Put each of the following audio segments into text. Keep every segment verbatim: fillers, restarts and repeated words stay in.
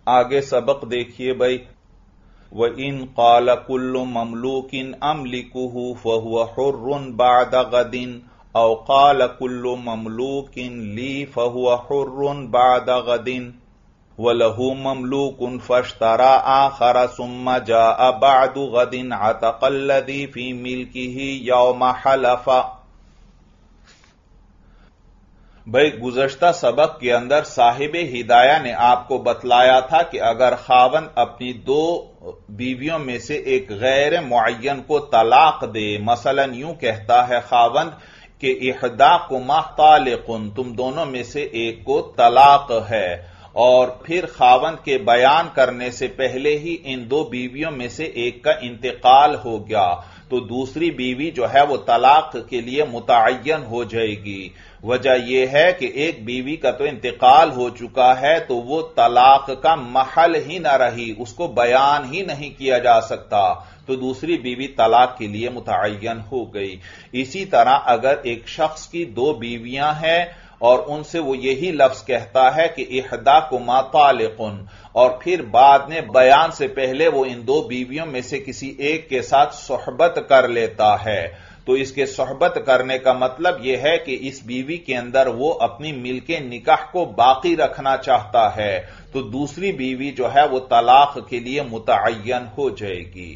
آگے سبق دیکھیے بھائی. وَإِن قَالَ كُلُّ مَمْلُوكٍ أَمْلِكُهُ فَهُوَ حُرٌّ بَعْدَ غَدٍ أَوْ قَالَ كُلُّ مَمْلُوكٍ لِي فَهُوَ حُرٌّ بَعْدَ غَدٍ وَلَهُ مَمْلُوكٌ فَاشْتَرَى آخَرَ ثُمَّ جَاءَ بَعْدُ غَدٍ عَتَقَ الَّذِي فِي مِلْكِهِ يَوْمَ حَلَفَ. بھائی گزشتہ سبق کے اندر صاحب ہدایہ نے آپ کو بتلایا تھا کہ اگر خاوند اپنی دو بیویوں میں سے ایک غیر معین کو طلاق دے، مثلا یوں کہتا ہے خاوند کہ احداکما طالق، تم دونوں میں سے ایک کو طلاق ہے، اور پھر خاوند کے بیان کرنے سے پہلے ہی ان دو بیویوں میں سے ایک کا انتقال ہو گیا، تو دوسری بیوی جو ہے وہ طلاق کے لیے متعین ہو جائے گی. وجہ یہ ہے کہ ایک بیوی کا تو انتقال ہو چکا ہے تو وہ طلاق کا محل ہی نہ رہی، اس کو بیان ہی نہیں کیا جا سکتا، تو دوسری بیوی طلاق کے لیے متعین ہو گئی. اسی طرح اگر ایک شخص کی دو بیویاں ہیں اور ان سے وہ یہی لفظ کہتا ہے کہ احداکما طالق، اور پھر بعد میں بیان سے پہلے وہ ان دو بیویوں میں سے کسی ایک کے ساتھ صحبت کر لیتا ہے، تو اس کے صحبت کرنے کا مطلب یہ ہے کہ اس بیوی کے اندر وہ اپنی ملک نکاح کو باقی رکھنا چاہتا ہے، تو دوسری بیوی جو ہے وہ طلاق کے لیے متعین ہو جائے گی.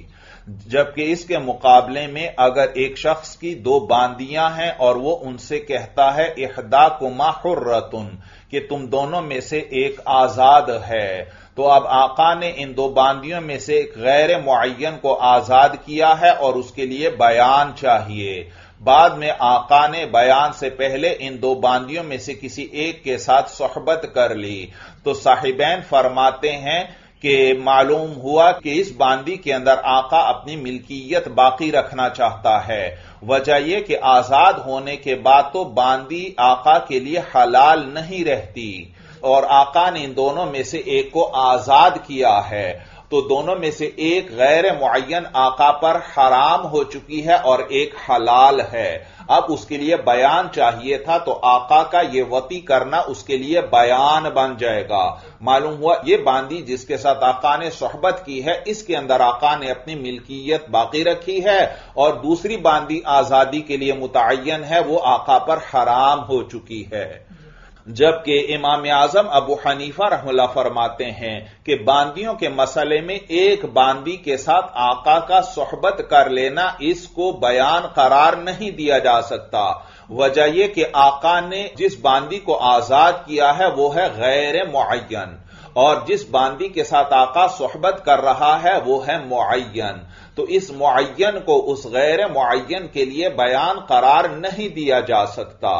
جبکہ اس کے مقابلے میں اگر ایک شخص کی دو باندیاں ہیں اور وہ ان سے کہتا ہے احداکما حرۃ، کہ تم دونوں میں سے ایک آزاد ہے، تو اب آقا نے ان دو باندیوں میں سے ایک غیر معین کو آزاد کیا ہے اور اس کے لیے بیان چاہیے. بعد میں آقا نے بیان سے پہلے ان دو باندیوں میں سے کسی ایک کے ساتھ صحبت کر لی، تو صاحبین فرماتے ہیں کہ معلوم ہوا کہ اس باندی کے اندر آقا اپنی ملکیت باقی رکھنا چاہتا ہے. وجہ یہ کہ آزاد ہونے کے بعد تو باندی آقا کے لیے حلال نہیں رہتی، اور آقا نے ان دونوں میں سے ایک کو آزاد کیا ہے، تو دونوں میں سے ایک غیر معین آقا پر حرام ہو چکی ہے اور ایک حلال ہے. اب اس کے لیے بیان چاہیے تھا، تو آقا کا یہ وطی کرنا اس کے لیے بیان بن جائے گا. معلوم ہوا یہ باندی جس کے ساتھ آقا نے صحبت کی ہے، اس کے اندر آقا نے اپنی ملکیت باقی رکھی ہے، اور دوسری باندی آزادی کے لیے متعین ہے، وہ آقا پر حرام ہو چکی ہے. جبکہ امام اعظم ابو حنیفہ رحمہ اللہ فرماتے ہیں کہ باندیوں کے مسئلے میں ایک باندی کے ساتھ آقا کا صحبت کر لینا اس کو بیان قرار نہیں دیا جا سکتا. وجہ یہ کہ آقا نے جس باندی کو آزاد کیا ہے وہ ہے غیر معین، اور جس باندی کے ساتھ آقا صحبت کر رہا ہے وہ ہے معین، تو اس معین کو اس غیر معین کے لیے بیان قرار نہیں دیا جا سکتا.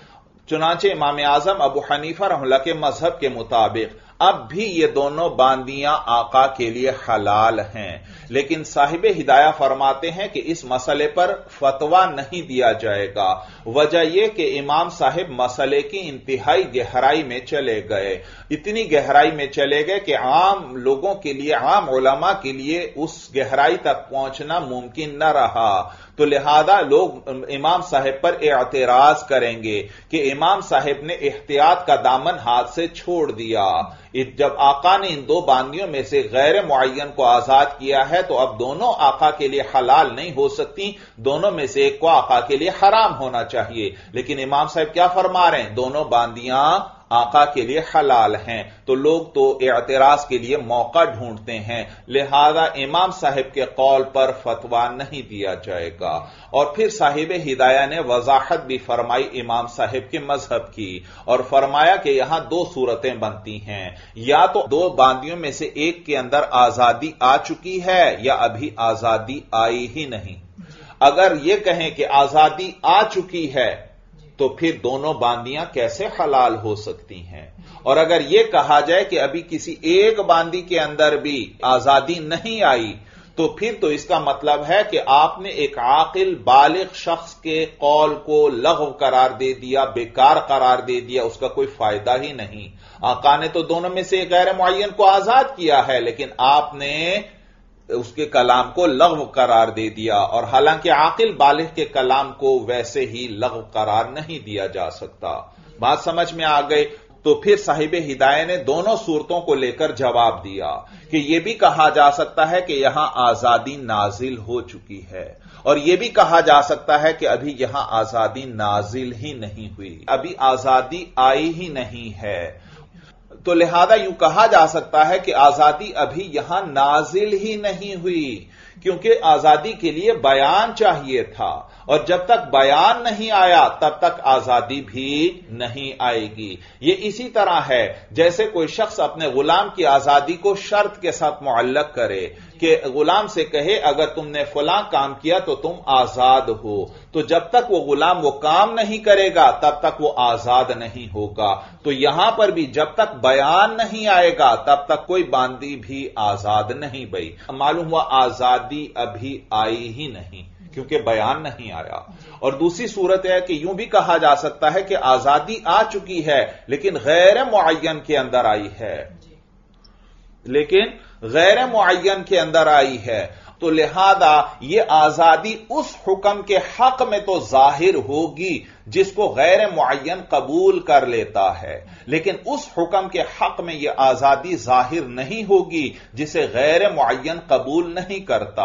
چنانچہ امام اعظم ابو حنیفہ رحمہ اللہ کے مذہب کے مطابق اب بھی یہ دونوں باندیاں آقا کے لیے حلال ہیں، لیکن صاحب ہدایہ فرماتے ہیں کہ اس مسئلے پر فتویٰ نہیں دیا جائے گا. وجہ یہ کہ امام صاحب مسئلے کی انتہائی گہرائی میں چلے گئے، اتنی گہرائی میں چلے گئے کہ عام لوگوں کے لیے، عام علماء کے لیے اس گہرائی تک پہنچنا ممکن نہ رہا، تو لہذا لوگ امام صاحب پر اعتراض کریں گے کہ امام صاحب نے احتیاط کا دامن ہاتھ سے چھوڑ دیا. جب آقا نے ان دو باندیوں میں سے غیر معین کو آزاد کیا ہے تو اب دونوں آقا کے لیے حلال نہیں ہو سکتی، دونوں میں سے ایک کو آقا کے لیے حرام ہونا چاہیے. لیکن امام صاحب کیا فرما رہے ہیں؟ دونوں باندیاں آقا کے لیے حلال ہیں، تو لوگ تو اعتراض کے لیے موقع ڈھونڈتے ہیں، لہذا امام صاحب کے قول پر فتویٰ نہیں دیا جائے گا. اور پھر صاحب ہدایہ نے وضاحت بھی فرمائی امام صاحب کے مذہب کی، اور فرمایا کہ یہاں دو صورتیں بنتی ہیں، یا تو دو باندیوں میں سے ایک کے اندر آزادی آ چکی ہے یا ابھی آزادی آئی ہی نہیں. اگر یہ کہیں کہ آزادی آ چکی ہے تو پھر دونوں باندیاں کیسے حلال ہو سکتی ہیں؟ اور اگر یہ کہا جائے کہ ابھی کسی ایک باندی کے اندر بھی آزادی نہیں آئی تو پھر تو اس کا مطلب ہے کہ آپ نے ایک عاقل بالغ شخص کے قول کو لغو قرار دے دیا، بیکار قرار دے دیا، اس کا کوئی فائدہ ہی نہیں. آقا نے تو دونوں میں سے غیر معین کو آزاد کیا ہے، لیکن آپ نے اس کے کلام کو لغو قرار دے دیا، اور حالانکہ عاقل بالغ کے کلام کو ویسے ہی لغو قرار نہیں دیا جا سکتا. بات سمجھ میں آ گئی. تو پھر صاحب ہدایہ نے دونوں صورتوں کو لے کر جواب دیا کہ یہ بھی کہا جا سکتا ہے کہ یہاں آزادی نازل ہو چکی ہے، اور یہ بھی کہا جا سکتا ہے کہ ابھی یہاں آزادی نازل ہی نہیں ہوئی، ابھی آزادی آئی ہی نہیں ہے۔ تو لہذا یوں کہا جا سکتا ہے کہ آزادی ابھی یہاں نازل ہی نہیں ہوئی، کیونکہ آزادی کے لیے بیان چاہیے تھا، اور جب تک بیان نہیں آیا تب تک آزادی بھی نہیں آئے گی۔ یہ اسی طرح ہے جیسے کوئی شخص اپنے غلام کی آزادی کو شرط کے ساتھ معلق کرے کہ غلام سے کہے اگر تم نے فلاں کام کیا تو تم آزاد ہو، تو جب تک وہ غلام وہ کام نہیں کرے گا تب تک وہ آزاد نہیں ہوگا۔ تو یہاں پر بھی جب تک بیان نہیں آئے گا تب تک کوئی باندی بھی آزاد نہیں بھئی۔ معلوم ہوا آزادی ابھی آئی ہی نہیں کیونکہ بیان نہیں آیا۔ اور دوسری صورت ہے کہ یوں بھی کہا جا سکتا ہے کہ آزادی آ چکی ہے لیکن غیر معین کے اندر آئی ہے، لیکن غیر معین کے اندر آئی ہے، تو لہذا یہ آزادی اس حکم کے حق میں تو ظاہر ہوگی جس کو غیر معین قبول کر لیتا ہے، لیکن اس حکم کے حق میں یہ آزادی ظاہر نہیں ہوگی جسے غیر معین قبول نہیں کرتا۔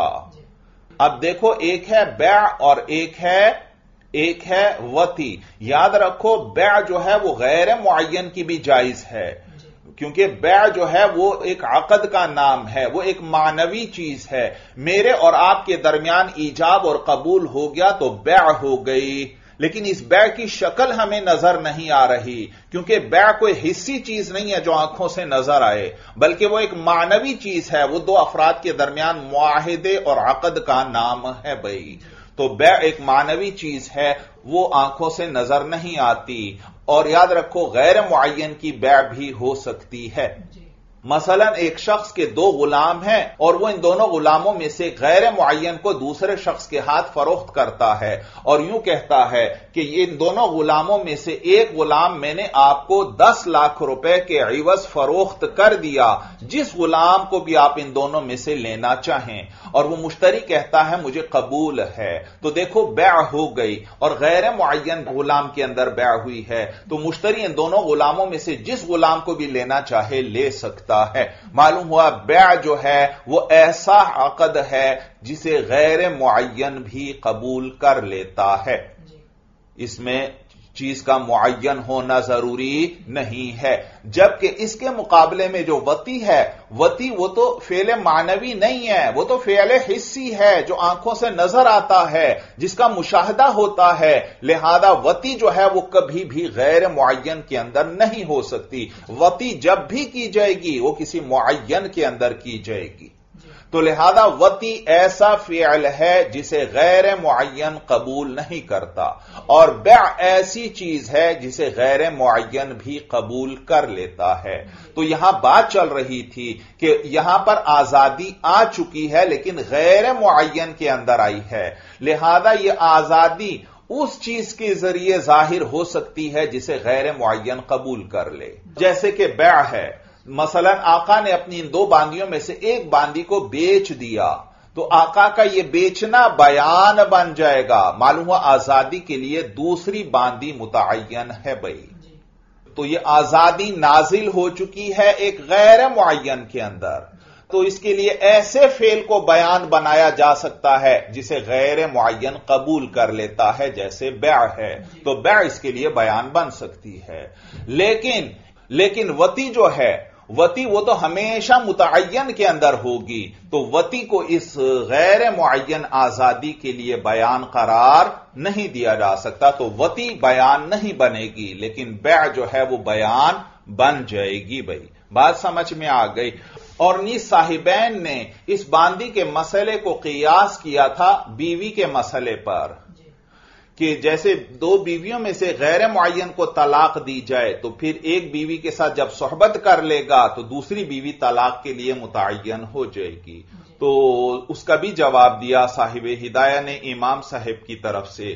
اب دیکھو ایک ہے بیع اور ایک ہے ایک ہے وطی۔ یاد رکھو بیع جو ہے وہ غیر معین کی بھی جائز ہے، کیونکہ بیع جو ہے وہ ایک عقد کا نام ہے، وہ ایک معنوی چیز ہے۔ میرے اور آپ کے درمیان ایجاب اور قبول ہو گیا تو بیع ہو گئی، لیکن اس بیع کی شکل ہمیں نظر نہیں آ رہی، کیونکہ بیع کوئی حسی چیز نہیں ہے جو آنکھوں سے نظر آئے، بلکہ وہ ایک معنوی چیز ہے، وہ دو افراد کے درمیان معاہدے اور عقد کا نام ہے بھائی۔ تو بیع ایک معنوی چیز ہے، وہ آنکھوں سے نظر نہیں آتی، اور یاد رکھو غیر معین کی بیع بھی ہو سکتی ہے۔ مثلا ایک شخص کے دو غلام ہیں اور وہ ان دونوں غلاموں میں سے غیر معین کو دوسرے شخص کے ہاتھ فروخت کرتا ہے اور یوں کہتا ہے کہ ان دونوں غلاموں میں سے ایک غلام میں نے آپ کو دس لاکھ روپے کے عوض فروخت کر دیا، جس غلام کو بھی آپ ان دونوں میں سے لینا چاہیں، اور وہ مشتری کہتا ہے مجھے قبول ہے، تو دیکھو بیع ہو گئی، اور غیر معین غلام کے اندر بیع ہوئی ہے، تو مشتری ان دونوں غلاموں میں سے جس غلام کو بھی لینا چاہے لے سکتا ہے۔ معلوم ہوا بیع جو ہے وہ ایسا عقد ہے جسے غیر معین بھی قبول کر لیتا ہے، اس میں چیز کا معین ہونا ضروری نہیں ہے۔ جبکہ اس کے مقابلے میں جو وطی ہے، وطی وہ تو فعل معنوی نہیں ہے، وہ تو فعل حسی ہے جو آنکھوں سے نظر آتا ہے، جس کا مشاہدہ ہوتا ہے، لہذا وطی جو ہے وہ کبھی بھی غیر معین کے اندر نہیں ہو سکتی۔ وطی جب بھی کی جائے گی وہ کسی معین کے اندر کی جائے گی، تو لہذا وطی ایسا فعل ہے جسے غیر معین قبول نہیں کرتا، اور بیع ایسی چیز ہے جسے غیر معین بھی قبول کر لیتا ہے۔ تو یہاں بات چل رہی تھی کہ یہاں پر آزادی آ چکی ہے لیکن غیر معین کے اندر آئی ہے، لہذا یہ آزادی اس چیز کے ذریعے ظاہر ہو سکتی ہے جسے غیر معین قبول کر لے، جیسے کہ بیع ہے۔ مثلا آقا نے اپنی ان دو باندیوں میں سے ایک باندی کو بیچ دیا، تو آقا کا یہ بیچنا بیان بن جائے گا، معلوم ہوا آزادی کے لیے دوسری باندی متعین ہے بھائی۔ تو یہ آزادی نازل ہو چکی ہے ایک غیر معین کے اندر، تو اس کے لیے ایسے فعل کو بیان بنایا جا سکتا ہے جسے غیر معین قبول کر لیتا ہے، جیسے بیع ہے، تو بیع اس کے لیے بیان بن سکتی ہے۔ لیکن لیکن وطی جو ہے، وطی وہ تو ہمیشہ متعین کے اندر ہوگی، تو وطی کو اس غیر معین آزادی کے لیے بیان قرار نہیں دیا جا سکتا، تو وطی بیان نہیں بنے گی، لیکن بیع جو ہے وہ بیان بن جائے گی بھائی۔ بات سمجھ میں آ گئی۔ اور نیز صاحبین نے اس باندی کے مسئلے کو قیاس کیا تھا بیوی کے مسئلے پر، کہ جیسے دو بیویوں میں سے غیر معین کو طلاق دی جائے تو پھر ایک بیوی کے ساتھ جب صحبت کر لے گا تو دوسری بیوی طلاق کے لیے متعین ہو جائے گی، تو اس کا بھی جواب دیا صاحب ہدایہ نے امام صاحب کی طرف سے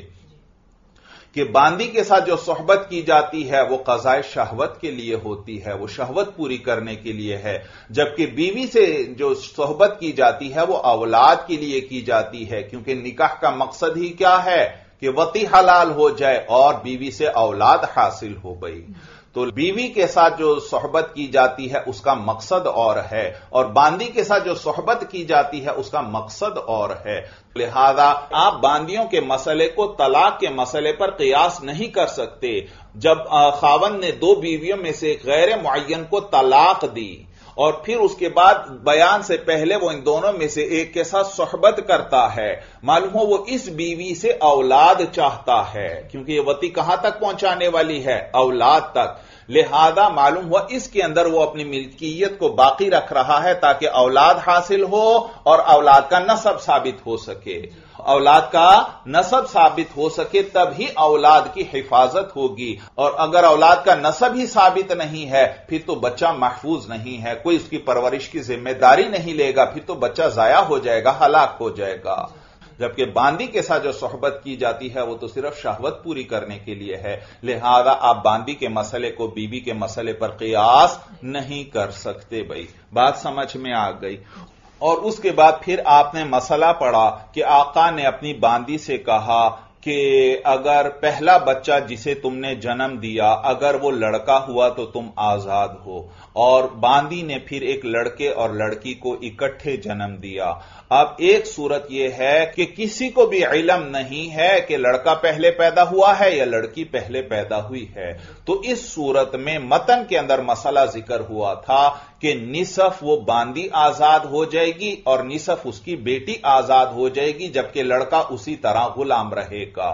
کہ باندی کے ساتھ جو صحبت کی جاتی ہے وہ قضائے شہوت کے لیے ہوتی ہے، وہ شہوت پوری کرنے کے لیے ہے، جبکہ بیوی سے جو صحبت کی جاتی ہے وہ اولاد کے لیے کی جاتی ہے، کیونکہ نکاح کا مقصد ہی کیا ہے کہ वती हलाल हो जाए और बीवी से औलाद हासिल हो गई। तो बीवी के साथ जो सोहबत की जाती है उसका मकसद और है, और बांदी के साथ जो सोहबत की जाती है उसका मकसद और है। लिहाजा आप बांदियों के मसले को तलाक के मसले पर कियास नहीं कर सकते। जब खावन ने दो बीवियों में से गैर मुअय्यन को तलाक दी और फिर उसके बाद बयान से पहले वो इन दोनों में से एक के साथ सोहबत करता है, मालूम हो वो इस बीवी से औलाद चाहता है, क्योंकि ये वती कहां तक पहुंचाने वाली है, औलाद तक। लिहाजा मालूम हुआ इसके अंदर वो अपनी मिल्कियत को बाकी रख रहा है ताकि औलाद हासिल हो और औलाद का नसब साबित हो सके। औलाद का नसब साबित हो सके तभी औलाद की हिफाजत होगी, और अगर औलाद का नसब ही साबित नहीं है फिर तो बच्चा महफूज नहीं है, कोई उसकी परवरिश की जिम्मेदारी नहीं लेगा, फिर तो बच्चा जाया हो जाएगा, हलाक हो जाएगा। जबकि बांदी के साथ जो सोहबत की जाती है वो तो सिर्फ शहवत पूरी करने के लिए है। लिहाजा आप बांदी के मसले को बीवी के मसले पर कियास नहीं कर सकते। भाई बात समझ में आ गई। और उसके बाद फिर आपने मसला पढ़ा कि आका ने अपनी बांदी से कहा कि अगर पहला बच्चा जिसे तुमने जन्म दिया अगर वो लड़का हुआ तो तुम आजाद हो, और बांदी ने फिर एक लड़के और लड़की को इकट्ठे जन्म दिया। अब एक सूरत यह है कि किसी को भी इल्म नहीं है कि लड़का पहले पैदा हुआ है या लड़की पहले पैदा हुई है, तो इस सूरत में मतन के अंदर मसला जिक्र हुआ था कि निसफ वो बांदी आजाद हो जाएगी और निसफ उसकी बेटी आजाद हो जाएगी, जबकि लड़का उसी तरह गुलाम रहेगा।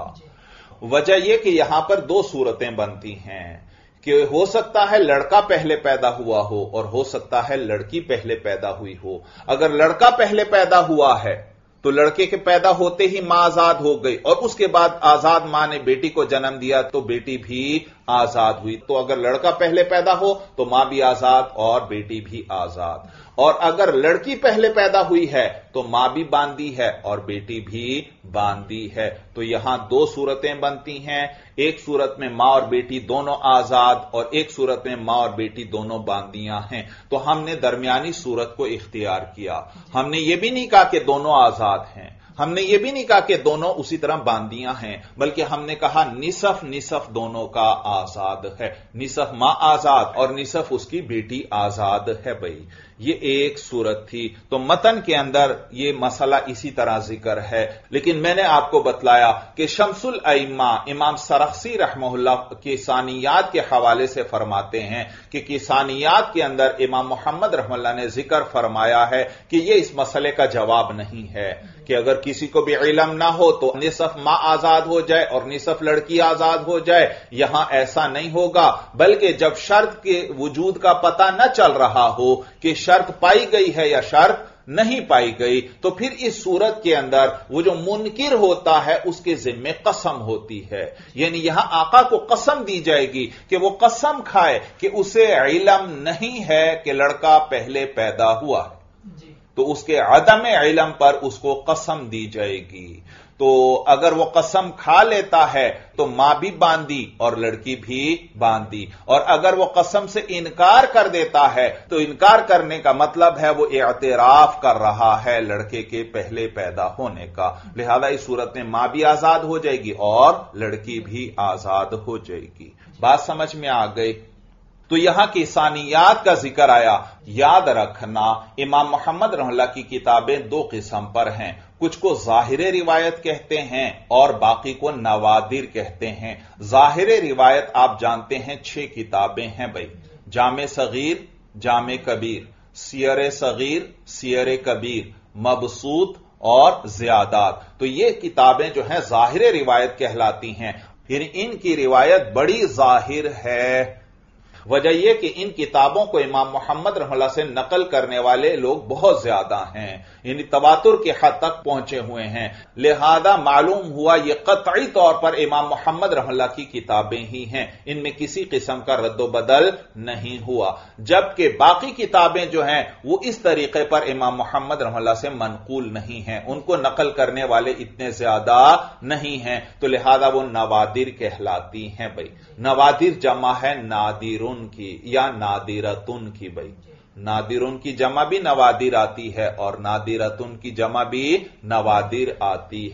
वजह यह कि यहां पर दो सूरतें बनती हैं कि हो सकता है लड़का पहले पैदा हुआ हो और हो सकता है लड़की पहले पैदा हुई हो। अगर लड़का पहले पैदा हुआ है तो लड़के के पैदा होते ही मां आजाद हो गई, और उसके बाद आजाद मां ने बेटी को जन्म दिया तो बेटी भी आजाद हुई। तो अगर लड़का पहले पैदा हो तो मां भी आजाद और बेटी भी आजाद, और अगर लड़की पहले पैदा हुई है तो मां भी बांदी है और बेटी भी बांदी है। तो यहां दो सूरतें बनती हैं, एक सूरत में मां और बेटी दोनों आजाद और एक सूरत में मां और बेटी दोनों बांदियां हैं। तो हमने दरमियानी सूरत को इख्तियार किया। हमने ये भी नहीं कहा कि दोनों आजाद हैं, हमने ये भी नहीं कहा कि दोनों उसी तरह बांदियां हैं, बल्कि हमने कहा निसफ निसफ दोनों का आजाद है। निसफ मां आजाद और निसफ उसकी बेटी आजाद है। भाई ये एक सूरत थी। तो मतन के अंदर ये मसला इसी तरह जिक्र है, लेकिन मैंने आपको बतलाया कि शमसुल अइम्मा इमाम सरख्सी रहमहुल्लाह किसानियात के हवाले से फरमाते हैं कि किसानियात के अंदर इमाम मोहम्मद रहमतुल्लाह ने जिक्र फरमाया है कि यह इस मसले का जवाब नहीं है कि अगर किसी को भी इल्म ना हो तो निसफ मां आजाद हो जाए और निसफ लड़की आजाद हो जाए। यहां ऐसा नहीं होगा, बल्कि जब शर्त के वजूद का पता न चल रहा हो कि शर्त पाई गई है या शर्त नहीं पाई गई, तो फिर इस सूरत के अंदर वो जो मुनकिर होता है उसके जिम्मे कसम होती है। यानी यहां आका को कसम दी जाएगी कि वो कसम खाए कि उसे इल्म नहीं है कि लड़का पहले पैदा हुआ है, तो उसके अदम इल्म पर उसको कसम दी जाएगी। तो अगर वो कसम खा लेता है तो मां भी बांदी और लड़की भी बांदी, और अगर वो कसम से इनकार कर देता है तो इनकार करने का मतलब है वो इत्राफ कर रहा है लड़के के पहले पैदा होने का। लिहाजा इस सूरत में मां भी आजाद हो जाएगी और लड़की भी आजाद हो जाएगी। बात समझ में आ गई। तो यहां किसानियात का जिक्र आया। याद रखना इमाम मोहम्मद रहमतुल्लाह की किताबें दो किस्म पर हैं, कुछ को ज़ाहिर रिवायत कहते हैं और बाकी को नवादिर कहते हैं। ज़ाहिर रिवायत आप जानते हैं छह किताबें हैं भाई, जामे सगीर, जामे कबीर, सियर सगीर, सियर कबीर, मबसूत और ज़ियादात। तो ये किताबें जो हैं ज़ाहिर रिवायत कहलाती हैं। फिर इनकी रिवायत बड़ी ज़ाहिर है। वजह यह कि इन किताबों को इमाम मोहम्मद रहमतुल्लाह से नकल करने वाले लोग बहुत ज्यादा हैं, यानी तवातुर के हद तक पहुंचे हुए हैं। लिहाजा मालूम हुआ यह कतई तौर पर इमाम मोहम्मद रहमतुल्लाह की किताबें ही हैं, इनमें किसी किस्म का रद्दोबदल नहीं हुआ। जबकि बाकी किताबें जो हैं वो इस तरीके पर इमाम मोहम्मद रहमतुल्लाह से मनकूल नहीं हैं, उनको नकल करने वाले इतने ज्यादा नहीं हैं, तो लिहाजा वो नवादिर कहलाती हैं। भाई नवादिर जमा है नादिरुन की या नादिरतुन की। भाई नादिरुन की जमा भी नवादिर आती है और नादिरतुन की जमा भी नवादिर आती है।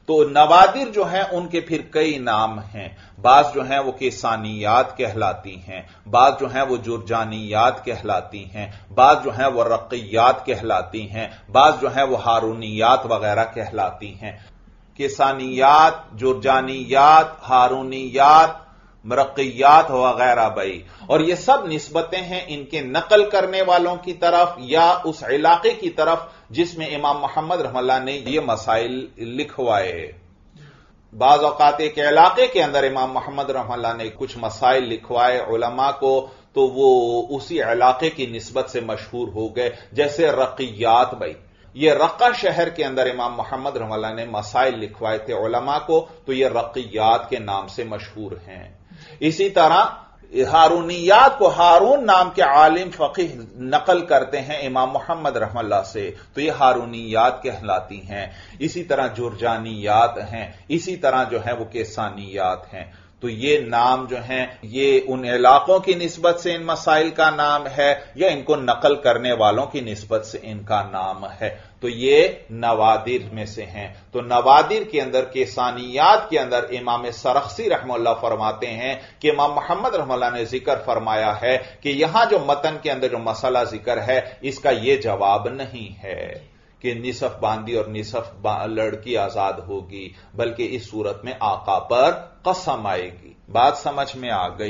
تو نوادر جو ہیں ان کے پھر کئی نام ہیں، بعض جو ہیں وہ کیسانیات کہلاتی ہیں، بعض جو ہیں وہ جرجانیات کہلاتی ہیں، بعض جو ہیں وہ رقیات کہلاتی ہیں، بعض جو ہیں وہ ہارونیات وغیرہ کہلاتی ہیں۔ کیسانیات، جرجانیات، ہارونیات، مرقیات وغیرہ بھائی، اور یہ سب نسبتیں ہیں ان کے نقل کرنے والوں کی طرف یا اس علاقے کی طرف جس میں امام محمد رحمہ اللہ نے یہ مسائل لکھوائے۔ بعض اوقات ایک علاقے کے اندر امام محمد رحمہ اللہ نے کچھ مسائل لکھوائے علماء کو تو وہ اسی علاقے کی نسبت سے مشہور ہو گئے، جیسے رقیات بھائی، یہ رقہ شہر کے اندر امام محمد رحمہ اللہ نے مسائل لکھوائے تھے علماء کو تو یہ رقیات کے نام سے مشہور ہیں۔ اسی طرح ہارونیات کو ہارون نام کے عالم فقیہ نقل کرتے ہیں امام محمد رحمہ اللہ سے تو یہ ہارونیات کہلاتی ہیں۔ اسی طرح جرجانیات ہیں، اسی طرح جو ہے وہ کیسانیات ہیں۔ تو یہ نام جو ہیں یہ ان علاقوں کی نسبت سے ان مسائل کا نام ہے یا ان کو نقل کرنے والوں کی نسبت سے ان کا نام ہے، تو یہ نوادر میں سے ہیں۔ تو نوادر کے اندر کیسانیات کے اندر امام سرخسی رحمہ اللہ فرماتے ہیں کہ امام محمد رحمہ اللہ نے ذکر فرمایا ہے کہ یہاں جو متن کے اندر جو مسئلہ ذکر ہے اس کا یہ جواب نہیں ہے کہ نصف باندی اور نصف لڑکی آزاد ہوگی، بلکہ اس صورت میں آقا پر قسم آئے گی۔ بات سمجھ میں آ گئی؟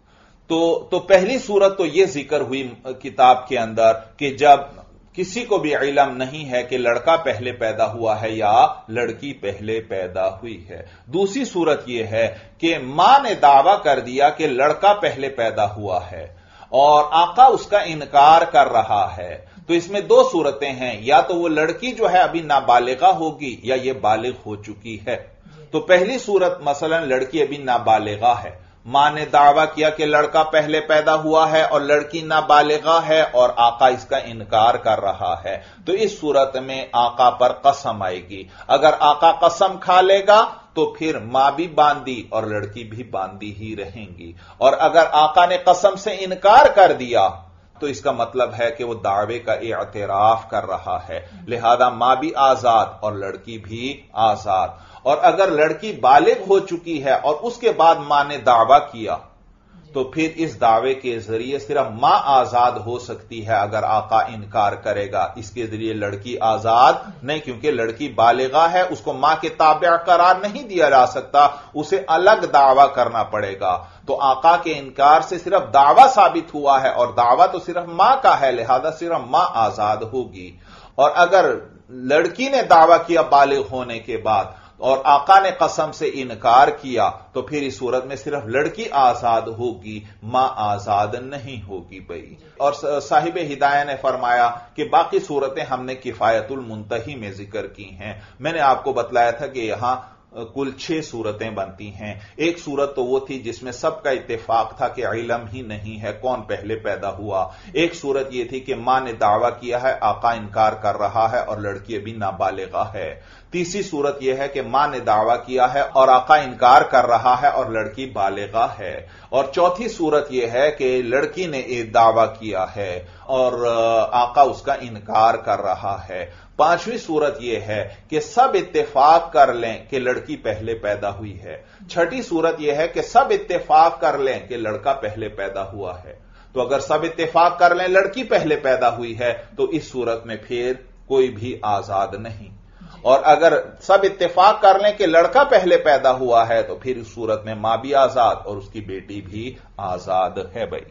تو تو پہلی صورت تو یہ ذکر ہوئی کتاب کے اندر کہ جب کسی کو بھی علم نہیں ہے کہ لڑکا پہلے پیدا ہوا ہے یا لڑکی پہلے پیدا ہوئی ہے۔ دوسری صورت یہ ہے کہ ماں نے دعویٰ کر دیا کہ لڑکا پہلے پیدا ہوا ہے اور آقا اس کا انکار کر رہا ہے، تو اس میں دو صورتیں ہیں، یا تو وہ لڑکی جو ہے ابھی نابالغہ ہوگی یا یہ بالغ ہو چکی ہے۔ تو پہلی صورت مثلا لڑکی ابھی نابالغہ ہے، ماں نے دعویٰ کیا کہ لڑکا پہلے پیدا ہوا ہے اور لڑکی نابالغہ ہے اور آقا اس کا انکار کر رہا ہے، تو اس صورت میں آقا پر قسم آئے گی۔ اگر آقا قسم کھا لے گا تو پھر ماں بھی باندھی اور لڑکی بھی باندھی ہی رہیں گی، اور اگر آقا نے قسم سے انکار کر دیا تو اس کا مطلب ہے کہ وہ دعوے کا اعتراف کر رہا ہے، لہذا ماں بھی آزاد اور لڑکی بھی آزاد۔ اور اگر لڑکی بالغ ہو چکی ہے اور اس کے بعد ماں نے دعویٰ کیا تو پھر اس دعوے کے ذریعے صرف ماں آزاد ہو سکتی ہے اگر آقا انکار کرے گا، اس کے ذریعے لڑکی آزاد نہیں، کیونکہ لڑکی بالغہ ہے، اس کو ماں کے تابع قرار نہیں دیا جا سکتا، اسے الگ دعویٰ کرنا پڑے گا۔ تو آقا کے انکار سے صرف دعویٰ ثابت ہوا ہے اور دعویٰ تو صرف ماں کا ہے، لہذا صرف ماں آزاد ہوگی۔ اور اگر لڑکی نے دعویٰ کیا بالغ ہونے کے بعد اور آقا نے قسم سے انکار کیا تو پھر اس صورت میں صرف لڑکی آزاد ہوگی، ماں آزاد نہیں ہوگی بھائی۔ اور صاحب ہدایہ نے فرمایا کہ باقی صورتیں ہم نے کفایت المنتہی میں ذکر کی ہیں۔ میں نے آپ کو بتلایا تھا کہ یہاں کل چھ صورتیں بنتی ہیں۔ ایک صورت تو وہ تھی جس میں سب کا اتفاق تھا کہ علم ہی نہیں ہے کون پہلے پیدا ہوا۔ ایک صورت یہ تھی کہ ماں نے دعویٰ کیا ہے، آقا انکار کر رہا ہے اور لڑکی ابھی نابالغہ ہے۔ تیسری صورت یہ ہے کہ ماں نے دعویٰ کیا ہے اور آقا انکار کر رہا ہے اور لڑکی بالغہ ہے۔ اور چوتھی صورت یہ ہے کہ لڑکی نے دعویٰ کیا ہے اور آقا اس کا انکار کر رہا ہے۔ پانچویں صورت یہ ہے کہ سب اتفاق کر لیں کہ لڑکی پہلے پیدا ہوئی ہے۔ چھٹی صورت یہ ہے کہ سب اتفاق کر لیں کہ لڑکا پہلے پیدا ہوا ہے۔ تو اگر سب اتفاق کر لیں لڑکی پہلے پیدا ہوئی ہے تو اس صورت میں پھر کوئی بھی آزاد نہیں، اور اگر سب اتفاق کر لیں کہ لڑکا پہلے پیدا ہوا ہے تو پھر اس صورت میں ماں بھی آزاد اور اس کی بیٹی بھی آزاد ہے بھائی۔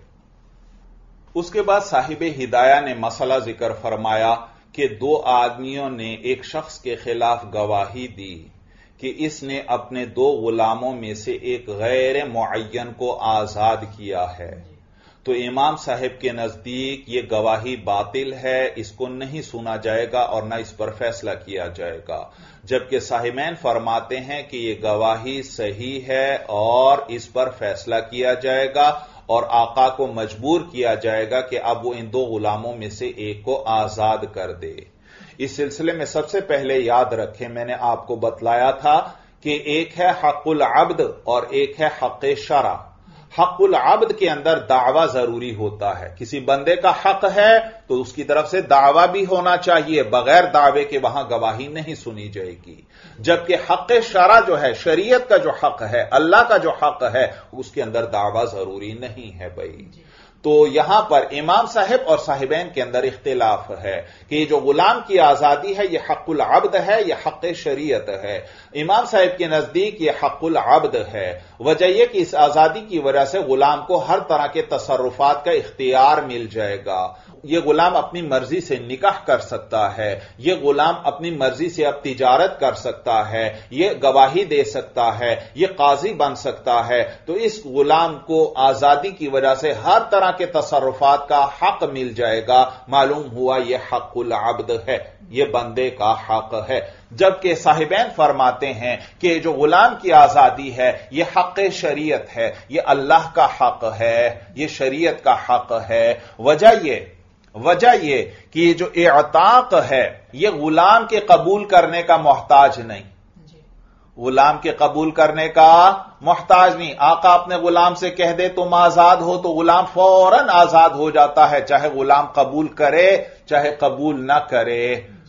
اس کے بعد صاحب ہدایہ نے مسئلہ ذکر فرمایا کہ دو آدمیوں نے ایک شخص کے خلاف گواہی دی کہ اس نے اپنے دو غلاموں میں سے ایک غیر معین کو آزاد کیا ہے، تو امام صاحب کے نزدیک یہ گواہی باطل ہے، اس کو نہیں سنا جائے گا اور نہ اس پر فیصلہ کیا جائے گا، جبکہ صاحبین فرماتے ہیں کہ یہ گواہی صحیح ہے اور اس پر فیصلہ کیا جائے گا اور آقا کو مجبور کیا جائے گا کہ اب وہ ان دو غلاموں میں سے ایک کو آزاد کر دے۔ اس سلسلے میں سب سے پہلے یاد رکھیں، میں نے آپ کو بتلایا تھا کہ ایک ہے حق العبد اور ایک ہے حق شرع۔ حق العبد کے اندر دعویٰ ضروری ہوتا ہے. کسی بندے کا حق ہے تو اس کی طرف سے دعویٰ بھی ہونا چاہیے. بغیر دعوے کے وہاں گواہی نہیں سنی جائے گی. جبکہ حق شرع جو ہے، شریعت کا جو حق ہے، اللہ کا جو حق ہے، اس کے اندر دعویٰ ضروری نہیں ہے بھائی. تو یہاں پر امام صاحب اور صاحبین کے اندر اختلاف ہے کہ یہ جو غلام کی آزادی ہے یہ حق العبد ہے یا حق شریعت ہے. امام صاحب کے نزدیک یہ حق العبد ہے. وجہ یہ کہ اس آزادی کی وجہ سے غلام کو ہر طرح کے تصرفات کا اختیار مل جائے گا. یہ غلام اپنی مرضی سے نکاح کر سکتا ہے، یہ غلام اپنی مرضی سے اب تجارت کر سکتا ہے، یہ گواہی دے سکتا ہے، یہ قاضی بن سکتا ہے. تو اس غلام کو آزادی کی وجہ سے ہر طرح کے تصرفات کا حق مل جائے گا. معلوم ہوا یہ حق العبد ہے، یہ بندے کا حق ہے. جبکہ صاحبین فرماتے ہیں کہ جو غلام کی آزادی ہے یہ حق شریعت ہے، یہ اللہ کا حق ہے، یہ شریعت کا حق ہے. وجہ یہ وجہ یہ کہ یہ جو اعتاق ہے یہ غلام کے قبول کرنے کا محتاج نہیں. غلام کے قبول کرنے کا محتاج نہیں. آقا اپنے غلام سے کہہ دے تم آزاد ہو تو غلام فوراً آزاد ہو جاتا ہے، چاہے غلام قبول کرے چاہے قبول نہ کرے.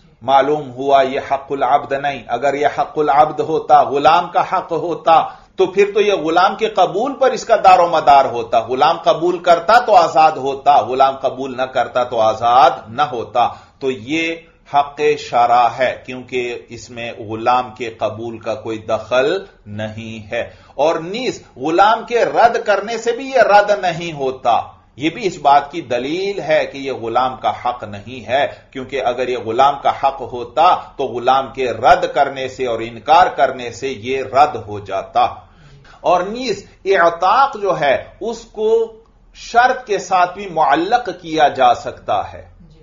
معلوم ہوا یہ حق العبد نہیں. اگر یہ حق العبد ہوتا، غلام کا حق ہوتا، تو پھر تو یہ غلام کے قبول پر اس کا دار و مدار ہوتا. غلام قبول کرتا تو آزاد ہوتا، غلام قبول نہ کرتا تو آزاد نہ ہوتا. تو یہ حق شرع ہے کیونکہ اس میں غلام کے قبول کا کوئی دخل نہیں ہے. اور نیز غلام کے رد کرنے سے بھی یہ رد نہیں ہوتا. یہ بھی اس بات کی دلیل ہے کہ یہ غلام کا حق نہیں ہے، کیونکہ اگر یہ غلام کا حق ہوتا تو غلام کے رد کرنے سے اور انکار کرنے سے یہ رد ہو جاتا. اور نیز اعتاق جو ہے اس کو شرط کے ساتھ بھی معلق کیا جا سکتا ہے.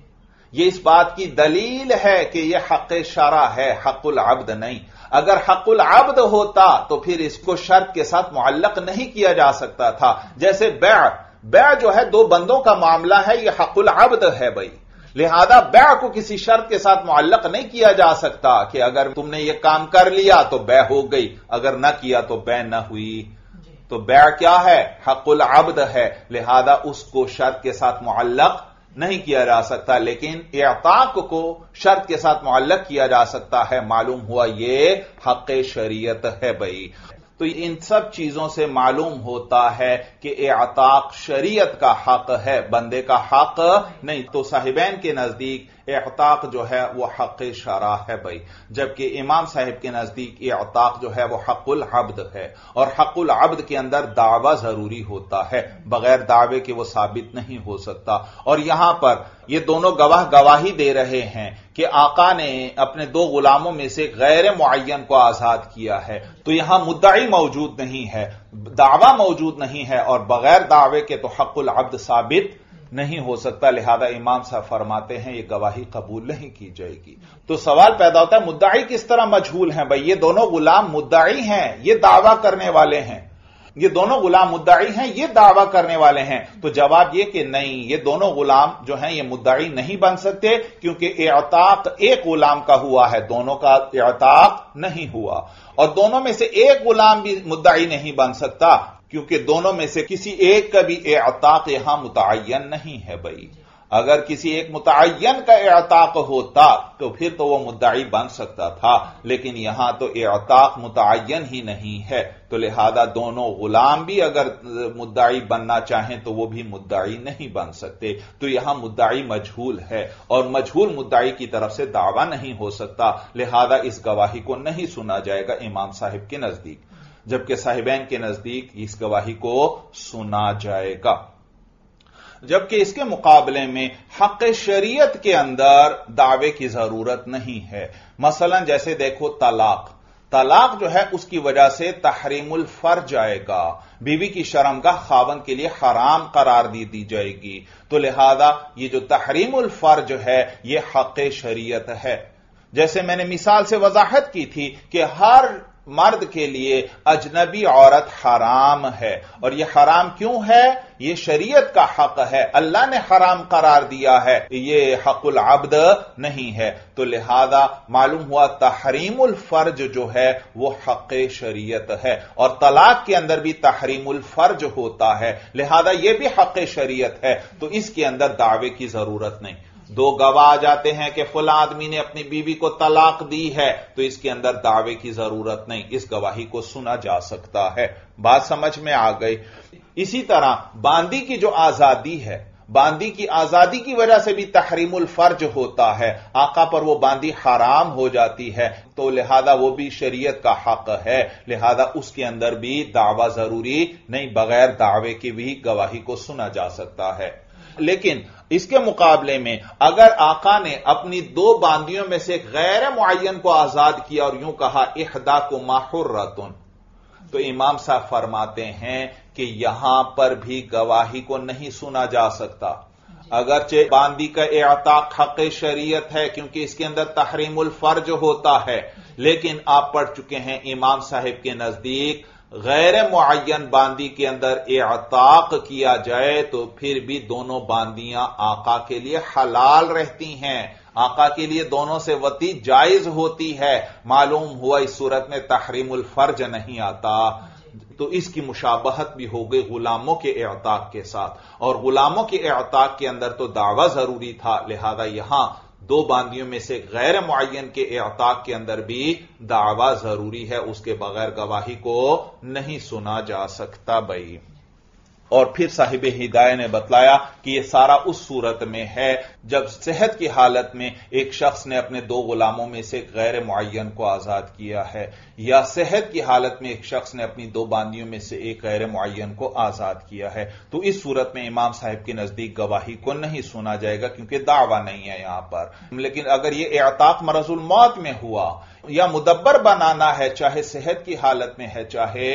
یہ اس بات کی دلیل ہے کہ یہ حق شرع ہے، حق العبد نہیں. اگر حق العبد ہوتا تو پھر اس کو شرط کے ساتھ معلق نہیں کیا جا سکتا تھا. جیسے بیع بیع جو ہے دو بندوں کا معاملہ ہے، یہ حق العبد ہے بھائی. لہذا بیع کو کسی شرط کے ساتھ معلق نہیں کیا جا سکتا کہ اگر تم نے یہ کام کر لیا تو بیع ہو گئی، اگر نہ کیا تو بیع نہ ہوئی. تو بیع کیا ہے؟ حق العبد ہے. لہذا اس کو شرط کے ساتھ معلق نہیں کیا جا سکتا. لیکن اعتاق کو شرط کے ساتھ معلق کیا جا سکتا ہے. معلوم ہوا یہ حق شریعت ہے بھائی. تو ان سب چیزوں سے معلوم ہوتا ہے کہ اعتاق شریعت کا حق ہے، بندے کا حق نہیں. تو صاحبین کے نزدیک اعتاق جو ہے وہ حق شرع ہے بھائی. جبکہ امام صاحب کے نزدیک اعتاق جو ہے وہ حق العبد ہے. اور حق العبد کے اندر دعویٰ ضروری ہوتا ہے، بغیر دعوے کے وہ ثابت نہیں ہو سکتا. اور یہاں پر یہ دونوں گواہ گواہی دے رہے ہیں کہ آقا نے اپنے دو غلاموں میں سے غیر معین کو آزاد کیا ہے. تو یہاں مدعی موجود نہیں ہے، دعویٰ موجود نہیں ہے، اور بغیر دعوے کے تو حق العبد ثابت نہیں ہو سکتا. لہذا امام صاحب فرماتے ہیں یہ گواہی قبول نہیں کی جائے گی. تو سوال پیدا ہوتا ہے مدعی کس طرح مجہول ہیں بھائی؟ یہ دونوں غلام مدعی ہیں، یہ دعویٰ کرنے والے ہیں. یہ دونوں غلام مدعی ہیں، یہ دعویٰ کرنے والے ہیں. تو جواب یہ کہ نہیں، یہ دونوں غلام جو ہیں یہ مدعی نہیں بن سکتے، کیونکہ اعتاق ایک غلام کا ہوا ہے، دونوں کا اعتاق نہیں ہوا. اور دونوں میں سے ایک غلام بھی مدعی نہیں بن سکتا، کیونکہ دونوں میں سے کسی ایک کا بھی اعتاق یہاں متعین نہیں ہے بھائی. اگر کسی ایک متعین کا اعتاق ہوتا تو پھر تو وہ مدعی بن سکتا تھا، لیکن یہاں تو اعتاق متعین ہی نہیں ہے. تو لہذا دونوں غلام بھی اگر مدعی بننا چاہیں تو وہ بھی مدعی نہیں بن سکتے. تو یہاں مدعی مجہول ہے، اور مجہول مدعی کی طرف سے دعویٰ نہیں ہو سکتا. لہذا اس گواہی کو نہیں سنا جائے گا امام صاحب کے نزدیک، جبکہ صاحبین کے نزدیک اس گواہی کو سنا جائے گا. جبکہ اس کے مقابلے میں حق شریعت کے اندر دعوے کی ضرورت نہیں ہے. مثلا جیسے دیکھو طلاق طلاق جو ہے اس کی وجہ سے تحریم الفرج آئے گا، بیوی کی شرمگاہ خاوند کے لیے حرام قرار دی دی جائے گی. تو لہذا یہ جو تحریم الفرج ہے یہ حق شریعت ہے. جیسے میں نے مثال سے وضاحت کی تھی کہ ہر مرد کے لیے اجنبی عورت حرام ہے، اور یہ حرام کیوں ہے؟ یہ شریعت کا حق ہے، اللہ نے حرام قرار دیا ہے، یہ حق العبد نہیں ہے۔ تو لہذا معلوم ہوا تحریم الفرج جو ہے وہ حق شریعت ہے، اور طلاق کے اندر بھی تحریم الفرج ہوتا ہے، لہذا یہ بھی حق شریعت ہے، تو اس کے اندر دعوے کی ضرورت نہیں۔ دو گواہ آ جاتے ہیں کہ فلاں آدمی نے اپنی بیوی کو طلاق دی ہے، تو اس کے اندر دعوے کی ضرورت نہیں، اس گواہی کو سنا جا سکتا ہے۔ بات سمجھ میں آ گئی؟ اسی طرح باندی کی جو آزادی ہے، باندی کی آزادی کی وجہ سے بھی تحریم الفرج ہوتا ہے، آقا پر وہ باندی حرام ہو جاتی ہے، تو لہذا وہ بھی شریعت کا حق ہے، لہذا اس کے اندر بھی دعویٰ ضروری نہیں، بغیر دعوے کی بھی گواہی کو سنا جا سکتا ہے۔ لیکن اس کے مقابلے میں اگر آقا نے اپنی دو باندیوں میں سے غیر معین کو آزاد کیا اور یوں کہا احداکما حرۃ، تو امام صاحب فرماتے ہیں کہ یہاں پر بھی گواہی کو نہیں سنا جا سکتا، اگرچہ باندی کا اعتاق حق شریعت ہے کیونکہ اس کے اندر تحریم الفرج ہوتا ہے، لیکن آپ پڑھ چکے ہیں امام صاحب کے نزدیک غیر معین باندی کے اندر اعتاق کیا جائے تو پھر بھی دونوں باندیاں آقا کے لیے حلال رہتی ہیں، آقا کے لیے دونوں سے وطی جائز ہوتی ہے، معلوم ہوا اس صورت میں تحریم الفرج نہیں آتا، تو اس کی مشابہت بھی ہو گئی غلاموں کے اعتاق کے ساتھ، اور غلاموں کے اعتاق کے اندر تو دعویٰ ضروری تھا، لہذا یہاں دو باندیوں میں سے غیر معین کے اعتاق کے اندر بھی دعویٰ ضروری ہے، اس کے بغیر گواہی کو نہیں سنا جا سکتا بھائی۔ اور پھر صاحب ہدایہ نے بتلایا کہ یہ سارا اس صورت میں ہے جب صحت کی حالت میں ایک شخص نے اپنے دو غلاموں میں سے غیر معین کو آزاد کیا ہے، یا صحت کی حالت میں ایک شخص نے اپنی دو باندیوں میں سے ایک غیر معین کو آزاد کیا ہے، تو اس صورت میں امام صاحب کے نزدیک گواہی کو نہیں سنا جائے گا کیونکہ دعویٰ نہیں ہے یہاں پر۔ لیکن اگر یہ اعتاق مرض الموت میں ہوا یا مدبر بنانا ہے، چاہے صحت کی حالت میں ہے چاہے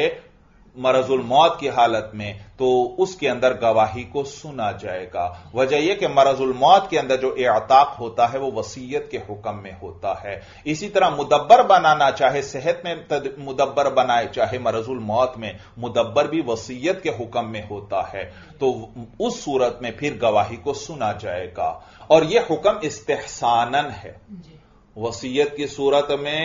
مرض الموت کی حالت میں، تو اس کے اندر گواہی کو سنا جائے گا۔ وجہ یہ کہ مرض الموت کے اندر جو اعتاق ہوتا ہے وہ وصیت کے حکم میں ہوتا ہے، اسی طرح مدبر بنانا چاہے صحت میں مدبر بنائے چاہے مرض الموت میں، مدبر بھی وصیت کے حکم میں ہوتا ہے، تو اس صورت میں پھر گواہی کو سنا جائے گا، اور یہ حکم استحسانن ہے۔ وصیت کی صورت میں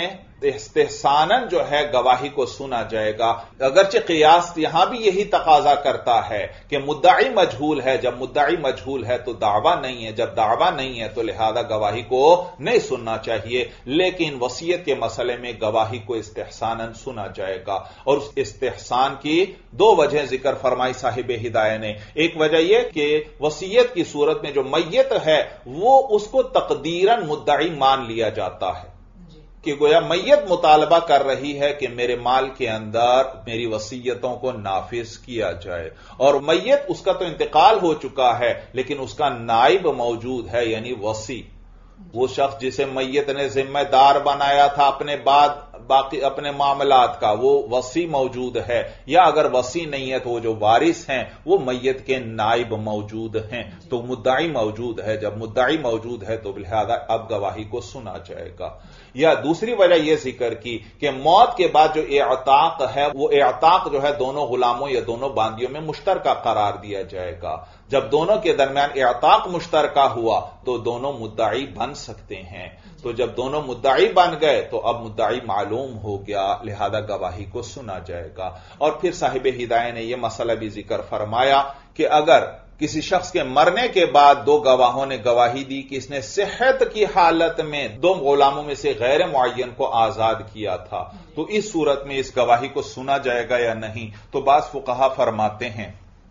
استحسانن جو ہے گواہی کو سنا جائے گا، اگرچہ قیاس یہاں بھی یہی تقاضا کرتا ہے کہ مدعی مجہول ہے، جب مدعی مجہول ہے تو دعویٰ نہیں ہے، جب دعویٰ نہیں ہے تو لہذا گواہی کو نہیں سننا چاہیے، لیکن وصیت کے مسئلے میں گواہی کو استحسانن سنا جائے گا، اور اس استحسان کی دو وجہ ذکر فرمائی صاحب ہدایہ نے۔ ایک وجہ یہ کہ وصیت کی صورت میں جو میت ہے وہ اس کو تقدیراً مدعی مان لیا جاتا ہے کہ گویا میت مطالبہ کر رہی ہے کہ میرے مال کے اندر میری وصیتوں کو نافذ کیا جائے، اور میت اس کا تو انتقال ہو چکا ہے لیکن اس کا نائب موجود ہے، یعنی وصی، وہ شخص جسے میت نے ذمہ دار بنایا تھا اپنے بعد باقی اپنے معاملات کا، وہ وصی موجود ہے، یا اگر وصی نہیں ہے تو وہ جو وارث ہیں وہ میت کے نائب موجود ہیں، تو مدعی موجود ہے، جب مدعی موجود ہے تو لہذا اب گواہی کو سنا جائے گا۔ یا دوسری وجہ یہ ذکر کی کہ موت کے بعد جو اعتاق ہے وہ اعتاق جو ہے دونوں غلاموں یا دونوں باندیوں میں مشترکہ قرار دیا جائے گا، جب دونوں کے درمیان اعتاق مشترکہ ہوا تو دونوں مدعی بن سکتے ہیں، تو جب دونوں مدعی بن گئے تو اب مدعی معلوم ہو گیا، لہذا گواہی کو سنا جائے گا۔ اور پھر صاحب ہدایہ نے یہ مسئلہ بھی ذکر فرمایا کہ اگر کسی شخص کے مرنے کے بعد دو گواہوں نے گواہی دی کہ اس نے صحت کی حالت میں دو غلاموں میں سے غیر معین کو آزاد کیا تھا، تو اس صورت میں اس گواہی کو سنا جائے گا یا نہیں؟ تو بعض فقہا فرماتے ہیں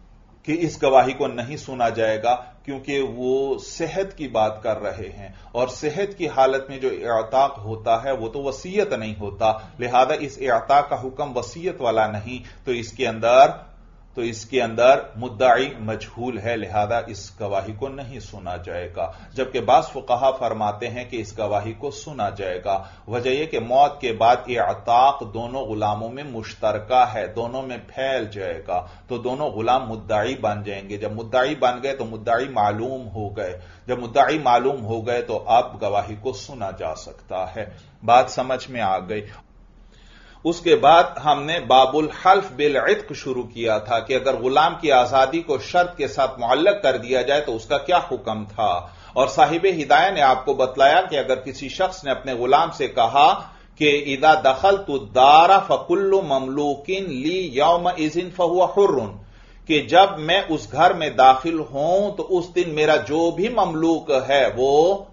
کہ اس گواہی کو نہیں سنا جائے گا کیونکہ وہ صحت کی بات کر رہے ہیں، اور صحت کی حالت میں جو اعتاق ہوتا ہے وہ تو وصیت نہیں ہوتا، لہذا اس اعتاق کا حکم وصیت والا نہیں، تو اس کے اندر تو اس کے اندر مدعی مجہول ہے، لہذا اس گواہی کو نہیں سنا جائے گا، جبکہ بعض فقہا فرماتے ہیں کہ اس گواہی کو سنا جائے گا۔ وجہ یہ کہ موت کے بعد اعتاق دونوں غلاموں میں مشترکہ ہے، دونوں میں پھیل جائے گا، تو دونوں غلام مدعی بن جائیں گے، جب مدعی بن گئے تو مدعی معلوم ہو گئے، جب مدعی معلوم ہو گئے تو اب گواہی کو سنا جا سکتا ہے۔ بات سمجھ میں آ گئی؟ اس کے بعد ہم نے باب الحلف بالعتق شروع کیا تھا کہ اگر غلام کی آزادی کو شرط کے ساتھ معلق کر دیا جائے تو اس کا کیا حکم تھا، اور صاحب ہدایہ نے آپ کو بتلایا کہ اگر کسی شخص نے اپنے غلام سے کہا کہ اذا دخلت الدار فکل مملوک لی یومئذ فہو حر، کہ جب میں اس گھر میں داخل ہوں تو اس دن میرا جو بھی مملوک ہے وہ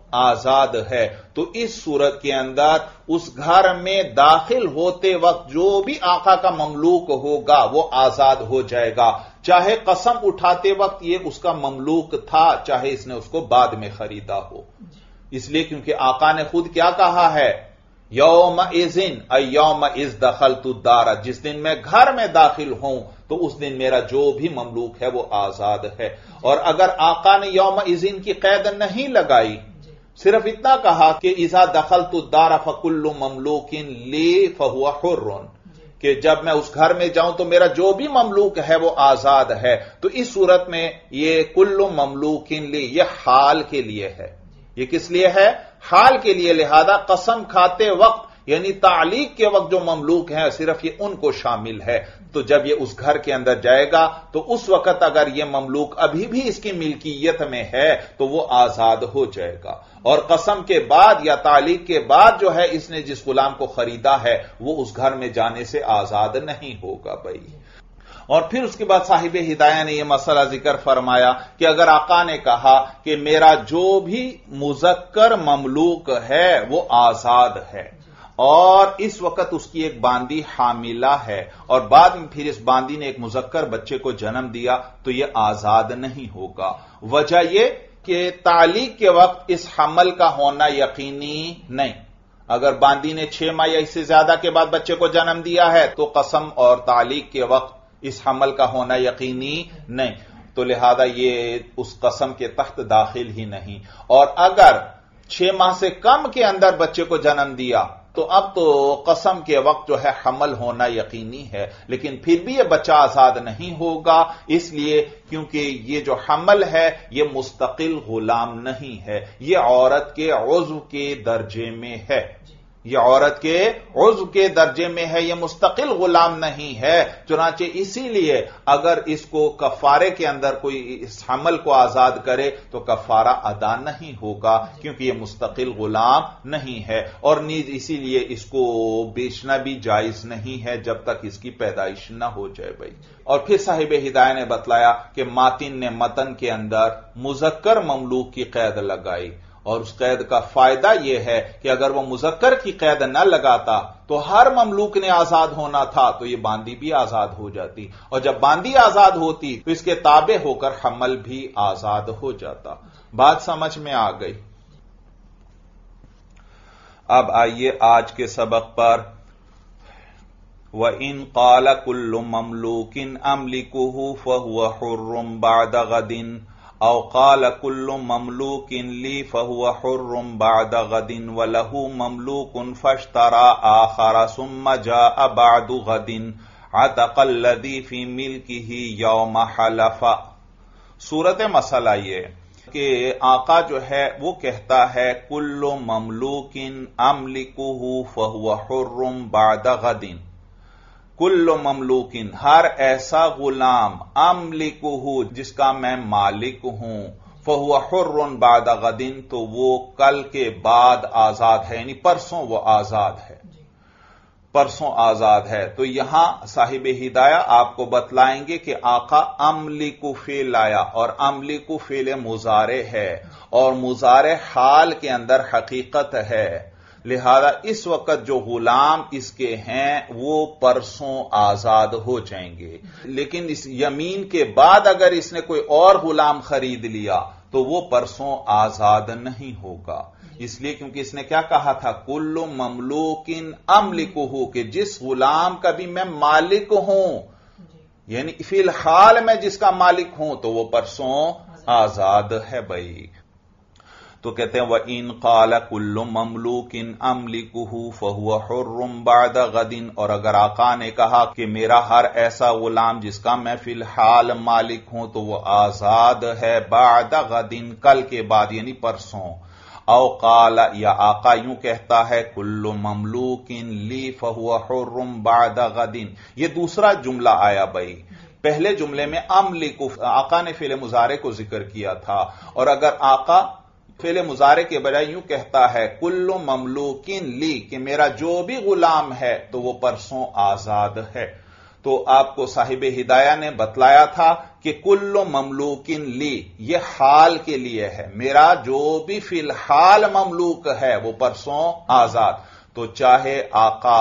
آزاد ہے. تو اس صورت کے اندر اس گھر میں داخل ہوتے وقت جو بھی آقا کا مملوک ہوگا وہ آزاد ہو جائے گا، چاہے قسم اٹھاتے وقت یہ اس کا مملوک تھا، چاہے اس نے اس کو بعد میں خریدا ہو. اس لیے کیونکہ آقا نے خود کیا کہا ہے، یوم اذن ای یوم اذ دخلت الدار، جس دن میں گھر میں داخل ہوں تو اس دن میرا جو بھی مملوک ہے وہ آزاد ہے. اور اگر آقا نے یوم اذن کی قید نہیں لگائی، صرف اتنا کہا کہ اذا دخلت الدار فکل مملوک لی فہو حر، کہ جب میں اس گھر میں جاؤں تو میرا جو بھی مملوک ہے وہ آزاد ہے، تو اس صورت میں یہ کل مملوک لی یہ حال کے لیے ہے. یہ کس لیے ہے؟ حال کے لیے. لہذا قسم کھاتے وقت یعنی تعلیق کے وقت جو مملوک ہیں صرف یہ ان کو شامل ہے. تو جب یہ اس گھر کے اندر جائے گا تو اس وقت اگر یہ مملوک ابھی بھی اس کی ملکیت میں ہے تو وہ آزاد ہو جائے گا. اور قسم کے بعد یا تعلیق کے بعد جو ہے اس نے جس غلام کو خریدا ہے وہ اس گھر میں جانے سے آزاد نہیں ہوگا بھائی. اور پھر اس کے بعد صاحب ہدایہ نے یہ مسئلہ ذکر فرمایا کہ اگر آقا نے کہا کہ میرا جو بھی مذکر مملوک ہے وہ آزاد ہے، اور اس وقت اس کی ایک باندی حاملہ ہے اور بعد میں پھر اس باندی نے ایک مذکر بچے کو جنم دیا، تو یہ آزاد نہیں ہوگا. وجہ یہ کہ تعلیق کے وقت اس حمل کا ہونا یقینی نہیں. اگر باندی نے چھ ماہ یا اس سے زیادہ کے بعد بچے کو جنم دیا ہے تو قسم اور تعلیق کے وقت اس حمل کا ہونا یقینی نہیں، تو لہذا یہ اس قسم کے تحت داخل ہی نہیں. اور اگر چھ ماہ سے کم کے اندر بچے کو جنم دیا تو اب تو قسم کے وقت جو ہے حمل ہونا یقینی ہے، لیکن پھر بھی یہ بچہ آزاد نہیں ہوگا، اس لیے کیونکہ یہ جو حمل ہے یہ مستقل غلام نہیں ہے، یہ عورت کے عضو کے درجے میں ہے. یہ عورت کے عضو کے درجے میں ہے، یہ مستقل غلام نہیں ہے. چنانچہ اسی لیے اگر اس کو کفارے کے اندر کوئی اس حمل کو آزاد کرے تو کفارہ ادا نہیں ہوگا کیونکہ یہ مستقل غلام نہیں ہے، اور نیز اسی لیے اس کو بیچنا بھی جائز نہیں ہے جب تک اس کی پیدائش نہ ہو جائے بھائی. اور پھر صاحب ہدایہ نے بتلایا کہ ماتن نے متن کے اندر مذکر مملوک کی قید لگائی، اور اس قید کا فائدہ یہ ہے کہ اگر وہ مذکر کی قید نہ لگاتا تو ہر مملوک نے آزاد ہونا تھا، تو یہ باندی بھی آزاد ہو جاتی، اور جب باندی آزاد ہوتی تو اس کے تابع ہو کر حمل بھی آزاد ہو جاتا. بات سمجھ میں آ گئی؟ اب آئیے آج کے سبق پر. وَإِن قَالَ كُلُّ مَمْلُوكٍ أَمْلِكُهُ فَهُوَ حُرٌّ بَعْدَ غَدٍ او قال كل مملوك لي فهو حر بعد غد وله مملوك فاشترى آخر ثم جاء بعد غد عتق الذي في ملكه يوم حلف. صورت مسئلہ یہ کہ آقا جو ہے وہ کہتا ہے کل مملوک املکه فهو حر بعد غد، کل مملوکن ہر ایسا غلام املکہ جس کا میں مالک ہوں، فہو حر بعد غدن تو وہ کل کے بعد آزاد ہے، یعنی پرسوں وہ آزاد ہے، پرسوں آزاد ہے. تو یہاں صاحب ہدایہ آپ کو بتلائیں گے کہ آقا املکو فعل آیا، اور املکو فعل مضارع ہے، اور مضارع حال کے اندر حقیقت ہے، لہذا اس وقت جو غلام اس کے ہیں وہ پرسوں آزاد ہو جائیں گے. لیکن اس یمین کے بعد اگر اس نے کوئی اور غلام خرید لیا تو وہ پرسوں آزاد نہیں ہوگا، اس لیے کیونکہ اس نے کیا کہا تھا، کل مملوکن املکہ، کہ جس غلام کا بھی میں مالک ہوں، یعنی فی الحال میں جس کا مالک ہوں تو وہ پرسوں آزاد ہے بھائی. تو کہتے ہیں وَإِن قَالَ كُلُّ مَمْلُوكٍ أَمْلِكُهُ فَهُوَ حُرٌّ بَعْدَ غَدٍ، اور اگر آقا نے کہا کہ میرا ہر ایسا غلام جس کا میں فی الحال مالک ہوں تو وہ آزاد ہے بعد غدٍ، کل کے بعد یعنی پرسوں. او قال یا آقا یوں کہتا ہے کل مملوک لی فہو حر بعد غد، یہ دوسرا جملہ آیا بھائی. پہلے جملے میں املک آقا نے فعل مضارع کو ذکر کیا تھا، اور اگر آقا فعل مضارع کے بجائے یوں کہتا ہے کل مملوک لی کہ میرا جو بھی غلام ہے تو وہ پرسوں آزاد ہے، تو آپ کو صاحب ہدایہ نے بتلایا تھا کہ کل مملوک لی یہ حال کے لیے ہے، میرا جو بھی فی الحال مملوک ہے وہ پرسوں آزاد. تو چاہے آقا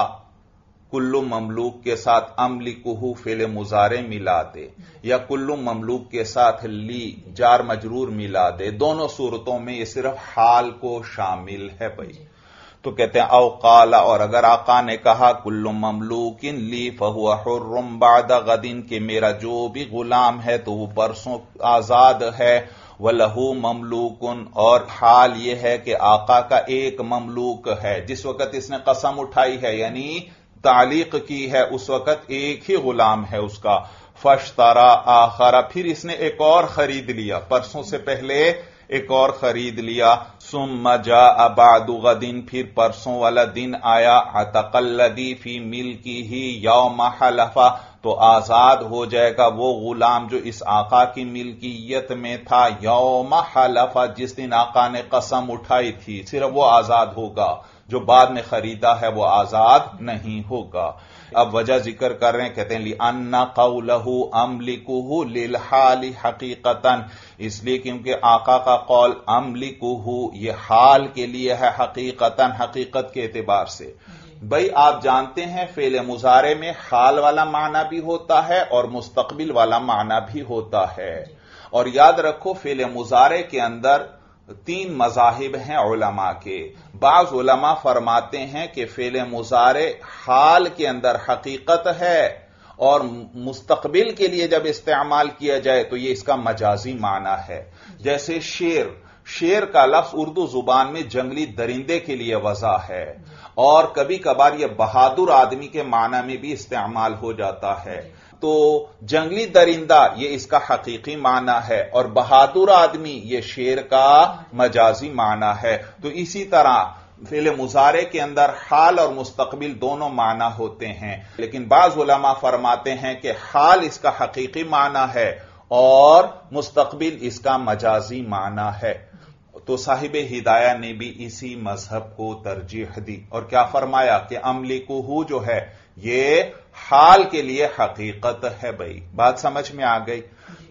کل مملوک کے ساتھ املکہ فعل مضارع ملا دے یا کل مملوک کے ساتھ لی جار مجرور ملا دے، دونوں صورتوں میں یہ صرف حال کو شامل ہے بھائی. تو کہتے ہیں او قال، اور اگر آقا نے کہا کل مملوک لی فہو حر بعد غد کہ میرا جو بھی غلام ہے تو وہ پرسوں آزاد ہے، وَلَهُ مملوکن، اور حال یہ ہے کہ آقا کا ایک مملوک ہے. جس وقت اس نے قسم اٹھائی ہے یعنی تعلیق کی ہے اس وقت ایک ہی غلام ہے اس کا. فاشترى آخر، پھر اس نے ایک اور خرید لیا، پرسوں سے پہلے ایک اور خرید لیا. ثم جاء بعد غد، پھر پرسوں والا دن آیا. عتق الذی فی ملکہ یوم حلف، تو آزاد ہو جائے گا وہ غلام جو اس آقا کی ملکیت میں تھا یوم حلف، جس دن آقا نے قسم اٹھائی تھی، صرف وہ آزاد ہوگا، جو بعد میں خریدا ہے وہ آزاد نہیں ہوگا. اب وجہ ذکر کر رہے ہیں، کہتے ہیں لِأَنَّ قَوْلَهُ أَمْلِكُهُ لِلْحَالِ حَقِيقَةً، اس لیے کیونکہ آقا کا قول أَمْلِكُهُ یہ حال کے لیے ہے، حقیقتاً حقیقت کے اعتبار سے. بھئی آپ جانتے ہیں فعل مضارع میں حال والا معنی بھی ہوتا ہے اور مستقبل والا معنی بھی ہوتا ہے، اور یاد رکھو فعل مضارع کے اندر تین مذاہب ہیں علماء کے. بعض علماء فرماتے ہیں کہ فعل مضارع حال کے اندر حقیقت ہے اور مستقبل کے لیے جب استعمال کیا جائے تو یہ اس کا مجازی معنی ہے. جیسے شیر، شیر کا لفظ اردو زبان میں جنگلی درندے کے لیے وضع ہے، اور کبھی کبھار یہ بہادر آدمی کے معنی میں بھی استعمال ہو جاتا ہے. تو جنگلی درندہ یہ اس کا حقیقی معنی ہے اور بہادر آدمی یہ شیر کا مجازی معنی ہے. تو اسی طرح فعل مضارع کے اندر حال اور مستقبل دونوں معنی ہوتے ہیں، لیکن بعض علماء فرماتے ہیں کہ حال اس کا حقیقی معنی ہے اور مستقبل اس کا مجازی معنی ہے. تو صاحب ہدایہ نے بھی اسی مذہب کو ترجیح دی اور کیا فرمایا کہ املکہ جو ہے یہ حال کے لیے حقیقت ہے. بھائی بات سمجھ میں آ گئی.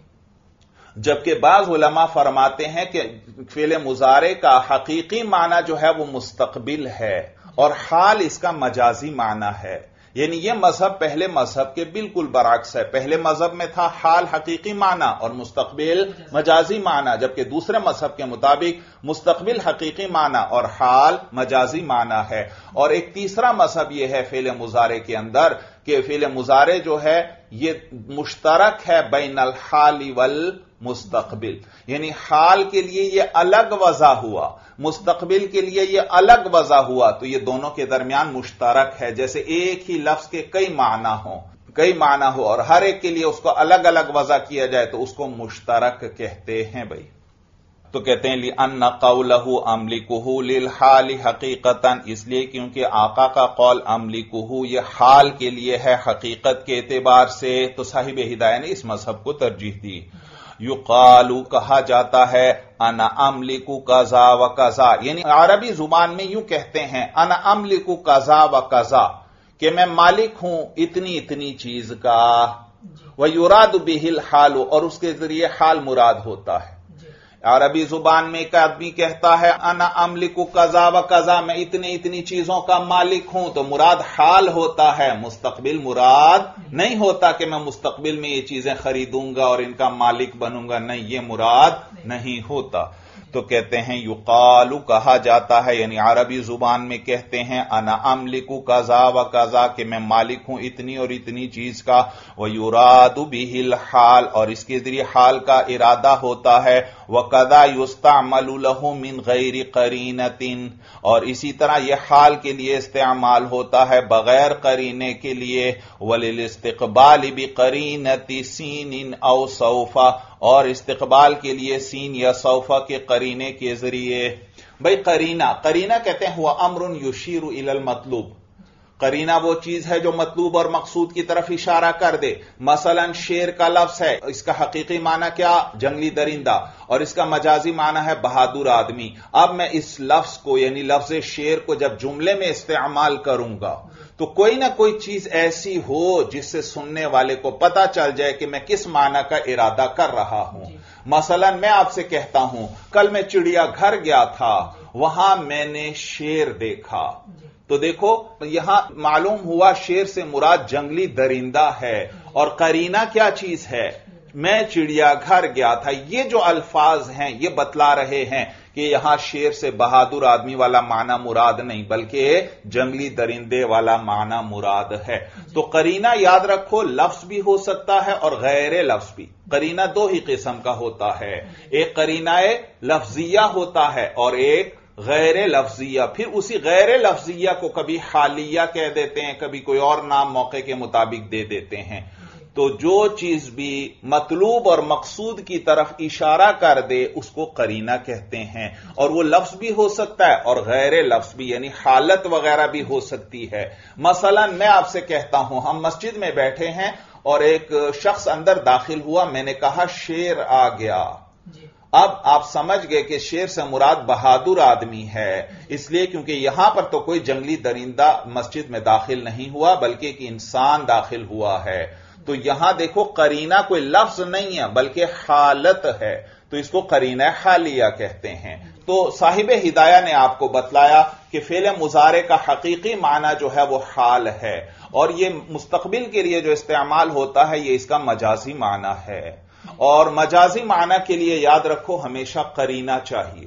جبکہ بعض علماء فرماتے ہیں کہ فعل مضارع کا حقیقی معنی جو ہے وہ مستقبل ہے اور حال اس کا مجازی معنی ہے. یعنی یہ مذہب پہلے مذہب کے بالکل برعکس ہے. پہلے مذہب میں تھا حال حقیقی معنی اور مستقبل مجازی معنی، جبکہ دوسرے مذہب کے مطابق مستقبل حقیقی معنی اور حال مجازی معنی ہے. اور ایک تیسرا مذہب یہ ہے فعل مضارع کے اندر کہ فعل مضارع جو ہے یہ مشترک ہے بین الحال والمستقبل، یعنی حال کے لیے یہ الگ وضع ہوا، مستقبل کے لیے یہ الگ وضع ہوا، تو یہ دونوں کے درمیان مشترک ہے. جیسے ایک ہی لفظ کے کئی معنی ہوں، کئی معنی ہو اور ہر ایک کے لیے اس کو الگ الگ وضع کیا جائے تو اس کو مشترک کہتے ہیں. بھائی تو کہتے ہیں لِأَنَّ قَوْلَهُ أَمْلِكُهُ لِلْحَالِ حَقِيقَةً، اس لیے کیونکہ آقا کا قول املکہ یہ حال کے لیے ہے حقیقت کے اعتبار سے. تو صاحب ہدایہ نے اس مذہب کو ترجیح دی. یقال کہا جاتا ہے انا املک کذا و کذا، یعنی عربی زبان میں یوں کہتے ہیں انا املک کذا و کذا کہ میں مالک ہوں اتنی اتنی چیز کا. ویراد بہ الحال، اور اس کے ذریعے حال مراد ہوتا ہے. عربی زبان میں ایک آدمی کہتا ہے انا املک کذا و کذا، میں اتنی اتنی چیزوں کا مالک ہوں، تو مراد حال ہوتا ہے، مستقبل مراد نہیں ہوتا کہ میں مستقبل میں یہ چیزیں خریدوں گا اور ان کا مالک بنوں گا، نہیں، یہ مراد نہیں ہوتا. تو کہتے ہیں یقال کہا جاتا ہے، یعنی عربی زبان میں کہتے ہیں انا املک کذا و کذا کہ میں مالک ہوں اتنی اور اتنی چیز کا. ویراد بہ الحال، اور اس کے ذریعے حال کا ارادہ ہوتا ہے. وکذا یستعمل له من غیر قرینۃ، اور اسی طرح یہ حال کے لیے استعمال ہوتا ہے بغیر قرینے کے لیے. وللاستقبال بقرینۃ سین او سوف، اور استقبال کے لیے سین یا سوف کے قرینے کے ذریعے. بھائی قرینہ قرینہ کہتے ہیں ہوا امر یشیر الی المطلوب، قرینہ وہ چیز ہے جو مطلوب اور مقصود کی طرف اشارہ کر دے. مثلا شیر کا لفظ ہے، اس کا حقیقی معنی کیا؟ جنگلی درندہ، اور اس کا مجازی معنی ہے بہادر آدمی. اب میں اس لفظ کو یعنی لفظ شیر کو جب جملے میں استعمال کروں گا تو کوئی نہ کوئی چیز ایسی ہو جس سے سننے والے کو پتا چل جائے کہ میں کس معنی کا ارادہ کر رہا ہوں. مثلا میں آپ سے کہتا ہوں کل میں چڑیا گھر گیا تھا، وہاں میں نے شیر دیکھا. تو دیکھو یہاں معلوم ہوا شیر سے مراد جنگلی درندہ ہے، اور قرینہ کیا چیز ہے؟ میں چڑیا گھر گیا تھا. یہ جو الفاظ ہیں یہ بتلا رہے ہیں کہ یہاں شیر سے بہادر آدمی والا معنی مراد نہیں بلکہ جنگلی درندے والا معنی مراد ہے. تو قرینہ یاد رکھو لفظ بھی ہو سکتا ہے اور غیر لفظ بھی. قرینہ دو ہی قسم کا ہوتا ہے، ایک قرینہ لفظیہ ہوتا ہے اور ایک غیر لفظیہ. پھر اسی غیر لفظیہ کو کبھی حالیہ کہہ دیتے ہیں، کبھی کوئی اور نام موقع کے مطابق دے دیتے ہیں. تو جو چیز بھی مطلوب اور مقصود کی طرف اشارہ کر دے اس کو قرینہ کہتے ہیں، اور وہ لفظ بھی ہو سکتا ہے اور غیر لفظ بھی، یعنی حالت وغیرہ بھی ہو سکتی ہے. مثلا میں آپ سے کہتا ہوں ہم مسجد میں بیٹھے ہیں اور ایک شخص اندر داخل ہوا، میں نے کہا شیر آ گیا. اب آپ سمجھ گئے کہ شیر سے مراد بہادر آدمی ہے، اس لیے کیونکہ یہاں پر تو کوئی جنگلی درندہ مسجد میں داخل نہیں ہوا بلکہ ایک انسان داخل ہوا ہے. تو یہاں دیکھو قرینہ کوئی لفظ نہیں ہے بلکہ حالت ہے، تو اس کو قرینہ حالیہ کہتے ہیں. تو صاحب ہدایہ نے آپ کو بتلایا کہ فعل مضارع کا حقیقی معنی جو ہے وہ حال ہے، اور یہ مستقبل کے لیے جو استعمال ہوتا ہے یہ اس کا مجازی معنی ہے. اور مجازی معنی کے لیے یاد رکھو ہمیشہ قرینہ چاہیے.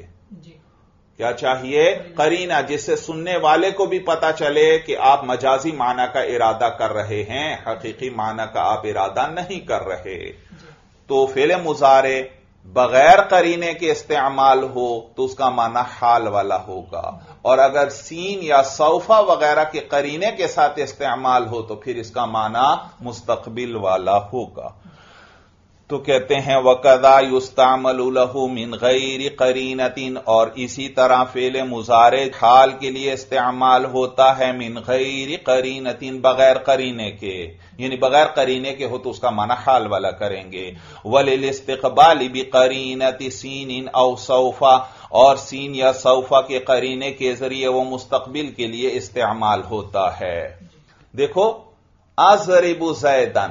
کیا چاہیے؟ قرینہ، جس سے سننے والے کو بھی پتا چلے کہ آپ مجازی معنی کا ارادہ کر رہے ہیں، حقیقی معنی کا آپ ارادہ نہیں کر رہے. تو فعل مضارع بغیر قرینے کے استعمال ہو تو اس کا معنی حال والا ہوگا، اور اگر سین یا سوفا وغیرہ کے قرینے کے ساتھ استعمال ہو تو پھر اس کا معنی مستقبل والا ہوگا. تو کہتے ہیں وَقَذَا يُسْتَعْمَلُ لَهُ مِنْ غَيْرِ قَرِينَةٍ، اور اسی طرح فعل مضارع حال کے لیے استعمال ہوتا ہے من غیر قرینۃ، بغیر قرینے کے، یعنی بغیر قرینے کے ہو تو اس کا معنی حال والا کریں گے. وَلِلْإِسْتِقْبَالِ بِقَرِينَةِ سِينٍ أَوْ سَوْفَ، اور سین یا سوفا کے قرینے کے ذریعے وہ مستقبل کے لیے استعمال ہوتا ہے. دیکھو اضرب زیدن،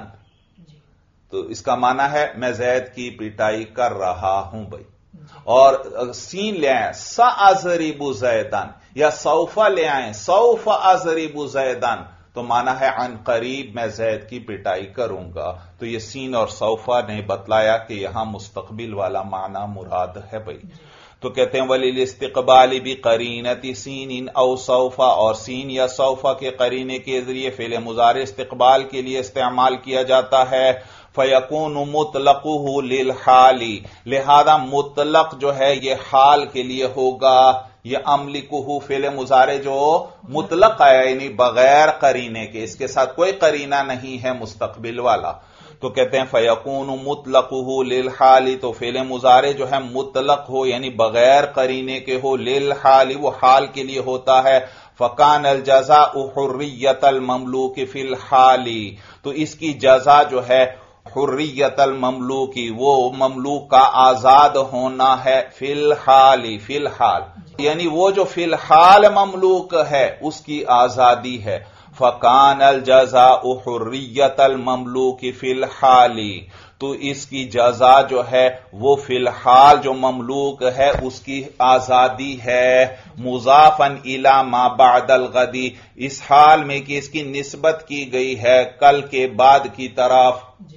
تو اس کا معنی ہے میں زید کی پٹائی کر رہا ہوں بھائی. اور سین لے آئیں سأضرب زیدن، یا سوفا لے آئیں سوف اضرب زیدن، تو معنی ہے عن قریب میں زید کی پٹائی کروں گا. تو یہ سین اور سوفا نے بتلایا کہ یہاں مستقبل والا معنی مراد ہے بھائی. تو کہتے ہیں وَلِلْإِسْتِقْبَالِ بِقَرِينَةِ سِينٍ أَوْ سَوْفَ، اور سین یا سوفا کے قرینے کے ذریعے فعل مضارع استقبال کے لیے استعمال کیا جاتا ہے. فَيَكُونُ مُطْلَقُهُ لِلْحَالِ، لہذا مطلق جو ہے یہ حال کے لیے ہوگا. یہ املکہ فعل مضارع جو مطلق ہے یعنی بغیر قرینے کے، اس کے ساتھ کوئی قرینہ نہیں ہے مستقبل والا. تو کہتے ہیں فَيَكُونُ مُطْلَقُهُ لِلْحَالِ، تو فعل مضارع جو ہے مطلق ہو یعنی بغیر قرینے کے ہو، للحال وہ حال کے لیے ہوتا ہے. فَكَانَ الْجَزَاءُ حُرِّيَّةَ الْمَمْلُوكِ فِي الْحَالِ، تو اس کی جزا جو ہے حریت المملوکی، وہ مملوک کا آزاد ہونا ہے، فی الحال فی الحال یعنی وہ جو فی الحال مملوک ہے اس کی آزادی ہے. فَكَانَ الْجَزَاءُ حُرِّيَّةَ الْمَمْلُوكِ فِي الْحَالِ، تو اس کی جزا جو ہے وہ فی الحال جو مملوک ہے اس کی آزادی ہے. مضافاً الی ما بعد الغد، اس حال میں کہ اس کی نسبت کی گئی ہے کل کے بعد کی طرف،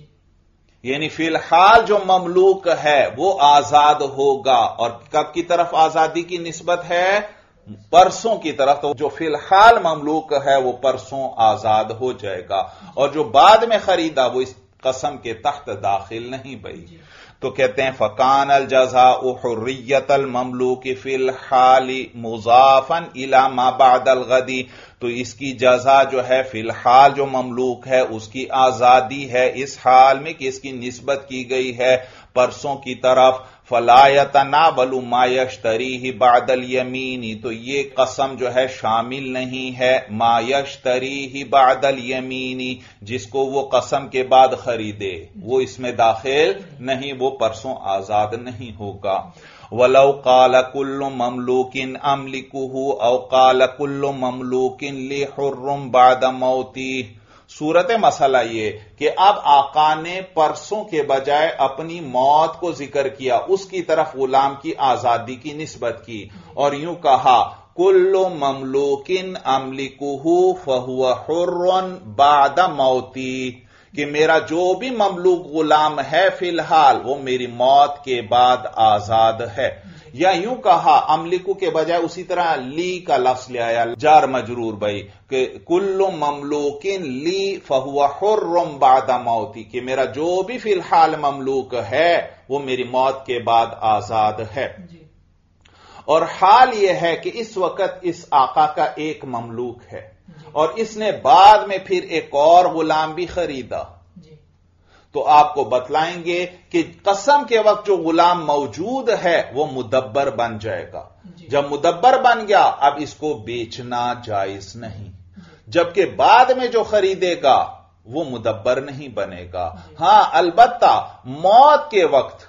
یعنی فی الحال جو مملوک ہے وہ آزاد ہوگا. اور کب کی طرف آزادی کی نسبت ہے؟ پرسوں کی طرف. تو جو فی الحال مملوک ہے وہ پرسوں آزاد ہو جائے گا، اور جو بعد میں خریدا وہ اس قسم کے تحت داخل نہیں بھائی. تو کہتے ہیں فَكَانَ الْجَزَاءُ حُرِّيَّةَ الْمَمْلُوكِ فِي الْحَالِ مُضَافًا إِلَى مَا بَعْدَ الْغَدِ، تو تو اس کی جزا جو ہے فی الحال جو مملوک ہے اس کی آزادی ہے، اس حال میں کہ اس کی نسبت کی گئی ہے پرسوں کی طرف. فلا يتناول ما يشتريه بعد الیمین، تو یہ قسم جو ہے شامل نہیں ہے ما يشتريه بعد الیمین، جس کو وہ قسم کے بعد خریدے، وہ اس میں داخل نہیں، وہ پرسوں آزاد نہیں ہوگا. وَلَوْ قَالَ كُلُّ مَمْلُوكٍ أَمْلِكُهُ أَوْ قَالَ كُلُّ مَمْلُوكٍ لِحُرٍّ بَعْدَ مَوْتِهِ. صورت مسئلہ یہ کہ اب آقا نے پرسوں کے بجائے اپنی موت کو ذکر کیا، اس کی طرف غلام کی آزادی کی نسبت کی، اور یوں کہا کل مملوکن املکہ فہو حر بعد موتی، کہ میرا جو بھی مملوک غلام ہے فی الحال وہ میری موت کے بعد آزاد ہے. یا یوں کہا املکو کے بجائے اسی طرح لی کا لفظ لے آیا جار مجرور بھائی کہ کل مملوکن لی فہو حر بعد موتی، کہ میرا جو بھی فی الحال مملوک ہے وہ میری موت کے بعد آزاد ہے. اور حال یہ ہے کہ اس وقت اس آقا کا ایک مملوک ہے اور اس نے بعد میں پھر ایک اور غلام بھی خریدا، تو آپ کو بتلائیں گے کہ قسم کے وقت جو غلام موجود ہے وہ مدبر بن جائے گا. جب مدبر بن گیا اب اس کو بیچنا جائز نہیں، جبکہ بعد میں جو خریدے گا وہ مدبر نہیں بنے گا. ہاں البتہ موت کے وقت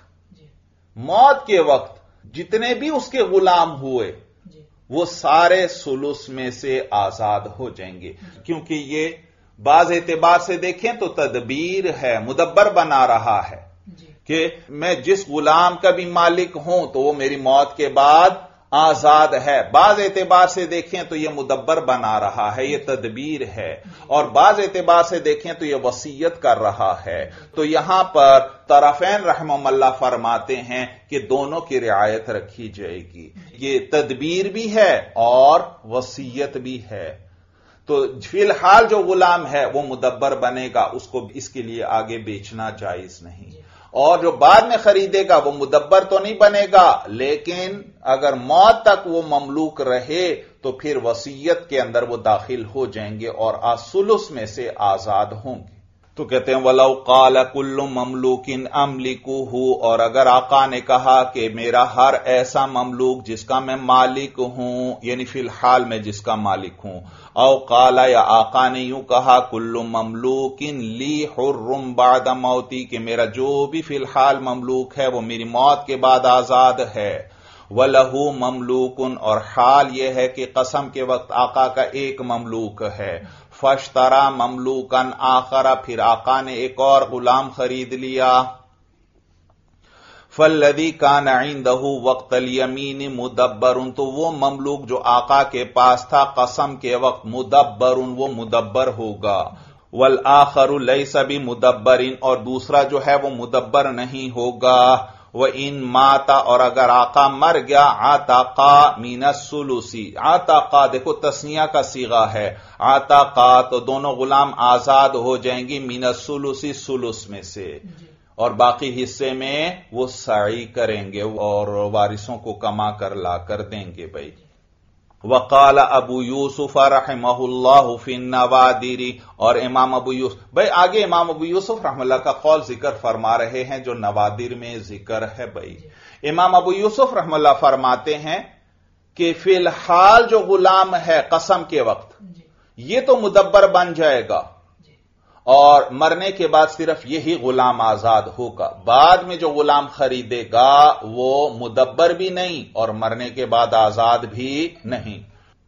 موت کے وقت جتنے بھی اس کے غلام ہوئے وہ سارے سلس میں سے آزاد ہو جائیں گے، کیونکہ یہ بعض اعتبار سے دیکھیں تو تدبیر ہے، مدبر بنا رہا ہے کہ میں جس غلام کا بھی مالک ہوں تو وہ میری موت کے بعد آزاد ہے. بعض اعتبار سے دیکھیں تو یہ مدبر بنا رہا ہے، یہ تدبیر ہے، اور بعض اعتبار سے دیکھیں تو یہ وصیت کر رہا ہے. تو یہاں پر طرفین رحمہم اللہ فرماتے ہیں کہ دونوں کی رعایت رکھی جائے گی، یہ تدبیر بھی ہے اور وصیت بھی ہے. تو فی الحال جو غلام ہے وہ مدبر بنے گا، اس کو اس کے لیے آگے بیچنا جائز نہیں. اور جو بعد میں خریدے گا وہ مدبر تو نہیں بنے گا، لیکن اگر موت تک وہ مملوک رہے تو پھر وصیت کے اندر وہ داخل ہو جائیں گے اور الثلث میں سے آزاد ہوں گے. تو کہتے ہیں وَلَوْ قَالَ كُلُّ مَمْلُوكٍ أَمْلِكُهُ، اور اگر آقا نے کہا کہ میرا ہر ایسا مملوک جس کا میں مالک ہوں، یعنی فی الحال میں جس کا مالک ہوں، او قال، یا آقا نے یوں کہا کل مملوکن لی حر بعد موتی، کہ میرا جو بھی فی الحال مملوک ہے وہ میری موت کے بعد آزاد ہے. وَلَهُ مملوکن، اور حال یہ ہے کہ قسم کے وقت آقا کا ایک مملوک ہے. فاشترى مملوکن آخر، پھر آقا نے ایک اور غلام خرید لیا. فالذی کان عندہ وقت الیمین مدبر، تو وہ مملوک جو آقا کے پاس تھا قسم کے وقت مدبر، وہ مدبر ہوگا. والآخر لیس بمدبر، اور دوسرا جو ہے وہ مدبر نہیں ہوگا. وَإِن مَاتَ، اور اگر آقا مر گیا، عَتَقَا مِنَ الثُّلُثِ، عَتَقَا دیکھو تسنیہ کا صیغہ ہے، عَتَقَا تو دونوں غلام آزاد ہو جائیں گی مِنَ الثُّلُثِ ثلث میں سے، اور باقی حصے میں وہ سعی کریں گے اور وارثوں کو کما کر لا کر دیں گے. بھائی وقال ابو یوسف رحمہ اللہ فی النوادر، اور امام ابو یوسف، بھائی آگے امام ابو یوسف رحمہ اللہ کا قول ذکر فرما رہے ہیں جو نوادر میں ذکر ہے. بھائی امام ابو یوسف رحمہ اللہ فرماتے ہیں کہ فی الحال جو غلام ہے قسم کے وقت یہ تو مدبر بن جائے گا، اور مرنے کے بعد صرف یہی غلام آزاد ہوگا. بعد میں جو غلام خریدے گا وہ مدبر بھی نہیں اور مرنے کے بعد آزاد بھی نہیں.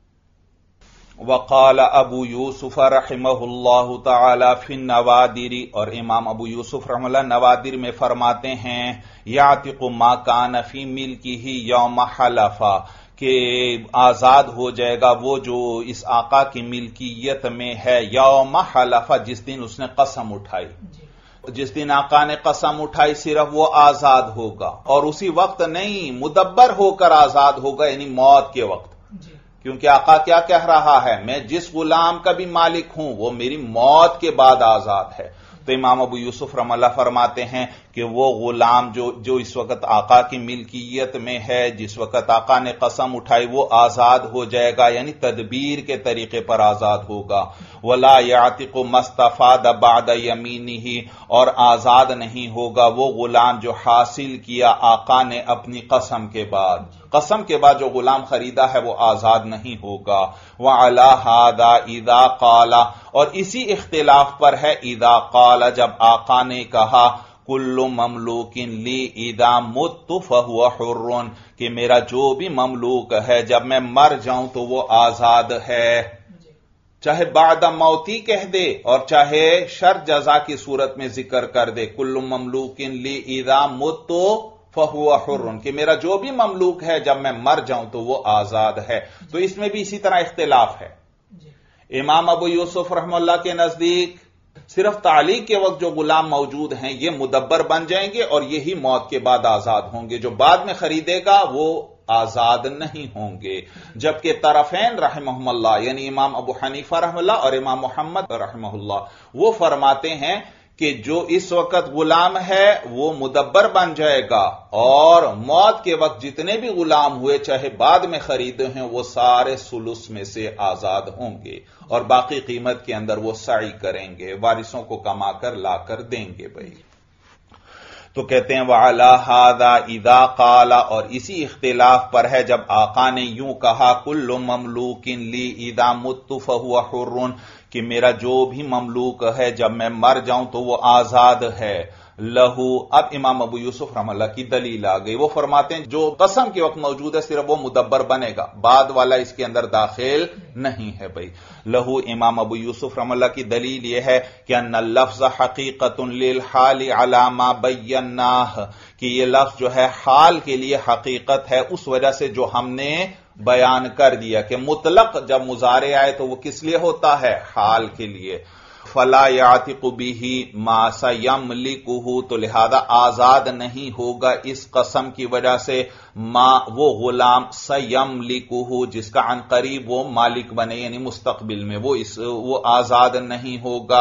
وقال ابو یوسف رحمہ اللہ تعالی فی النوادر، اور امام ابو یوسف رحمہ اللہ نوادر میں فرماتے ہیں یعتق ما کان فی ملکہ یوم حلفا، کہ آزاد ہو جائے گا وہ جو اس آقا کی ملکیت میں ہے یوم حلفہ، جس دن اس نے قسم اٹھائی. جس دن آقا نے قسم اٹھائی صرف وہ آزاد ہوگا، اور اسی وقت نہیں، مدبر ہو کر آزاد ہوگا، یعنی موت کے وقت. کیونکہ آقا کیا کہہ رہا ہے، میں جس غلام کا بھی مالک ہوں وہ میری موت کے بعد آزاد ہے. تو امام ابو یوسف رحمہ اللہ فرماتے ہیں کہ کہ وہ غلام جو جو اس وقت آقا کی ملکیت میں ہے، جس وقت آقا نے قسم اٹھائی وہ آزاد ہو جائے گا، یعنی تدبیر کے طریقے پر آزاد ہوگا۔ ولا یعتق مستفاد بعد یمینہ، اور آزاد نہیں ہوگا وہ غلام جو حاصل کیا آقا نے اپنی قسم کے بعد، قسم کے بعد جو غلام خریدا ہے وہ آزاد نہیں ہوگا۔ وعلی ھذا اذا قال، اور اسی اختلاف پر ہے اذا قال، جب آقا نے کہا کل مملوک لی اذا مت فہو حر، کہ میرا جو بھی مملوک ہے جب میں مر جاؤں تو وہ آزاد ہے، چاہے بعد موتی کہہ دے اور چاہے شر جزا کی صورت میں ذکر کر دے، کل مملوک لی اذا مت فہو حر، کہ میرا جو بھی مملوک ہے جب میں مر جاؤں تو وہ آزاد ہے۔ تو اس میں بھی اسی طرح اختلاف ہے۔ امام ابو یوسف رحمہ اللہ کے نزدیک صرف تعلیق کے وقت جو غلام موجود ہیں یہ مدبر بن جائیں گے اور یہی موت کے بعد آزاد ہوں گے، جو بعد میں خریدے گا وہ آزاد نہیں ہوں گے۔ جبکہ طرفین رحمہم اللہ، یعنی امام ابو حنیفہ رحمہ اللہ اور امام محمد رحمہ اللہ، وہ فرماتے ہیں کہ جو اس وقت غلام ہے وہ مدبر بن جائے گا، اور موت کے وقت جتنے بھی غلام ہوئے چاہے بعد میں خریدے ہیں وہ سارے سلس میں سے آزاد ہوں گے، اور باقی قیمت کے اندر وہ سعی کریں گے، وارثوں کو کما کر لا کر دیں گے بھائی۔ تو کہتے ہیں وعلی ھذا اذا قال، اور اسی اختلاف پر ہے جب آقا نے یوں کہا کل مملوک لی اذا مت فہو حر، کہ میرا جو بھی مملوک ہے جب میں مر جاؤں تو وہ آزاد ہے۔ لہو، اب امام ابو یوسف رحمہ اللہ کی دلیل آ گئی، وہ فرماتے ہیں جو قسم کے وقت موجود ہے صرف وہ مدبر بنے گا، بعد والا اس کے اندر داخل نہیں ہے بھائی۔ لہو، امام ابو یوسف رحمہ اللہ کی دلیل یہ ہے کہ ان اللفظ حقیقت للحال علی ما بیناہ، کہ یہ لفظ جو ہے حال کے لیے حقیقت ہے اس وجہ سے جو ہم نے بیان کر دیا، کہ مطلق جب مضارع آئے تو وہ کس لیے ہوتا ہے؟ حال کے لیے۔ فلا یعتق به ما سیملکہ، تو لہذا آزاد نہیں ہوگا اس قسم کی وجہ سے ما وہ غلام سیملکہ جس کا عن قریب وہ مالک بنے، یعنی مستقبل میں وہ اس وہ آزاد نہیں ہوگا۔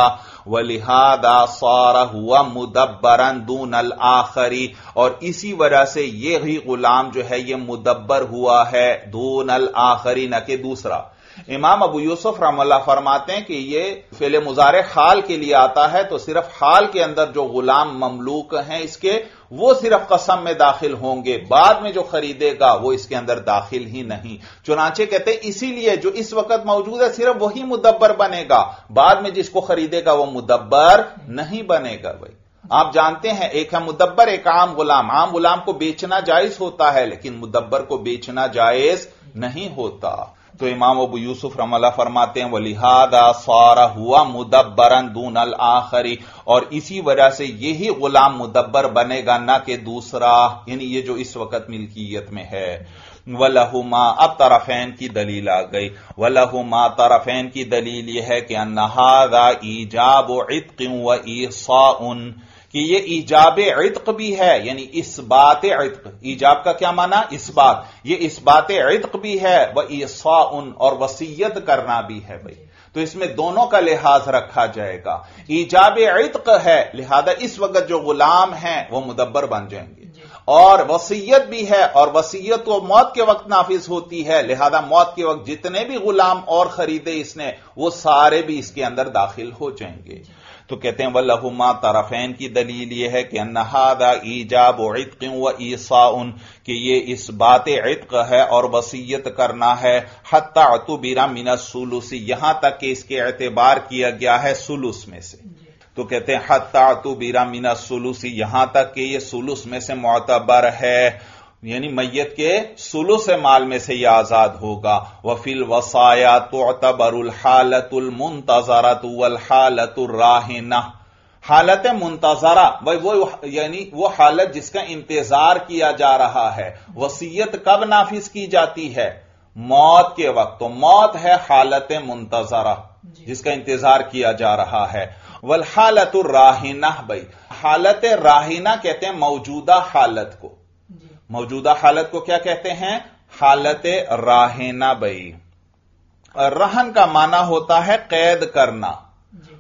ولہذا صار ہوا مدبرا دون الآخر، اور اسی وجہ سے یہی غلام جو ہے یہ مدبر ہوا ہے دون الآخر، نہ کہ دوسرا۔ امام ابو یوسف رحمہ اللہ فرماتے ہیں کہ یہ فعل مضارع حال کے لیے آتا ہے، تو صرف حال کے اندر جو غلام مملوک ہیں اس کے وہ صرف قسم میں داخل ہوں گے، بعد میں جو خریدے گا وہ اس کے اندر داخل ہی نہیں۔ چنانچہ کہتے ہیں اسی لیے جو اس وقت موجود ہے صرف وہی مدبر بنے گا، بعد میں جس کو خریدے گا وہ مدبر نہیں بنے گا بھائی۔ آپ جانتے ہیں ایک ہے مدبر، ایک عام غلام۔ عام غلام کو بیچنا جائز ہوتا ہے لیکن مدبر کو بیچنا جائز نہیں ہوتا۔ تو امام ابو یوسف رحمہ اللہ فرماتے ہیں وَلِهَذَا صَارَ هُوَ مُدَبَّرًا دُونَ الْآخَرِ، اور اسی وجہ سے یہی غلام مدبر بنے گا نہ کہ دوسرا، یعنی یہ جو اس وقت ملکیت میں ہے۔ وَلَهُمَا، اب طرفین کی دلیل آ گئی۔ وَلَهُمَا، طرفین کی دلیل یہ ہے کہ أَنَّ هَذَا إِيجَابُ عِتْقٍ وَإِيصَاءٌ، کہ یہ ایجاب عتق بھی ہے، یعنی اثبات عتق۔ ایجاب کا کیا معنی؟ اثبات۔ یہ اثبات عتق بھی ہے، وَإِيصَاءٌ، اور وصیت کرنا بھی ہے بھائی۔ تو اس میں دونوں کا لحاظ رکھا جائے گا۔ ایجاب عتق ہے، لہذا اس وقت جو غلام ہیں وہ مدبر بن جائیں گے، اور وصیت بھی ہے، اور وصیت تو موت کے وقت نافذ ہوتی ہے، لہذا موت کے وقت جتنے بھی غلام اور خریدے اس نے وہ سارے بھی اس کے اندر داخل ہو جائیں گے۔ تو کہتے ہیں وَلَهُمَا، طرفین کی دلیل یہ ہے کہ أَنَّ هَذَا إِيجَابُ عِتْقٍ وَإِيصَاءٌ، کہ یہ اس بات عتق ہے اور وصیت کرنا ہے، حَتَّى اعْتُبِرَ مِنَ الثُّلُثِ، یہاں تک کہ اس کے اعتبار کیا گیا ہے ثلث میں سے۔ تو کہتے ہیں حَتَّى اعْتُبِرَ مِنَ الثُّلُثِ، یہاں تک کہ یہ ثلث میں سے معتبر ہے، یعنی میت کے ثلث مال میں سے یہ آزاد ہوگا۔ وَفِي الْوَصَايَا تُعْتَبَرُ الْحَالَةُ الْمُنْتَظَرَةُ وَالْحَالَةُ الرَّاهِنَةُ، حالت منتظرہ وہ یعنی وہ حالت جس کا انتظار کیا جا رہا ہے۔ وصیت کب نافذ کی جاتی ہے؟ موت کے وقت، تو موت ہے حالت منتظرہ جس کا انتظار کیا جا رہا ہے۔ وَالْحَالَةُ الرَّاهِنَةُ، بھائی حالت راہنہ کہتے ہیں موجودہ حالت کو۔ موجودہ حالت کو کیا کہتے ہیں؟ حالت راہنہ بھائی۔ رہن کا معنی ہوتا ہے قید کرنا،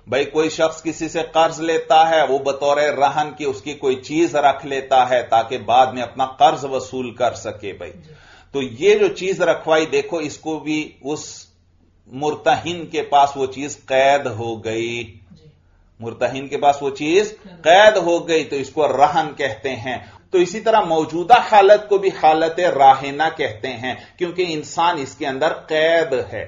بھائی کوئی شخص کسی سے قرض لیتا ہے، وہ بطور رہن کی اس کی کوئی چیز رکھ لیتا ہے تاکہ بعد میں اپنا قرض وصول کر سکے بھائی. تو یہ جو چیز رکھوائی دیکھو اس کو بھی اس مرتہن کے پاس وہ چیز قید ہو گئی، مرتہن کے پاس وہ چیز قید ہو گئی تو اس کو رہن کہتے ہیں. تو اسی طرح موجودہ حالت کو بھی حالت راہنہ کہتے ہیں کیونکہ انسان اس کے اندر قید ہے.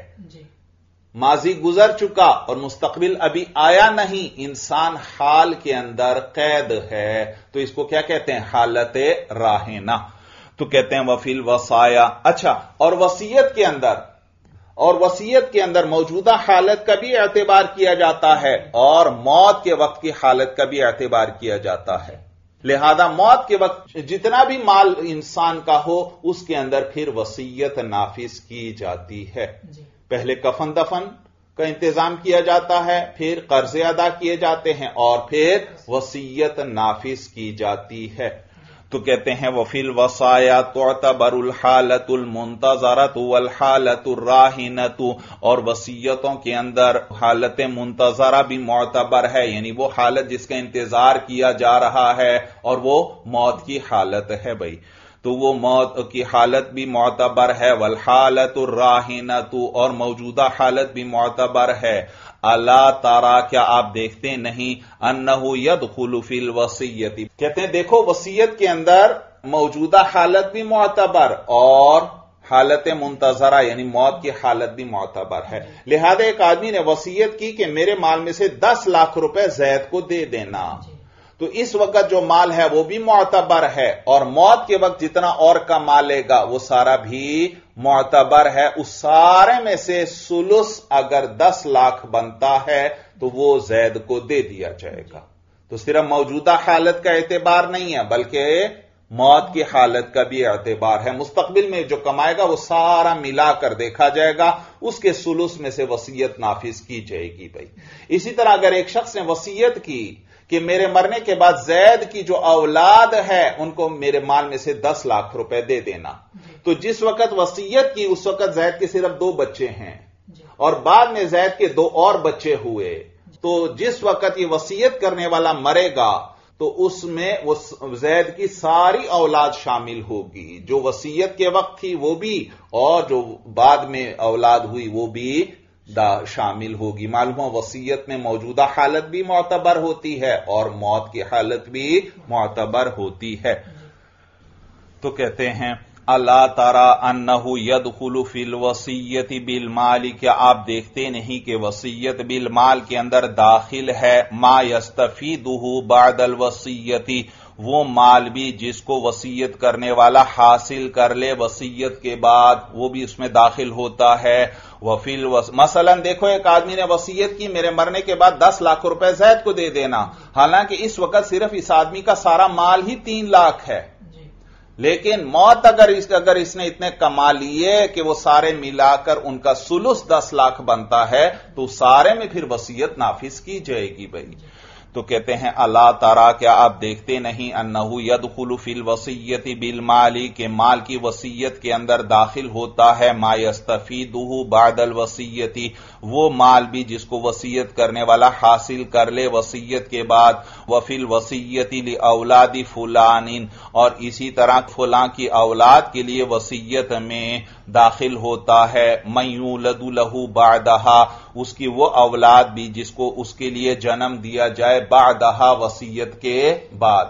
ماضی گزر چکا اور مستقبل ابھی آیا نہیں، انسان حال کے اندر قید ہے تو اس کو کیا کہتے ہیں؟ حالت راہنہ. تو کہتے ہیں وفی الوصایا. اچھا، اور وصیت کے اندر اور وصیت کے اندر موجودہ حالت کا بھی اعتبار کیا جاتا ہے اور موت کے وقت کی حالت کا بھی اعتبار کیا جاتا ہے. لہذا موت کے وقت جتنا بھی مال انسان کا ہو اس کے اندر پھر وصیت نافذ کی جاتی ہے. پہلے کفن دفن کا انتظام کیا جاتا ہے، پھر قرضے ادا کیے جاتے ہیں اور پھر وصیت نافذ کی جاتی ہے. تو کہتے ہیں وفی الوصایا تعتبر الحالت المنتظرۃ والحالت الراہنۃ، اور وصیتوں کے اندر حالت منتظرہ بھی معتبر ہے، یعنی وہ حالت جس کا انتظار کیا جا رہا ہے، اور وہ موت کی حالت ہے بھائی. تو وہ موت کی حالت بھی معتبر ہے. والحالت الراہنۃ، اور موجودہ حالت بھی معتبر ہے. الا ترى، کیا آپ دیکھتے نہیں، انہ يدخل فی الوصیۃ، کہتے ہیں دیکھو وصیت کے اندر موجودہ حالت بھی معتبر اور حالت منتظرہ یعنی موت کی حالت بھی معتبر ہے. لہذا ایک آدمی نے وصیت کی کہ میرے مال میں سے دس لاکھ روپے زید کو دے دینا، تو اس وقت جو مال ہے وہ بھی معتبر ہے اور موت کے وقت جتنا اور کا مال لے گا وہ سارا بھی معتبر ہے. اس سارے میں سے سلس اگر دس لاکھ بنتا ہے تو وہ زید کو دے دیا جائے گا. تو صرف موجودہ حالت کا اعتبار نہیں ہے بلکہ موت کی حالت کا بھی اعتبار ہے. مستقبل میں جو کمائے گا وہ سارا ملا کر دیکھا جائے گا، اس کے سلس میں سے وصیت نافذ کی جائے گی بھائی. اسی طرح اگر ایک شخص نے وصیت کی کہ میرے مرنے کے بعد زید کی جو اولاد ہے ان کو میرے مال میں سے دس لاکھ روپے دے دینا، تو جس وقت وصیت کی اس وقت زید کے صرف دو بچے ہیں اور بعد میں زید کے دو اور بچے ہوئے، تو جس وقت یہ وصیت کرنے والا مرے گا تو اس میں وہ زید کی ساری اولاد شامل ہوگی، جو وصیت کے وقت تھی وہ بھی اور جو بعد میں اولاد ہوئی وہ بھی دا شامل ہوگی. معلوم وصیت میں موجودہ حالت بھی معتبر ہوتی ہے اور موت کی حالت بھی معتبر ہوتی ہے. تو کہتے ہیں الا ترى انہ يدخل فی الوصیۃ بالمال، کیا آپ دیکھتے نہیں کہ وصیت بالمال کے اندر داخل ہے ما یستفیدہ بعد الوصیۃ، وہ مال بھی جس کو وصیت کرنے والا حاصل کر لے وصیت کے بعد وہ بھی اس میں داخل ہوتا ہے. وفی الوص مثلا دیکھو ایک آدمی نے وصیت کی میرے مرنے کے بعد دس لاکھ روپے زید کو دے دینا، حالانکہ اس وقت صرف اس آدمی کا سارا مال ہی تین لاکھ ہے، لیکن موت اگر اس اگر اس نے اتنے کما لیے کہ وہ سارے ملا کر ان کا سلس دس لاکھ بنتا ہے تو سارے میں پھر وصیت نافذ کی جائے گی بھائی. تو کہتے ہیں الا ترى، کیا آپ دیکھتے نہیں، انہ يدخل فی الوصیۃ بالمال، کہ مال کی وصیت کے اندر داخل ہوتا ہے ما یستفیدہ بعد الوصیۃ، وہ مال بھی جس کو وصیت کرنے والا حاصل کر لے وصیت کے بعد. وفی الوصیۃ لاولاد فلان، اور اسی طرح فلاں کی اولاد کے لیے وصیت میں داخل ہوتا ہے من یولد لہ بعدہا، اس کی وہ اولاد بھی جس کو اس کے لیے جنم دیا جائے بعدہا وصیت کے بعد.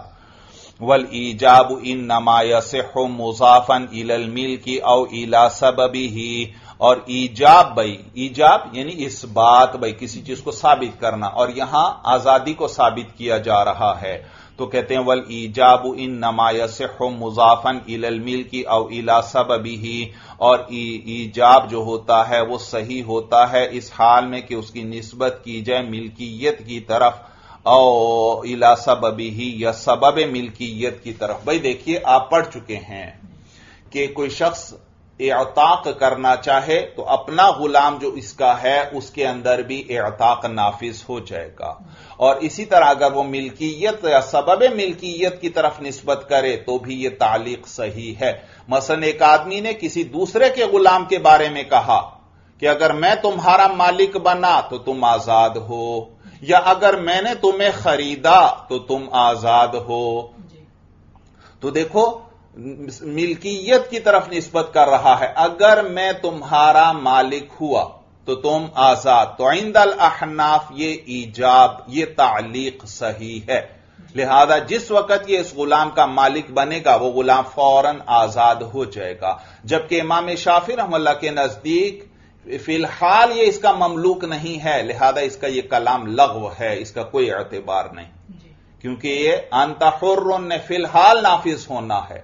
والایجاب انما یصح مضافا الی الملک او الی سببہ، اور ایجاب بھائی ایجاب یعنی اس بات بھائی کسی چیز کو ثابت کرنا، اور یہاں آزادی کو ثابت کیا جا رہا ہے. تو کہتے ہیں والایجاب انما یصح مضافا الی الملک او الی سببہ، اور ایجاب جو ہوتا ہے وہ صحیح ہوتا ہے اس حال میں کہ اس کی نسبت کی جائے ملکیت کی طرف او الی سببہ، یا سبب ملکیت کی طرف. بھائی دیکھیے آپ پڑھ چکے ہیں کہ کوئی شخص اعتاق کرنا چاہے تو اپنا غلام جو اس کا ہے اس کے اندر بھی اعتاق نافذ ہو جائے گا، اور اسی طرح اگر وہ ملکیت یا سبب ملکیت کی طرف نسبت کرے تو بھی یہ تعلیق صحیح ہے. مثلا ایک آدمی نے کسی دوسرے کے غلام کے بارے میں کہا کہ اگر میں تمہارا مالک بنا تو تم آزاد ہو، یا اگر میں نے تمہیں خریدا تو تم آزاد ہو. تو دیکھو ملکیت کی طرف نسبت کر رہا ہے. اگر میں تمہارا مالک ہوا تو تم آزاد. تو عند الاحناف یہ ایجاب، یہ تعلیق صحیح ہے. لہذا جس وقت یہ اس غلام کا مالک بنے گا وہ غلام فوراً آزاد ہو جائے گا. جبکہ امام شافعی رحمہ اللہ کے نزدیک فی الحال یہ اس کا مملوک نہیں ہے، لہذا اس کا یہ کلام لغو ہے، اس کا کوئی اعتبار نہیں، کیونکہ یہ انت حر نے فی الحال نافذ ہونا ہے،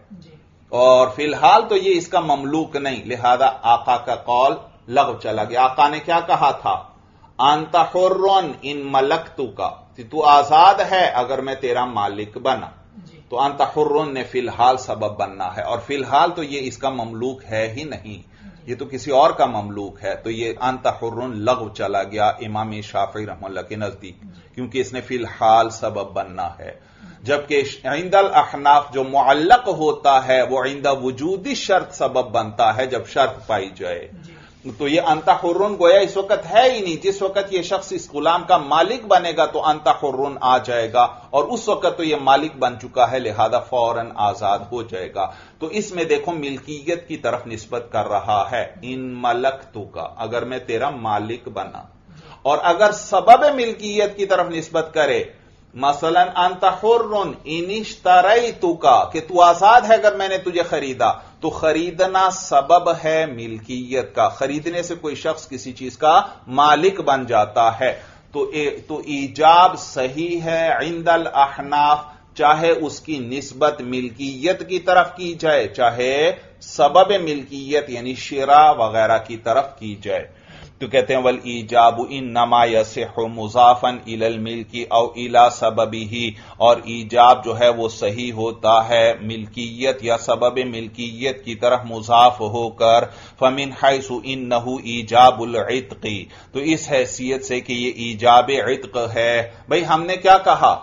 اور فی الحال تو یہ اس کا مملوک نہیں، لہذا آقا کا قول لغو چلا گیا. آقا نے کیا کہا تھا؟ انت حر ان ملکتو کا، تو آزاد ہے اگر میں تیرا مالک بنا. تو انت حر نے فی الحال سبب بننا ہے، اور فی الحال تو یہ اس کا مملوک ہے ہی نہیں، یہ تو کسی اور کا مملوک ہے. تو یہ انت حر لغو چلا گیا امام شافعی رحمہ اللہ کے نزدیک، کیونکہ اس نے فی الحال سبب بننا ہے. جبکہ عند الاحناف جو معلق ہوتا ہے وہ عند وجودی شرط سبب بنتا ہے، جب شرط پائی جائے. تو یہ انت حرن گویا اس وقت ہے ہی نہیں. جس وقت یہ شخص اس غلام کا مالک بنے گا تو انت حرن آ جائے گا، اور اس وقت تو یہ مالک بن چکا ہے، لہذا فوراً آزاد ہو جائے گا. تو اس میں دیکھو ملکیت کی طرف نسبت کر رہا ہے، ان ملکتو کا، اگر میں تیرا مالک بنا. اور اگر سبب ملکیت کی طرف نسبت کرے، مثلا انت حر ان اشتریتک، کہ تو آزاد ہے اگر میں نے تجھے خریدا، تو خریدنا سبب ہے ملکیت کا. خریدنے سے کوئی شخص کسی چیز کا مالک بن جاتا ہے. تو تو ایجاب صحیح ہے عند الاحناف، چاہے اس کی نسبت ملکیت کی طرف کی جائے، چاہے سبب ملکیت یعنی شراء وغیرہ کی طرف کی جائے. تو کہتے ہیں والایجاب انما یصح مضافا الی الملک او الی سببہ، اور ایجاب جو ہے وہ صحیح ہوتا ہے ملکیت یا سبب ملکیت کی طرف مضاف ہو کر. فمن حیث انہ ایجاب العتق، تو اس حیثیت سے کہ یہ ایجاب عتق ہے. بھئی ہم نے کیا کہا؟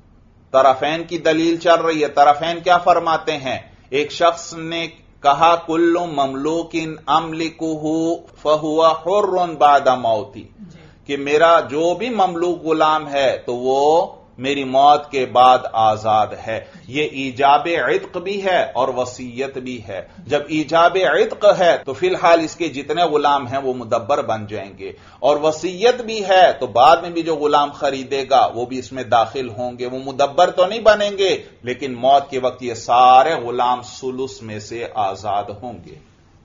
طرفین کی دلیل چل رہی ہے. طرفین کیا فرماتے ہیں؟ ایک شخص نے کہا کل مملوک املکہ فہو حر بعد موتی، کہ میرا جو بھی مملوک غلام ہے تو وہ میری موت کے بعد آزاد ہے. یہ ایجاب عتق بھی ہے اور وصیت بھی ہے. جب ایجاب عتق ہے تو فی الحال اس کے جتنے غلام ہیں وہ مدبر بن جائیں گے، اور وصیت بھی ہے تو بعد میں بھی جو غلام خریدے گا وہ بھی اس میں داخل ہوں گے. وہ مدبر تو نہیں بنیں گے، لیکن موت کے وقت یہ سارے غلام ثلث میں سے آزاد ہوں گے.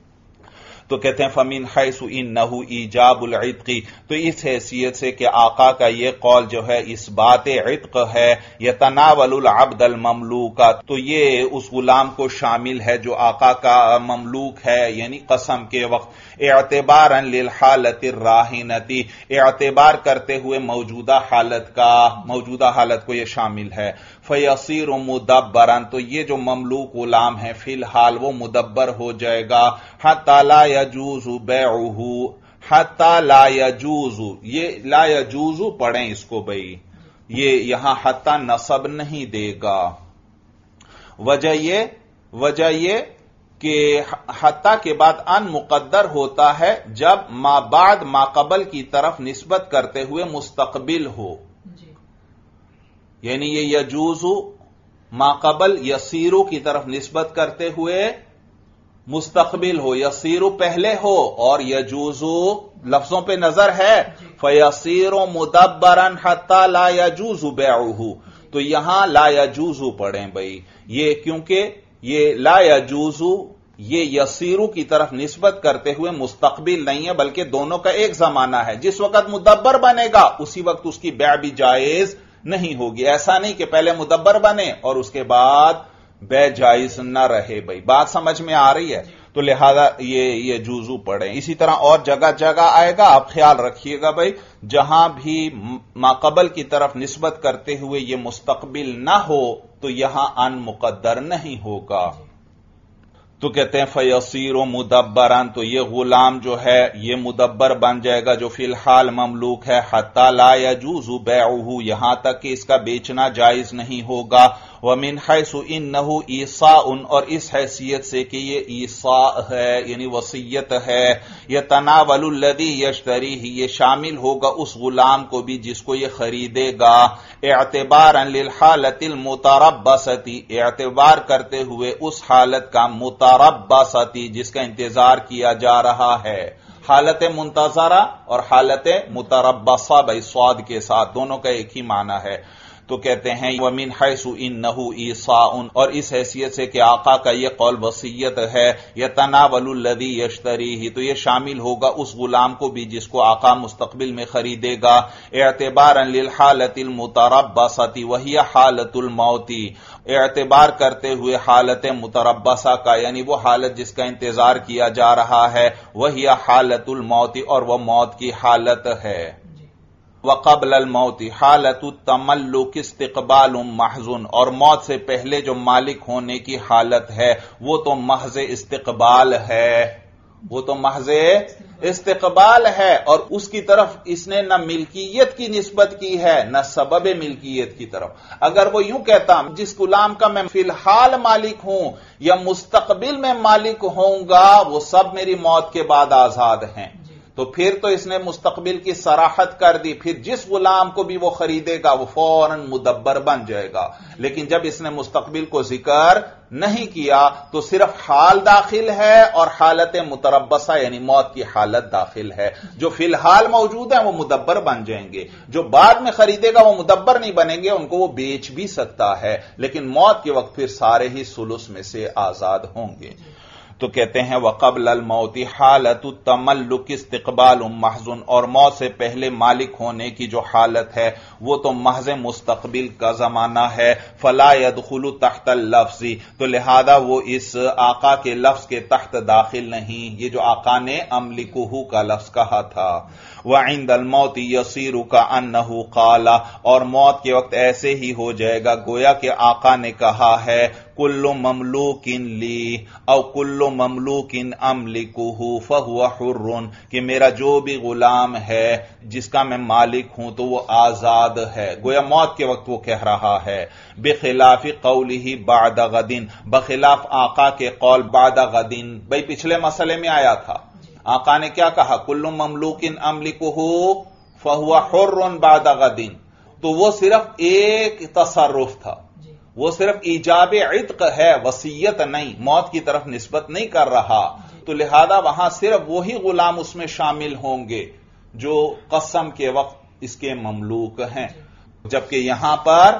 تو کہتے ہیں فمن حیث انہ ایجاب العتق، تو اس حیثیت سے کہ آقا کا یہ قول جو ہے اس بات عتق ہے، یتناول العبد المملوک، تو یہ اس غلام کو شامل ہے جو آقا کا مملوک ہے، یعنی قسم کے وقت. اعتبارا للحالت الراہنتی، اعتبار کرتے ہوئے موجودہ حالت کا، موجودہ حالت کو یہ شامل ہے. فیصیر مدبرا، تو یہ جو مملوک غلام ہے فی الحال وہ مدبر ہو جائے گا. حتی لا یجوز بیعہ، حتی لا یجوز، یہ لا یجوز پڑھیں اس کو بھئی، یہ یہاں حتی نصب نہیں دے گا. وجہ یہ وجہ یہ کہ حتی کے بعد ان مقدر ہوتا ہے جب ما بعد ما قبل کی طرف نسبت کرتے ہوئے مستقبل ہو. یعنی یہ یجوز ما قبل یسیرو کی طرف نسبت کرتے ہوئے مستقبل ہو، یسیرو پہلے ہو اور یجوزو لفظوں پہ نظر ہے. فیصیر مدبرا حتی لا یجوز بیعہ، تو یہاں لا یجوز پڑھیں بھئی، یہ کیونکہ یہ لا یجوز یہ یسیرو کی طرف نسبت کرتے ہوئے مستقبل نہیں ہے، بلکہ دونوں کا ایک زمانہ ہے. جس وقت مدبر بنے گا اسی وقت اس کی بیع بھی جائز نہیں ہوگی. ایسا نہیں کہ پہلے مدبر بنے اور اس کے بعد بیع جائز نہ رہے. بھائی بات سمجھ میں آ رہی ہے؟ تو لہذا یہ یہ جوزو پڑھیں. اسی طرح اور جگہ جگہ آئے گا، آپ خیال رکھیے گا بھائی، جہاں بھی ماقبل کی طرف نسبت کرتے ہوئے یہ مستقبل نہ ہو تو یہاں ان مقدر نہیں ہوگا. تو کہتے ہیں فیصیر مدبران، تو یہ غلام جو ہے یہ مدبر بن جائے گا جو فی الحال مملوک ہے. حتی لا یجوز بیعہ، یہاں تک کہ اس کا بیچنا جائز نہیں ہوگا. ومن حیث انہ ایصاء، اور اس حیثیت سے کہ یہ ایصاء ہے یعنی وصیت ہے، یتناول الذی یشتریہ، یہ شامل ہوگا اس غلام کو بھی جس کو یہ خریدے گا، اعتبارا للحالت المتربصتی، اعتبار کرتے ہوئے اس حالت کا متربصتی جس کا انتظار کیا جا رہا ہے۔ حالت منتظرہ اور حالت متربصہ بھائی صاد کے ساتھ، دونوں کا ایک ہی معنی ہے۔ تو کہتے ہیں وَمِنْ حَيْثُ إِنَّهُ إِيصَاءٌ، اور اس حیثیت سے کہ آقا کا یہ قول وصیت ہے، يَتَنَاوَلُ الَّذِي يَشْتَرِيهِ، تو یہ شامل ہوگا اس غلام کو بھی جس کو آقا مستقبل میں خریدے گا، اعتبارا للحالت المتربصۃ وهي حالت الموت، اعتبار کرتے ہوئے حالت متربصہ کا یعنی وہ حالت جس کا انتظار کیا جا رہا ہے، وهي حالت الموت، اور وہ موت کی حالت ہے۔ وقبل الموت حالت التملک استقبال محض، اور موت سے پہلے جو مالک ہونے کی حالت ہے وہ تو محض استقبال ہے، وہ تو محض استقبال ہے، اور اس کی طرف اس نے نہ ملکیت کی نسبت کی ہے نہ سبب ملکیت کی طرف۔ اگر وہ یوں کہتا جس غلام کا میں فی الحال مالک ہوں یا مستقبل میں مالک ہوں گا وہ سب میری موت کے بعد آزاد ہیں، تو پھر تو اس نے مستقبل کی صراحت کر دی، پھر جس غلام کو بھی وہ خریدے گا وہ فوراً مدبر بن جائے گا۔ لیکن جب اس نے مستقبل کو ذکر نہیں کیا تو صرف حال داخل ہے اور حالت متربصہ یعنی موت کی حالت داخل ہے۔ جو فی الحال موجود ہیں وہ مدبر بن جائیں گے، جو بعد میں خریدے گا وہ مدبر نہیں بنیں گے، ان کو وہ بیچ بھی سکتا ہے، لیکن موت کے وقت پھر سارے ہی ثلث میں سے آزاد ہوں گے۔ تو کہتے ہیں وقبل الموت حالت التملک استقبال محض، اور موت سے پہلے مالک ہونے کی جو حالت ہے وہ تو محض مستقبل کا زمانہ ہے، فلا يدخل تحت اللفظ، تو لہذا وہ اس آقا کے لفظ کے تحت داخل نہیں، یہ جو آقا نے املکہ کا لفظ کہا تھا۔ وعند الموت یصیر کأنہ قال، اور موت کے وقت ایسے ہی ہو جائے گا گویا کہ آقا نے کہا ہے کل مملوک لی او کل مملوک املکہ فہو حر، کہ میرا جو بھی غلام ہے جس کا میں مالک ہوں تو وہ آزاد ہے، گویا موت کے وقت وہ کہہ رہا ہے۔ بخلاف قولہ بعد غد، بخلاف آقا کے قول بعد غد، بھئی پچھلے مسئلے میں آیا تھا آقا نے کیا کہا کل مملوک املکہ فہو حر بعد غد، تو وہ صرف ایک تصرف تھا، وہ صرف ایجاب عتق ہے، وصیت نہیں، موت کی طرف نسبت نہیں کر رہا، تو لہذا وہاں صرف وہی غلام اس میں شامل ہوں گے جو قسم کے وقت اس کے مملوک ہیں، جبکہ یہاں پر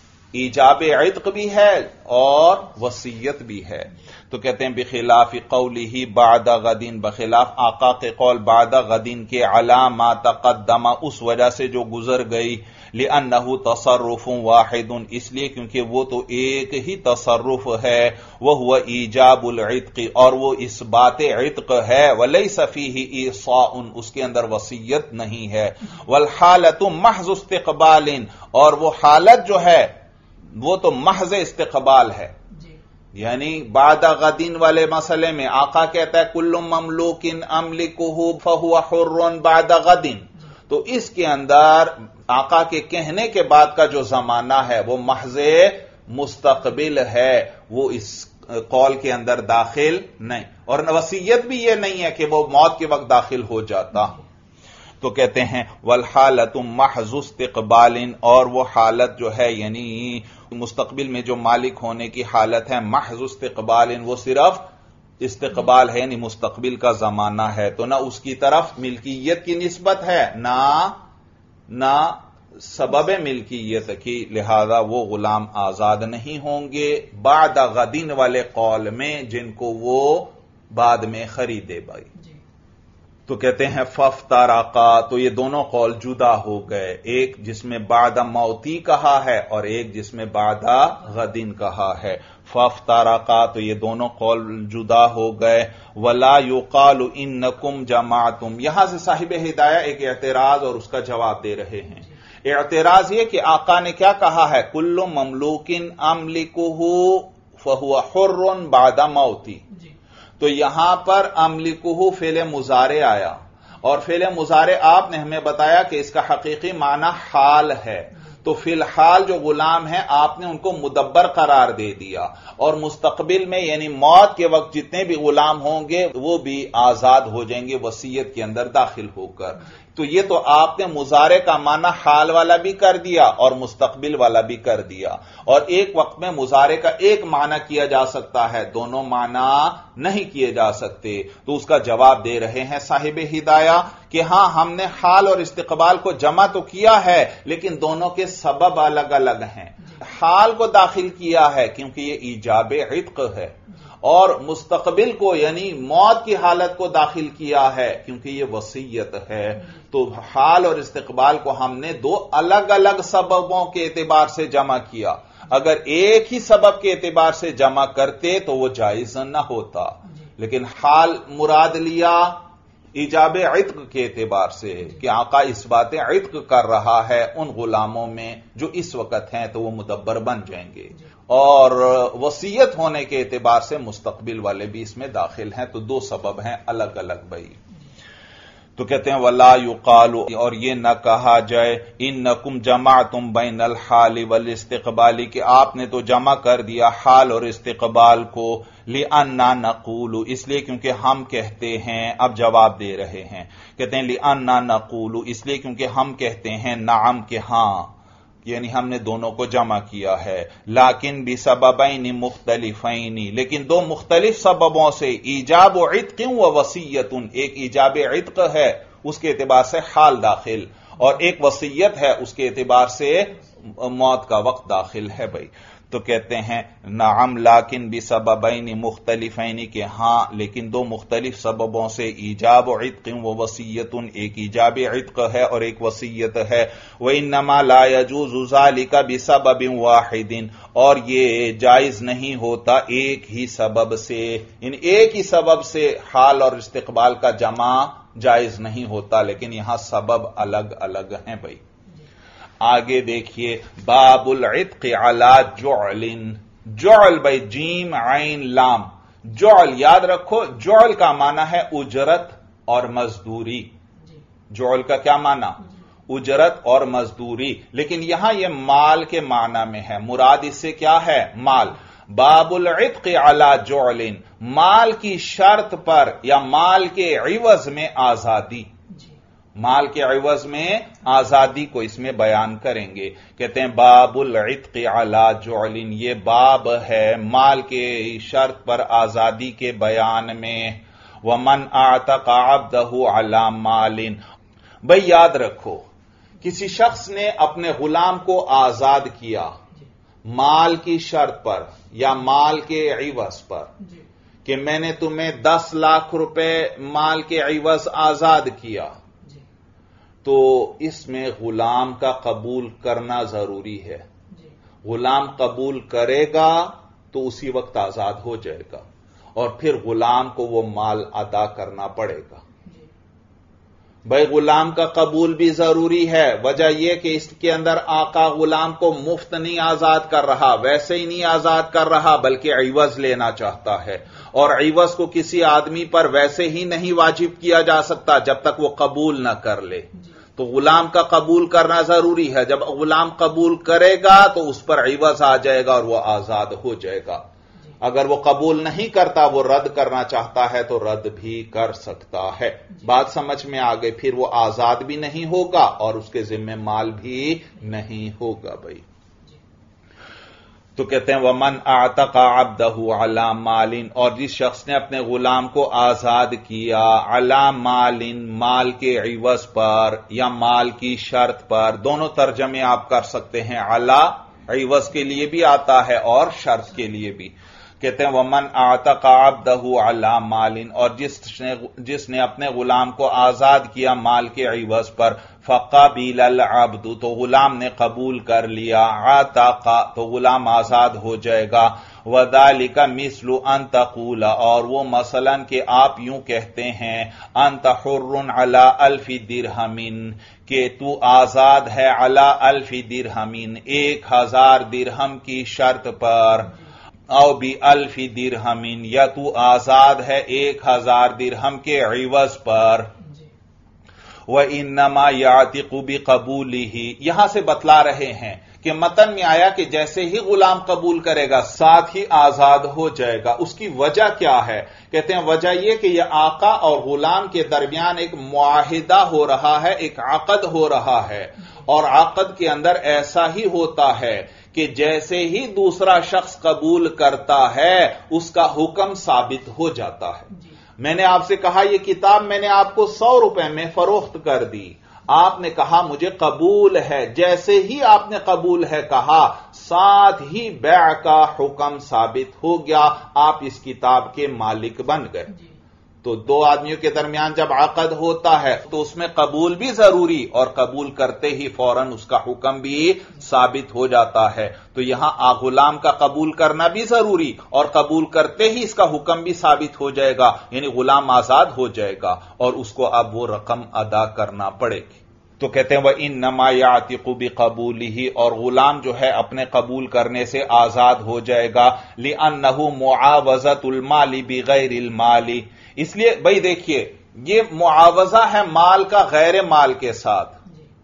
ایجاب عتق بھی ہے اور وصیت بھی ہے۔ تو کہتے ہیں بخلاف قولہ بعد غد، بخلاف آقا کے قول بعد غد کے علی ما تقدم، اس وجہ سے جو گزر گئی، لأنہ تصرف واحد، اس لیے کیونکہ وہ تو ایک ہی تصرف ہے، وہو ایجاب العتق، اور وہ اس بات عتق ہے، ولیس فیہ ایصاء، اس کے اندر وصیت نہیں ہے، والحالت محض استقبال، اور وہ حالت جو ہے وہ تو محض استقبال ہے، یعنی بعد غدین والے مسئلے میں آقا کہتا ہے کل مملوک املکہ فہو حر بعد غدین، تو اس کے اندر آقا کے کہنے کے بعد کا جو زمانہ ہے وہ محض مستقبل ہے، وہ اس قول کے اندر داخل نہیں، اور وصیت بھی یہ نہیں ہے کہ وہ موت کے وقت داخل ہو جاتا۔ تو کہتے ہیں والحالت محض استقبال، اور وہ حالت جو ہے یعنی مستقبل میں جو مالک ہونے کی حالت ہے محض استقبال، وہ صرف استقبال ہے یعنی مستقبل کا زمانہ ہے، تو نہ اس کی طرف ملکیت کی نسبت ہے نہ نہ سبب ملکیت کی، لہذا وہ غلام آزاد نہیں ہوں گے بعد غدین والے قول میں جن کو وہ بعد میں خریدے بھائی۔ تو کہتے ہیں فافترقا، تو یہ دونوں قول جدا ہو گئے، ایک جس میں بعد موتی کہا ہے اور ایک جس میں بعد غدین کہا ہے۔ فافترقا، تو یہ دونوں قول جدا ہو گئے۔ ولا یقال انکم جمعتم، یہاں سے صاحب ہدایہ ایک اعتراض اور اس کا جواب دے رہے ہیں۔ اعتراض یہ کہ آقا نے کیا کہا ہے کل مملوک املکہ فہو حر بعد موتی، تو یہاں پر املکہ فعل مضارع آیا، اور فعل مضارع آپ نے ہمیں بتایا کہ اس کا حقیقی معنی حال ہے، تو فی الحال جو غلام ہیں آپ نے ان کو مدبر قرار دے دیا، اور مستقبل میں یعنی موت کے وقت جتنے بھی غلام ہوں گے وہ بھی آزاد ہو جائیں گے وصیت کے اندر داخل ہو کر۔ تو یہ تو آپ نے مضارع کا معنی حال والا بھی کر دیا اور مستقبل والا بھی کر دیا، اور ایک وقت میں مضارع کا ایک معنی کیا جا سکتا ہے، دونوں معنی نہیں کیے جا سکتے۔ تو اس کا جواب دے رہے ہیں صاحب ہدایہ کہ ہاں ہم نے حال اور استقبال کو جمع تو کیا ہے لیکن دونوں کے سبب الگ الگ ہیں۔ حال کو داخل کیا ہے کیونکہ یہ ایجاب عتق ہے، اور مستقبل کو یعنی موت کی حالت کو داخل کیا ہے کیونکہ یہ وصیت ہے۔ تو حال اور استقبال کو ہم نے دو الگ الگ سببوں کے اعتبار سے جمع کیا، اگر ایک ہی سبب کے اعتبار سے جمع کرتے تو وہ جائز نہ ہوتا، لیکن حال مراد لیا ایجاب عتق کے اعتبار سے کہ آقا اس بات عتق کر رہا ہے ان غلاموں میں جو اس وقت ہیں تو وہ مدبر بن جائیں گے، اور وصیت ہونے کے اعتبار سے مستقبل والے بھی اس میں داخل ہیں، تو دو سبب ہیں الگ الگ بھائی۔ تو کہتے ہیں ولا یقال، اور یہ نہ کہا جائے انکم جمعتم بین الحال والاستقبال، کہ آپ نے تو جمع کر دیا حال اور استقبال کو، لأننا نقول، اس لیے کیونکہ ہم کہتے ہیں، اب جواب دے رہے ہیں، کہتے ہیں لأننا نقول، اس لیے کیونکہ ہم کہتے ہیں نعم کہ ہاں، یعنی ہم نے دونوں کو جمع کیا ہے، لیکن بسببین مختلفین، لیکن دو مختلف سببوں سے، ایجاب عتق و وصیت، ایک ایجاب عتق ہے اس کے اعتبار سے حال داخل، اور ایک وصیت ہے اس کے اعتبار سے موت کا وقت داخل ہے بھائی۔ تو کہتے ہیں نعم لیکن بسببین مختلفین، کہ ہاں لیکن دو مختلف سببوں سے، ایجاب عتق و وصیت، ایک ایجاب عتق ہے اور ایک وصیت ہے، وانما لا يجوز ذلك بسبب واحد، اور یہ جائز نہیں ہوتا ایک ہی سبب سے، یعنی ایک ہی سبب سے حال اور استقبال کا جمع جائز نہیں ہوتا، لیکن یہاں سبب الگ الگ ہیں بھائی۔ آگے دیکھیے باب العتق علی جعل، جعل بھائی جیم عین لام، جعل یاد رکھو، جعل کا معنی ہے اجرت اور مزدوری، جعل کا کیا معنی؟ اجرت اور مزدوری، لیکن یہاں یہ مال کے معنی میں ہے، مراد اس سے کیا ہے؟ مال۔ باب العتق علی جعل، مال کی شرط پر یا مال کے عوض میں آزادی، مال کے عوض میں آزادی کو اس میں بیان کریں گے۔ کہتے ہیں باب العتق علی جعل، یہ باب ہے مال کے شرط پر آزادی کے بیان میں۔ ومن اعتق عبدہ علی مال، بھئی یاد رکھو کسی شخص نے اپنے غلام کو آزاد کیا مال کی شرط پر یا مال کے عوض پر، کہ میں نے تمہیں دس لاکھ روپے مال کے عوض آزاد کیا، تو اس میں غلام کا قبول کرنا ضروری ہے، غلام قبول کرے گا تو اسی وقت آزاد ہو جائے گا، اور پھر غلام کو وہ مال ادا کرنا پڑے گا۔ بھائی غلام کا قبول بھی ضروری ہے، وجہ یہ کہ اس کے اندر آقا غلام کو مفت نہیں آزاد کر رہا، ویسے ہی نہیں آزاد کر رہا بلکہ عوض لینا چاہتا ہے، اور عوض کو کسی آدمی پر ویسے ہی نہیں واجب کیا جا سکتا جب تک وہ قبول نہ کر لے، تو غلام کا قبول کرنا ضروری ہے، جب غلام قبول کرے گا تو اس پر عوض آ جائے گا اور وہ آزاد ہو جائے گا۔ اگر وہ قبول نہیں کرتا، وہ رد کرنا چاہتا ہے تو رد بھی کر سکتا ہے۔ بات سمجھ میں آ گئی، پھر وہ آزاد بھی نہیں ہوگا اور اس کے ذمہ مال بھی نہیں ہوگا بھائی۔ تو کہتے ہیں ومن اعتق عبدہ علی مال، اور جس شخص نے اپنے غلام کو آزاد کیا علی مال، مال کے عوض پر یا مال کی شرط پر، دونوں ترجمے آپ کر سکتے ہیں، علی عوض کے لیے بھی آتا ہے اور شرط کے لیے بھی۔ کہتے ہیں ومن اعتق عبدہ علی مال، اور جس نے جس نے اپنے غلام کو آزاد کیا مال کے عوض پر، فقبل العبد، تو غلام نے قبول کر لیا، عتق، تو غلام آزاد ہو جائے گا، وذالک مثل ان تقول، اور وہ مثلا کہ آپ یوں کہتے ہیں، انت حر علی الف درہم، کہ تو آزاد ہے علی الف درہم، ایک ہزار درہم کی شرط پر، او بی الف درہم، یا تو آزاد ہے ایک ہزار درہم کے عوض پر، وَإِنَّمَا يَعْتِقُ بِقَبُولِهِ، یہاں سے بتلا رہے ہیں کہ متن میں آیا کہ جیسے ہی غلام قبول کرے گا ساتھ ہی آزاد ہو جائے گا۔ اس کی وجہ کیا ہے؟ کہتے ہیں وجہ یہ کہ یہ آقا اور غلام کے درمیان ایک معاہدہ ہو رہا ہے، ایک عقد ہو رہا ہے، اور عقد کے اندر ایسا ہی ہوتا ہے کہ جیسے ہی دوسرا شخص قبول کرتا ہے اس کا حکم ثابت ہو جاتا ہے۔ میں نے آپ سے کہا یہ کتاب میں نے آپ کو سو روپے میں فروخت کر دی، آپ نے کہا مجھے قبول ہے، جیسے ہی آپ نے قبول ہے کہا ساتھ ہی بیع کا حکم ثابت ہو گیا، آپ اس کتاب کے مالک بن گئے۔ تو دو آدمیوں کے درمیان جب عقد ہوتا ہے تو اس میں قبول بھی ضروری، اور قبول کرتے ہی فوراً اس کا حکم بھی ثابت ہو جاتا ہے۔ تو یہاں غلام کا قبول کرنا بھی ضروری، اور قبول کرتے ہی اس کا حکم بھی ثابت ہو جائے گا، یعنی غلام آزاد ہو جائے گا اور اس کو اب وہ رقم ادا کرنا پڑے گی۔ تو کہتے ہیں وَإِنَّمَا يَعْتِقُ بِقَبُولِهِ، اور غلام جو ہے اپنے قبول کرنے سے آزاد ہو جائے گا، لِأَنَّهُ مُعَاوَضَةُ الْمَالِ بِغَيْرِ الْمَالِ، اس لیے بھائی دیکھیے یہ معاوضہ ہے مال کا غیر مال کے ساتھ۔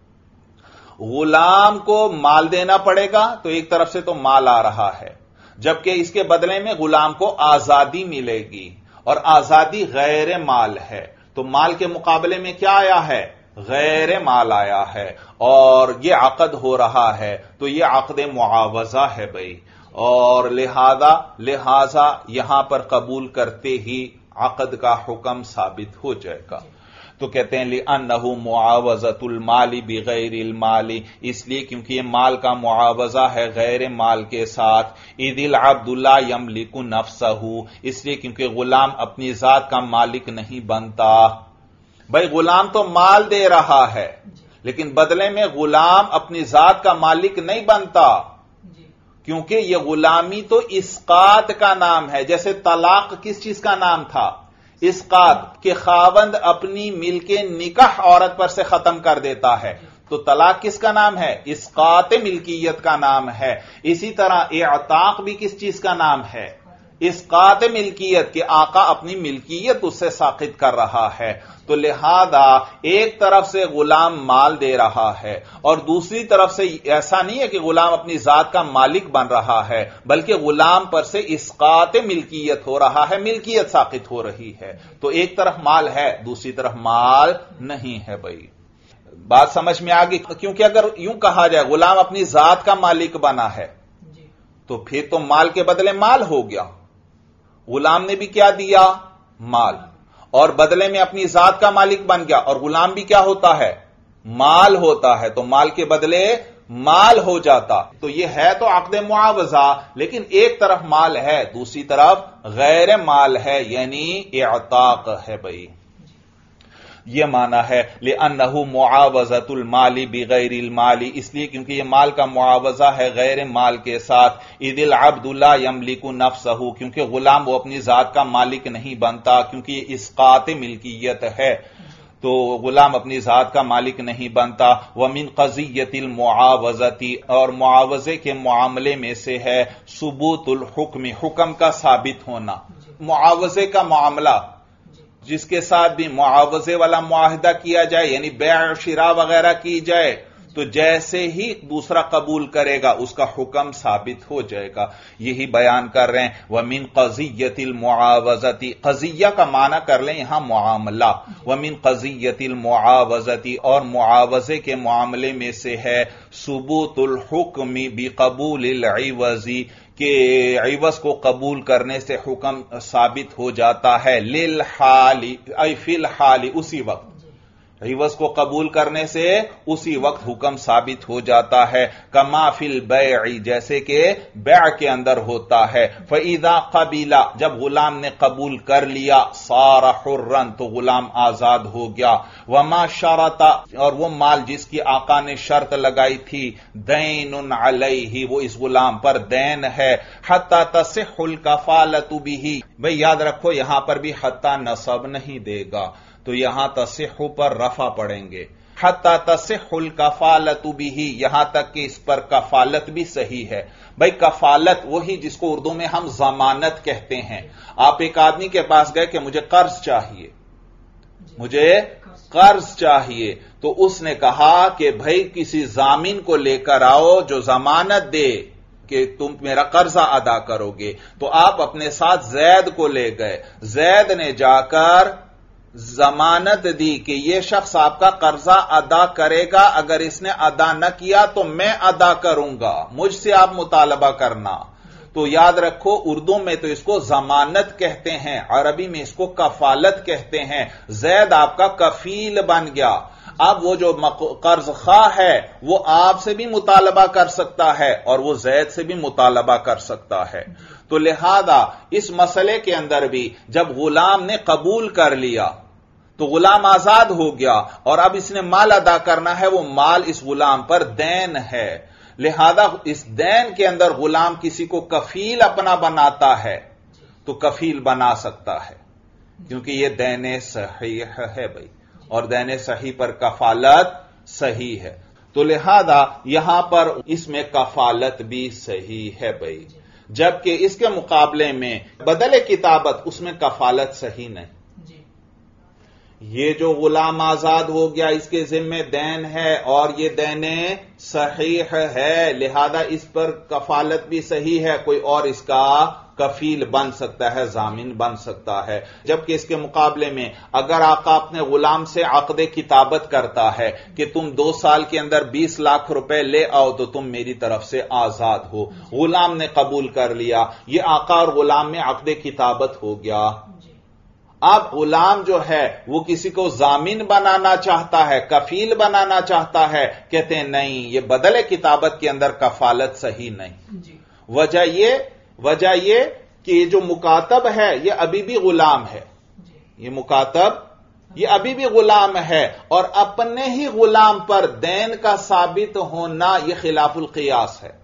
غلام کو مال دینا پڑے گا تو ایک طرف سے تو مال آ رہا ہے، جبکہ اس کے بدلے میں غلام کو آزادی ملے گی، اور آزادی غیر مال ہے، تو مال کے مقابلے میں کیا آیا ہے؟ غیر مال آیا ہے، اور یہ عقد ہو رہا ہے تو یہ عقد معاوضہ ہے بھائی، اور لہذا لہذا یہاں پر قبول کرتے ہی عقد کا حکم ثابت ہو جائے گا۔ تو کہتے ہیں لِأَنَّهُ مُعَاوَضَةُ الْمَالِ بِغَيْرِ الْمَالِ، اس لیے کیونکہ یہ مال کا معاوضہ ہے غیر مال کے ساتھ، اِذِ الْعَبْدُ لَا يَمْلِكُ نَفْسَهُ، اس لیے کیونکہ غلام اپنی ذات کا مالک نہیں بنتا۔ بھائی غلام تو مال دے رہا ہے لیکن بدلے میں غلام اپنی ذات کا مالک نہیں بنتا، کیونکہ یہ غلامی تو اسقاط کا نام ہے۔ جیسے طلاق کس چیز کا نام تھا؟ اسقاط، کہ خاوند اپنی ملک نکاح عورت پر سے ختم کر دیتا ہے، تو طلاق کس کا نام ہے؟ اسقاط ملکیت کا نام ہے۔ اسی طرح اعتاق بھی کس چیز کا نام ہے؟ اسقاط ملکیت، کہ آقا اپنی ملکیت اس سے ساقط کر رہا ہے۔ تو لہذا ایک طرف سے غلام مال دے رہا ہے، اور دوسری طرف سے ایسا نہیں ہے کہ غلام اپنی ذات کا مالک بن رہا ہے، بلکہ غلام پر سے اسقاط ملکیت ہو رہا ہے، ملکیت ساقط ہو رہی ہے۔ تو ایک طرف مال ہے، دوسری طرف مال نہیں ہے بھائی۔ بات سمجھ میں آ گئی؟ کیونکہ اگر یوں کہا جائے غلام اپنی ذات کا مالک بنا ہے تو پھر تو مال کے بدلے مال ہو گیا، غلام نے بھی کیا دیا؟ مال، اور بدلے میں اپنی ذات کا مالک بن گیا، اور غلام بھی کیا ہوتا ہے؟ مال ہوتا ہے، تو مال کے بدلے مال ہو جاتا۔ تو یہ ہے تو عقد معاوضہ، لیکن ایک طرف مال ہے دوسری طرف غیر مال ہے، یعنی اعتاق ہے بھائی۔ یہ معنی ہے لِأَنَّهُ مُعَاوَضَةُ الْمَالِ بِغَيْرِ الْمَالِ، اس لیے کیونکہ یہ مال کا معاوضہ ہے غیر مال کے ساتھ، اِذِ الْعَبْدُ لَا يَمْلِكُ نَفْسَهُ، کیونکہ غلام وہ اپنی ذات کا مالک نہیں بنتا، کیونکہ یہ اسقاط ملکیت ہے، تو غلام اپنی ذات کا مالک نہیں بنتا۔ وَمِن قَضِيَّةِ الْمُعَاوَضَةِ، اور معاوضے کے معاملے میں سے ہے ثبوت الحکم، حکم کا ثابت ہونا۔ معاوضے کا معاملہ جس کے ساتھ بھی معاوضے والا معاہدہ کیا جائے، یعنی بیع شراء وغیرہ کی جائے، تو جیسے ہی دوسرا قبول کرے گا اس کا حکم ثابت ہو جائے گا۔ یہی بیان کر رہے ہیں وَمِن قَضِيَّةِ الْمُعَاوَضَةِ، قضیہ کا معنی کر لیں یہاں معاملہ، وَمِن قَضِيَّةِ الْمُعَاوَضَةِ، اور معاوضے کے معاملے میں سے ہے ثبوت الحکم بقبول العوض، کہ عوض کو قبول کرنے سے حکم ثابت ہو جاتا ہے، للحال ای فی الحال، اسی وقت عوض کو قبول کرنے سے اسی وقت حکم ثابت ہو جاتا ہے، کما فی البیع، جیسے کہ بیع کے اندر ہوتا ہے، فاذا قبل، جب غلام نے قبول کر لیا، صار حرا، تو غلام آزاد ہو گیا، وما شرط، اور وہ مال جس کی آقا نے شرط لگائی تھی، دین علیہ، وہ اس غلام پر دین ہے، حتی تصح الکفالۃ بہ، بھئی یاد رکھو یہاں پر بھی حتی نصب نہیں دے گا، تو یہاں تصح پر رفع پڑیں گے، حتی تصح الکفالۃ بہ، یہاں تک کہ اس پر کفالت بھی صحیح ہے۔ بھائی کفالت وہی جس کو اردو میں ہم ضمانت کہتے ہیں۔ آپ ایک آدمی کے پاس گئے کہ مجھے قرض چاہیے، مجھے قرض چاہیے، تو اس نے کہا کہ بھائی کسی ضامن کو لے کر آؤ جو ضمانت دے کہ تم میرا قرضہ ادا کرو گے۔ تو آپ اپنے ساتھ زید کو لے گئے، زید نے جا کر ضمانت دی کہ یہ شخص آپ کا قرضہ ادا کرے گا، اگر اس نے ادا نہ کیا تو میں ادا کروں گا، مجھ سے آپ مطالبہ کرنا۔ تو یاد رکھو اردو میں تو اس کو ضمانت کہتے ہیں، عربی میں اس کو کفالت کہتے ہیں۔ زید آپ کا کفیل بن گیا، اب وہ جو قرض خواہ ہے وہ آپ سے بھی مطالبہ کر سکتا ہے اور وہ زید سے بھی مطالبہ کر سکتا ہے۔ تو لہذا اس مسئلے کے اندر بھی جب غلام نے قبول کر لیا تو غلام آزاد ہو گیا، اور اب اس نے مال ادا کرنا ہے، وہ مال اس غلام پر دین ہے، لہذا اس دین کے اندر غلام کسی کو کفیل اپنا بناتا ہے تو کفیل بنا سکتا ہے، کیونکہ یہ دین صحیح ہے بھائی، اور دین صحیح پر کفالت صحیح ہے، تو لہذا یہاں پر اس میں کفالت بھی صحیح ہے بھائی، جبکہ اس کے مقابلے میں بدل کتابت اس میں کفالت صحیح نہیں۔ یہ جو غلام آزاد ہو گیا اس کے ذمہ دین ہے اور یہ دین صحیح ہے، لہذا اس پر کفالت بھی صحیح ہے، کوئی اور اس کا کفیل بن سکتا ہے، ضامن بن سکتا ہے۔ جبکہ اس کے مقابلے میں اگر آقا اپنے غلام سے عقد کتابت کرتا ہے کہ تم دو سال کے اندر بیس لاکھ روپے لے آؤ تو تم میری طرف سے آزاد ہو، غلام نے قبول کر لیا، یہ آقا اور غلام میں عقد کتابت ہو گیا۔ اب غلام جو ہے وہ کسی کو ضامن بنانا چاہتا ہے، کفیل بنانا چاہتا ہے، کہتے ہیں نہیں، یہ بدل کتابت کے اندر کفالت صحیح نہیں۔ وجہ یہ وجہ یہ کہ یہ جو مکاتب ہے یہ ابھی بھی غلام ہے، یہ مکاتب یہ ابھی بھی غلام ہے، اور اپنے ہی غلام پر دین کا ثابت ہونا یہ خلاف القیاس ہے۔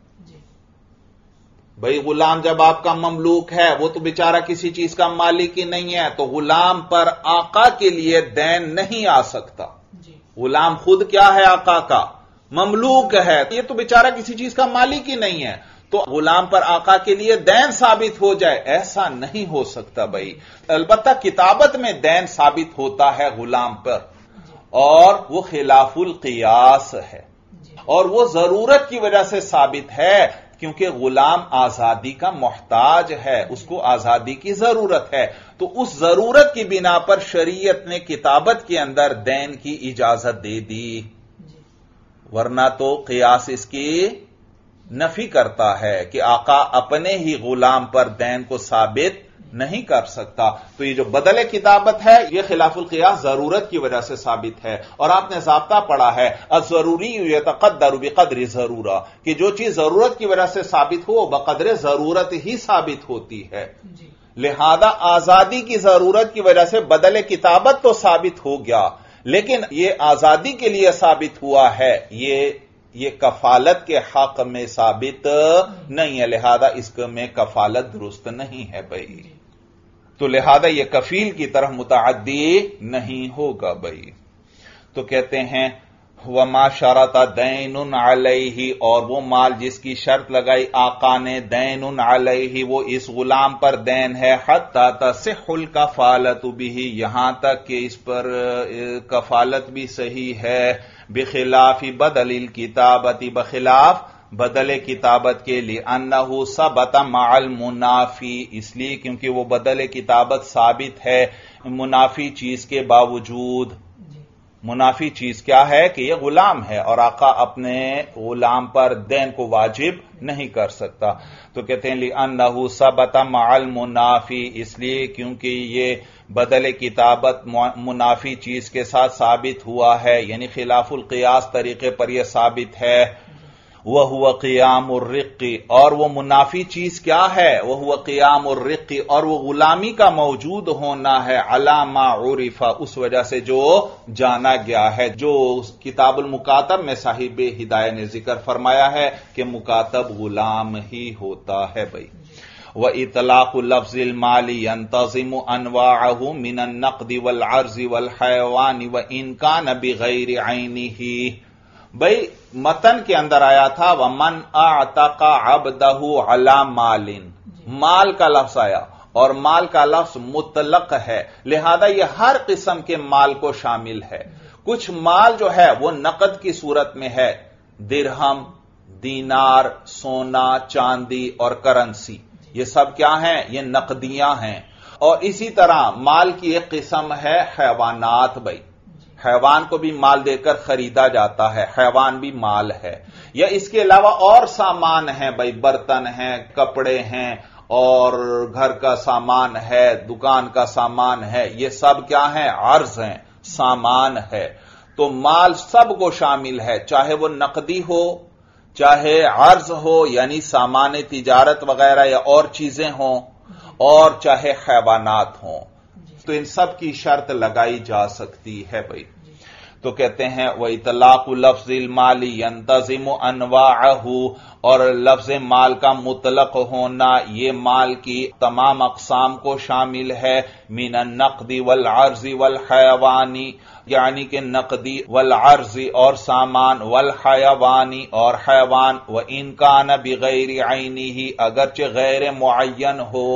بھئی غلام جب آپ کا مملوک ہے وہ تو بیچارہ کسی چیز کا مالک ہی نہیں ہے، تو غلام پر آقا کے لیے دین نہیں آ سکتا۔ غلام خود کیا ہے؟ آقا کا مملوک ہے، یہ تو بیچارہ کسی چیز کا مالک ہی نہیں ہے، تو غلام پر آقا کے لیے دین ثابت ہو جائے، ایسا نہیں ہو سکتا بھائی۔ البتہ کتابت میں دین ثابت ہوتا ہے غلام پر، اور وہ خلاف القیاس ہے، اور وہ ضرورت کی وجہ سے ثابت ہے، کیونکہ غلام آزادی کا محتاج ہے، اس کو آزادی کی ضرورت ہے، تو اس ضرورت کی بنا پر شریعت نے کتابت کے اندر دین کی اجازت دے دی، ورنہ تو قیاس اس کی نفی کرتا ہے کہ آقا اپنے ہی غلام پر دین کو ثابت نہیں کر سکتا۔ تو یہ جو بدل کتابت ہے یہ خلاف القیاس ضرورت کی وجہ سے ثابت ہے، اور آپ نے ضابطہ پڑھا ہے الضروری یتقدر بقدر ضرورہ، کہ جو چیز ضرورت کی وجہ سے ثابت ہو بقدر ضرورت ہی ثابت ہوتی ہے، لہذا آزادی کی ضرورت کی وجہ سے بدل کتابت تو ثابت ہو گیا، لیکن یہ آزادی کے لیے ثابت ہوا ہے، یہ یہ کفالت کے حق میں ثابت نہیں ہے، لہذا اس میں کفالت درست نہیں ہے بھائی، تو لہذا یہ کفیل کی طرح متعدی نہیں ہوگا بھائی۔ تو کہتے ہیں وما شرط دین علیہ، اور وہ مال جس کی شرط لگائی آقا نے، دین علیہ وہ اس غلام پر دین ہے، حتی تصح الکفالۃ بہ، یہاں تک کہ اس پر کفالت بھی صحیح ہے، بخلاف بدل الکتابت، بخلاف بدل کتابت کے لیے، انہ ثبت مع المنافی، اس لیے کیونکہ وہ بدل کتابت ثابت ہے منافی چیز کے باوجود۔ منافی چیز کیا ہے کہ یہ غلام ہے اور آقا اپنے غلام پر دین کو واجب نہیں کر سکتا، تو کہتے ہیں لِأَنَّهُ ثَبَتَ مَعَ الْمُنَافِي، اس لیے کیونکہ یہ بدل کتابت منافی چیز کے ساتھ ثابت ہوا ہے، یعنی خلاف القیاس طریقے پر یہ ثابت ہے۔ وَهُوَ قِيَامُ الرِّقِّ، اور وہ منافی چیز کیا ہے؟ وَهُوَ قِيَامُ الرِّقِّ، اور وہ غلامی کا موجود ہونا ہے، عَلَى مَا عُرِفَ، اس وجہ سے جو جانا گیا ہے، جو کتاب المکاتب میں صاحب ہدایہ نے ذکر فرمایا ہے کہ مکاتب غلام ہی ہوتا ہے بھائی۔ وَإِطْلَاقُ لَفْظِ الْمَالِ يَنْتَظِمُ أَنْوَاعَهُ مِنَ النَّقْدِ وَالْعَرْضِ وَالْحَيَوَانِ وَإِنْ كَانَ بِغَيْرِ عَيْنِهِ، بھئی متن کے اندر آیا تھا وَمَنْ أَعْتَقَ عَبْدَهُ عَلَى مَالٍ، مال کا لفظ آیا، اور مال کا لفظ مطلق ہے، لہذا یہ ہر قسم کے مال کو شامل ہے۔ کچھ مال جو ہے وہ نقد کی صورت میں ہے، درہم، دینار، سونا، چاندی اور کرنسی، یہ سب کیا ہیں؟ یہ نقدیاں ہیں۔ اور اسی طرح مال کی ایک قسم ہے حیوانات، بھائی حیوان کو بھی مال دے کر خریدا جاتا ہے، حیوان بھی مال ہے۔ یا اس کے علاوہ اور سامان ہیں، بھائی برتن ہیں، کپڑے ہیں اور گھر کا سامان ہے، دکان کا سامان ہے، یہ سب کیا ہیں؟ عرض ہیں، سامان ہے۔ تو مال سب کو شامل ہے، چاہے وہ نقدی ہو، چاہے عرض ہو یعنی سامان تجارت وغیرہ یا اور چیزیں ہوں، اور چاہے حیوانات ہوں، تو ان سب کی شرط لگائی جا سکتی ہے بھائی۔ تو کہتے ہیں وَإِطْلَاقُ لَفْظِ الْمَالِ يَنْتَظِمُ أَنْوَاعَهُ، اور لفظ مال کا مطلق ہونا یہ مال کی تمام اقسام کو شامل ہے، من النقد والعرض والحیوان، یعنی کہ نقدی والعرض اور سامان، والحیوانی اور حیوان، وَإِنْ كَانَ بِغَيْرِ عَيْنِهِ اگرچہ غیر معین ہو،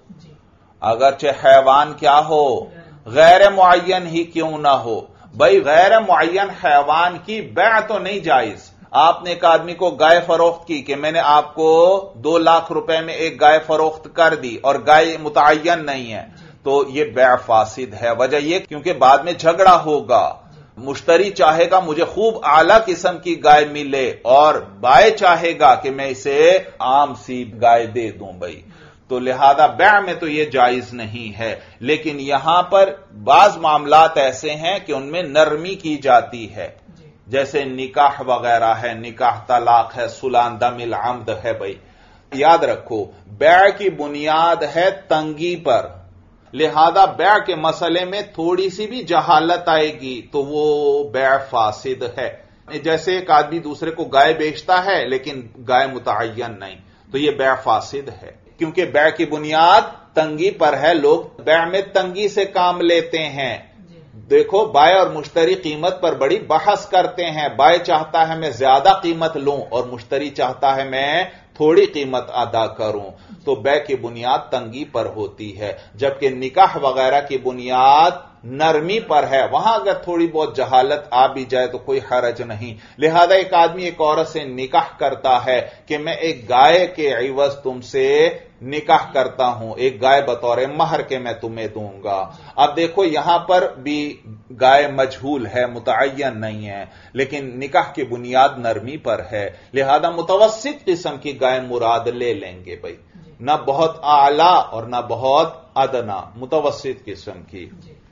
اگرچہ حیوان کیا ہو؟ غیر معین ہی کیوں نہ ہو؟ بھائی غیر معین حیوان کی بیع تو نہیں جائز۔ آپ نے ایک آدمی کو گائے فروخت کی کہ میں نے آپ کو دو لاکھ روپے میں ایک گائے فروخت کر دی اور گائے متعین نہیں ہے، تو یہ بیع فاسد ہے۔ وجہ یہ کیونکہ بعد میں جھگڑا ہوگا، مشتری چاہے گا مجھے خوب اعلی قسم کی گائے ملے اور بائع چاہے گا کہ میں اسے عام سی گائے دے دوں بھائی، تو لہذا بیع میں تو یہ جائز نہیں ہے۔ لیکن یہاں پر بعض معاملات ایسے ہیں کہ ان میں نرمی کی جاتی ہے، جیسے نکاح وغیرہ ہے، نکاح طلاق ہے، صلح دم العمد ہے بھائی۔ یاد رکھو بیع کی بنیاد ہے تنگی پر، لہذا بیع کے مسئلے میں تھوڑی سی بھی جہالت آئے گی تو وہ بیع فاسد ہے۔ جیسے ایک آدمی دوسرے کو گائے بیچتا ہے لیکن گائے متعین نہیں، تو یہ بیع فاسد ہے، کیونکہ بیع کی بنیاد تنگی پر ہے، لوگ بیع میں تنگی سے کام لیتے ہیں۔ دیکھو بائع اور مشتری قیمت پر بڑی بحث کرتے ہیں، بائع چاہتا ہے میں زیادہ قیمت لوں اور مشتری چاہتا ہے میں تھوڑی قیمت ادا کروں، تو بیع کی بنیاد تنگی پر ہوتی ہے، جبکہ نکاح وغیرہ کی بنیاد نرمی پر ہے، وہاں اگر تھوڑی بہت جہالت آ بھی جائے تو کوئی حرج نہیں۔ لہذا ایک آدمی ایک عورت سے نکاح کرتا ہے کہ میں ایک گائے کے عوض تم سے نکاح کرتا ہوں، ایک گائے بطور مہر کے میں تمہیں دوں گا۔ اب دیکھو یہاں پر بھی گائے مجہول ہے، متعین نہیں ہے، لیکن نکاح کی بنیاد نرمی پر ہے، لہذا متوسط قسم کی گائے مراد لے لیں گے بھائی، نہ بہت اعلی اور نہ بہت ادنا، متوسط قسم کی۔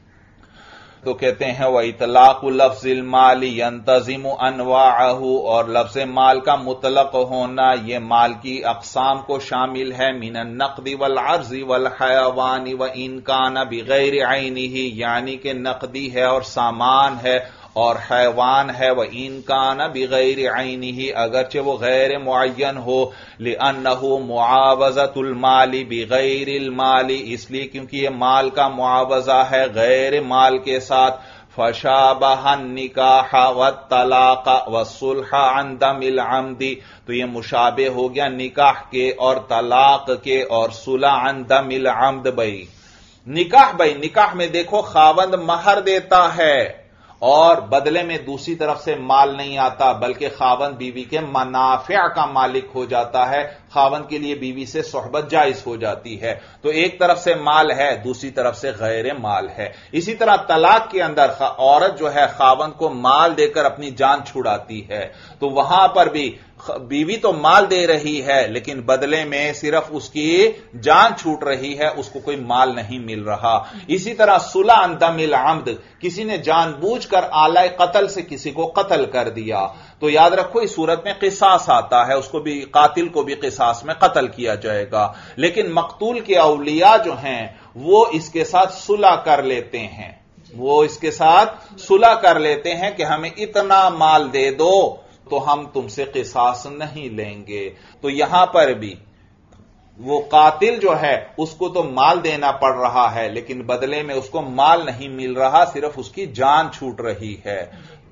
تو کہتے ہیں وَإِطْلَاقُ لَفْظِ الْمَالِ يَنْتَظِمُ أَنْوَاعَهُ، اور لفظ مال کا مطلق ہونا یہ مال کی اقسام کو شامل ہے، من النقد والعرض والحیوان وَإِنْ كَانَ بِغَيْرِ عَيْنِهِ، یعنی کہ نقدی ہے اور سامان ہے اور حیوان ہے، وَإِنْ كَانَ بِغَيْرِ عَيْنِهِ اگرچہ وہ غیر معین ہو، لِأَنَّهُ مُعَاوَضَةُ الْمَالِ بِغَيْرِ الْمَالِ، اس لیے کیونکہ یہ مال کا معاوضہ ہے غیر مال کے ساتھ، فَشَابَهَ النِّكَاحَ وَالطَّلَاقَ وَالصُّلْحَ عَنْ دَمِ الْعَمْدِ، تو یہ مشابہ ہو گیا نکاح کے اور طلاق کے اور صلح عن دم العمد بھائی۔ نکاح بھائی، نکاح میں دیکھو خاوند مہر دیتا ہے اور بدلے میں دوسری طرف سے مال نہیں آتا، بلکہ خاوند بیوی کے منافع کا مالک ہو جاتا ہے، خاوند کے لیے بیوی سے صحبت جائز ہو جاتی ہے، تو ایک طرف سے مال ہے، دوسری طرف سے غیر مال ہے۔ اسی طرح طلاق کے اندر عورت جو ہے خاوند کو مال دے کر اپنی جان چھڑاتی ہے، تو وہاں پر بھی بیوی تو مال دے رہی ہے لیکن بدلے میں صرف اس کی جان چھوٹ رہی ہے، اس کو کوئی مال نہیں مل رہا۔ اسی طرح صلح عن دم العمد، کسی نے جان بوجھ کر آلائے قتل سے کسی کو قتل کر دیا، تو یاد رکھو اس صورت میں قصاص آتا ہے، اس کو بھی قاتل کو بھی قصاص میں قتل کیا جائے گا، لیکن مقتول کے اولیاء جو ہیں وہ اس کے ساتھ صلح کر لیتے ہیں، وہ اس کے ساتھ صلح کر لیتے ہیں کہ ہمیں اتنا مال دے دو تو ہم تم سے قصاص نہیں لیں گے۔ تو یہاں پر بھی وہ قاتل جو ہے اس کو تو مال دینا پڑ رہا ہے لیکن بدلے میں اس کو مال نہیں مل رہا، صرف اس کی جان چھوٹ رہی ہے،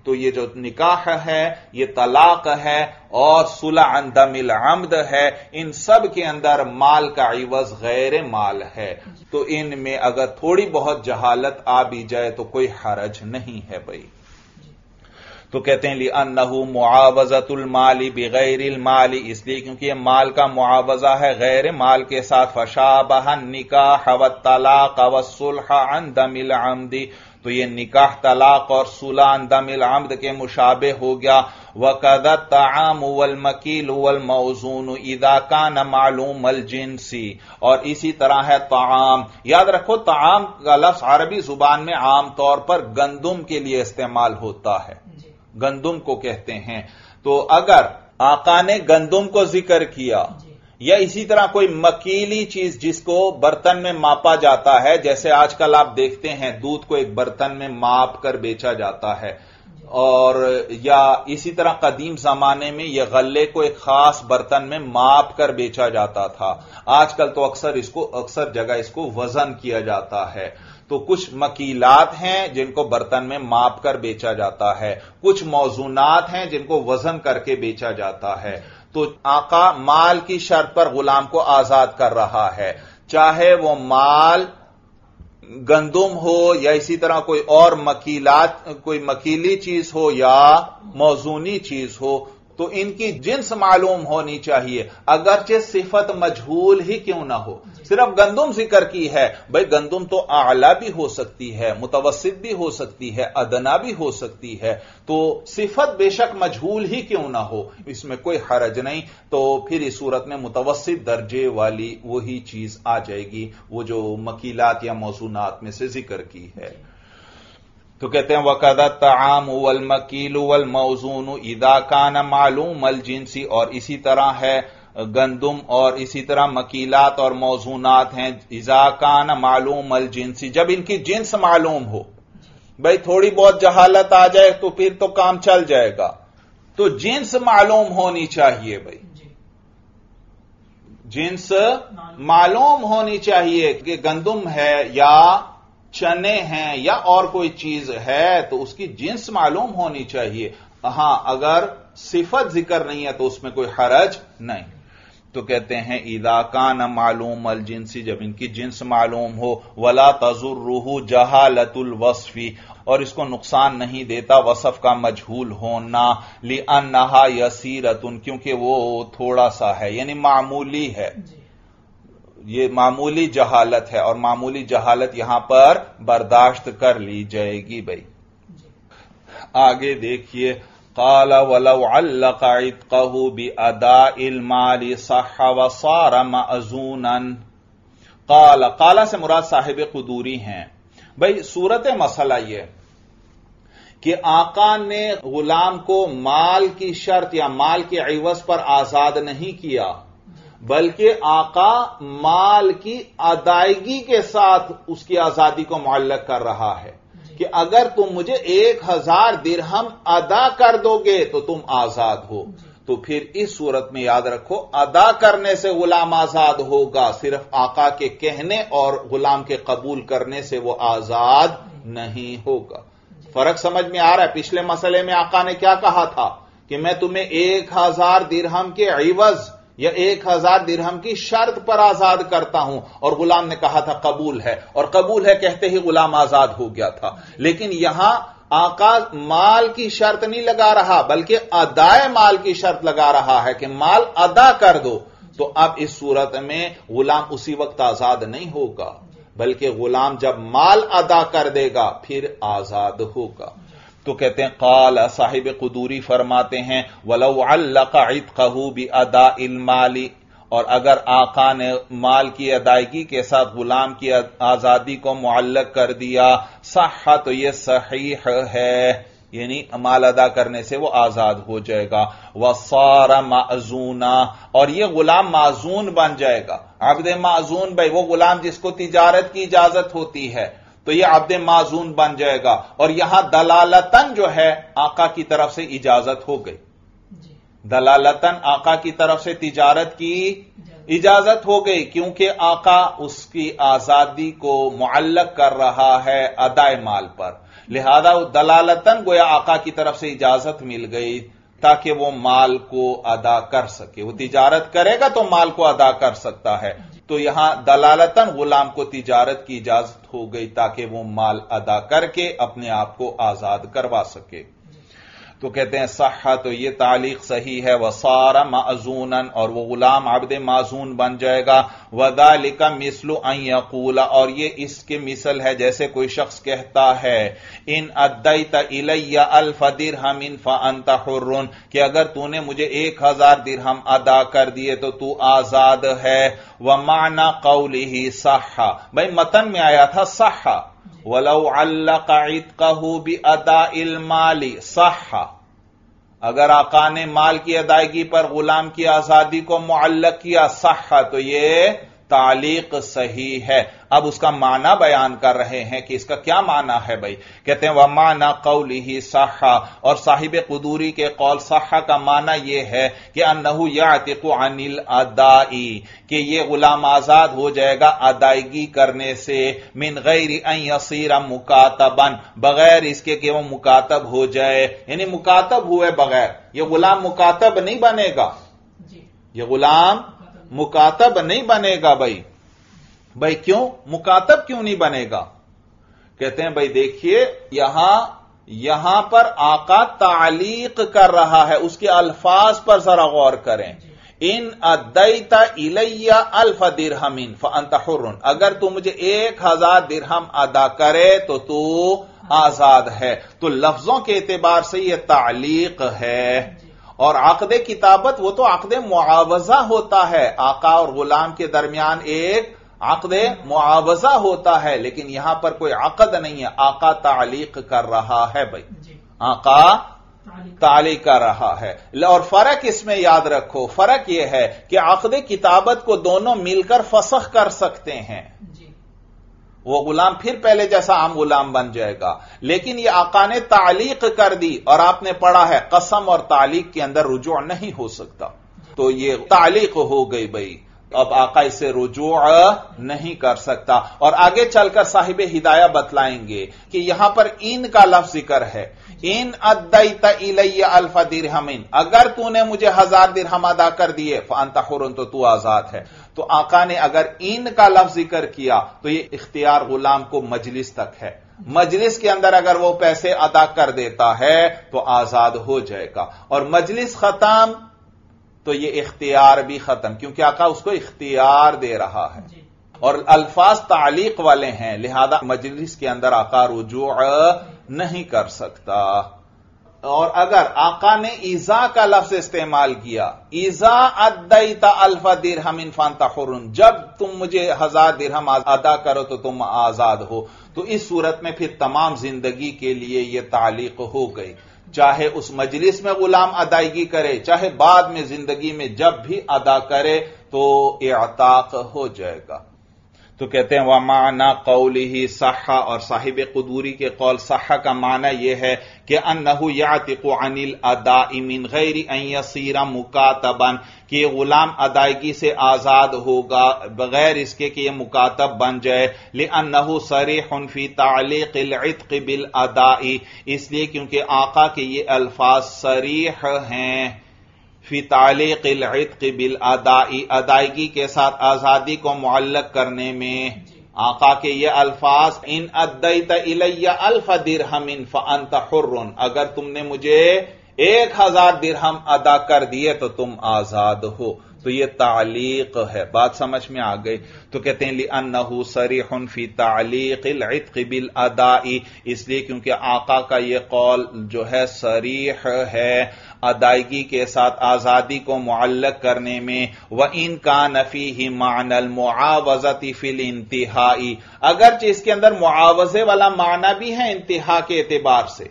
تو یہ جو نکاح ہے، یہ طلاق ہے اور صلح عن دم العمد ہے، ان سب کے اندر مال کا عوض غیر مال ہے۔ تو ان میں اگر تھوڑی بہت جہالت آ بھی جائے تو کوئی حرج نہیں ہے بھائی۔ تو کہتے ہیں لِأَنَّهُ مُعَاوَضَةُ الْمَالِ بِغَيْرِ الْمَالِ، اس لیے کیونکہ یہ مال کا معاوضہ ہے غیر مال کے ساتھ۔ فَشَابَهَ النِّكَاحَ وَالطَّلَاقَ وَالصُّلْحَ عَنْ دَمِ الْعَمْدِ، تو یہ نکاح، طلاق اور صلح عن دم العمد کے مشابہ ہو گیا۔ وَكَذَا الطَّعَامُ وَالْمَكِيلُ وَالْمَوْزُونُ إِذَا كَانَ مَعْلُومَ الْجِنْسِ، اور اسی طرح ہے طعام۔ یاد رکھو طعام کا لفظ عربی زبان میں عام طور پر گندم کے لیے استعمال ہوتا ہے، گندم کو کہتے ہیں۔ تو اگر آقا نے گندم کو ذکر کیا یا اسی طرح کوئی مکیلی چیز جس کو برتن میں ماپا جاتا ہے، جیسے آج کل آپ دیکھتے ہیں دودھ کو ایک برتن میں ماپ کر بیچا جاتا ہے، اور یا اسی طرح قدیم زمانے میں یہ غلے کو ایک خاص برتن میں ماپ کر بیچا جاتا تھا۔ آج کل تو اکثر اس کو اکثر جگہ اس کو وزن کیا جاتا ہے۔ تو کچھ مکیلات ہیں جن کو برتن میں ماپ کر بیچا جاتا ہے، کچھ موزونات ہیں جن کو وزن کر کے بیچا جاتا ہے۔ تو آقا مال کی شرط پر غلام کو آزاد کر رہا ہے، چاہے وہ مال گندم ہو یا اسی طرح کوئی اور مکیلات، کوئی مکیلی چیز ہو یا موزونی چیز ہو، تو ان کی جنس معلوم ہونی چاہیے، اگرچہ صفت مجہول ہی کیوں نہ ہو۔ صرف گندم ذکر کی ہے، بھئی گندم تو اعلی بھی ہو سکتی ہے، متوسط بھی ہو سکتی ہے، ادنا بھی ہو سکتی ہے، تو صفت بے شک مجہول ہی کیوں نہ ہو، اس میں کوئی حرج نہیں۔ تو پھر اس صورت میں متوسط درجے والی وہی چیز آ جائے گی، وہ جو مکیلات یا موزونات میں سے ذکر کی ہے۔ تو کہتے ہیں وَكَذَا الطَّعَامُ وَالْمَكِيلُ وَالْمَوْزُونُ إِذَا كَانَ مَعْلُومَ الْجِنْسِ، اور اسی طرح ہے گندم اور اسی طرح مکیلات اور موزونات ہیں اذا کان معلوم الجنس، جب ان کی جنس معلوم ہو۔ بھئی تھوڑی بہت جہالت آ جائے تو پھر تو کام چل جائے گا، تو جنس معلوم ہونی چاہیے بھئی، جنس معلوم ہونی چاہیے کہ گندم ہے یا چنے ہیں یا اور کوئی چیز ہے تو اس کی جنس معلوم ہونی چاہیے۔ ہاں اگر صفت ذکر نہیں ہے تو اس میں کوئی حرج نہیں۔ تو کہتے ہیں اذا کان معلوم الجنس، جب ان کی جنس معلوم ہو، ولا تضرہ جہالت الوصف، اور اس کو نقصان نہیں دیتا وصف کا مجہول ہونا، لانہا یسیرۃ، کیونکہ وہ تھوڑا سا ہے، یعنی معمولی ہے، یہ معمولی جہالت ہے، اور معمولی جہالت یہاں پر برداشت کر لی جائے گی بھائی۔ آگے دیکھیے قال ولو علق عتقه بأداء المال صح وصار مأذونا۔ قال قال سے مراد صاحب قدوری ہیں۔ بھائی صورت مسئلہ یہ کہ آقا نے غلام کو مال کی شرط یا مال کے عوض پر آزاد نہیں کیا، بلکہ آقا مال کی ادائیگی کے ساتھ اس کی آزادی کو معلق کر رہا ہے کہ اگر تم مجھے ایک ہزار درہم ادا کر دو گے تو تم آزاد ہو۔ تو پھر اس صورت میں یاد رکھو ادا کرنے سے غلام آزاد ہوگا، صرف آقا کے کہنے اور غلام کے قبول کرنے سے وہ آزاد نہیں ہوگا۔ فرق سمجھ میں آ رہا ہے؟ پچھلے مسئلے میں آقا نے کیا کہا تھا کہ میں تمہیں ایک ہزار درہم کے عوض یا ایک ہزار درہم کی شرط پر آزاد کرتا ہوں، اور غلام نے کہا تھا قبول ہے، اور قبول ہے کہتے ہی غلام آزاد ہو گیا تھا۔ لیکن یہاں آقا مال کی شرط نہیں لگا رہا بلکہ ادائے مال کی شرط لگا رہا ہے کہ مال ادا کر دو۔ تو اب اس صورت میں غلام اسی وقت آزاد نہیں ہوگا، بلکہ غلام جب مال ادا کر دے گا پھر آزاد ہوگا۔ تو کہتے ہیں قال صاحب قدوری فرماتے ہیں ولو علق عتقه بأداء المال، اور اگر آقا نے مال کی ادائیگی کے ساتھ غلام کی آزادی کو معلق کر دیا، صح تو یہ صحیح ہے، یعنی مال ادا کرنے سے وہ آزاد ہو جائے گا۔ وصار معزونا، اور یہ غلام معزون بن جائے گا۔ عبد معزون بھائی وہ غلام جس کو تجارت کی اجازت ہوتی ہے، تو یہ عبد معزون بن جائے گا، اور یہاں دلالتن جو ہے آقا کی طرف سے اجازت ہو گئی، دلالتن آقا کی طرف سے تجارت کی اجازت ہو گئی، کیونکہ آقا اس کی آزادی کو معلق کر رہا ہے ادائے مال پر، لہذا دلالتاً گویا آقا کی طرف سے اجازت مل گئی تاکہ وہ مال کو ادا کر سکے. وہ تجارت کرے گا تو مال کو ادا کر سکتا ہے، تو یہاں دلالتاً غلام کو تجارت کی اجازت ہو گئی تاکہ وہ مال ادا کر کے اپنے آپ کو آزاد کروا سکے. تو کہتے ہیں صحہ، تو یہ تعلیق صحیح ہے. وصار معزونا، اور وہ غلام عبد معزون بن جائے گا. وذالک مثل ان یقول، اور یہ اس کے مثل ہے جیسے کوئی شخص کہتا ہے ان ادیت الی الف درہم فانت حر، کہ اگر تو نے مجھے ایک ہزار درہم ادا کر دیے تو تو آزاد ہے. ومعنی قولہ صحہ، بھائی متن میں آیا تھا صحہ، وَلَوْ عَلَّقَ عِتْقَهُ بِأَدَاءِ الْمَالِ صَحَّ، اگر آقا نے مال کی ادائیگی پر غلام کی آزادی کو معلق کیا صحّ، تو یہ تعلیق صحیح ہے. اب اس کا معنی بیان کر رہے ہیں کہ اس کا کیا معنی ہے بھائی. کہتے ہیں وَمَعْنَى قَوْلِهِ صَحَّ، اور صاحب قدوری کے قول صحّ کا معنی یہ ہے کہ انہو یعتق عن الادائی، کہ یہ غلام آزاد ہو جائے گا ادائیگی کرنے سے، من غیر ان یصیر مکاتبا، بغیر اس کے کہ وہ مکاتب ہو جائے، یعنی مکاتب ہوئے بغیر. یہ غلام مکاتب نہیں بنے گا، یہ غلام مکاتب نہیں بنے گا بھائی. بھائی کیوں مکاتب کیوں نہیں بنے گا؟ کہتے ہیں بھائی دیکھیے یہاں یہاں پر آقا تعلیق کر رہا ہے، اس کے الفاظ پر ذرا غور کریں. ان ادیت الی الف درہم فانت حر، اگر تو مجھے ایک ہزار درہم ادا کرے تو تو آزاد ہے. تو لفظوں کے اعتبار سے یہ تعلیق ہے. اور عقد کتابت وہ تو عقد معاوضہ ہوتا ہے، آقا اور غلام کے درمیان ایک عقد معاوضہ ہوتا ہے، لیکن یہاں پر کوئی عقد نہیں ہے. آقا تعلیق کر رہا ہے بھائی، آقا تعلیق کر رہا ہے. اور فرق اس میں یاد رکھو، فرق یہ ہے کہ عقد کتابت کو دونوں مل کر فسخ کر سکتے ہیں، وہ غلام پھر پہلے جیسا عام غلام بن جائے گا. لیکن یہ آقا نے تعلیق کر دی، اور آپ نے پڑھا ہے قسم اور تعلیق کے اندر رجوع نہیں ہو سکتا، تو یہ تعلیق ہو گئی بھائی. اب آقا اس سے رجوع نہیں کر سکتا. اور آگے چل کر صاحب ہدایہ بتلائیں گے کہ یہاں پر ان کا لفظ ذکر ہے، ان ادیت الی الف درہم، اگر تو نے مجھے ہزار درہم ادا کر دیے فانت حر، تو تو آزاد ہے. تو آقا نے اگر ان کا لفظ ذکر کیا تو یہ اختیار غلام کو مجلس تک ہے. مجلس کے اندر اگر وہ پیسے ادا کر دیتا ہے تو آزاد ہو جائے گا، اور مجلس ختم تو یہ اختیار بھی ختم، کیونکہ آقا اس کو اختیار دے رہا ہے. اور الفاظ تعلیق والے ہیں، لہذا مجلس کے اندر آقا رجوع نہیں کر سکتا. اور اگر آقا نے ایذا کا لفظ استعمال کیا، ایذا ادیت الف درہم فانت حر، جب تم مجھے ہزار درہم ادا کرو تو تم آزاد ہو، تو اس صورت میں پھر تمام زندگی کے لیے یہ تعلیق ہو گئی. چاہے اس مجلس میں غلام ادائیگی کرے، چاہے بعد میں زندگی میں جب بھی ادا کرے تو اعتاق ہو جائے گا. تو کہتے ہیں وَمَعْنَى قَوْلِهِ صَحَّ، اور صاحب قدوری کے قول صحّ کا معنی یہ ہے کہ انہو یعتق عن الاداء من غیر ان یصیر مکاتبا، کہ یہ غلام ادائیگی سے آزاد ہوگا بغیر اس کے کہ یہ مکاتب بن جائے. لأنہ صریح فی تعلیق العتق بالاداء، اس لیے کیونکہ آقا کے یہ الفاظ صریح ہیں فی تعلیق العتق بالاداء، ادائیگی کے ساتھ آزادی کو معلق کرنے میں. آقا کے یہ الفاظ ان ادیت الی الف درہم فانت حر، اگر تم نے مجھے ایک ہزار درہم ادا کر دیے تو تم آزاد ہو. تو یہ تعلیق ہے. بات سمجھ میں آ گئی؟ تو کہتے ہیں لأنہ صریح فی تعلیق العتق بالاداء، اس لیے کیونکہ آقا کا یہ قول جو ہے صریح ہے ادائیگی کے ساتھ آزادی کو معلق کرنے میں. وَإِن كَانَ فِيهِ مَعْنَى الْمُعَاوَضَةِ فِي الْانْتِهَاءِ، اگرچہ اس کے اندر معاوضے والا معنی بھی ہے انتہا کے اعتبار سے،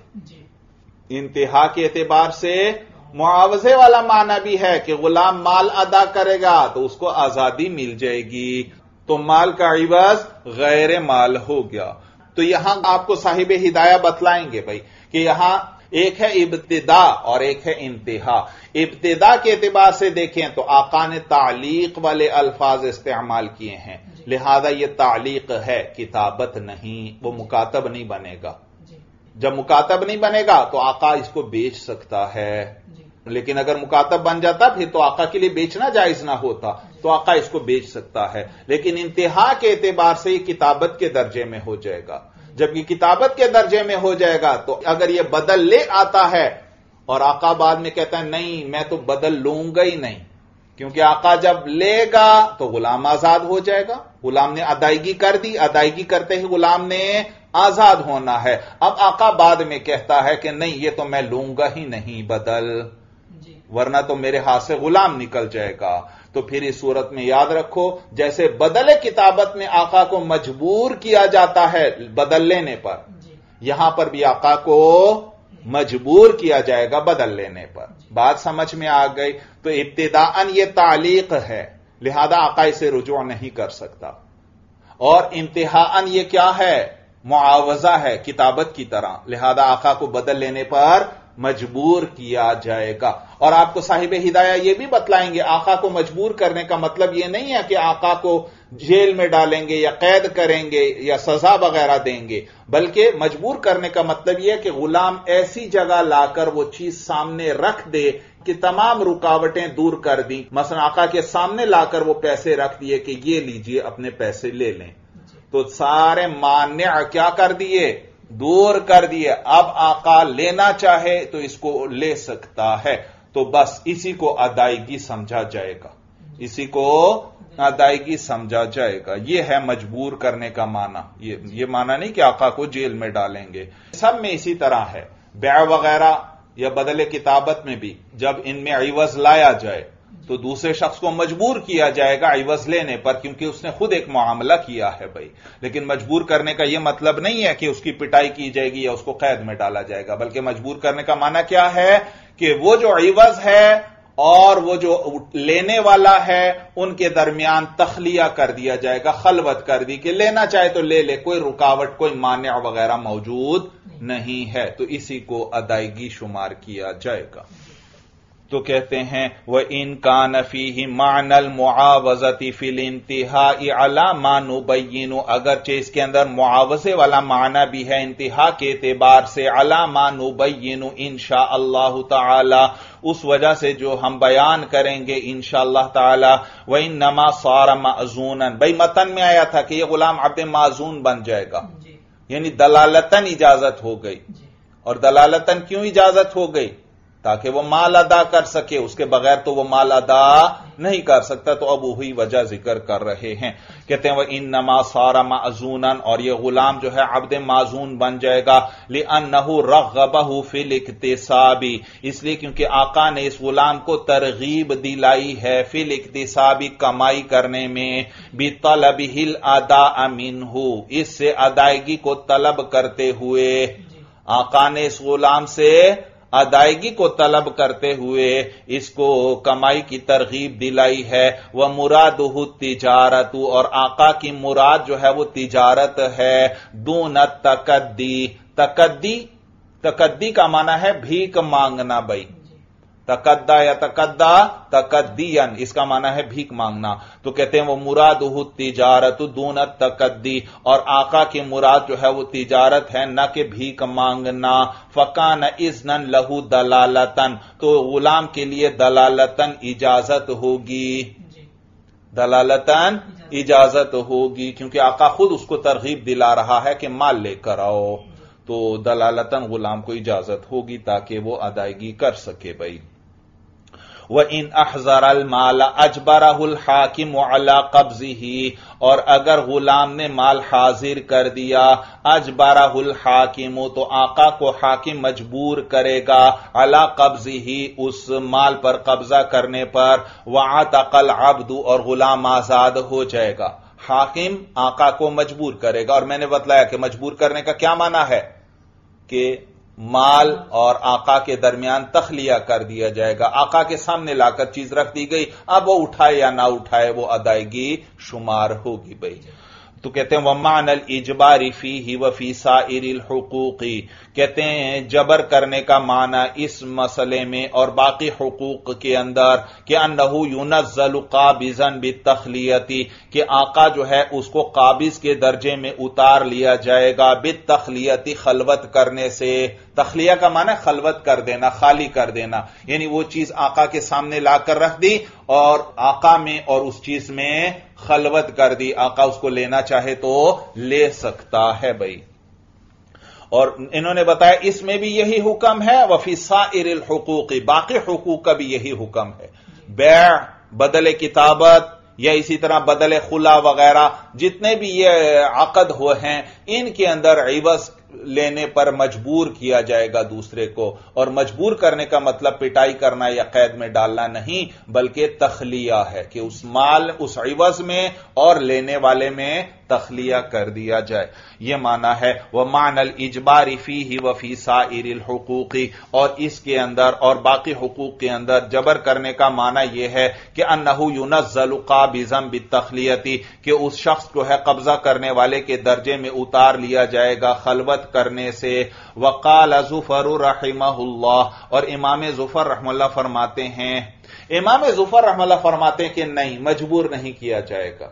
انتہا کے اعتبار سے معاوضے والا معنی بھی ہے کہ غلام مال ادا کرے گا تو اس کو آزادی مل جائے گی، تو مال کا عوض غیر مال ہو گیا. تو یہاں آپ کو صاحب ہدایہ بتلائیں گے بھائی کہ یہاں ایک ہے ابتدا اور ایک ہے انتہا. ابتدا کے اعتبار سے دیکھیں تو آقا نے تعلیق والے الفاظ استعمال کیے ہیں، لہذا یہ تعلیق ہے، کتابت نہیں، وہ مکاتب نہیں بنے گا. جب مکاتب نہیں بنے گا تو آقا اس کو بیچ سکتا ہے، لیکن اگر مکاتب بن جاتا پھر تو آقا کے لیے بیچنا جائز نہ ہوتا، تو آقا اس کو بیچ سکتا ہے. لیکن انتہا کے اعتبار سے یہ کتابت کے درجے میں ہو جائے گا. جب یہ کتابت کے درجے میں ہو جائے گا تو اگر یہ بدل لے آتا ہے اور آقا بعد میں کہتا ہے نہیں میں تو بدل لوں گا ہی نہیں، کیونکہ آقا جب لے گا تو غلام آزاد ہو جائے گا. غلام نے ادائیگی کر دی، ادائیگی کرتے ہی غلام نے آزاد ہونا ہے. اب آقا بعد میں کہتا ہے کہ نہیں یہ تو میں لوں گا ہی نہیں بدل، ورنہ تو میرے ہاتھ سے غلام نکل جائے گا. تو پھر اس صورت میں یاد رکھو جیسے بدل کتابت میں آقا کو مجبور کیا جاتا ہے بدل لینے پر، یہاں پر بھی آقا کو مجبور کیا جائے گا بدل لینے پر. بات سمجھ میں آ گئی؟ تو ابتداءً یہ تعلیق ہے، لہذا آقا اسے رجوع نہیں کر سکتا. اور انتہاءً یہ کیا ہے؟ معاوضہ ہے کتابت کی طرح، لہذا آقا کو بدل لینے پر مجبور کیا جائے گا. اور آپ کو صاحب ہدایہ یہ بھی بتلائیں گے آقا کو مجبور کرنے کا مطلب یہ نہیں ہے کہ آقا کو جیل میں ڈالیں گے یا قید کریں گے یا سزا وغیرہ دیں گے، بلکہ مجبور کرنے کا مطلب یہ ہے کہ غلام ایسی جگہ لا کر وہ چیز سامنے رکھ دے کہ تمام رکاوٹیں دور کر دیں. مثلا آقا کے سامنے لا کر وہ پیسے رکھ دیے کہ یہ لیجئے اپنے پیسے لے لیں، تو سارے مانع کیا کر دیے؟ دور کر دیے. اب آقا لینا چاہے تو اس کو لے سکتا ہے. تو بس اسی کو ادائیگی سمجھا جائے گا، اسی کو ادائیگی سمجھا جائے گا. یہ ہے مجبور کرنے کا معنی. یہ یہ معنی نہیں کہ آقا کو جیل میں ڈالیں گے. سب میں اسی طرح ہے، بیع وغیرہ یا بدل کتابت میں بھی جب ان میں عوض لایا جائے تو دوسرے شخص کو مجبور کیا جائے گا عوض لینے پر، کیونکہ اس نے خود ایک معاملہ کیا ہے بھائی. لیکن مجبور کرنے کا یہ مطلب نہیں ہے کہ اس کی پٹائی کی جائے گی یا اس کو قید میں ڈالا جائے گا، بلکہ مجبور کرنے کا معنی کیا ہے کہ وہ جو عوض ہے اور وہ جو لینے والا ہے ان کے درمیان تخلیہ کر دیا جائے گا، خلوت کر دی کہ لینا چاہے تو لے لے، کوئی رکاوٹ کوئی مانع وغیرہ موجود نہیں ہے. تو اسی کو ادائیگی شمار کیا جائے گا. تو کہتے ہیں وَإِن كَانَ فِيهِ مَعْنَى الْمُعَاوَضَةِ فِي الْانْتِهَاءِ عَلَى مَا نُبَيِّنُ، اگرچہ اس کے اندر معاوضے والا معنی بھی ہے انتہا کے اعتبار سے، عَلَى مَا نُبَيِّنُ انشاء اللہ تعالی، اس وجہ سے جو ہم بیان کریں گے انشاءاللہ تعالی. وَإِنَّمَا صَارَ مَأْذُونًا، بھئی متن میں آیا تھا کہ یہ غلام عبد معزون بن جائے گا، یعنی دلالتاً اجازت ہو گئی. اور دلالتاً کیوں اجازت ہو گئی؟ تاکہ وہ مال ادا کر سکے، اس کے بغیر تو وہ مال ادا نہیں کر سکتا. تو اب وہی وجہ ذکر کر رہے ہیں. کہتے ہیں وَإِنَّمَا صَارَ مَأْذُونًا، اور یہ غلام جو ہے عبد معزون بن جائے گا، لِأَنَّهُ رَغَّبَهُ فِي الْاِكْتِسَابِ، اس لیے کیونکہ آقا نے اس غلام کو ترغیب دلائی ہے فی الْاِكْتِسَابِ، کمائی کرنے میں، بِطَلَبِهِ الْأَدَاءَ مِنْهُ، اس سے ادائیگی کو طلب کرتے ہوئے. آقا نے اس غلام سے ادائیگی کو طلب کرتے ہوئے اس کو کمائی کی ترغیب دلائی ہے. وَمُرَادُهُ التِّجَارَةُ، اور آقا کی مراد جو ہے وہ تجارت ہے. دون التقدی، تقدی تقدی کا معنی ہے بھیک مانگنا. بھائی تقدا یا تقدا تقدین، اس کا معنی ہے بھیک مانگنا. تو کہتے ہیں وہ مرادہ التجارت دون التقدی، اور آقا کی مراد جو ہے وہ تجارت ہے نہ کہ بھیک مانگنا. فکان اذنا لہو دلالتن، تو غلام کے لیے دلالتن اجازت ہوگی، دلالتن اجازت ہوگی، کیونکہ آقا خود اس کو ترغیب دلا رہا ہے کہ مال لے کر آؤ. تو دلالتن غلام کو اجازت ہوگی تاکہ وہ ادائیگی کر سکے. بھائی وَإِنْ أَحْضَرَ الْمَالَ أَجْبَرَهُ الْحَاكِمُ عَلَى قَبْضِهِ، اور اگر غلام نے مال حاضر کر دیا، أَجْبَرَهُ الْحَاكِمُ، تو آقا کو حاکم مجبور کرے گا، عَلَى قَبْضِهِ، اس مال پر قبضہ کرنے پر، وَعَتَقَ الْعَبْدُ، اور غلام آزاد ہو جائے گا. حاکم آقا کو مجبور کرے گا. اور میں نے بتلایا کہ مجبور کرنے کا کیا معنی ہے کہ مال اور آقا کے درمیان تخلیہ کر دیا جائے گا. آقا کے سامنے لا کر چیز رکھ دی گئی، اب وہ اٹھائے یا نہ اٹھائے وہ ادائیگی شمار ہوگی. بھائی تو کہتے ہیں وَمَعْنَ الْإِجْبَارِ فِيهِ وَفِي سَائِرِ الْحُقُوقِ، کہتے ہیں جبر کرنے کا معنی اس مسئلے میں اور باقی حقوق کے اندر کہ انہو يُنَزَّلُ قَابِضًا بِالتَّخْلِيَةِ، کہ آقا جو ہے اس کو قابض کے درجے میں اتار لیا جائے گا بالتخلیتی، خلوت کرنے سے۔ تخلیہ کا معنی خلوت کر دینا، خالی کر دینا، یعنی وہ چیز آقا کے سامنے لا کر رکھ دی اور آقا میں اور اس چیز میں خلوت کر دی، آقا اس کو لینا چاہے تو لے سکتا ہے بھائی۔ اور انہوں نے بتایا اس میں بھی یہی حکم ہے، وفی سائر الحقوق، باقی حقوق کا بھی یہی حکم ہے۔ بیع، بدل کتابت یا اسی طرح بدل خلا وغیرہ جتنے بھی یہ عقد ہوئے ہیں ان کے اندر عوض لینے پر مجبور کیا جائے گا دوسرے کو، اور مجبور کرنے کا مطلب پٹائی کرنا یا قید میں ڈالنا نہیں بلکہ تخلیہ ہے کہ اس مال اس عوض میں اور لینے والے میں تخلیہ کر دیا جائے، یہ معنی ہے۔ وَمَعْنَ الْإِجْبَارِ فِيهِ وَفِي سَائِرِ الْحُقُوقِ، اور اس کے اندر اور باقی حقوق کے اندر جبر کرنے کا معنی یہ ہے کہ انہو يُنَزَّلُ قَابِضًا بِالتَّخْلِيَةِ، کہ اس شخص کو ہے قبضہ کرنے والے کے درجے میں اتار لیا جائے گا خلوت کرنے سے۔ وقال ظفر رحمہ اللہ، اور امام ظفر رحمہ اللہ فرماتے ہیں امام ظفر رحمہ اللہ فرماتے ہیں کہ نہیں، مجبور نہیں کیا جائے گا۔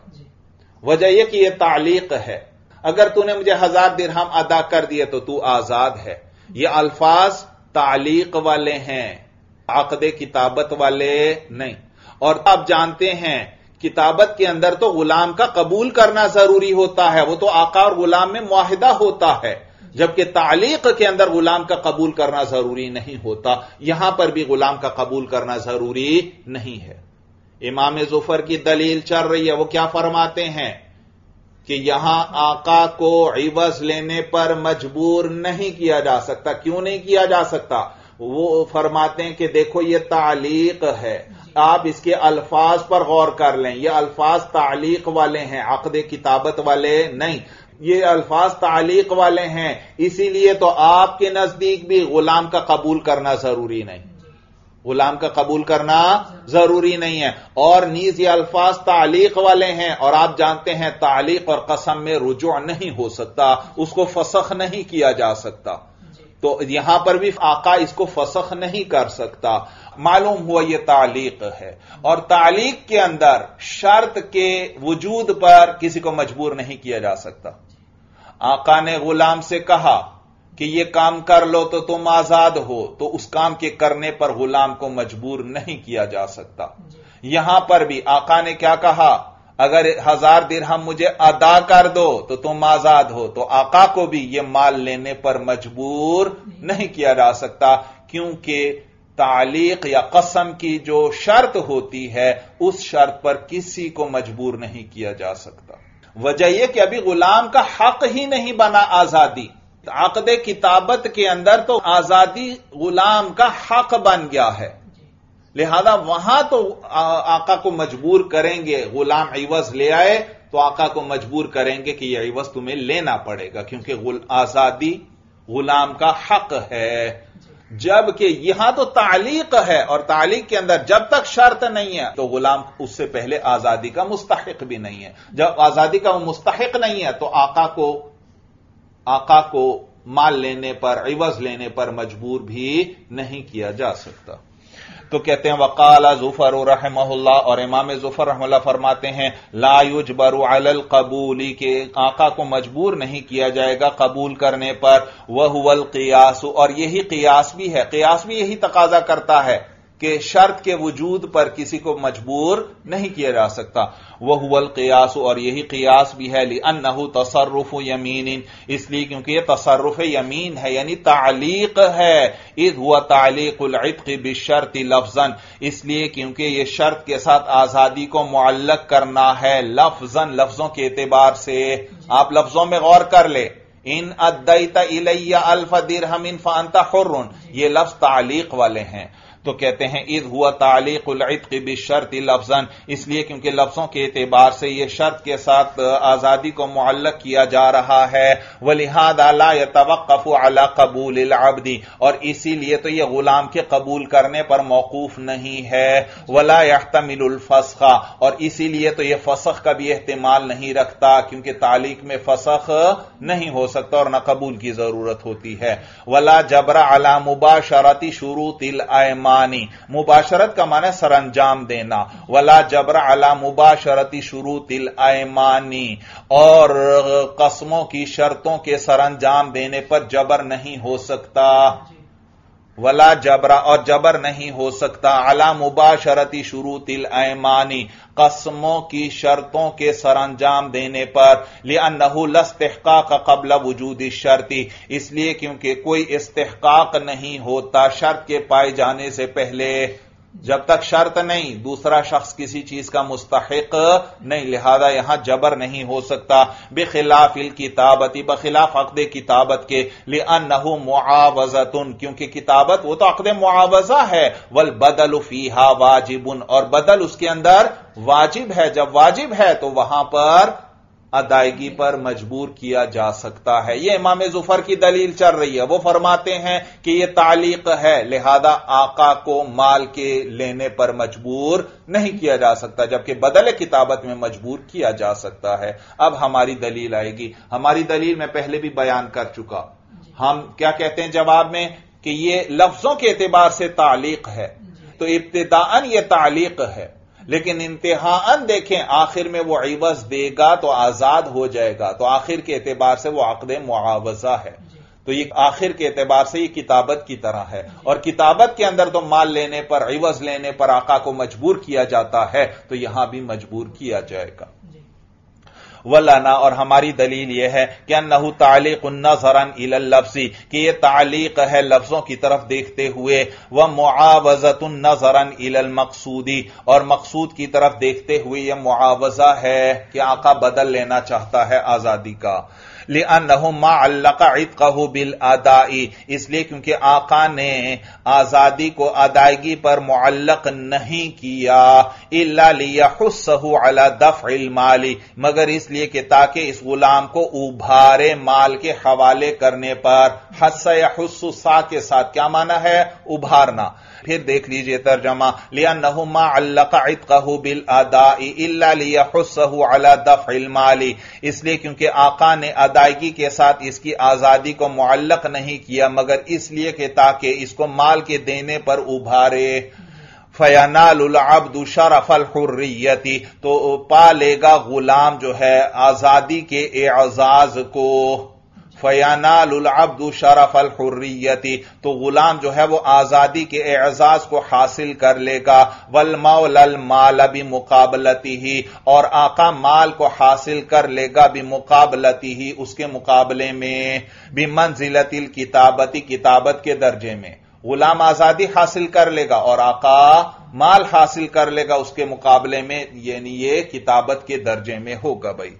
وجہ یہ کہ یہ تعلیق ہے، اگر تو نے مجھے ہزار درہم ادا کر دیے تو تو آزاد ہے۔ یہ الفاظ تعلیق والے ہیں، عقد کتابت والے نہیں۔ اور آپ جانتے ہیں کتابت کے اندر تو غلام کا قبول کرنا ضروری ہوتا ہے، وہ تو آقا اور غلام میں معاہدہ ہوتا ہے، جبکہ تعلیق کے اندر غلام کا قبول کرنا ضروری نہیں ہوتا۔ یہاں پر بھی غلام کا قبول کرنا ضروری نہیں ہے۔ امام ظفر کی دلیل چل رہی ہے، وہ کیا فرماتے ہیں کہ یہاں آقا کو عوض لینے پر مجبور نہیں کیا جا سکتا۔ کیوں نہیں کیا جا سکتا؟ وہ فرماتے ہیں کہ دیکھو یہ تعلیق ہے، آپ اس کے الفاظ پر غور کر لیں، یہ الفاظ تعلیق والے ہیں، عقد کتابت والے نہیں، یہ الفاظ تعلیق والے ہیں، اسی لیے تو آپ کے نزدیک بھی غلام کا قبول کرنا ضروری نہیں، غلام کا قبول کرنا ضروری نہیں ہے۔ اور نیز یہ الفاظ تعلیق والے ہیں، اور آپ جانتے ہیں تعلیق اور قسم میں رجوع نہیں ہو سکتا، اس کو فسخ نہیں کیا جا سکتا، تو یہاں پر بھی آقا اس کو فسخ نہیں کر سکتا۔ معلوم ہوا یہ تعلیق ہے، اور تعلیق کے اندر شرط کے وجود پر کسی کو مجبور نہیں کیا جا سکتا۔ آقا نے غلام سے کہا کہ یہ کام کر لو تو تم آزاد ہو، تو اس کام کے کرنے پر غلام کو مجبور نہیں کیا جا سکتا۔ یہاں پر بھی آقا نے کیا کہا، اگر ہزار درہم مجھے ادا کر دو تو تم آزاد ہو، تو آقا کو بھی یہ مال لینے پر مجبور نہیں کیا جا سکتا، کیونکہ تعلیق یا قسم کی جو شرط ہوتی ہے اس شرط پر کسی کو مجبور نہیں کیا جا سکتا۔ وجہ یہ کہ ابھی غلام کا حق ہی نہیں بنا آزادی، عقد کتابت کے اندر تو آزادی غلام کا حق بن گیا ہے، لہذا وہاں تو آقا کو مجبور کریں گے، غلام عوض لے آئے تو آقا کو مجبور کریں گے کہ یہ عوض تمہیں لینا پڑے گا، کیونکہ آزادی غلام کا حق ہے۔ جبکہ یہاں تو تعلیق ہے، اور تعلیق کے اندر جب تک شرط نہیں ہے تو غلام اس سے پہلے آزادی کا مستحق بھی نہیں ہے۔ جب آزادی کا وہ مستحق نہیں ہے تو آقا کو آقا کو مال لینے پر، عوض لینے پر مجبور بھی نہیں کیا جا سکتا۔ تو کہتے ہیں وقال ظفر رحمہ اللہ، اور امام ظفر رحمہ اللہ فرماتے ہیں لا یجبر علی القبول، کہ آقا کو مجبور نہیں کیا جائے گا قبول کرنے پر، وہو القیاس، اور یہی قیاس بھی ہے، قیاس بھی یہی تقاضا کرتا ہے کہ شرط کے وجود پر کسی کو مجبور نہیں کیا جا سکتا۔ وہو القیاس، اور یہی قیاس بھی ہے، لأنہ تصرف یمین، اس لیے کیونکہ یہ تصرف یمین ہے، یعنی تعلیق ہے، اذ ہوا تعلیق العتق بالشرط لفظا، اس لیے کیونکہ یہ شرط کے ساتھ آزادی کو معلق کرنا ہے لفظا، لفظوں کے اعتبار سے۔ آپ لفظوں میں غور کر لیں، ان ادیت الی الف درہم فانت حر، یہ لفظ تعلیق والے ہیں، تو کہتے ہیں اذ ہوا تعلیق العتق بالشرط لفظا، اس لیے کیونکہ لفظوں کے اعتبار سے یہ شرط کے ساتھ آزادی کو معلق کیا جا رہا ہے، ولہذا لا يتوقف على قبول العبد، اور اسی لیے تو یہ غلام کے قبول کرنے پر موقوف نہیں ہے، ولا يحتمل الفسخ، اور اسی لیے تو یہ فسخ کا بھی احتمال نہیں رکھتا، کیونکہ تعلیق میں فسخ نہیں ہو سکتا اور نہ قبول کی ضرورت ہوتی ہے، ولا جبر علی مباشرت شروط الایمانی، مباشرت کا معنی سر انجام دینا، ولا جبر علی مباشرت شروط الایمانی، اور قسموں کی شرطوں کے سر انجام دینے پر جبر نہیں ہو سکتا، ولا جبر، اور جبر نہیں ہو سکتا علی مباشرت شروط الایمانی، قسموں کی شرطوں کے سر انجام دینے پر، لأنه لا استحقاق قبل وجود الشرط، اس لیے کیونکہ کوئی استحقاق نہیں ہوتا شرط کے پائے جانے سے پہلے، جب تک شرط نہیں دوسرا شخص کسی چیز کا مستحق نہیں، لہذا یہاں جبر نہیں ہو سکتا، بخلاف الکتابت، بخلاف عقد کتابت کے، لأنه معاوضۃ، کیونکہ کتابت وہ تو عقد معاوضہ ہے، والبدل فیہا واجب، اور بدل اس کے اندر واجب ہے، جب واجب ہے تو وہاں پر ادائیگی پر مجبور کیا جا سکتا ہے۔ یہ امام ظفر کی دلیل چل رہی ہے، وہ فرماتے ہیں کہ یہ تعلیق ہے، لہذا آقا کو مال کے لینے پر مجبور نہیں کیا جا سکتا، جبکہ بدل کتابت میں مجبور کیا جا سکتا ہے۔ اب ہماری دلیل آئے گی، ہماری دلیل میں پہلے بھی بیان کر چکا، ہم کیا کہتے ہیں جواب میں کہ یہ لفظوں کے اعتبار سے تعلیق ہے، تو ابتداءً یہ تعلیق ہے، لیکن انتہاءً دیکھیں آخر میں وہ عوض دے گا تو آزاد ہو جائے گا، تو آخر کے اعتبار سے وہ عقد معاوضہ ہے، تو یہ آخر کے اعتبار سے یہ کتابت کی طرح ہے، اور کتابت کے اندر تو مال لینے پر، عوض لینے پر آقا کو مجبور کیا جاتا ہے، تو یہاں بھی مجبور کیا جائے گا۔ ولنا، اور ہماری دلیل یہ ہے کہ انہ تعلیق نظرا الی اللفظ، کہ یہ تعلیق ہے لفظوں کی طرف دیکھتے ہوئے، ومعاوضۃ نظرا الی المقصود، اور مقصود کی طرف دیکھتے ہوئے یہ معاوضہ ہے کہ آقا بدل لینا چاہتا ہے آزادی کا، لأنه ما علق عتقه بالاداء، اس لیے کیونکہ آقا نے آزادی کو ادائیگی پر معلق نہیں کیا، الا لیحثه على دفع المال، مگر اس لیے کہ تاکہ اس غلام کو ابھارے مال کے حوالے کرنے پر، حث یحث سا کے ساتھ کیا معنی ہے؟ ابھارنا۔ پھر دیکھ لیجئے ترجمہ، لأنه ما علق عتقه بالاداء الا لیحثه على دفع المال، اس لیے کیونکہ آقا نے ادائیگی کے ساتھ اس کی آزادی کو معلق نہیں کیا مگر اس لیے کہ تاکہ اس کو مال کے دینے پر ابھارے، فَيَنَالُ الْعَبْدُ شَرَفَ الْحُرِّيَّةِ، تو پا لے گا غلام جو ہے آزادی کے اعزاز کو، فَيَنَالُ الْعَبْدُ شَرَفَ الْحُرِّيَّةِ، تو غلام جو ہے وہ آزادی کے اعزاز کو حاصل کر لے گا، وَالْمَوْلَى الْمَالَ بِمُقَابَلَتِهِ، اور آقا مال کو حاصل کر لے گا بِمُقَابَلَتِهِ، اس کے مقابلے میں، بِمَنزِلَةِ الْكِتَابَةِ، کتابت کے درجے میں، غلام آزادی حاصل کر لے گا اور آقا مال حاصل کر لے گا اس کے مقابلے میں، یعنی یہ کتابت کے درجے میں ہوگا بھائی۔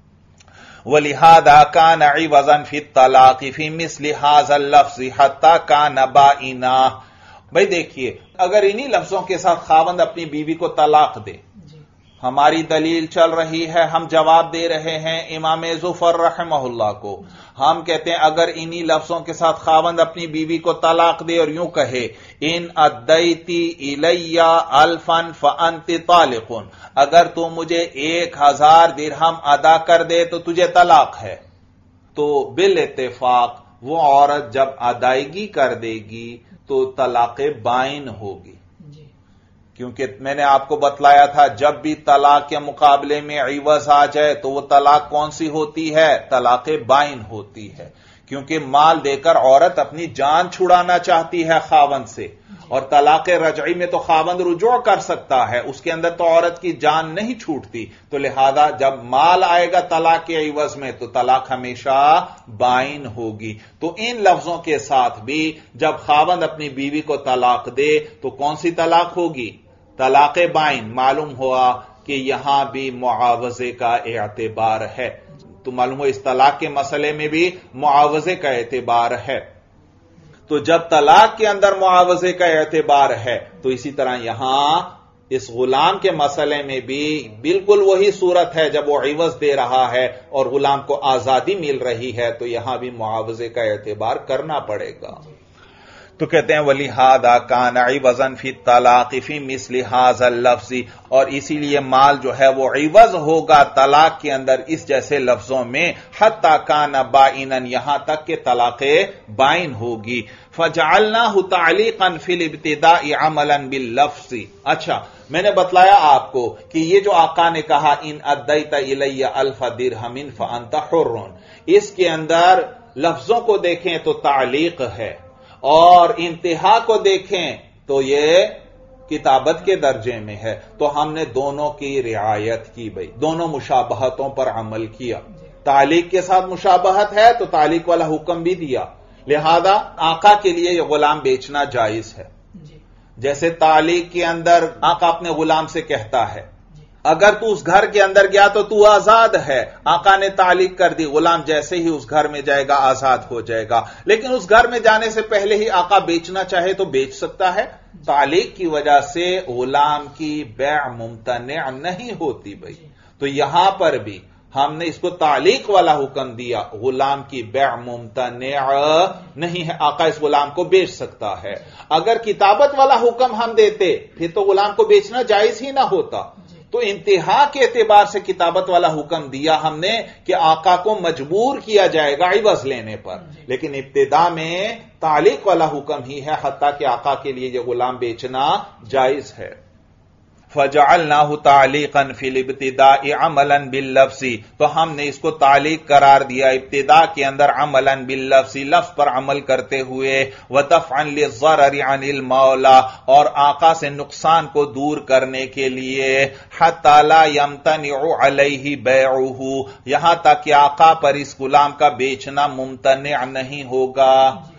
وَلِهَذَا كَانَ عِوَضًا فِي الطَّلَاقِ فِي مِثْلِ هَذَا اللَّفْظِ حَتَّى كَانَ بَائِنًا، بھائی دیکھیے اگر انہی لفظوں کے ساتھ خاوند اپنی بیوی کو طلاق دے، ہماری دلیل چل رہی ہے، ہم جواب دے رہے ہیں امام ظفر رحمہ اللہ کو، ہم کہتے ہیں اگر انہی لفظوں کے ساتھ خاوند اپنی بیوی کو طلاق دے اور یوں کہے ان ادیتی الی الفا فانت طالق، اگر تو مجھے ایک ہزار درہم ادا کر دے تو تجھے طلاق ہے، تو بالاتفاق وہ عورت جب ادائیگی کر دے گی تو طلاق بائن ہوگی، کیونکہ میں نے آپ کو بتلایا تھا جب بھی طلاق کے مقابلے میں عوض آ جائے تو وہ طلاق کون سی ہوتی ہے؟ طلاق بائن ہوتی ہے، کیونکہ مال دے کر عورت اپنی جان چھڑانا چاہتی ہے خاوند سے، اور طلاق رجعی میں تو خاوند رجوع کر سکتا ہے، اس کے اندر تو عورت کی جان نہیں چھوٹتی، تو لہذا جب مال آئے گا طلاق کے عوض میں تو طلاق ہمیشہ بائن ہوگی۔ تو ان لفظوں کے ساتھ بھی جب خاوند اپنی بیوی کو طلاق دے تو کون سی طلاق ہوگی؟ طلاق بائن۔ معلوم ہوا کہ یہاں بھی معاوضے کا اعتبار ہے، تو معلوم ہو اس طلاق کے مسئلے میں بھی معاوضے کا اعتبار ہے۔ تو جب طلاق کے اندر معاوضے کا اعتبار ہے تو اسی طرح یہاں اس غلام کے مسئلے میں بھی بالکل وہی صورت ہے، جب وہ عوض دے رہا ہے اور غلام کو آزادی مل رہی ہے تو یہاں بھی معاوضے کا اعتبار کرنا پڑے گا۔ تو کہتے ہیں وَلِهَذَا كَانَ عِوَضًا فِي الطَّلَاقِ فِي مِثْلِ هَذَا اللَّفْظِ، اور اسی لیے مال جو ہے وہ عوض ہوگا طلاق کے اندر اس جیسے لفظوں میں، حَتَّى كَانَ بَائِنًا، یہاں تک کہ طلاق بائن ہوگی۔ فَجَعَلْنَاهُ تَعْلِيقًا فِي الْابْتِدَاءِ عَمَلًا بِاللَّفْظِ۔ اچھا، میں نے بتلایا آپ کو کہ یہ جو آقا نے کہا ان ادیت الی الف درہم فانت حر، اس کے اندر لفظوں کو دیکھیں تو تعلیق ہے، اور انتہا کو دیکھیں تو یہ کتابت کے درجے میں ہے، تو ہم نے دونوں کی رعایت کی، بھئی دونوں مشابہتوں پر عمل کیا۔ تعلیق کے ساتھ مشابہت ہے تو تعلیق والا حکم بھی دیا، لہذا آقا کے لیے یہ غلام بیچنا جائز ہے۔ جیسے تعلیق کے اندر آقا اپنے غلام سے کہتا ہے اگر تو اس گھر کے اندر گیا تو تو آزاد ہے، آقا نے تعلیق کر دی، غلام جیسے ہی اس گھر میں جائے گا آزاد ہو جائے گا، لیکن اس گھر میں جانے سے پہلے ہی آقا بیچنا چاہے تو بیچ سکتا ہے۔ تعلیق کی وجہ سے غلام کی بیع ممتنع نہیں ہوتی بھائی، تو یہاں پر بھی ہم نے اس کو تعلیق والا حکم دیا، غلام کی بیع ممتنع نہیں ہے، آقا اس غلام کو بیچ سکتا ہے۔ اگر کتابت والا حکم ہم دیتے پھر تو غلام کو بیچنا جائز ہی نہ ہوتا، تو انتہا کے اعتبار سے کتابت والا حکم دیا ہم نے کہ آقا کو مجبور کیا جائے گا عوض لینے پر، لیکن ابتدا میں تعلیق والا حکم ہی ہے، حتیٰ کہ آقا کے لیے یہ غلام بیچنا جائز ہے۔ فَجَعَلْنَاهُ تَعْلِيقًا فِي الْابْتِدَاءِ عَمَلًا بِاللَّفْظِ، تو ہم نے اس کو تعلیق قرار دیا ابتدا کے اندر عملاً باللفظ، لفظ پر عمل کرتے ہوئے، وَدَفْعًا لِلضَّرَرِ عَنِ الْمَوْلَى، اور آقا سے نقصان کو دور کرنے کے لیے، حَتَّى لَا يَمْتَنِعُ عَلَيْهِ بَيْعُهُ، یہاں تک کہ آقا پر اس غلام کا بیچنا ممتنع نہیں ہوگا۔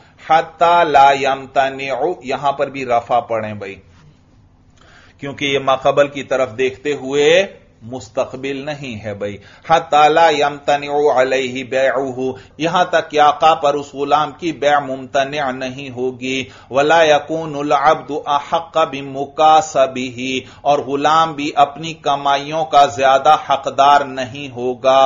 حَتَّى لَا يَمْتَنِعُ، یہاں پر بھی رفع پڑھیں بھائی، کیونکہ یہ ماقبل کی طرف دیکھتے ہوئے مستقبل نہیں ہے بھائی۔ حتی لا یمتنع علیہ بیعہ، یہاں تک کہ آقا پر اس غلام کی بیع ممتنع نہیں ہوگی۔ ولا یکون العبد احق بمکاسبہ، اور غلام بھی اپنی کمائیوں کا زیادہ حقدار نہیں ہوگا۔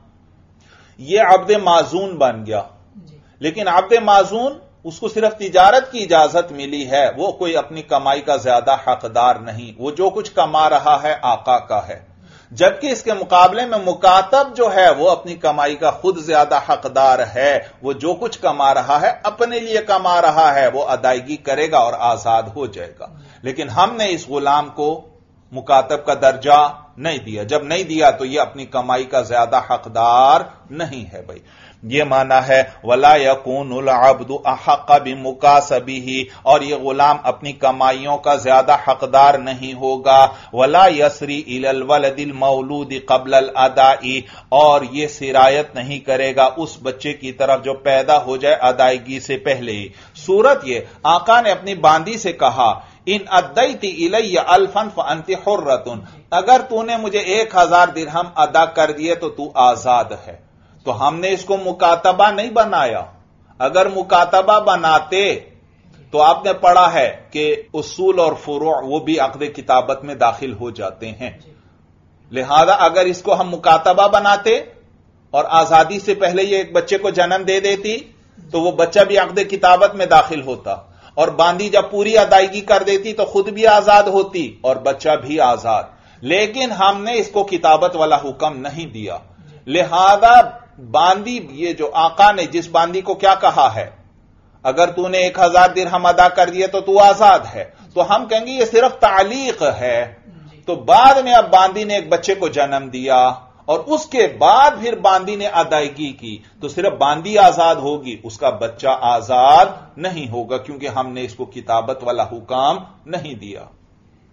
یہ عبد معزون بن گیا، لیکن عبد معزون اس کو صرف تجارت کی اجازت ملی ہے، وہ کوئی اپنی کمائی کا زیادہ حقدار نہیں، وہ جو کچھ کما رہا ہے آقا کا ہے، جبکہ اس کے مقابلے میں مکاتب جو ہے وہ اپنی کمائی کا خود زیادہ حقدار ہے، وہ جو کچھ کما رہا ہے اپنے لیے کما رہا ہے، وہ ادائیگی کرے گا اور آزاد ہو جائے گا، لیکن ہم نے اس غلام کو مکاتب کا درجہ نہیں دیا، جب نہیں دیا تو یہ اپنی کمائی کا زیادہ حقدار نہیں ہے بھائی۔ یہ معنی ہے ولا یکون العبد احق بمکاسبہ، اور یہ غلام اپنی کمائیوں کا زیادہ حقدار نہیں ہوگا۔ ولا یسری الی الولد المولود قبل الاداء، اور یہ سرایت نہیں کرے گا اس بچے کی طرف جو پیدا ہو جائے ادائیگی سے پہلے ہی۔ صورت یہ، آقا نے اپنی باندی سے کہا ان ادیت الی الفا فانت حرۃ، اگر تو نے مجھے ایک ہزار درہم ادا کر دیے تو تو آزاد ہے، تو ہم نے اس کو مکاتبہ نہیں بنایا۔ اگر مکاتبہ بناتے تو آپ نے پڑھا ہے کہ اصول اور فروع وہ بھی عقد کتابت میں داخل ہو جاتے ہیں، لہذا اگر اس کو ہم مکاتبہ بناتے اور آزادی سے پہلے یہ ایک بچے کو جنم دے دیتی تو وہ بچہ بھی عقد کتابت میں داخل ہوتا، اور باندی جب پوری ادائیگی کر دیتی تو خود بھی آزاد ہوتی اور بچہ بھی آزاد، لیکن ہم نے اس کو کتابت والا حکم نہیں دیا، لہذا باندی، یہ جو آقا نے جس باندی کو کیا کہا ہے اگر تو نے ایک ہزار درہم ادا کر دیے تو تو آزاد ہے، تو ہم کہیں گے یہ صرف تعلیق ہے، تو بعد میں اب باندی نے ایک بچے کو جنم دیا اور اس کے بعد پھر باندی نے ادائیگی کی تو صرف باندی آزاد ہوگی، اس کا بچہ آزاد نہیں ہوگا، کیونکہ ہم نے اس کو کتابت والا حکم نہیں دیا۔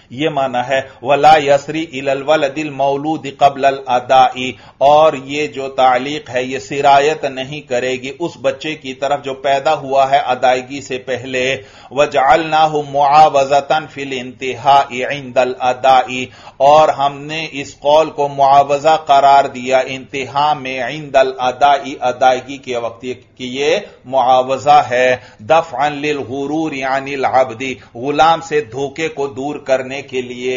یہ معنی ہے ولا یسری الی الولد المولود قبل الاداء، اور یہ جو تعلیق ہے یہ سرایت نہیں کرے گی اس بچے کی طرف جو پیدا ہوا ہے ادائیگی سے پہلے. وجعلناہ معاوضۃ فی الانتہاء عند الاداء، اور ہم نے اس قول کو معاوضہ قرار دیا انتہا میں عند الاداء ادائیگی کے وقت کہ یہ معاوضہ ہے. دفعا للغرور عن العبد، غلام سے دھوکے کو دور کرنے کے لیے،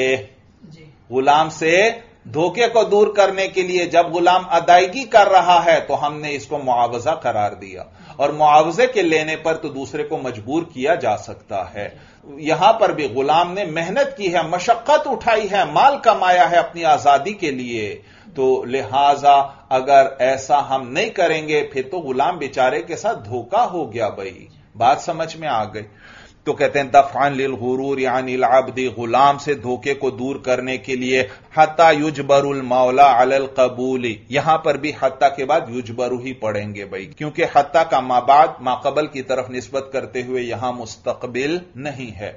غلام سے دھوکے کو دور کرنے کے لیے جب غلام ادائیگی کر رہا ہے تو ہم نے اس کو معاوضہ قرار دیا، اور معاوضے کے لینے پر تو دوسرے کو مجبور کیا جا سکتا ہے. یہاں پر بھی غلام نے محنت کی ہے، مشقت اٹھائی ہے، مال کمایا ہے اپنی آزادی کے لیے، تو لہذا اگر ایسا ہم نہیں کریں گے پھر تو غلام بیچارے کے ساتھ دھوکہ ہو گیا. بھائی بات سمجھ میں آ گئی. تو کہتے ہیں دفعا للغرور عن العبد، غلام سے دھوکے کو دور کرنے کے لیے. حتی یجبر المولا علی القبول، یہاں پر بھی حتی کے بعد یجبر ہی پڑھیں گے بھائی، کیونکہ حتی کا ما بعد ما قبل کی طرف نسبت کرتے ہوئے یہاں مستقبل نہیں ہے.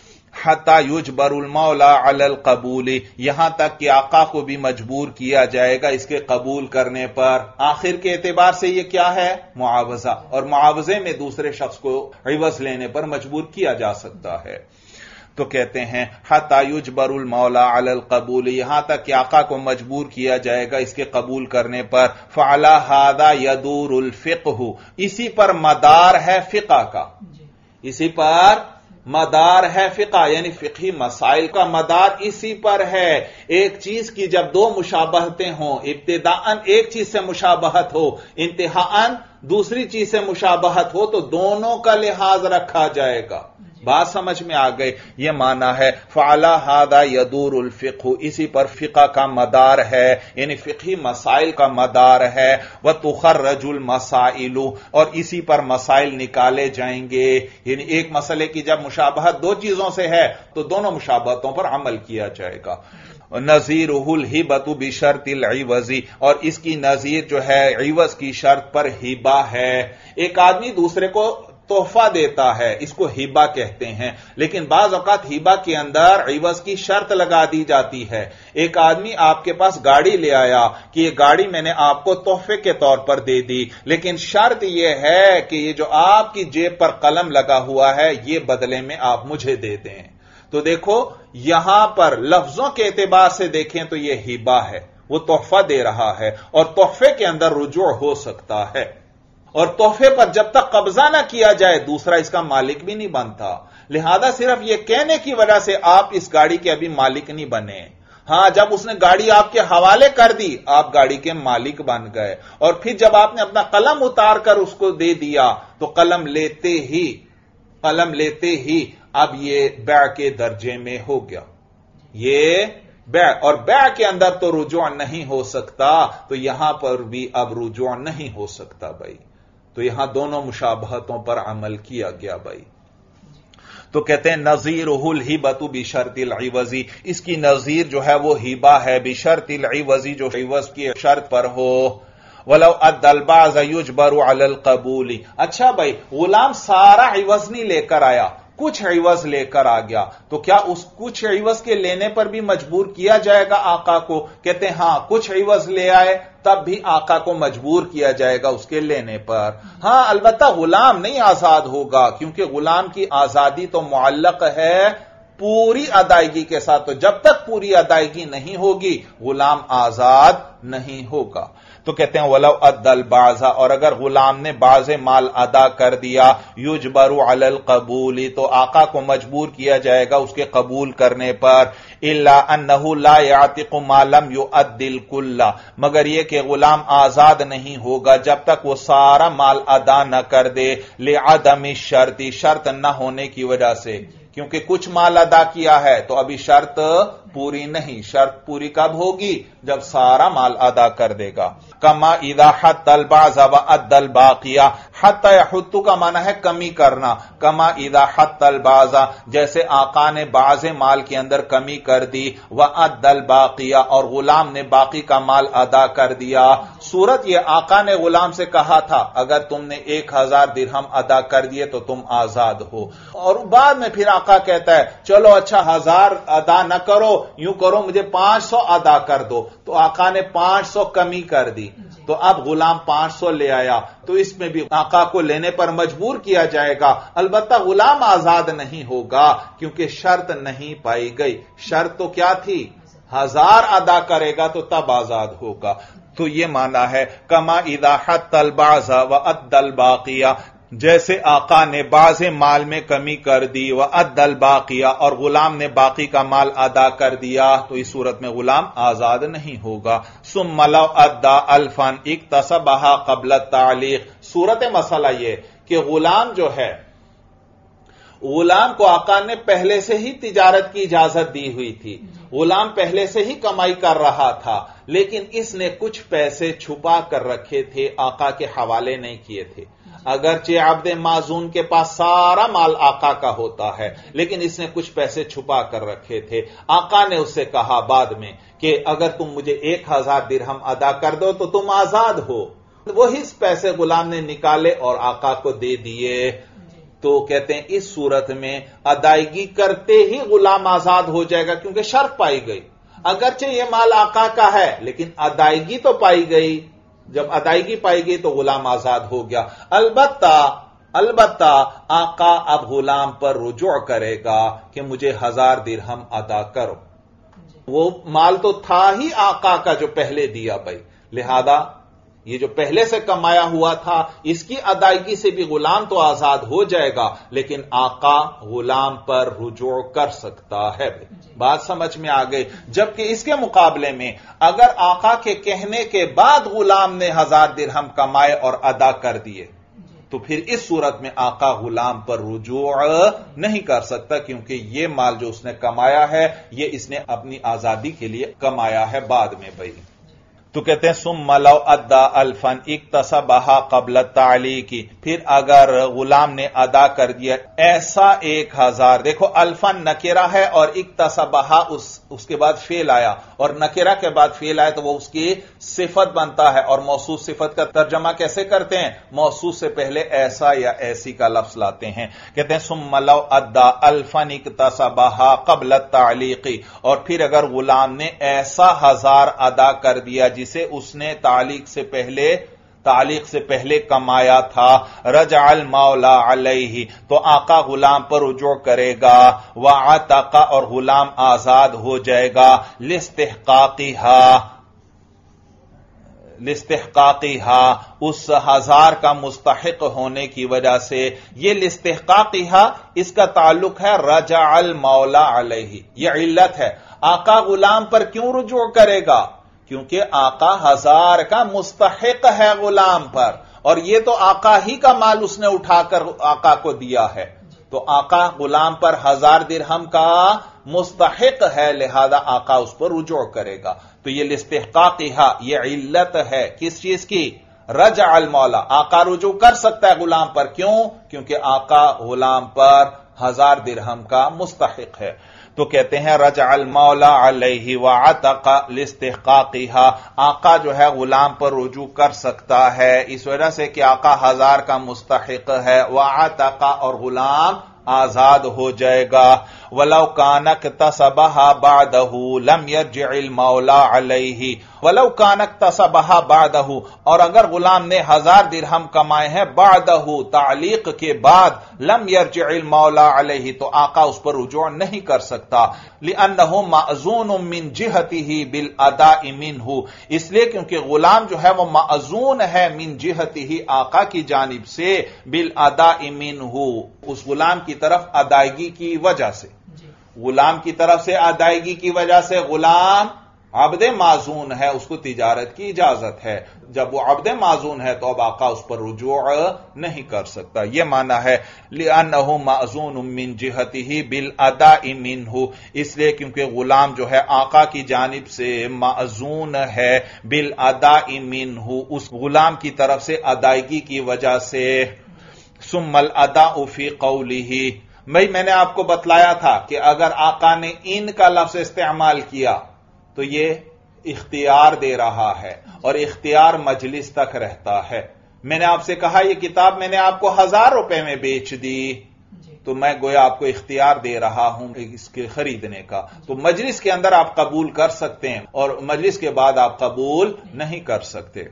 حتی یجبر المولا علی القبول، یہاں تک کہ آقا کو بھی مجبور کیا جائے گا اس کے قبول کرنے پر. آخر کے اعتبار سے یہ کیا ہے؟ معاوضہ، اور معاوضے میں دوسرے شخص کو عوض لینے پر مجبور کیا جا سکتا ہے. تو کہتے ہیں حتی یجبر المولا علی القبول، یہاں تک کہ آقا کو مجبور کیا جائے گا اس کے قبول کرنے پر. فعلی ھذا یدور الفقہ، اسی پر مدار ہے فقہ کا، اسی پر مدار ہے فقہ، یعنی فقہی مسائل کا مدار اسی پر ہے. ایک چیز کی جب دو مشابہتیں ہوں، ابتداءً ایک چیز سے مشابہت ہو، انتہاءً دوسری چیز سے مشابہت ہو، تو دونوں کا لحاظ رکھا جائے گا. بات سمجھ میں آ گئی. یہ معنی ہے فعلی ھذا یدور الفقہ، اسی پر فقہ کا مدار ہے، یعنی فقہی مسائل کا مدار ہے. وتخرج المسائل، اور اسی پر مسائل نکالے جائیں گے. یعنی ایک مسئلے کی جب مشابہت دو چیزوں سے ہے تو دونوں مشابہتوں پر عمل کیا جائے گا. نظیرہ الہبۃ بشرط العوض، اور اس کی نظیر جو ہے عوض کی شرط پر ہبہ ہے. ایک آدمی دوسرے کو تحفہ دیتا ہے، اس کو ہبہ کہتے ہیں، لیکن بعض اوقات ہبہ کے اندر عوض کی شرط لگا دی جاتی ہے. ایک آدمی آپ کے پاس گاڑی لے آیا کہ یہ گاڑی میں نے آپ کو تحفے کے طور پر دے دی، لیکن شرط یہ ہے کہ یہ جو آپ کی جیب پر قلم لگا ہوا ہے یہ بدلے میں آپ مجھے دے دیں. تو دیکھو یہاں پر لفظوں کے اعتبار سے دیکھیں تو یہ ہبہ ہے، وہ تحفہ دے رہا ہے، اور تحفے کے اندر رجوع ہو سکتا ہے. اور تحفے پر جب تک قبضہ نہ کیا جائے دوسرا اس کا مالک بھی نہیں بنتا. لہذا صرف یہ کہنے کی وجہ سے آپ اس گاڑی کے ابھی مالک نہیں بنے. ہاں جب اس نے گاڑی آپ کے حوالے کر دی آپ گاڑی کے مالک بن گئے، اور پھر جب آپ نے اپنا قلم اتار کر اس کو دے دیا تو قلم لیتے ہی قلم لیتے ہی اب یہ بیع کے درجے میں ہو گیا. یہ بیع، اور بیع کے اندر تو رجوع نہیں ہو سکتا، تو یہاں پر بھی اب رجوع نہیں ہو سکتا بھائی. تو یہاں دونوں مشابہتوں پر عمل کیا گیا بھائی. تو کہتے ہیں نظیرہ الہبۃ بشرط العوض، اس کی نظیر جو ہے وہ ہبہ ہے بشرط العوض، جو عوض کی شرط پر ہو. ولو ادى البعض يجبر على القبول، اچھا بھائی غلام سارا عوض نہیں لے کر آیا، کچھ عوض لے کر آ گیا، تو کیا اس کچھ عوض کے لینے پر بھی مجبور کیا جائے گا آقا کو؟ کہتے ہیں ہاں کچھ عوض لے آئے تب بھی آقا کو مجبور کیا جائے گا اس کے لینے پر. ہاں البتہ غلام نہیں آزاد ہوگا، کیونکہ غلام کی آزادی تو معلق ہے پوری ادائیگی کے ساتھ، تو جب تک پوری ادائیگی نہیں ہوگی غلام آزاد نہیں ہوگا. تو کہتے ہیں ولو ادى البعض، اور اگر غلام نے بعض مال ادا کر دیا، یجبر علی القبول، تو آقا کو مجبور کیا جائے گا اس کے قبول کرنے پر. الا انه لا يعتق ما لم يؤد الكل، مگر یہ کہ غلام آزاد نہیں ہوگا جب تک وہ سارا مال ادا نہ کر دے. لعدم الشرط، شرط نہ ہونے کی وجہ سے، کیونکہ کچھ مال ادا کیا ہے تو ابھی شرط پوری نہیں. شرط پوری کب ہوگی؟ جب سارا مال ادا کر دے گا. کما اذا حت البعض وادى الباقیہ. حت یحت کا معنی ہے کمی کرنا. کما اذا حت البعض جیسے آقا نے بعض مال کے اندر کمی کر دی، وادى الباقیہ اور غلام نے باقی کا مال ادا کر دیا. صورت یہ آقا نے غلام سے کہا تھا اگر تم نے ایک ہزار درہم ادا کر دیے تو تم آزاد ہو، اور بعد میں پھر آقا کہتا ہے چلو اچھا ہزار ادا نہ کرو، یوں کرو مجھے پانچ سو ادا کر دو. تو آقا نے پانچ سو کمی کر دی، تو اب غلام پانچ سو لے آیا، تو اس میں بھی آقا کو لینے پر مجبور کیا جائے گا. البتہ غلام آزاد نہیں ہوگا کیونکہ شرط نہیں پائی گئی. شرط تو کیا تھی؟ ہزار ادا کرے گا تو تب آزاد ہوگا. تو یہ معنی ہے کما اذا حت البعض وادى الباقیہ، جیسے آقا نے بعض مال میں کمی کر دی، وادى الباقیہ اور غلام نے باقی کا مال ادا کر دیا، تو اس صورت میں غلام آزاد نہیں ہوگا. ثم لو ادى الفا اکتسبها قبل التعلیق. صورت مسئلہ یہ کہ غلام جو ہے، غلام کو آقا نے پہلے سے ہی تجارت کی اجازت دی ہوئی تھی، غلام پہلے سے ہی کمائی کر رہا تھا، لیکن اس نے کچھ پیسے چھپا کر رکھے تھے، آقا کے حوالے نہیں کیے تھے. اگرچہ عبد معزون کے پاس سارا مال آقا کا ہوتا ہے، لیکن اس نے کچھ پیسے چھپا کر رکھے تھے. آقا نے اس سے کہا بعد میں کہ اگر تم مجھے ایک ہزار درہم ادا کر دو تو تم آزاد ہو. وہی پیسے غلام نے نکالے اور آقا کو دے دیے. تو کہتے ہیں اس صورت میں ادائیگی کرتے ہی غلام آزاد ہو جائے گا کیونکہ شرط پائی گئی. اگرچہ یہ مال آقا کا ہے لیکن ادائیگی تو پائی گئی. جب ادائیگی پائی گئی تو غلام آزاد ہو گیا. البتہ البتہ آقا اب غلام پر رجوع کرے گا کہ مجھے ہزار درہم ادا کرو. وہ مال تو تھا ہی آقا کا جو پہلے دیا بھائی، لہذا یہ جو پہلے سے کمایا ہوا تھا اس کی ادائیگی سے بھی غلام تو آزاد ہو جائے گا، لیکن آقا غلام پر رجوع کر سکتا ہے. بات سمجھ میں آ گئی. جبکہ اس کے مقابلے میں اگر آقا کے کہنے کے بعد غلام نے ہزار درہم کمائے اور ادا کر دیے تو پھر اس صورت میں آقا غلام پر رجوع نہیں کر سکتا، کیونکہ یہ مال جو اس نے کمایا ہے یہ اس نے اپنی آزادی کے لیے کمایا ہے بعد میں. بھائی تو کہتے ہیں ثم لو ادى الفا اکتسبها قبل التعلیق، پھر اگر غلام نے ادا کر دیا ایسا ایک ہزار. دیکھو الفا نکرہ ہے اور اکتسبها اس اس کے بعد فعل آیا، اور نکرہ کے بعد فعل آیا تو وہ اس کی صفت بنتا ہے. اور موصوف صفت کا ترجمہ کیسے کرتے ہیں؟ موصوف سے پہلے ایسا یا ایسی کا لفظ لاتے ہیں. کہتے ہیں ثم لو ادى الفا اکتسبها قبل التعلیق، اور پھر اگر غلام نے ایسا ہزار ادا کر دیا جسے اس نے تعلیق سے پہلے تعلیق سے پہلے کمایا تھا، رجع المولا علیہ تو آقا غلام پر رجوع کرے گا، وعتق اور غلام آزاد ہو جائے گا، لاستحقاقها لاستحقاقها اس ہزار کا مستحق ہونے کی وجہ سے. یہ لاستحقاقها اس کا تعلق ہے رجع المولا علیہ، یہ علت ہے. آقا غلام پر کیوں رجوع کرے گا؟ کیونکہ آقا ہزار کا مستحق ہے غلام پر، اور یہ تو آقا ہی کا مال اس نے اٹھا کر آقا کو دیا ہے. تو آقا غلام پر ہزار درہم کا مستحق ہے، لہذا آقا اس پر رجوع کرے گا. تو یہ لاستحقاقها یہ علت ہے کس چیز کی؟ رجع المولا. آقا رجوع کر سکتا ہے غلام پر، کیوں؟ کیونکہ آقا غلام پر ہزار درہم کا مستحق ہے. تو کہتے ہیں رجع المولا علیہ وعتق لاستحقاقها، آقا جو ہے غلام پر رجوع کر سکتا ہے اس وجہ سے کہ آقا ہزار کا مستحق ہے، وعتق اور غلام آزاد ہو جائے گا. ولو کان اکتسبها بعده لم يرجع المولا علیہ، ولو کان اکتسبها بعده اور اگر غلام نے ہزار درہم کمائے ہیں بعده تعلیق کے بعد، لم يرجع المولا علیہ تو آقا اس پر رجوع نہیں کر سکتا. لانه معزون من جهته بالاداء منه، اس لیے کیونکہ غلام جو ہے وہ معزون ہے من جهته آقا کی جانب سے، بالاداء منه اس غلام کی طرف ادائیگی کی وجہ سے. غلام کی طرف سے ادائیگی کی وجہ سے غلام عبد معزون ہے اس کو تجارت کی اجازت ہے، جب وہ عبد معزون ہے تو اب آقا اس پر رجوع نہیں کر سکتا. یہ معنی ہے لأنه معزون من جهته بالاداء منه، اس لیے کیونکہ غلام جو ہے آقا کی جانب سے معزون ہے بالاداء منه، اس غلام کی طرف سے ادائیگی کی وجہ سے. ثم الاداء فی قوله، بھائی میں نے آپ کو بتلایا تھا کہ اگر آقا نے ان کا لفظ استعمال کیا تو یہ اختیار دے رہا ہے اور اختیار مجلس تک رہتا ہے. میں نے آپ سے کہا یہ کتاب میں نے آپ کو ہزار روپے میں بیچ دی تو میں گویا آپ کو اختیار دے رہا ہوں اس کے خریدنے کا، تو مجلس کے اندر آپ قبول کر سکتے ہیں اور مجلس کے بعد آپ قبول نہیں کر سکتے.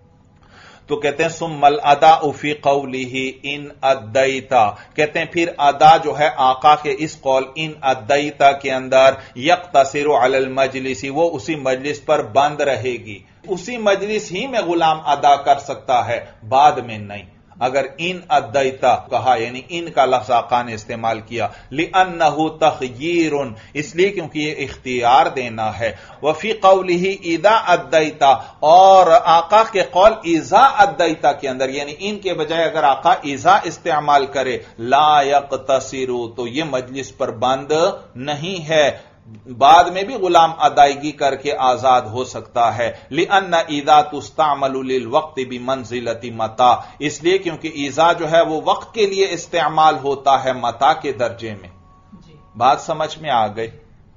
تو کہتے ہیں ثم الاداء فی قوله ان ادیتا، کہتے ہیں پھر ادا جو ہے آقا کے اس قول ان ادیتا کے اندر یقتصر علی المجلس، وہ اسی مجلس پر بند رہے گی، اسی مجلس ہی میں غلام ادا کر سکتا ہے، بعد میں نہیں. اگر ان ادیتا کہا یعنی ان کا لفظ آقا نے استعمال کیا، لأنه تخییر، اس لیے کیونکہ یہ اختیار دینا ہے. وفی قوله اذا ادیتا، اور آقا کے قول اذا ادیتا کے اندر یعنی ان کے بجائے اگر آقا اذا استعمال کرے لا یقتصر، تو یہ مجلس پر بند نہیں ہے، بعد میں بھی غلام ادائیگی کر کے آزاد ہو سکتا ہے. لأن اذا تستعمل للوقت بمنزلۃ متى، اس لیے کیونکہ اذا جو ہے وہ وقت کے لیے استعمال ہوتا ہے متا کے درجے میں. بات سمجھ میں آ گئی؟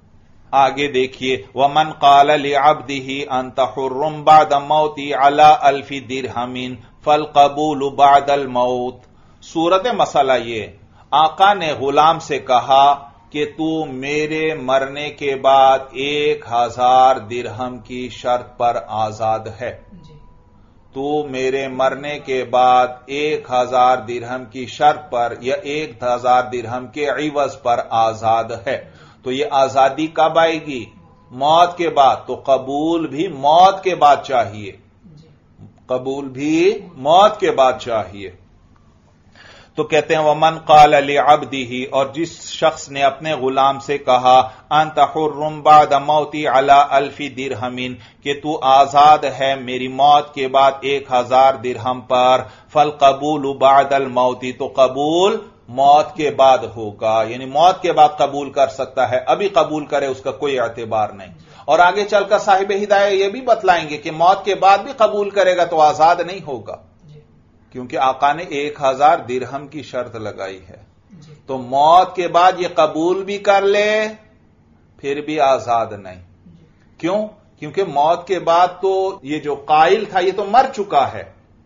آگے دیکھیے ومن قال لعبده انت حر بعد موتی على الف درہم فالقبول بعد الموت. صورت مسئلہ یہ، آقا نے غلام سے کہا کہ تو میرے مرنے کے بعد ایک ہزار درہم کی شرط پر آزاد ہے، تو میرے مرنے کے بعد ایک ہزار درہم کی شرط پر یا ایک ہزار درہم کے عوض پر آزاد ہے. تو یہ آزادی کب آئے گی؟ موت کے بعد. تو قبول بھی موت کے بعد چاہیے، قبول بھی موت کے بعد چاہیے. تو کہتے ہیں ومن قال لعبده، اور جس شخص نے اپنے غلام سے کہا انت حر بعد موتی علی الف درہم، کہ تو آزاد ہے میری موت کے بعد ایک ہزار درہم پر، فالقبول بعد الموت، تو قبول موت کے بعد ہوگا، یعنی موت کے بعد قبول کر سکتا ہے، ابھی قبول کرے اس کا کوئی اعتبار نہیں. اور آگے چل کر صاحب ہدایہ یہ بھی بتلائیں گے کہ موت کے بعد بھی قبول کرے گا تو آزاد نہیں ہوگا، کیونکہ آقا نے ایک ہزار درہم کی شرط لگائی ہے. تو موت کے بعد یہ قبول بھی کر لے پھر بھی آزاد نہیں. کیوں؟ کیونکہ موت کے بعد تو یہ جو قائل تھا یہ تو مر چکا ہے،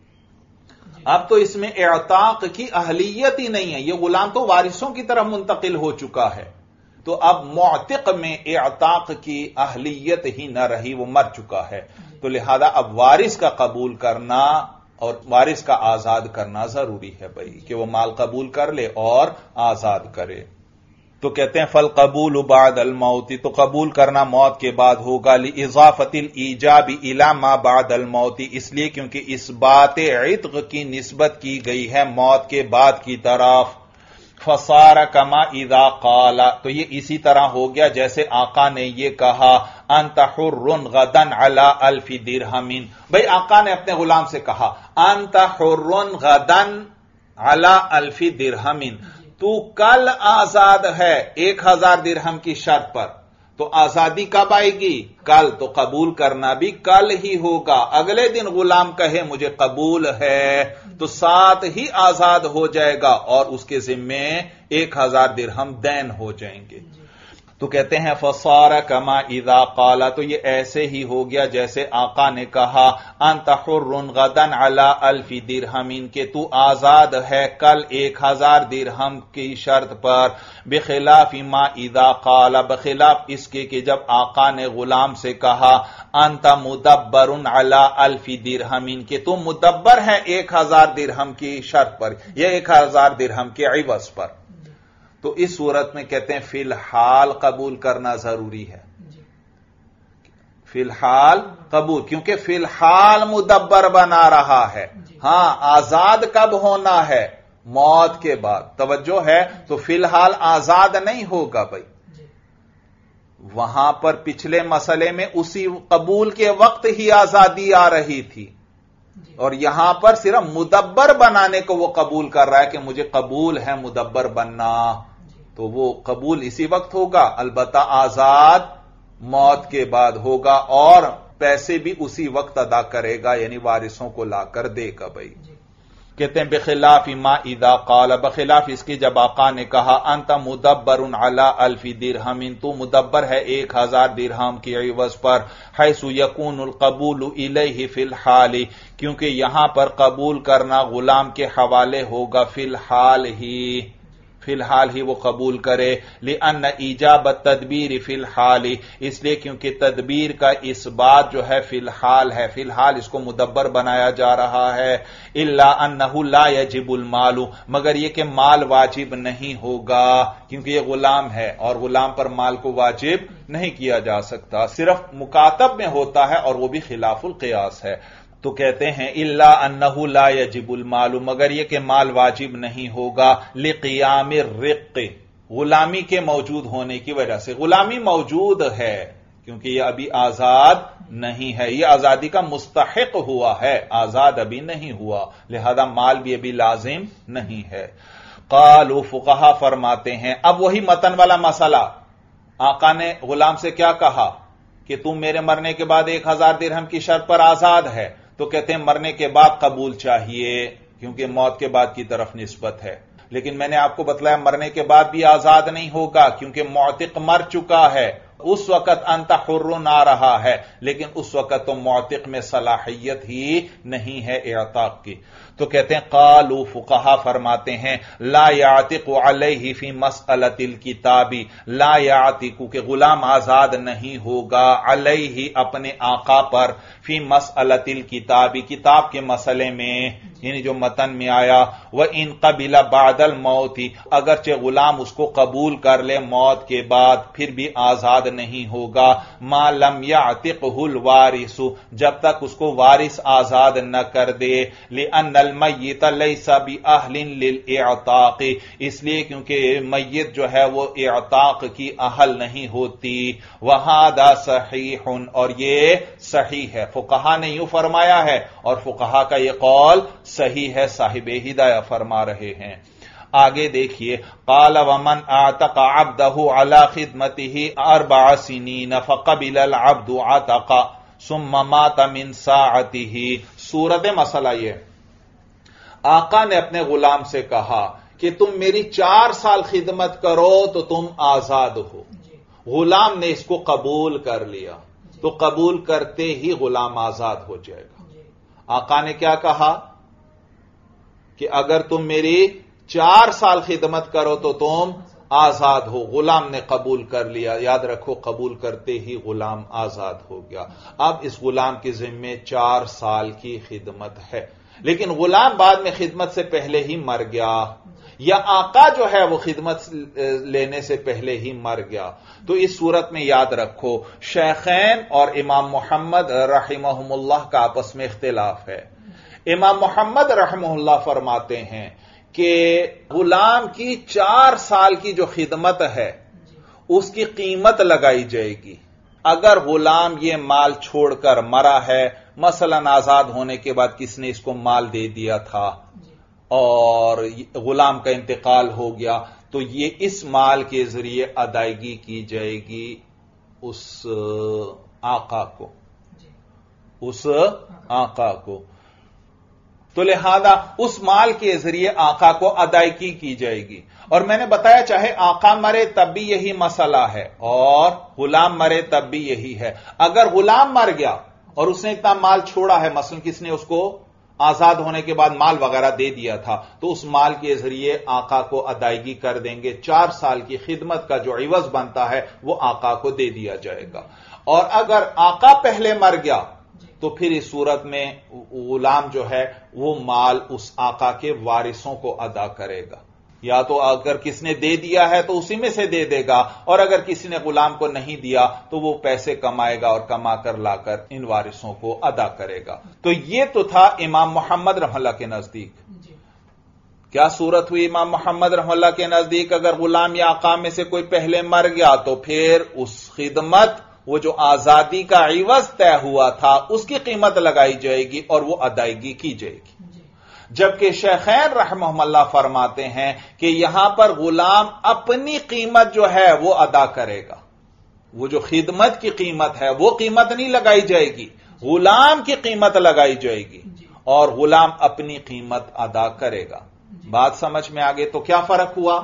اب تو اس میں اعتاق کی اہلیت ہی نہیں ہے، یہ غلام تو وارثوں کی طرف منتقل ہو چکا ہے، تو اب معتق میں اعتاق کی اہلیت ہی نہ رہی، وہ مر چکا ہے. تو لہذا اب وارث کا قبول کرنا اور وارث کا آزاد کرنا ضروری ہے بھائی، کہ وہ مال قبول کر لے اور آزاد کرے. تو کہتے ہیں فالقبول بعد الموت، تو قبول کرنا موت کے بعد ہوگا. لإضافة الایجاب الى ما بعد الموت، اس لیے کیونکہ اس بات عتق کی نسبت کی گئی ہے موت کے بعد کی طرف. فصار کما اذا قال، تو یہ اسی طرح ہو گیا جیسے آقا نے یہ کہا انت حر غدا علی الف درہم. بھائی آقا نے اپنے غلام سے کہا انت حر غدا علی الف درہم، تو کل آزاد ہے ایک ہزار درہم کی شرط پر. تو آزادی کب آئے گی؟ کل. تو قبول کرنا بھی کل ہی ہوگا. اگلے دن غلام کہے مجھے قبول ہے تو ساتھ ہی آزاد ہو جائے گا اور اس کے ذمے ایک ہزار درہم دین ہو جائیں گے. تو کہتے ہیں فصار کما اذا قال، تو یہ ایسے ہی ہو گیا جیسے آقا نے کہا انت حر غدا علی الف درہم، کہ تو آزاد ہے کل ایک ہزار درہم کی شرط پر. بخلاف ما اذا قال، بخلاف اس کے کہ جب آقا نے غلام سے کہا انت مدبر علی الف درہم، کہ تو مدبر ہے ایک ہزار درہم کی شرط پر یا ایک ہزار درہم کے عوض پر. تو اس صورت میں کہتے ہیں فی الحال قبول کرنا ضروری ہے، فی الحال قبول، کیونکہ فی الحال مدبر بنا رہا ہے. ہاں آزاد کب ہونا ہے؟ موت کے بعد. توجہ ہے؟ تو فی الحال آزاد نہیں ہوگا بھائی، وہاں پر پچھلے مسئلے میں اسی قبول کے وقت ہی آزادی آ رہی تھی، اور یہاں پر صرف مدبر بنانے کو وہ قبول کر رہا ہے کہ مجھے قبول ہے مدبر بننا، تو وہ قبول اسی وقت ہوگا، البتہ آزاد موت کے بعد ہوگا، اور پیسے بھی اسی وقت ادا کرے گا، یعنی وارثوں کو لا کر دے گا۔ بھائی کہتے ہیں بخلاف ما اذا قال، بخلاف اس کی جب آقا نے کہا انت مدبر علی الف درہم، تو مدبر ہے ایک ہزار درہم کی عوض پر، حیث یکون القبول الیہ فی الحال، کیونکہ یہاں پر قبول کرنا غلام کے حوالے ہوگا فی الحال ہی، فی الحال ہی وہ قبول کرے، لأن ایجاب التدبیر فی الحال، اس لیے کیونکہ تدبیر کا اس بات جو ہے فی الحال ہے، فی الحال اس کو مدبر بنایا جا رہا ہے، الا انہ لا یجب المال، مگر یہ کہ مال واجب نہیں ہوگا، کیونکہ یہ غلام ہے اور غلام پر مال کو واجب نہیں کیا جا سکتا، صرف مکاتب میں ہوتا ہے اور وہ بھی خلاف القیاس ہے۔ تو کہتے ہیں الا انہ لا یجب المال، مگر یہ کہ مال واجب نہیں ہوگا، لقیام الرق، غلامی کے موجود ہونے کی وجہ سے، غلامی موجود ہے کیونکہ یہ ابھی آزاد نہیں ہے، یہ آزادی کا مستحق ہوا ہے، آزاد ابھی نہیں ہوا، لہذا مال بھی ابھی لازم نہیں ہے۔ قالوا، فقہا فرماتے ہیں، اب وہی متن والا مسئلہ، آقا نے غلام سے کیا کہا کہ تم میرے مرنے کے بعد ایک ہزار درہم کی شرط پر آزاد ہے، تو کہتے ہیں مرنے کے بعد قبول چاہیے کیونکہ موت کے بعد کی طرف نسبت ہے، لیکن میں نے آپ کو بتلایا مرنے کے بعد بھی آزاد نہیں ہوگا کیونکہ معتق مر چکا ہے، اس وقت انت حر آ رہا ہے، لیکن اس وقت تو معتق میں صلاحیت ہی نہیں ہے اعتاق کی۔ تو کہتے ہیں قالوا، فقہا فرماتے ہیں لا یعتق علیہ فی مسئلۃ الکتاب، لا یعتق کہ غلام آزاد نہیں ہوگا علیہ اپنے آقا پر، فی مسئلۃ الکتاب کتاب کے مسئلے میں، یعنی جو متن میں آیا، وَإِن قَبِلَ بَعْدَ الْمَوْتِ، اگرچہ غلام اس کو قبول کر لے موت کے بعد پھر بھی آزاد نہیں ہوگا، مَا لَمْ يَعْتِقْهُ الْوَارِثُ، جب تک اس کو وارث آزاد نہ کر دے، لِأَنَّ الْمَيِّتَ لَيْسَ بِأَهْلٍ لِلْإِعْتَاقِ، اس لیے کیونکہ میت جو ہے وہ اعتاق کی اہل نہیں ہوتی، وَهَذَا صَحِيحٌ، اور یہ صحیح ہے، فقہا نے یوں فرمایا ہے اور فقہا کا یہ قول صحیح ہے، صاحب ہدایہ فرما رہے ہیں۔ آگے دیکھیے، قال ومن اعتق عبده على خدمته اربع سنين فقبل العبد عتق ثم مات من ساعته، صورت مسئلہ یہ، آقا نے اپنے غلام سے کہا کہ تم میری چار سال خدمت کرو تو تم آزاد ہو، غلام نے اس کو قبول کر لیا، تو قبول کرتے ہی غلام آزاد ہو جائے گا۔ آقا نے کیا کہا کہ اگر تم میری چار سال خدمت کرو تو تم آزاد ہو، غلام نے قبول کر لیا، یاد رکھو قبول کرتے ہی غلام آزاد ہو گیا۔ اب اس غلام کے ذمے چار سال کی خدمت ہے، لیکن غلام بعد میں خدمت سے پہلے ہی مر گیا، یا آقا جو ہے وہ خدمت لینے سے پہلے ہی مر گیا، تو اس صورت میں یاد رکھو شیخین اور امام محمد رحمہم اللہ کا آپس میں اختلاف ہے۔ امام محمد رحمہ اللہ فرماتے ہیں کہ غلام کی چار سال کی جو خدمت ہے اس کی قیمت لگائی جائے گی، اگر غلام یہ مال چھوڑ کر مرا ہے، مثلا آزاد ہونے کے بعد کس نے اس کو مال دے دیا تھا اور غلام کا انتقال ہو گیا، تو یہ اس مال کے ذریعے ادائیگی کی جائے گی اس آقا کو، اس آقا کو، تو لہذا اس مال کے ذریعے آقا کو ادائیگی کی جائے گی۔ اور میں نے بتایا چاہے آقا مرے تب بھی یہی مسئلہ ہے اور غلام مرے تب بھی یہی ہے، اگر غلام مر گیا اور اس نے اتنا مال چھوڑا ہے، مثلا کس نے اس کو آزاد ہونے کے بعد مال وغیرہ دے دیا تھا، تو اس مال کے ذریعے آقا کو ادائیگی کر دیں گے، چار سال کی خدمت کا جو عوض بنتا ہے وہ آقا کو دے دیا جائے گا۔ اور اگر آقا پہلے مر گیا تو پھر اس صورت میں غلام جو ہے وہ مال اس آقا کے وارثوں کو ادا کرے گا، یا تو اگر کس نے دے دیا ہے تو اسی میں سے دے دے گا، اور اگر کسی نے غلام کو نہیں دیا تو وہ پیسے کمائے گا اور کما کر لا کر ان وارثوں کو ادا کرے گا۔ تو یہ تو تھا امام محمد رحمہ اللہ کے نزدیک کیا صورت ہوئی امام محمد رحمہ اللہ کے نزدیک؟ اگر غلام یا آقا میں سے کوئی پہلے مر گیا تو پھر اس خدمت، وہ جو آزادی کا عوض طے ہوا تھا، اس کی قیمت لگائی جائے گی اور وہ ادائیگی کی جائے گی۔ جبکہ شیخین رحمہ اللہ فرماتے ہیں کہ یہاں پر غلام اپنی قیمت جو ہے وہ ادا کرے گا، وہ جو خدمت کی قیمت ہے وہ قیمت نہیں لگائی جائے گی، غلام کی قیمت لگائی جائے گی اور غلام اپنی قیمت ادا کرے گا۔ بات سمجھ میں آگے؟ تو کیا فرق ہوا؟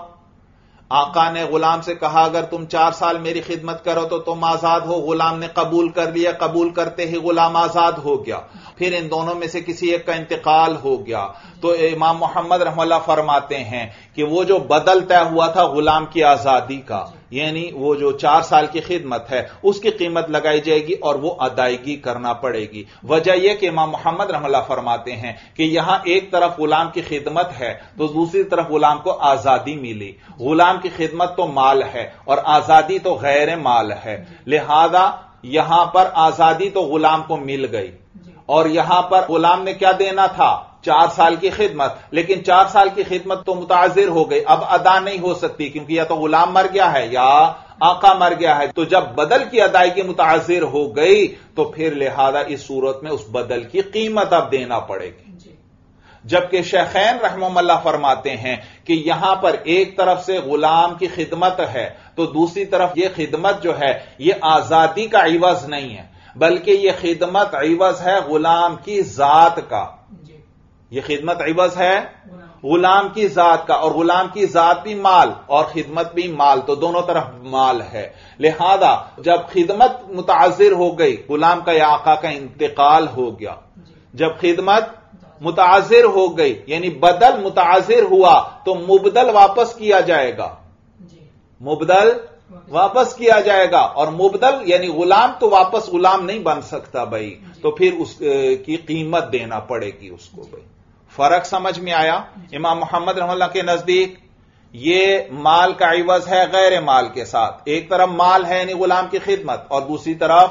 آقا نے غلام سے کہا اگر تم چار سال میری خدمت کرو تو تم آزاد ہو، غلام نے قبول کر لیا، قبول کرتے ہی غلام آزاد ہو گیا، پھر ان دونوں میں سے کسی ایک کا انتقال ہو گیا، تو امام محمد رحمہ اللہ فرماتے ہیں کہ وہ جو بدل طے ہوا تھا غلام کی آزادی کا، یعنی وہ جو چار سال کی خدمت ہے اس کی قیمت لگائی جائے گی اور وہ ادائیگی کرنا پڑے گی۔ وجہ یہ کہ امام محمد رحمہ اللہ فرماتے ہیں کہ یہاں ایک طرف غلام کی خدمت ہے تو دوسری طرف غلام کو آزادی ملی، غلام کی خدمت تو مال ہے اور آزادی تو غیر مال ہے، لہذا یہاں پر آزادی تو غلام کو مل گئی اور یہاں پر غلام نے کیا دینا تھا؟ چار سال کی خدمت، لیکن چار سال کی خدمت تو متعذر ہو گئی، اب ادا نہیں ہو سکتی کیونکہ یا تو غلام مر گیا ہے یا آقا مر گیا ہے، تو جب بدل کی ادائیگی متعذر ہو گئی تو پھر لہذا اس صورت میں اس بدل کی قیمت اب دینا پڑے گی۔ جبکہ شیخین رحمہ اللہ فرماتے ہیں کہ یہاں پر ایک طرف سے غلام کی خدمت ہے تو دوسری طرف یہ خدمت جو ہے یہ آزادی کا عوض نہیں ہے، بلکہ یہ خدمت عوض ہے غلام کی ذات کا، یہ خدمت عوض ہے غلام کی ذات کا، اور غلام کی ذات بھی مال اور خدمت بھی مال، تو دونوں طرف مال ہے۔ لہذا جب خدمت متعذر ہو گئی، غلام کا یا آقا کا انتقال ہو گیا، جب خدمت متعذر ہو گئی یعنی بدل متعذر ہوا تو مبدل واپس کیا جائے گا، مبدل واپس کیا جائے گا، اور مبدل یعنی غلام تو واپس غلام نہیں بن سکتا بھائی، تو پھر اس کی قیمت دینا پڑے گی اس کو بھائی۔ فرق سمجھ میں آیا؟ امام محمد رحمہ اللہ کے نزدیک یہ مال کا عوض ہے غیر مال کے ساتھ، ایک طرف مال ہے یعنی غلام کی خدمت اور دوسری طرف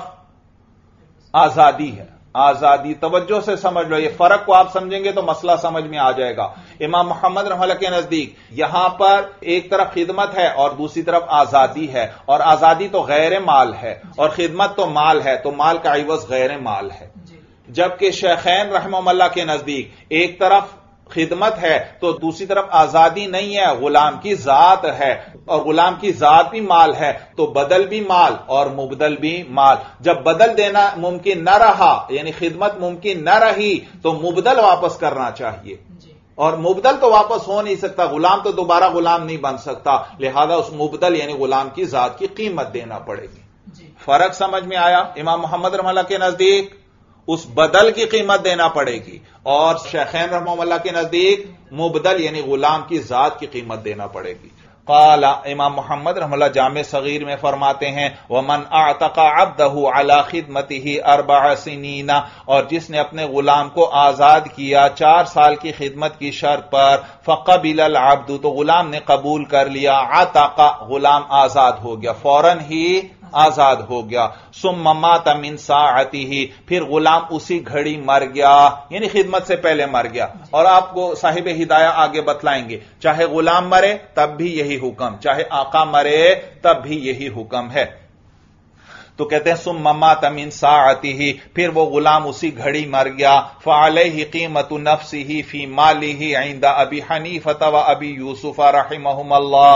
آزادی ہے، آزادی۔ توجہ سے سمجھ لو، یہ فرق کو آپ سمجھیں گے تو مسئلہ سمجھ میں آ جائے گا۔ امام محمد رحمہ اللہ کے نزدیک یہاں پر ایک طرف خدمت ہے اور دوسری طرف آزادی ہے، اور آزادی تو غیر مال ہے اور خدمت تو مال ہے، تو مال کا عوض غیر مال ہے۔ جبکہ شیخین رحمہ اللہ کے نزدیک ایک طرف خدمت ہے تو دوسری طرف آزادی نہیں ہے، غلام کی ذات ہے، اور غلام کی ذات بھی مال ہے، تو بدل بھی مال اور مبدل بھی مال۔ جب بدل دینا ممکن نہ رہا یعنی خدمت ممکن نہ رہی تو مبدل واپس کرنا چاہیے، اور مبدل تو واپس ہو نہیں سکتا، غلام تو دوبارہ غلام نہیں بن سکتا، لہذا اس مبدل یعنی غلام کی ذات کی قیمت دینا پڑے گی۔ فرق سمجھ میں آیا؟ امام محمد رحمہ اللہ کے نزدیک اس بدل کی قیمت دینا پڑے گی، اور شیخین رحمہ اللہ کے نزدیک مبدل یعنی غلام کی ذات کی قیمت دینا پڑے گی۔ قال امام محمد رحمہ اللہ جامع صغیر میں فرماتے ہیں ومن اعتق عبده على خدمته اربع سنین، اور جس نے اپنے غلام کو آزاد کیا چار سال کی خدمت کی شرط پر، فقبل العبد، تو غلام نے قبول کر لیا، عتق، غلام آزاد ہو گیا، فوراً ہی آزاد ہو گیا، ثم مات من ساعته، پھر غلام اسی گھڑی مر گیا یعنی خدمت سے پہلے مر گیا، اور آپ کو صاحب ہدایہ آگے بتلائیں گے چاہے غلام مرے تب بھی یہی حکم، چاہے آقا مرے تب بھی یہی حکم ہے۔ تو کہتے ہیں ثم مات من ساعته، پھر وہ غلام اسی گھڑی مر گیا، فعلیہ قیمت نفسه فی مالہ عند ابی حنیفہ و ابی یوسف رحمہم اللہ،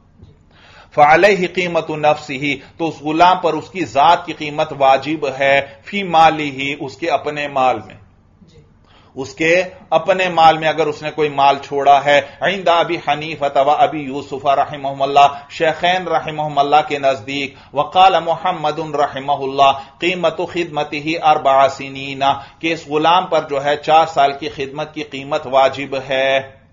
فعلیہ قیمت نفسہ، تو اس غلام پر اس کی ذات کی قیمت واجب ہے، فی مالہ، اس کے اپنے مال میں، اس کے اپنے مال میں اگر اس نے کوئی مال چھوڑا ہے، عند ابی حنیفہ و ابی یوسف رحمہم اللہ، شیخین رحمہم اللہ کے نزدیک، وقال محمد رحمہ اللہ قیمت خدمتہ اربع سنین، کہ اس غلام پر جو ہے چار سال کی خدمت کی قیمت واجب ہے۔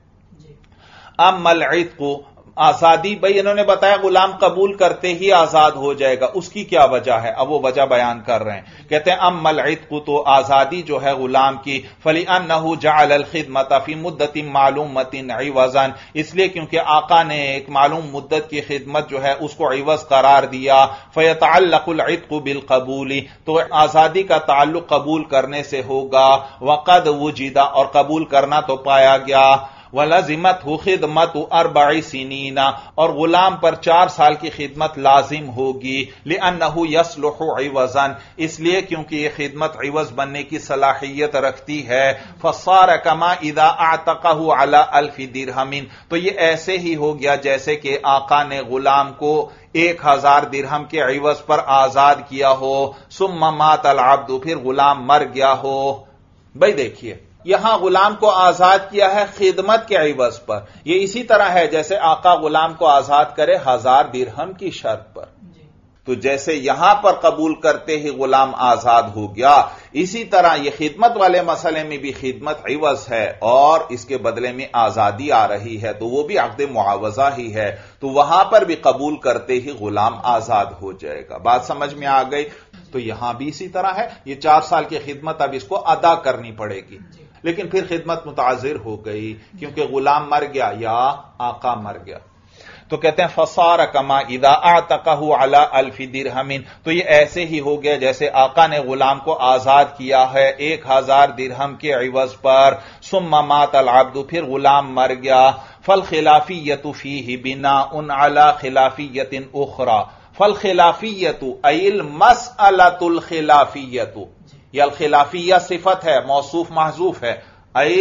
اما العتق، آزادی، بھئی انہوں نے بتایا غلام قبول کرتے ہی آزاد ہو جائے گا، اس کی کیا وجہ ہے؟ اب وہ وجہ بیان کر رہے ہیں، کہتے ہیں اما العتق، تو آزادی جو ہے غلام کی، فَلِأَنَّهُ جَعَلَ الْخِدْمَةَ فِي مُدَّةٍ مَعْلُومَةٍ عِوَضًا، اس لیے کیونکہ آقا نے ایک معلوم مدت کی خدمت جو ہے اس کو عوض قرار دیا، فَيَتَعَلَّقُ الْعِتْقُ بِالْقَبُولِ، تو آزادی کا تعلق قبول کرنے سے ہوگا، وَقَدْ وُجِدَ، اور قبول کرنا تو پایا گیا، وَلَزِمَتْهُ خِدْمَةُ أَرْبَعِ سِنِينَ اور غلام پر چار سال کی خدمت لازم ہوگی لِأَنَّهُ يَصْلُحُ عِوَزًا اس لیے کیونکہ یہ خدمت عوض بننے کی صلاحیت رکھتی ہے فَصَارَ كَمَا إِذَا أَعْتَقَهُ عَلَى أَلْفِ دِرْهَمٍ تو یہ ایسے ہی ہو گیا جیسے کہ آقا نے غلام کو ایک ہزار درہم کے عوض پر آزاد کیا ہو ثم مات العبد پھر غلام مر گیا ہو۔ بھئی دیکھیے یہاں غلام کو آزاد کیا ہے خدمت کے عوض پر، یہ اسی طرح ہے جیسے آقا غلام کو آزاد کرے ہزار درہم کی شرط پر، تو جیسے یہاں پر قبول کرتے ہی غلام آزاد ہو گیا اسی طرح یہ خدمت والے مسئلے میں بھی خدمت عوض ہے اور اس کے بدلے میں آزادی آ رہی ہے تو وہ بھی عقد معاوضہ ہی ہے، تو وہاں پر بھی قبول کرتے ہی غلام آزاد ہو جائے گا۔ بات سمجھ میں آ گئی؟ تو یہاں بھی اسی طرح ہے، یہ چار سال کی خدمت اب اس کو ادا کرنی پڑے گی، لیکن پھر خدمت متعذر ہو گئی کیونکہ غلام مر گیا یا آقا مر گیا، تو کہتے ہیں فصار کما اذا اعتقه على الف درہم تو یہ ایسے ہی ہو گیا جیسے آقا نے غلام کو آزاد کیا ہے ایک ہزار درہم کے عوض پر ثم مات العبد پھر غلام مر گیا فالخلافیۃ فیہ بناء على خلافیۃ اخرى فالخلافیۃ ای المسألۃ الخلافیۃ یہ الخلافیہ صفت ہے موصوف محذوف ہے ای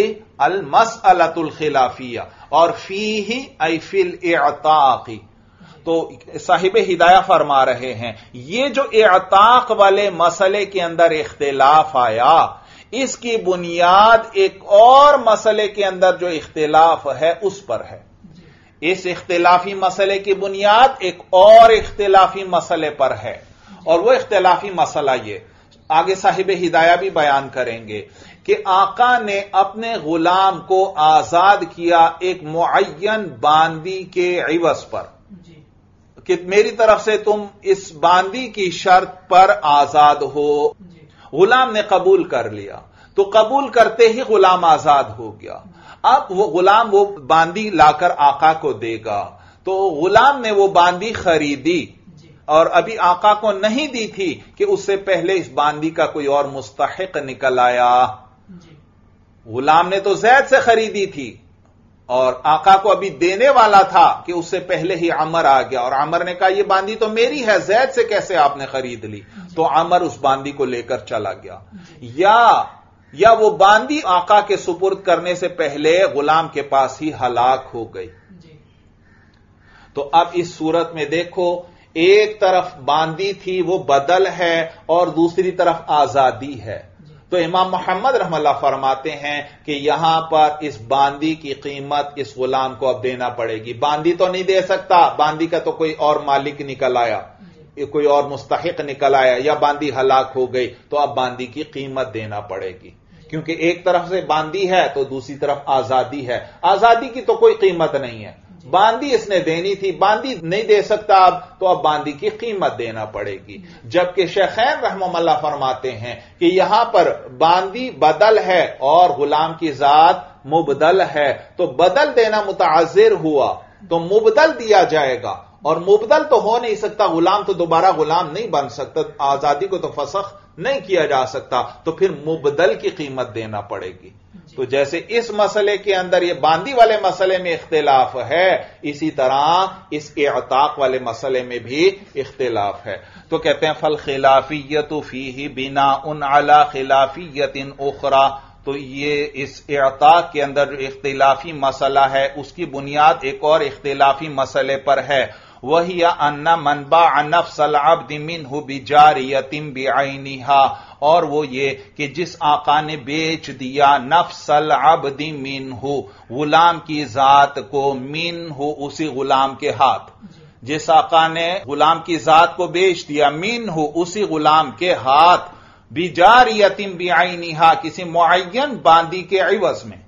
المسألۃ الخلافیہ اور فیہ ای فی الاعتاق تو صاحب ہدایہ فرما رہے ہیں یہ جو اعتاق والے مسئلے کے اندر اختلاف آیا اس کی بنیاد ایک اور مسئلے کے اندر جو اختلاف ہے اس پر ہے، اس اختلافی مسئلے کی بنیاد ایک اور اختلافی مسئلے پر ہے اور وہ اختلافی مسئلہ یہ آگے صاحب ہدایہ بھی بیان کریں گے کہ آقا نے اپنے غلام کو آزاد کیا ایک معین باندی کے عوض پر کہ میری طرف سے تم اس باندی کی شرط پر آزاد ہو، غلام نے قبول کر لیا تو قبول کرتے ہی غلام آزاد ہو گیا، اب وہ غلام وہ باندی لا کر آقا کو دے گا تو غلام نے وہ باندی خریدی اور ابھی آقا کو نہیں دی تھی کہ اس سے پہلے اس باندی کا کوئی اور مستحق نکل آیا، غلام نے تو زید سے خریدی تھی اور آقا کو ابھی دینے والا تھا کہ اس سے پہلے ہی عمر آ گیا اور عمر نے کہا یہ باندی تو میری ہے زید سے کیسے آپ نے خرید لی، تو عمر اس باندی کو لے کر چلا گیا، یا یا وہ باندی آقا کے سپرد کرنے سے پہلے غلام کے پاس ہی ہلاک ہو گئی۔ تو اب اس صورت میں دیکھو ایک طرف باندی تھی وہ بدل ہے اور دوسری طرف آزادی ہے، تو امام محمد رحمہ اللہ فرماتے ہیں کہ یہاں پر اس باندی کی قیمت اس غلام کو اب دینا پڑے گی، باندی تو نہیں دے سکتا، باندی کا تو کوئی اور مالک نکل آیا، کوئی اور مستحق نکل آیا یا باندی ہلاک ہو گئی تو اب باندی کی قیمت دینا پڑے گی، کیونکہ ایک طرف سے باندی ہے تو دوسری طرف آزادی ہے، آزادی کی تو کوئی قیمت نہیں ہے، باندی اس نے دینی تھی، باندی نہیں دے سکتا اب تو اب باندی کی قیمت دینا پڑے گی، جبکہ شیخین رحمہ اللہ فرماتے ہیں کہ یہاں پر باندی بدل ہے اور غلام کی ذات مبدل ہے، تو بدل دینا متعذر ہوا تو مبدل دیا جائے گا، اور مبدل تو ہو نہیں سکتا، غلام تو دوبارہ غلام نہیں بن سکتا، آزادی کو تو فسخ نہیں کیا جا سکتا، تو پھر مبدل کی قیمت دینا پڑے گی۔ تو جیسے اس مسئلے کے اندر یہ باندی والے مسئلے میں اختلاف ہے اسی طرح اس اعتاق والے مسئلے میں بھی اختلاف ہے، تو کہتے ہیں فالخلافیۃ فیہ بناء علی خلافیۃ اخری تو یہ اس اعتاق کے اندر جو اختلافی مسئلہ ہے اس کی بنیاد ایک اور اختلافی مسئلے پر ہے، وہی ان من باع نفس العبد منہ بجاریۃ بعینہا اور وہ یہ کہ جس آقا نے بیچ دیا نفس العبد منہ غلام کی ذات کو منہ اسی غلام کے ہاتھ، جس آقا نے غلام کی ذات کو بیچ دیا منہ اسی غلام کے ہاتھ بجاریۃ بعینہا کسی معین باندی کے عوض میں،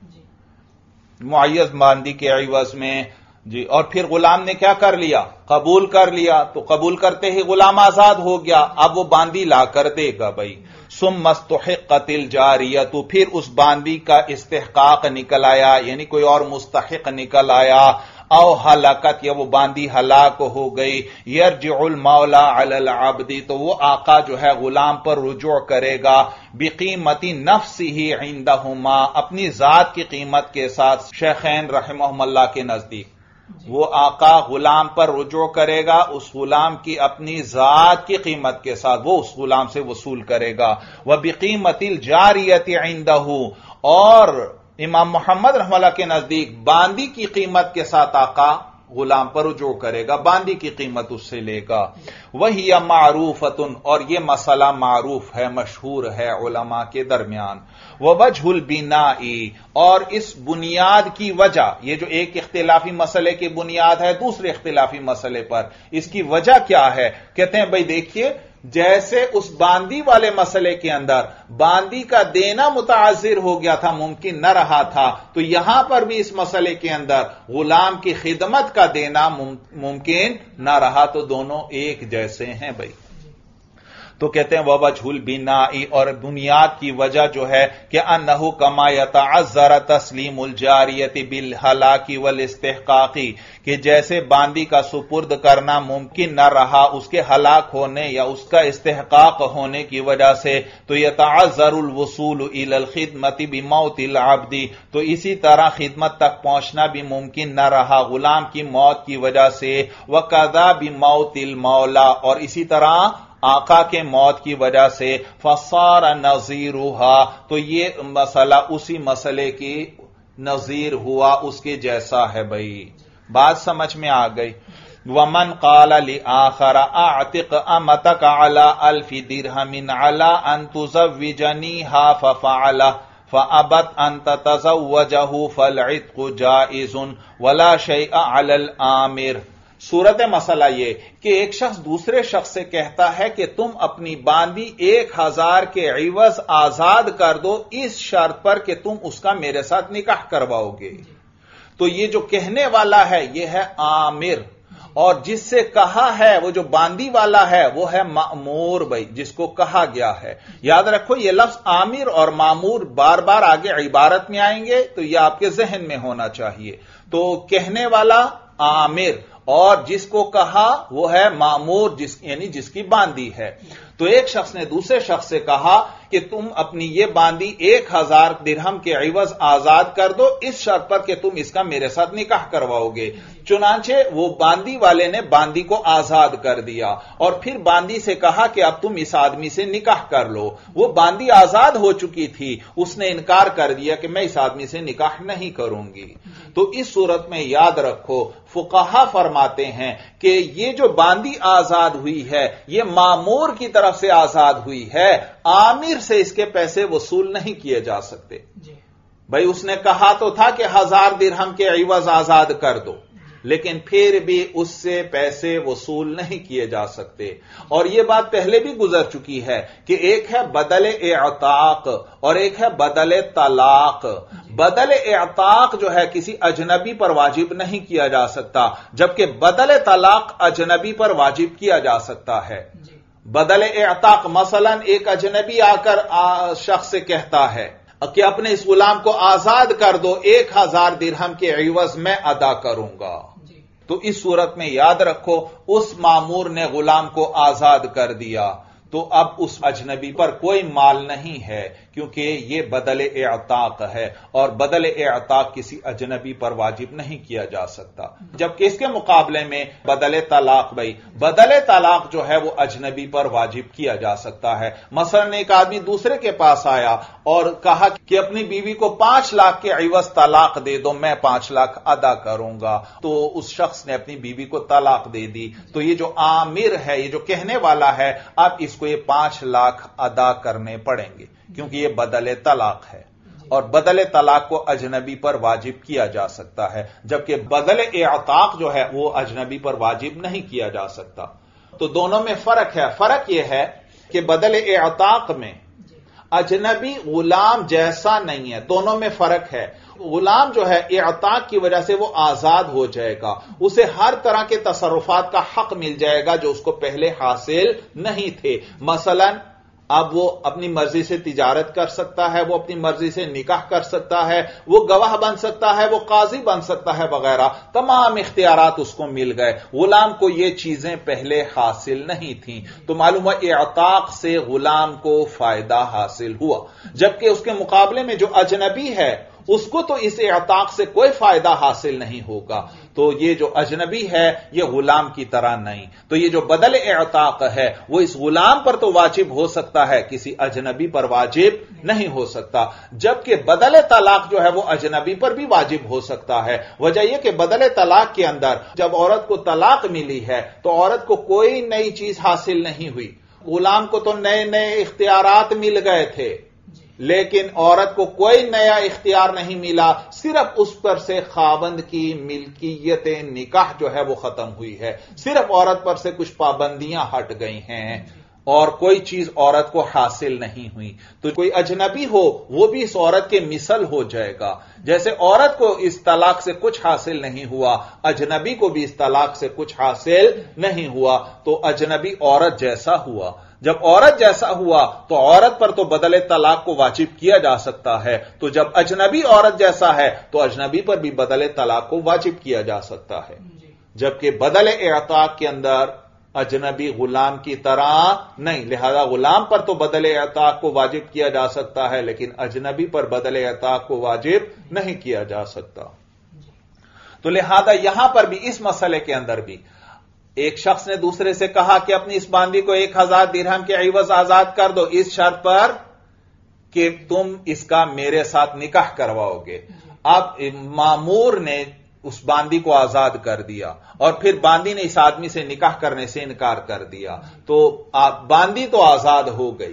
معین باندی کے عوض میں جی، اور پھر غلام نے کیا کر لیا قبول کر لیا، تو قبول کرتے ہی غلام آزاد ہو گیا، اب وہ باندی لا کر دے گا بھائی، ثم استحقت الجاریۃ پھر اس باندی کا استحقاق نکل آیا یعنی کوئی اور مستحق نکل آیا، او ہلاکت یا وہ باندی ہلاک ہو گئی، یرجع المولا علی العبد تو وہ آقا جو ہے غلام پر رجوع کرے گا، بقیمت نفسہ عندہما اپنی ذات کی قیمت کے ساتھ، شیخین رحمہم اللہ کے نزدیک وہ آقا غلام پر رجوع کرے گا اس غلام کی اپنی ذات کی قیمت کے ساتھ، وہ اس غلام سے وصول کرے گا، وبقیمت الجاریۃ عندہ اور امام محمد رحمہ اللہ کے نزدیک باندی کی قیمت کے ساتھ آقا غلام پر رجوع کرے گا، باندی کی قیمت اس سے لے گا۔ وہی معروفۃ اور یہ مسئلہ معروف ہے، مشہور ہے علماء کے درمیان۔ ووجہ البناء اور اس بنیاد کی وجہ، یہ جو ایک اختلافی مسئلے کی بنیاد ہے دوسرے اختلافی مسئلے پر، اس کی وجہ کیا ہے؟ کہتے ہیں بھائی دیکھیے، جیسے اس باندی والے مسئلے کے اندر باندی کا دینا متعذر ہو گیا تھا، ممکن نہ رہا تھا، تو یہاں پر بھی اس مسئلے کے اندر غلام کی خدمت کا دینا ممکن نہ رہا، تو دونوں ایک جیسے ہیں بھائی۔ تو کہتے ہیں ووجہ البناء اور بنیاد کی وجہ جو ہے کہ انہ کما یتعذر تسلیم الجاریۃ بالہلاک والاستحقاق کہ جیسے باندی کا سپرد کرنا ممکن نہ رہا اس کے ہلاک ہونے یا اس کا استحقاق ہونے کی وجہ سے، تو یتعذر الوصول الی الخدمۃ بموت العبد تو اسی طرح خدمت تک پہنچنا بھی ممکن نہ رہا غلام کی موت کی وجہ سے، وکذا بموت المولا اور اسی طرح آقا کے موت کی وجہ سے، فصار نظیرھا تو یہ مسئلہ اسی مسئلے کی نظیر ہوا، اس کے جیسا ہے بھائی۔ بات سمجھ میں آ گئی۔ ومن قال لآخر اعتق امتك على الف درہم على ان تزوجنيها ففعل فابت ان تتزوجه فالعتق جائز ولا شيء على الامر۔ صورت مسئلہ یہ کہ ایک شخص دوسرے شخص سے کہتا ہے کہ تم اپنی باندی ایک ہزار کے عوض آزاد کر دو اس شرط پر کہ تم اس کا میرے ساتھ نکاح کرواؤ گے، تو یہ جو کہنے والا ہے یہ ہے آمر، اور جس سے کہا ہے وہ جو باندی والا ہے وہ ہے مأمور بھائی، جس کو کہا گیا ہے۔ یاد رکھو یہ لفظ آمر اور مأمور بار بار آگے عبارت میں آئیں گے، تو یہ آپ کے ذہن میں ہونا چاہیے۔ تو کہنے والا آمر اور جس کو کہا وہ ہے مأمور، جس یعنی جس کی باندی ہے۔ تو ایک شخص نے دوسرے شخص سے کہا کہ تم اپنی یہ باندی ایک ہزار درہم کے عوض آزاد کر دو اس شرط پر کہ تم اس کا میرے ساتھ نکاح کرواؤ گے۔ چنانچہ وہ باندی والے نے باندی کو آزاد کر دیا اور پھر باندی سے کہا کہ اب تم اس آدمی سے نکاح کر لو۔ وہ باندی آزاد ہو چکی تھی، اس نے انکار کر دیا کہ میں اس آدمی سے نکاح نہیں کروں گی۔ تو اس صورت میں یاد رکھو فقہا فرماتے ہیں کہ یہ جو باندی آزاد ہوئی ہے یہ مامور کی طرف سے آزاد ہوئی ہے، آمیر سے اس کے پیسے وصول نہیں کیے جا سکتے۔ بھائی اس نے کہا تو تھا کہ ہزار درہم کے عوض آزاد کر دو، لیکن پھر بھی اس سے پیسے وصول نہیں کیے جا سکتے۔ اور یہ بات پہلے بھی گزر چکی ہے کہ ایک ہے بدل اعتاق اور ایک ہے بدل طلاق۔ بدل اعتاق جو ہے کسی اجنبی پر واجب نہیں کیا جا سکتا، جبکہ بدل طلاق اجنبی پر واجب کیا جا سکتا ہے۔ بدل اعتاق مثلا ایک اجنبی آ کر شخص سے کہتا ہے کہ اپنے اس غلام کو آزاد کر دو، ایک ہزار درہم کے عوض میں ادا کروں گا، تو اس صورت میں یاد رکھو اس مامور نے غلام کو آزاد کر دیا، تو اب اس اجنبی پر کوئی مال نہیں ہے کیونکہ یہ بدل اعتاق ہے، اور بدل اعتاق کسی اجنبی پر واجب نہیں کیا جا سکتا۔ جبکہ اس کے مقابلے میں بدل طلاق بھائی بدل طلاق جو ہے وہ اجنبی پر واجب کیا جا سکتا ہے۔ مثلا ایک آدمی دوسرے کے پاس آیا اور کہا کہ اپنی بیوی کو پانچ لاکھ کے عوض طلاق دے دو، میں پانچ لاکھ ادا کروں گا، تو اس شخص نے اپنی بیوی کو طلاق دے دی، تو یہ جو آمر ہے، یہ جو کہنے والا ہے، اب اس کو یہ پانچ لاکھ ادا کرنے پڑیں گے کیونکہ یہ بدل طلاق ہے، اور بدل طلاق کو اجنبی پر واجب کیا جا سکتا ہے، جبکہ بدل اعتاق جو ہے وہ اجنبی پر واجب نہیں کیا جا سکتا۔ تو دونوں میں فرق ہے۔ فرق یہ ہے کہ بدل اعتاق میں اجنبی غلام جیسا نہیں ہے، دونوں میں فرق ہے۔ غلام جو ہے اعتاق کی وجہ سے وہ آزاد ہو جائے گا، اسے ہر طرح کے تصرفات کا حق مل جائے گا جو اس کو پہلے حاصل نہیں تھے۔ مثلا اب وہ اپنی مرضی سے تجارت کر سکتا ہے، وہ اپنی مرضی سے نکاح کر سکتا ہے، وہ گواہ بن سکتا ہے، وہ قاضی بن سکتا ہے وغیرہ، تمام اختیارات اس کو مل گئے۔ غلام کو یہ چیزیں پہلے حاصل نہیں تھیں، تو معلوم ہوا اعتاق سے غلام کو فائدہ حاصل ہوا، جبکہ اس کے مقابلے میں جو اجنبی ہے اس کو تو اس اعتاق سے کوئی فائدہ حاصل نہیں ہوگا۔ تو یہ جو اجنبی ہے یہ غلام کی طرح نہیں، تو یہ جو بدل اعتاق ہے وہ اس غلام پر تو واجب ہو سکتا ہے، کسی اجنبی پر واجب نہیں ہو سکتا، جبکہ بدل طلاق جو ہے وہ اجنبی پر بھی واجب ہو سکتا ہے۔ وجہ یہ کہ بدل طلاق کے اندر جب عورت کو طلاق ملی ہے تو عورت کو کوئی نئی چیز حاصل نہیں ہوئی، غلام کو تو نئے نئے اختیارات مل گئے تھے، لیکن عورت کو کوئی نیا اختیار نہیں ملا، صرف اس پر سے خاوند کی ملکیت نکاح جو ہے وہ ختم ہوئی ہے، صرف عورت پر سے کچھ پابندیاں ہٹ گئی ہیں اور کوئی چیز عورت کو حاصل نہیں ہوئی۔ تو کوئی اجنبی ہو وہ بھی اس عورت کے مثل ہو جائے گا، جیسے عورت کو اس طلاق سے کچھ حاصل نہیں ہوا، اجنبی کو بھی اس طلاق سے کچھ حاصل نہیں ہوا، تو اجنبی عورت جیسا ہوا۔ جب عورت جیسا ہوا تو عورت پر تو بدل طلاق کو واجب کیا جا سکتا ہے، تو جب اجنبی عورت جیسا ہے تو اجنبی پر بھی بدل طلاق کو واجب کیا جا سکتا ہے، جبکہ بدل اعتاق کے اندر اجنبی غلام کی طرح نہیں، لہذا غلام پر تو بدل اعتاق کو واجب کیا جا سکتا ہے لیکن اجنبی پر بدل اعتاق کو واجب نہیں کیا جا سکتا۔ تو لہذا یہاں پر بھی اس مسئلے کے اندر بھی ایک شخص نے دوسرے سے کہا کہ اپنی اس باندی کو ایک ہزار درہم کے عوض آزاد کر دو، اس شرط پر کہ تم اس کا میرے ساتھ نکاح کرواؤ گے۔ اب مامور نے اس باندی کو آزاد کر دیا اور پھر باندی نے اس آدمی سے نکاح کرنے سے انکار کر دیا، تو باندی تو آزاد ہو گئی،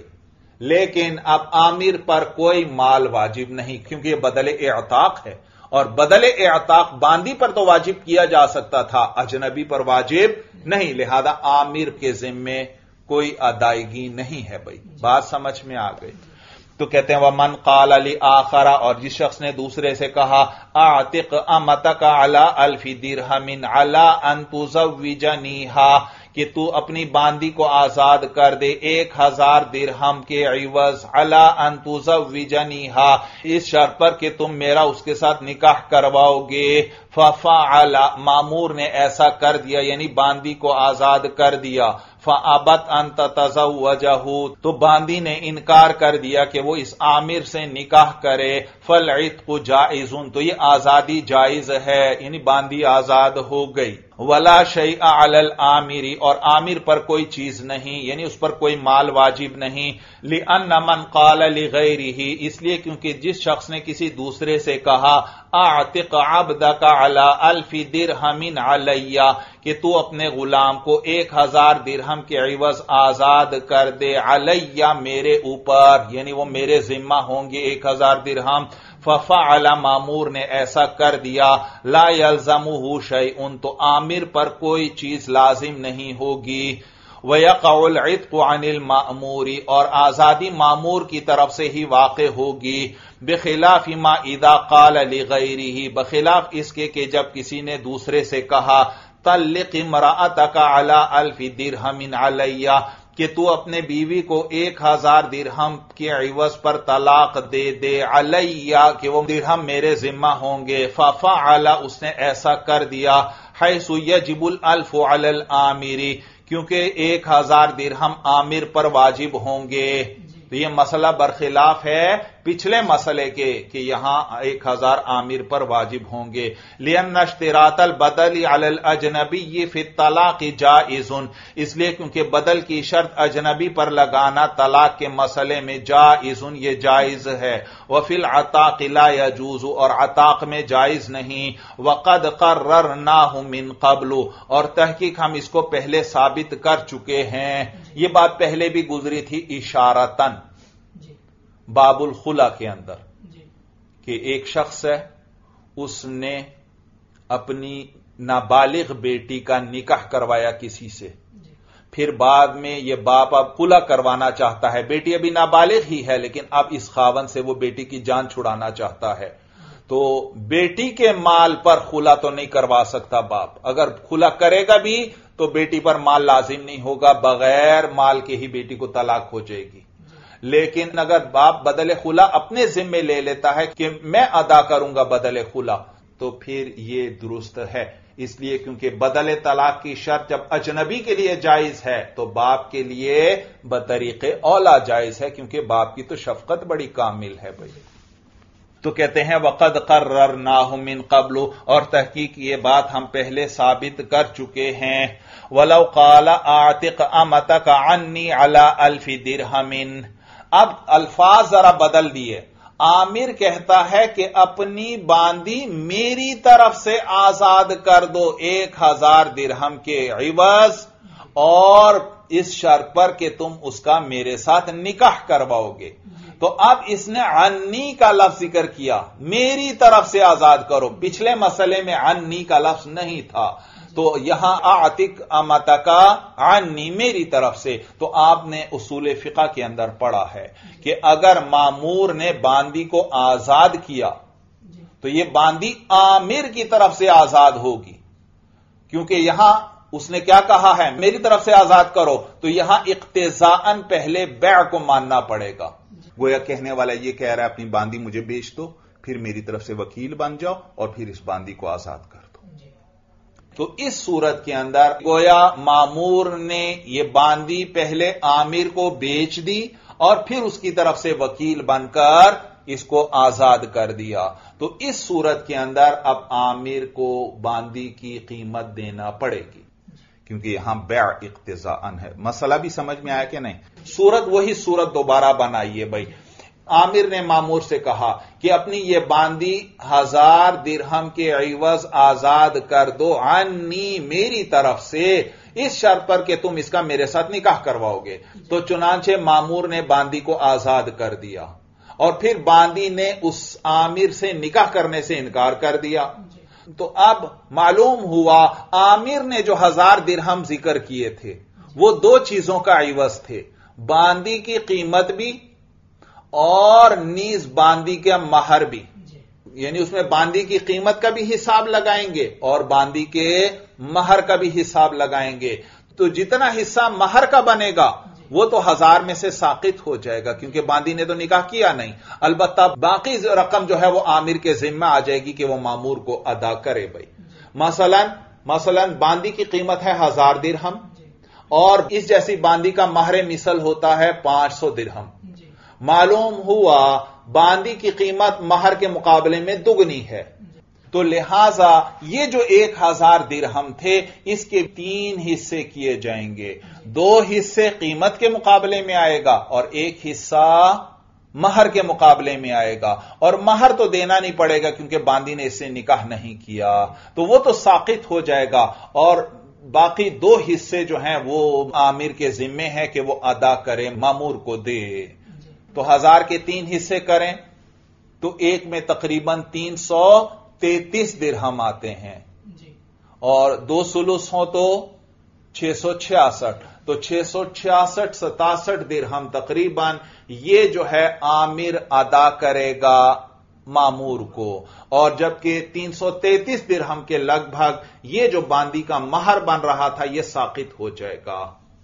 لیکن اب آمیر پر کوئی مال واجب نہیں، کیونکہ یہ بدل اعتاق ہے، اور بدل اعتاق باندی پر تو واجب کیا جا سکتا تھا، اجنبی پر واجب نہیں، لہذا آمیر کے ذمے کوئی ادائیگی نہیں ہے۔ بھائی بات سمجھ میں آ گئی؟ تو کہتے ہیں وَمَنْ قَالَ لِآخَرَ، اور جس شخص نے دوسرے سے کہا اعتق امتک علی الف درہم علی ان تزوجنیها، کہ تو اپنی باندی کو آزاد کر دے ایک ہزار درہم کے عوض علی ان تزوجنیها، اس شرط پر کہ تم میرا اس کے ساتھ نکاح کرواؤ گے، ففعل، مامور نے ایسا کر دیا یعنی باندی کو آزاد کر دیا، فابت ان تتزوجہ، تو باندی نے انکار کر دیا کہ وہ اس آمر سے نکاح کرے، فالعتق جائز، تو یہ آزادی جائز ہے، یعنی باندی آزاد ہو گئی۔ ولا شیء علی العامر، اور عامر پر کوئی چیز نہیں، یعنی اس پر کوئی مال واجب نہیں، لأن من قال لغیرہ، اس لیے کیونکہ جس شخص نے کسی دوسرے سے کہا اعتق عبدک علی الف درہم علی، کہ تو اپنے غلام کو ایک ہزار درہم کے عوض آزاد کر دے، علی میرے اوپر، یعنی وہ میرے ذمہ ہوں گے ایک ہزار درہم، ففعل، مامور نے ایسا کر دیا، لا یلزمہ شیء، تو آمر پر کوئی چیز لازم نہیں ہوگی، وَيَقَعُ الْعِتْقُ عَنِ الْمَأْمُورِ، اور آزادی مامور کی طرف سے ہی واقع ہوگی، بخلاف ما اذا قال لغیرہ، بخلاف اس کے کہ جب کسی نے دوسرے سے کہا طلق امرأتک علی الف درہم علی، کہ تو اپنے بیوی کو ایک ہزار درہم کے عوض پر طلاق دے دے، علی، کہ وہ درہم میرے ذمہ ہوں گے، ففعل، اس نے ایسا کر دیا، حیث یجب الالف علی العامر، کیونکہ ایک ہزار درہم عامر پر واجب ہوں گے۔ تو یہ مسئلہ برخلاف ہے پچھلے مسئلے کے کہ یہاں ایک ہزار عامر پر واجب ہوں گے، لأن اشتراط البدل علی الاجنبی فی الطلاق جائز، اس لیے کیونکہ بدل کی شرط اجنبی پر لگانا طلاق کے مسئلے میں جائز، یہ جائز ہے، وفی العتاق لا یجوز، اور عتاق میں جائز نہیں، وقد قررناہ من قبل، اور تحقیق ہم اس کو پہلے ثابت کر چکے ہیں، یہ بات پہلے بھی گزری تھی اشارتاً باب الخلا کے اندر، کہ ایک شخص ہے اس نے اپنی نابالغ بیٹی کا نکاح کروایا کسی سے، پھر بعد میں یہ باپ اب خلا کروانا چاہتا ہے، بیٹی ابھی نابالغ ہی ہے لیکن اب اس خاوند سے وہ بیٹی کی جان چھڑانا چاہتا ہے، تو بیٹی کے مال پر خلا تو نہیں کروا سکتا باپ، اگر خلا کرے گا بھی تو بیٹی پر مال لازم نہیں ہوگا، بغیر مال کے ہی بیٹی کو طلاق ہو جائے گی، لیکن اگر باپ بدل خلا اپنے ذمے لے لیتا ہے کہ میں ادا کروں گا بدل خلا، تو پھر یہ درست ہے، اس لیے کیونکہ بدل طلاق کی شرط جب اجنبی کے لیے جائز ہے تو باپ کے لیے بطریق اولا جائز ہے، کیونکہ باپ کی تو شفقت بڑی کامل ہے بھائی۔ تو کہتے ہیں وقد قررناہ من قبل، اور تحقیق یہ بات ہم پہلے ثابت کر چکے ہیں۔ ولو قال اعتق امتک عنی علی الف درہم، اب الفاظ ذرا بدل دیے۔ عامر کہتا ہے کہ اپنی باندی میری طرف سے آزاد کر دو ایک ہزار درہم کے عوض، اور اس شرط پر کہ تم اس کا میرے ساتھ نکاح کرواؤ گے۔ تو اب اس نے عنی کا لفظ ذکر کیا، میری طرف سے آزاد کرو، پچھلے مسئلے میں عنی کا لفظ نہیں تھا، تو یہاں اعتق امتک عنی میری طرف سے۔ تو آپ نے اصول فقہ کے اندر پڑھا ہے کہ اگر مامور نے باندی کو آزاد کیا تو یہ باندی عامر کی طرف سے آزاد ہوگی، کیونکہ یہاں اس نے کیا کہا ہے، میری طرف سے آزاد کرو، تو یہاں اقتضاءً پہلے بیع کو ماننا پڑے گا۔ گویا کہنے والا یہ کہہ رہا ہے اپنی باندی مجھے بیچ دو، پھر میری طرف سے وکیل بن جاؤ اور پھر اس باندی کو آزاد کر دو۔ تو اس صورت کے اندر گویا مامور نے یہ باندی پہلے عامر کو بیچ دی اور پھر اس کی طرف سے وکیل بن کر اس کو آزاد کر دیا۔ تو اس صورت کے اندر اب عامر کو باندی کی قیمت دینا پڑے گی، کیونکہ یہاں بیع اقتضاءً ہے۔ مسئلہ بھی سمجھ میں آیا کہ نہیں؟ صورت وہی صورت دوبارہ بنائیے بھائی۔ عامر نے مامور سے کہا کہ اپنی یہ باندی ہزار درہم کے عوض آزاد کر دو عنی میری طرف سے، اس شرط پر کہ تم اس کا میرے ساتھ نکاح کرواؤ گے۔ تو چنانچہ مامور نے باندی کو آزاد کر دیا اور پھر باندی نے اس عامر سے نکاح کرنے سے انکار کر دیا۔ تو اب معلوم ہوا عامر نے جو ہزار درہم ذکر کیے تھے وہ دو چیزوں کا عوض تھے، باندی کی قیمت بھی اور نیز باندی کا مہر بھی، یعنی اس میں باندی کی قیمت کا بھی حساب لگائیں گے اور باندی کے مہر کا بھی حساب لگائیں گے۔ تو جتنا حصہ مہر کا بنے گا وہ تو ہزار میں سے ساقط ہو جائے گا، کیونکہ باندی نے تو نکاح کیا نہیں، البتہ باقی رقم جو ہے وہ عامر کے ذمہ آ جائے گی کہ وہ مامور کو ادا کرے بھائی۔ مثلا مثلا باندی کی قیمت ہے ہزار درہم اور اس جیسی باندی کا مہر مثل ہوتا ہے پانچ سو درہم۔ معلوم ہوا باندی کی قیمت مہر کے مقابلے میں دگنی ہے، تو لہذا یہ جو ایک ہزار درہم تھے اس کے تین حصے کیے جائیں گے، دو حصے قیمت کے مقابلے میں آئے گا اور ایک حصہ مہر کے مقابلے میں آئے گا، اور مہر تو دینا نہیں پڑے گا کیونکہ باندی نے اس سے نکاح نہیں کیا، تو وہ تو ساقط ہو جائے گا، اور باقی دو حصے جو ہیں وہ عامر کے ذمے ہیں کہ وہ ادا کرے، مامور کو دے۔ تو ہزار کے تین حصے کریں تو ایک میں تقریباً تین سو تینتیس درہم آتے ہیں، اور دو سلوس ہوں تو چھ سو چھیاسٹھ، تو چھ سو چھیاسٹھ ستاسٹھ درہم تقریباً یہ جو ہے عامر ادا کرے گا مامور کو، اور جبکہ تین سو تینتیس درہم کے لگ بھگ یہ جو باندی کا مہر بن رہا تھا یہ ساقط ہو جائے گا۔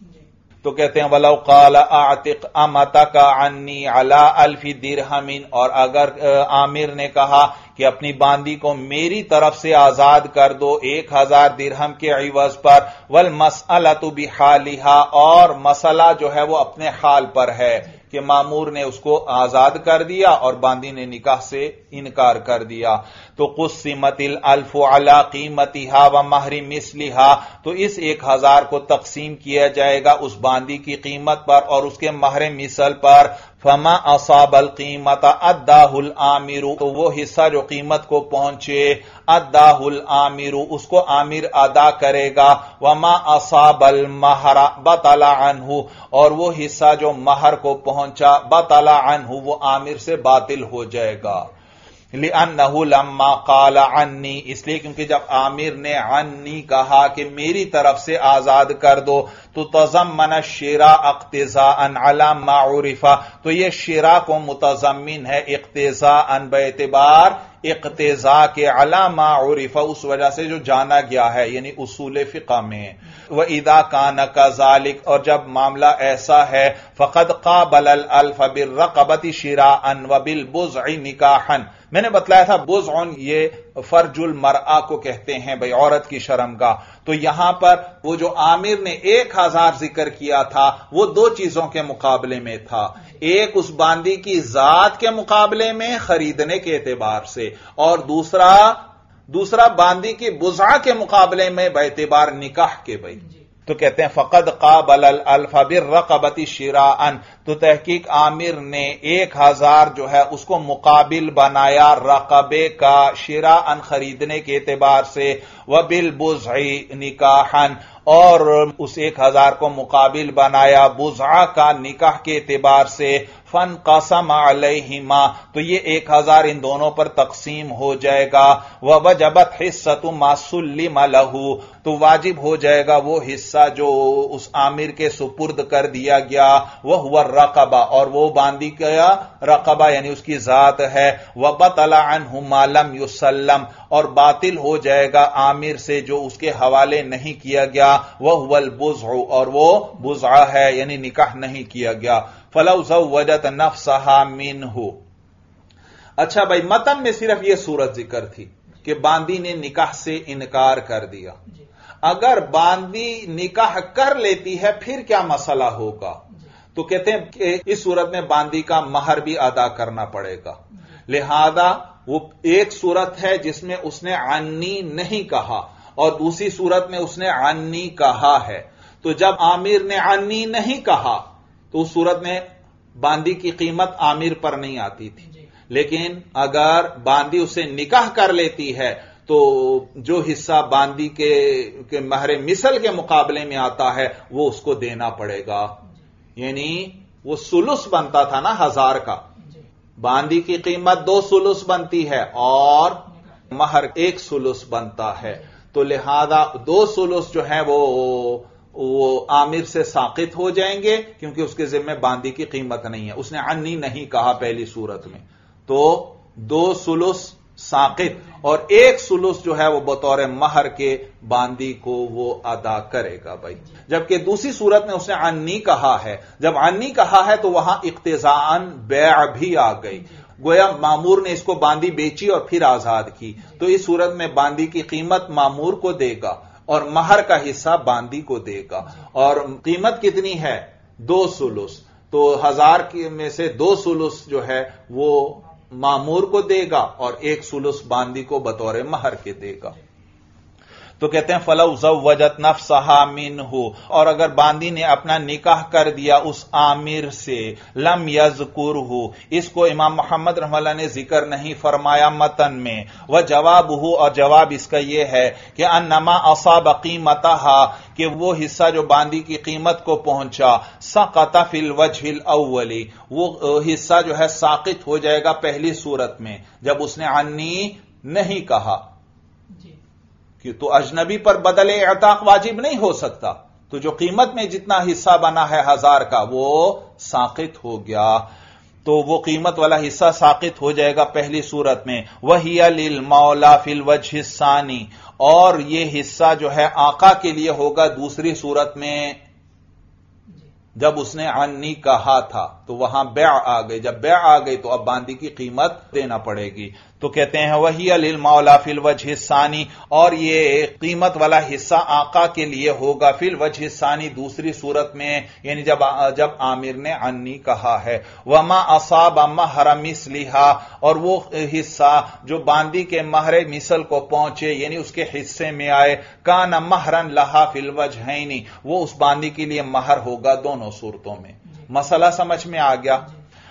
تو کہتے ہیں وَلَوْ قَالَ اَعْتِقْ أَمَتَكَ عَنِّي عَلَىٰ أَلْفِ دِرْهَمٍ، اور اگر عامر نے کہا کہ اپنی باندی کو میری طرف سے آزاد کر دو ایک ہزار درہم کے عوض پر، وَالْمَسْأَلَةُ بِحَالِهَا، اور مسئلہ جو ہے وہ اپنے حال پر ہے کہ مامور نے اس کو آزاد کر دیا اور باندی نے نکاح سے انکار کر دیا، تو قسمت الالف علی قیمتها ومہر مثلها، تو اس ایک ہزار کو تقسیم کیا جائے گا اس باندی کی قیمت پر اور اس کے مہر مثل پر، فما اصاب القیمت اداہ العامر، تو وہ حصہ جو قیمت کو پہنچے اداہ العامر اس کو عامر ادا کرے گا، وما اصاب المہر بطل عنہ، اور وہ حصہ جو مہر کو پہنچا بطل عنہ وہ عامر سے باطل ہو جائے گا، لِأَنَّهُ لَمَّا قَالَ عَنِّي، اس لیے کیونکہ جب عامر نے عنی کہا کہ میری طرف سے آزاد کر دو، تو تضمن الشراء اقتضاء علی ما عرف، تو یہ شراء کو متضمن ہے اقتضاء باعتبار اقتضاء کے علی ما عرف، اس وجہ سے جو جانا گیا ہے یعنی اصول فقہ میں، وَإِذَا كَانَ كَذَلِكَ، اور جب معاملہ ایسا ہے، فَقَدْ قَابَلَ الْأَلْفَ بِالرَّقَبَةِ شِرَاءً وَبِالْبُضْعِ نِكَاحًا۔ میں نے بتلایا تھا بضع یہ فرج المرأة کو کہتے ہیں بھئی، عورت کی شرمگاہ۔ تو یہاں پر وہ جو عامر نے ایک ہزار ذکر کیا تھا وہ دو چیزوں کے مقابلے میں تھا، ایک اس باندی کی ذات کے مقابلے میں خریدنے کے اعتبار سے، اور دوسرا دوسرا باندی کی بضع کے مقابلے میں باعتبار نکاح کے بھائی۔ تو کہتے ہیں فقد قابل الالف بالرقبۃ شراءً، تو تحقیق عامر نے ایک ہزار جو ہے اس کو مقابل بنایا رقبے کا، شراءً خریدنے کے اعتبار سے، وبالبضع نکاحًا، اور اس ایک ہزار کو مقابل بنایا بضع کا نکاح کے اعتبار سے، فانقسم علیہما، تو یہ ایک ہزار ان دونوں پر تقسیم ہو جائے گا، ووجبت حصۃ ما سلم لہ، تو واجب ہو جائے گا وہ حصہ جو اس عامر کے سپرد کر دیا گیا، وہو الرقبہ، اور وہ باندی کا رقبہ یعنی اس کی ذات ہے، وبطل عنہ ما لم یسلم، اور باطل ہو جائے گا عامر سے جو اس کے حوالے نہیں کیا گیا، وہو البضع، اور وہ بضع ہے یعنی نکاح نہیں کیا گیا، فلو زوجت نفسها منہ۔ اچھا بھائی، متن میں صرف یہ صورت ذکر تھی کہ باندی نے نکاح سے انکار کر دیا، اگر باندی نکاح کر لیتی ہے پھر کیا مسئلہ ہوگا؟ تو کہتے ہیں کہ اس صورت میں باندی کا مہر بھی ادا کرنا پڑے گا، لہذا وہ ایک صورت ہے جس میں اس نے عنی نہیں کہا اور دوسری صورت میں اس نے عنی کہا ہے، تو جب عامر نے عنی نہیں کہا تو اس صورت میں باندی کی قیمت عامر پر نہیں آتی تھی، لیکن اگر باندی اسے نکاح کر لیتی ہے تو جو حصہ باندی کے مہر مثل کے مقابلے میں آتا ہے وہ اس کو دینا پڑے گا، یعنی وہ سلس بنتا تھا نا ہزار کا، باندی کی قیمت دو سلس بنتی ہے اور مہر ایک سلس بنتا ہے، تو لہذا دو سلس جو ہیں وہ وہ عامر سے ساقط ہو جائیں گے کیونکہ اس کے ذمہ باندی کی قیمت نہیں ہے، اس نے عنی نہیں کہا پہلی صورت میں، تو دو سلس ساقط اور ایک سلس جو ہے وہ بطور مہر کے باندی کو وہ ادا کرے گا بھائی، جبکہ دوسری صورت میں اس نے عنی کہا ہے، جب عنی کہا ہے تو وہاں اقتضاءً بیع بھی آ گئی، گویا مامور نے اس کو باندی بیچی اور پھر آزاد کی، تو اس صورت میں باندی کی قیمت مامور کو دے گا اور مہر کا حصہ باندی کو دے گا، اور قیمت کتنی ہے؟ دو سلس، تو ہزار میں سے دو سلس جو ہے وہ مامور کو دے گا اور ایک سلس باندی کو بطور مہر کے دے گا۔ تو کہتے ہیں فلو زوجت نفسها منہ، اور اگر باندی نے اپنا نکاح کر دیا اس عامر سے، لم یذکرہ، اس کو امام محمد رحمہ اللہ نے ذکر نہیں فرمایا متن میں، وجوابہ، اور جواب اس کا یہ ہے کہ انما اصاب قیمتها، کہ وہ حصہ جو باندی کی قیمت کو پہنچا، سقط فی الوجہ الاولی، وہ حصہ جو ہے ساقط ہو جائے گا پہلی صورت میں جب اس نے عنی نہیں کہا، کہ تو اجنبی پر بدل اعتاق واجب نہیں ہو سکتا، تو جو قیمت میں جتنا حصہ بنا ہے ہزار کا وہ ساقط ہو گیا، تو وہ قیمت والا حصہ ساقط ہو جائے گا پہلی صورت میں، وَهِيَ لِلْمَوْلَى فِي الْوَجْهِ الثَّانِي، اور یہ حصہ جو ہے آقا کے لیے ہوگا دوسری صورت میں، جب اس نے عنی کہا تھا تو وہاں بیع آ گئی، جب بیع آ گئی تو اب باندی کی قیمت دینا پڑے گی، تو کہتے ہیں وَهِيَ لِلْمَوْلَى فِي الْوَجْهِ الثَّانِي، اور یہ قیمت والا حصہ آقا کے لیے ہوگا فی الوجہ الثانی، دوسری صورت میں، یعنی جب جب عامر نے عنی کہا ہے، وَمَا أَصَابَ مَهْرَ مِثْلِهَا، اور وہ حصہ جو باندی کے مہر مثل کو پہنچے یعنی اس کے حصے میں آئے، كَانَ مَهْرًا لَهَا فِي الْوَجْهَيْنِ، وہ اس باندی کے لیے مہر ہوگا دونوں صورتوں میں۔ مسئلہ سمجھ میں آ گیا؟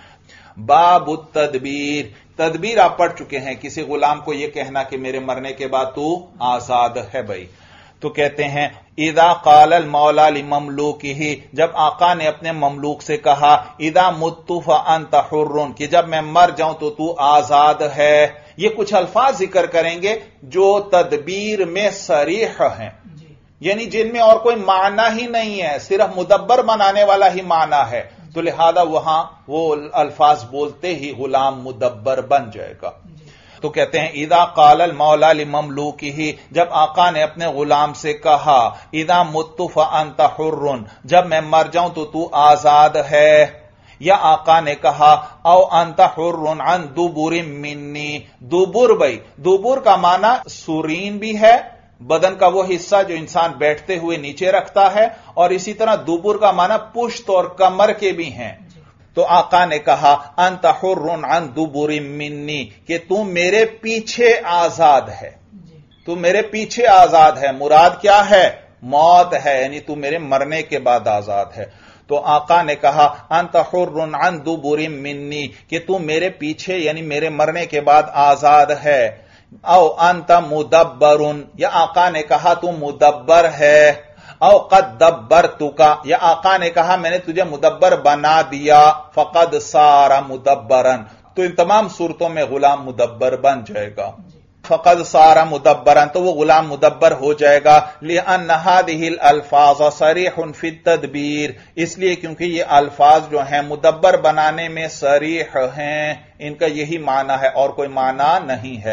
باب التدبیر، تدبیر آپ پڑھ چکے ہیں، کسی غلام کو یہ کہنا کہ میرے مرنے کے بعد تو آزاد ہے بھائی، تو کہتے ہیں اذا قال المولا لمملوکہ، جب آقا نے اپنے مملوک سے کہا، اذا مت فانت حر، کہ جب میں مر جاؤں تو تو آزاد ہے، یہ کچھ الفاظ ذکر کریں گے جو تدبیر میں صریح ہیں، یعنی جن میں اور کوئی معنی ہی نہیں ہے، صرف مدبر بنانے والا ہی معنی ہے، تو لہذا وہاں وہ الفاظ بولتے ہی غلام مدبر بن جائے گا۔ تو کہتے ہیں اذا قال المولا لمملوکہ، جب آقا نے اپنے غلام سے کہا اذا مت فانت حر، جب میں مر جاؤں تو تو آزاد ہے، یا آقا نے کہا او انت حر عن دبر منی، دبر بھائی دبر کا معنی سورین بھی ہے، بدن کا وہ حصہ جو انسان بیٹھتے ہوئے نیچے رکھتا ہے، اور اسی طرح دبر کا معنی پشت اور کمر کے بھی ہیں۔ تو آقا نے کہا انت حر عن دبر منی، کہ تو میرے پیچھے آزاد ہے، تو میرے پیچھے آزاد ہے، مراد کیا ہے؟ موت ہے، یعنی تو میرے مرنے کے بعد آزاد ہے۔ تو آقا نے کہا انت حر عن دبر منی، کہ تو میرے پیچھے یعنی میرے مرنے کے بعد آزاد ہے۔ او انت مدبر، یا آقا نے کہا تو مدبر ہے۔ او قد دبرتک، یا آقا نے کہا میں نے تجھے مدبر بنا دیا۔ فقد صار مدبرا، تو ان تمام صورتوں میں غلام مدبر بن جائے گا۔ فقد صار مدبرا، تو وہ غلام مدبر ہو جائے گا۔ لأن هذه الالفاظ صریح فی التدبیر، اس لیے کیونکہ یہ الفاظ جو ہیں مدبر بنانے میں صریح ہیں، ان کا یہی معنی ہے اور کوئی معنی نہیں ہے۔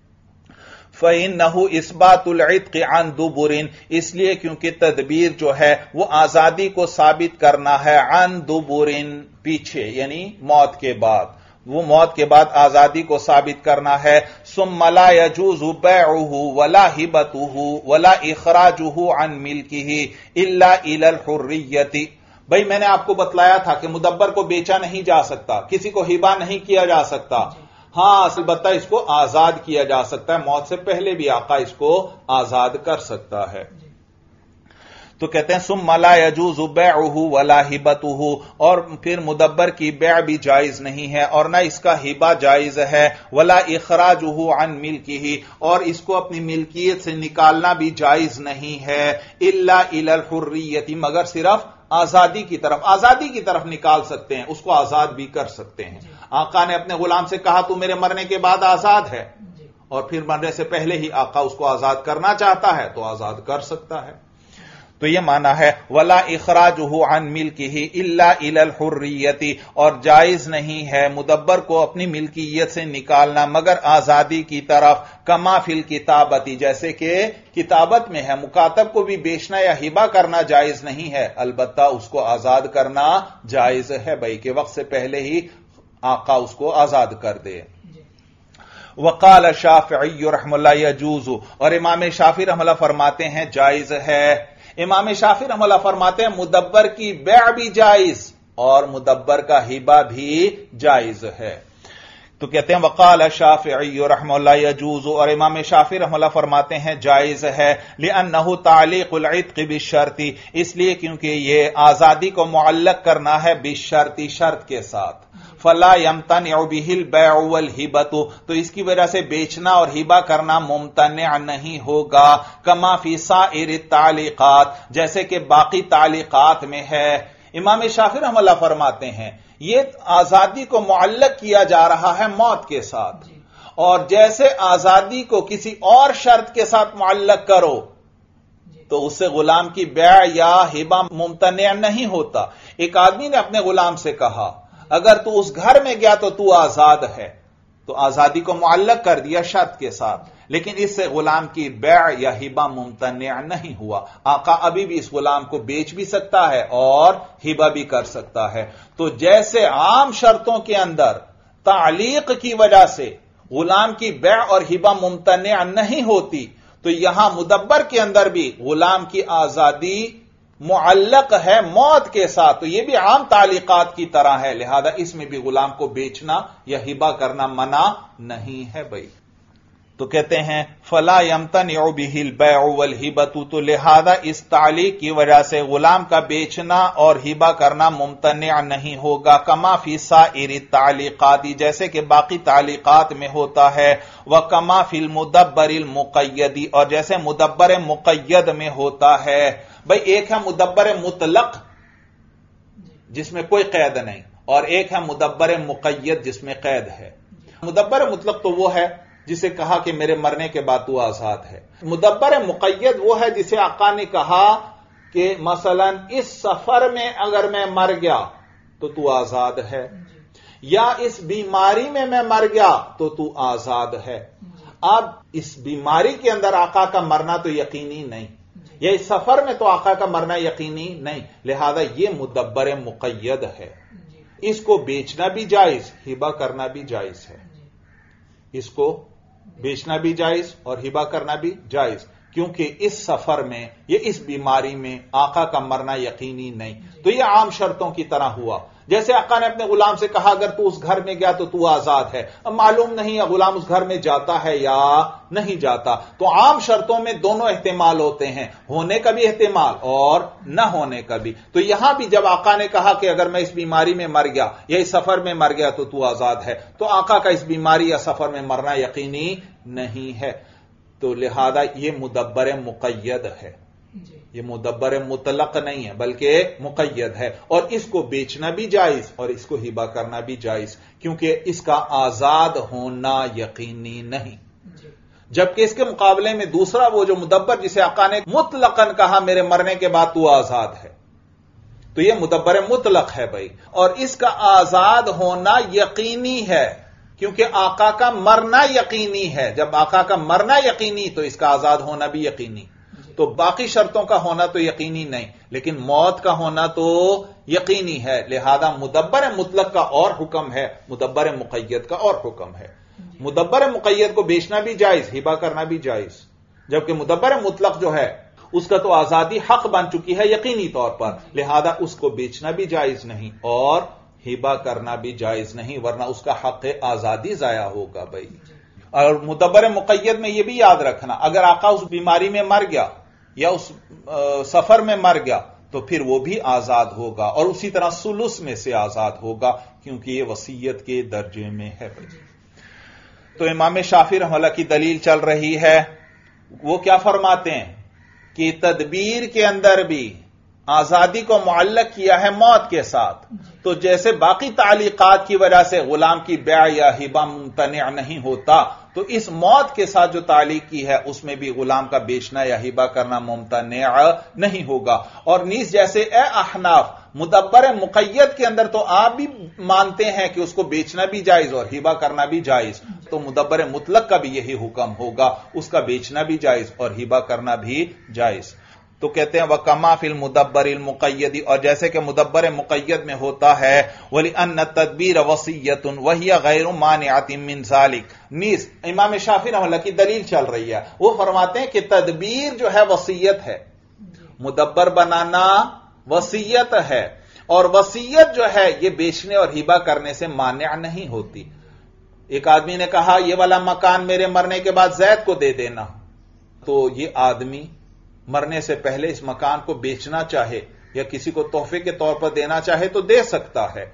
فَإِنَّهُ إِثْبَاتُ الْعِتْقِ عَنْ دُبُرٍ، اس لیے کیونکہ تدبیر جو ہے وہ آزادی کو ثابت کرنا ہے، عن دبرٍ پیچھے یعنی موت کے بعد، وہ موت کے بعد آزادی کو ثابت کرنا ہے۔ ثم لا يجوز بيعه ولا هبته ولا اخراجه عن ملكه الا الى الحرية، بھئی میں نے آپ کو بتلایا تھا کہ مدبر کو بیچا نہیں جا سکتا، کسی کو ہبا نہیں کیا جا سکتا، ہاں البتہ اس کو آزاد کیا جا سکتا ہے، موت سے پہلے بھی آقا اس کو آزاد کر سکتا ہے۔ تو کہتے ہیں ثم لا يجوز بيعه ولا هبته، اور پھر مدبر کی بیع بھی جائز نہیں ہے اور نہ اس کا ہبا جائز ہے۔ ولا اخراجه عن ملكه، اور اس کو اپنی ملکیت سے نکالنا بھی جائز نہیں ہے۔ الا الى الحرية، مگر صرف آزادی کی طرف، آزادی کی طرف نکال سکتے ہیں، اس کو آزاد بھی کر سکتے ہیں۔ آقا نے اپنے غلام سے کہا تو میرے مرنے کے بعد آزاد ہے، اور پھر مرنے سے پہلے ہی آقا اس کو آزاد کرنا چاہتا ہے تو آزاد کر سکتا ہے۔ تو یہ معنی ہے ولا اخراجہ عن ملکہ الا الی الحریۃ، اور جائز نہیں ہے مدبر کو اپنی ملکیت سے نکالنا مگر آزادی کی طرف، کما فی الکتابۃ، جیسے کہ کتابت میں ہے، مکاتب کو بھی بیچنا یا ہبہ کرنا جائز نہیں ہے، البتہ اس کو آزاد کرنا جائز ہے، بھائی کے وقت سے پہلے ہی آقا اس کو آزاد کر دے۔ وقال شافعی رحمہ اللہ یجوز، اور امام شافعی رحمہ اللہ فرماتے ہیں جائز ہے۔ امام شافعی رحمہ اللہ فرماتے ہیں مدبر کی بیع بھی جائز اور مدبر کا ہبہ بھی جائز ہے۔ تو کہتے ہیں وقال شافعی رحمہ اللہ یجوز، اور امام شافعی رحمہ اللہ فرماتے ہیں جائز ہے، لأنہ تعلیق العتق بالشرط، اس لیے کیونکہ یہ آزادی کو معلق کرنا ہے بالشرط، شرط کے ساتھ۔ فلا يمتنع به البيع والهبة، تو اس کی وجہ سے بیچنا اور ہبہ کرنا ممتنع نہیں ہوگا، کما فی سائر التعلیقات، جیسے کہ باقی تعلیقات میں ہے۔ امام شافعی رحمہ اللہ فرماتے ہیں یہ آزادی کو معلق کیا جا رہا ہے موت کے ساتھ، اور جیسے آزادی کو کسی اور شرط کے ساتھ معلق کرو تو اس سے غلام کی بیع یا ہبہ ممتنع نہیں ہوتا۔ ایک آدمی نے اپنے غلام سے کہا اگر تو اس گھر میں گیا تو تو آزاد ہے، تو آزادی کو معلق کر دیا شرط کے ساتھ، لیکن اس سے غلام کی بیع یا ہبہ ممتنع نہیں ہوا، آقا ابھی بھی اس غلام کو بیچ بھی سکتا ہے اور ہبہ بھی کر سکتا ہے۔ تو جیسے عام شرطوں کے اندر تعلیق کی وجہ سے غلام کی بیع اور ہبہ ممتنع نہیں ہوتی، تو یہاں مدبر کے اندر بھی غلام کی آزادی معلق ہے موت کے ساتھ، تو یہ بھی عام تعلیقات کی طرح ہے، لہذا اس میں بھی غلام کو بیچنا یا ہبہ کرنا منع نہیں ہے بھائی۔ تو کہتے ہیں فلا يمتنع به البيع والهبة، تو لہذا اس تعلیق کی وجہ سے غلام کا بیچنا اور ہبہ کرنا ممتنع نہیں ہوگا، کما فی سائر التعلیقات، جیسے کہ باقی تعلیقات میں ہوتا ہے، وکما فی المدبر المقید، اور جیسے مدبر مقید میں ہوتا ہے۔ بھئی ایک ہے مدبر مطلق جس میں کوئی قید نہیں، اور ایک ہے مدبر مقید جس میں قید ہے۔ مدبر مطلق تو وہ ہے جسے کہا کہ میرے مرنے کے بعد تو آزاد ہے۔ مدبر مقید وہ ہے جسے آقا نے کہا کہ مثلا اس سفر میں اگر میں مر گیا تو تو آزاد ہے، یا اس بیماری میں میں مر گیا تو تو آزاد ہے. اب اس بیماری کے اندر آقا کا مرنا تو یقینی نہیں، یا اس سفر میں تو آقا کا مرنا یقینی نہیں، لہذا یہ مدبر مقید ہے. اس کو بیچنا بھی جائز، ہبہ کرنا بھی جائز ہے. اس کو بیچنا بھی جائز اور ہبہ کرنا بھی جائز، کیونکہ اس سفر میں یا اس بیماری میں آقا کا مرنا یقینی نہیں. تو یہ عام شرطوں کی طرح ہوا. جیسے آقا نے اپنے غلام سے کہا اگر تو اس گھر میں گیا تو تو آزاد ہے. اب معلوم نہیں ہے غلام اس گھر میں جاتا ہے یا نہیں جاتا. تو عام شرطوں میں دونوں احتمال ہوتے ہیں، ہونے کا بھی احتمال اور نہ ہونے کا بھی. تو یہاں بھی جب آقا نے کہا کہ اگر میں اس بیماری میں مر گیا یا اس سفر میں مر گیا تو تو آزاد ہے، تو آقا کا اس بیماری یا سفر میں مرنا یقینی نہیں ہے. تو لہذا یہ مدبر مقید ہے، یہ مدبر مطلق نہیں ہے بلکہ مقید ہے. اور اس کو بیچنا بھی جائز اور اس کو ہبہ کرنا بھی جائز، کیونکہ اس کا آزاد ہونا یقینی نہیں. جبکہ اس کے مقابلے میں دوسرا وہ جو مدبر جسے آقا نے مطلقاً کہا میرے مرنے کے بعد تو آزاد ہے، تو یہ مدبر مطلق ہے بھائی. اور اس کا آزاد ہونا یقینی ہے کیونکہ آقا کا مرنا یقینی ہے. جب آقا کا مرنا یقینی تو اس کا آزاد ہونا بھی یقینی. تو باقی شرطوں کا ہونا تو یقینی نہیں، لیکن موت کا ہونا تو یقینی ہے. لہذا مدبر مطلق کا اور حکم ہے، مدبر مقید کا اور حکم ہے. مدبر مقید کو بیچنا بھی جائز، ہبہ کرنا بھی جائز. جبکہ مدبر مطلق جو ہے اس کا تو آزادی حق بن چکی ہے یقینی طور پر، لہذا اس کو بیچنا بھی جائز نہیں اور ہبہ کرنا بھی جائز نہیں، ورنہ اس کا حق آزادی ضائع ہوگا بھائی. اور مدبر مقید میں یہ بھی یاد رکھنا، اگر آقا اس بیماری میں مر گیا یا اس سفر میں مر گیا تو پھر وہ بھی آزاد ہوگا، اور اسی طرح سلس میں سے آزاد ہوگا کیونکہ یہ وصیت کے درجے میں ہے. تو امام شافعی رحمہ اللہ کی دلیل چل رہی ہے، وہ کیا فرماتے ہیں کہ تدبیر کے اندر بھی آزادی کو معلق کیا ہے موت کے ساتھ. تو جیسے باقی تعلیقات کی وجہ سے غلام کی بیع یا ہبہ ممتنع نہیں ہوتا، تو اس موت کے ساتھ جو تعلیق کی ہے اس میں بھی غلام کا بیچنا یا ہبہ کرنا ممتنع نہیں ہوگا. اور نیز جیسے اے احناف مدبر مقید کے اندر تو آپ بھی مانتے ہیں کہ اس کو بیچنا بھی جائز اور ہبہ کرنا بھی جائز، تو مدبر مطلق کا بھی یہی حکم ہوگا، اس کا بیچنا بھی جائز اور ہبہ کرنا بھی جائز. تو کہتے ہیں وَكَمَا فِي الْمُدَبَّرِ الْمُقَيَّدِ، اور جیسے کہ مدبر مقید میں ہوتا ہے وَلِأَنَّ التَّدْبِيرَ وَصِيَّةٌ وَهِيَ غَيْرُ مَانِعَةٍ مِّن ذَلِكَ. نیز امام شافعی رحمہ اللہ کی دلیل چل رہی ہے، وہ فرماتے ہیں کہ تدبیر جو ہے وصیت ہے، مدبر بنانا وصیت ہے، اور وصیت جو ہے یہ بیچنے اور ہبہ کرنے سے مانع نہیں ہوتی. ایک آدمی نے کہا یہ والا مکان میرے مرنے کے بعد زید کو دے دینا، تو یہ آدمی مرنے سے پہلے اس مکان کو بیچنا چاہے یا کسی کو تحفے کے طور پر دینا چاہے تو دے سکتا ہے.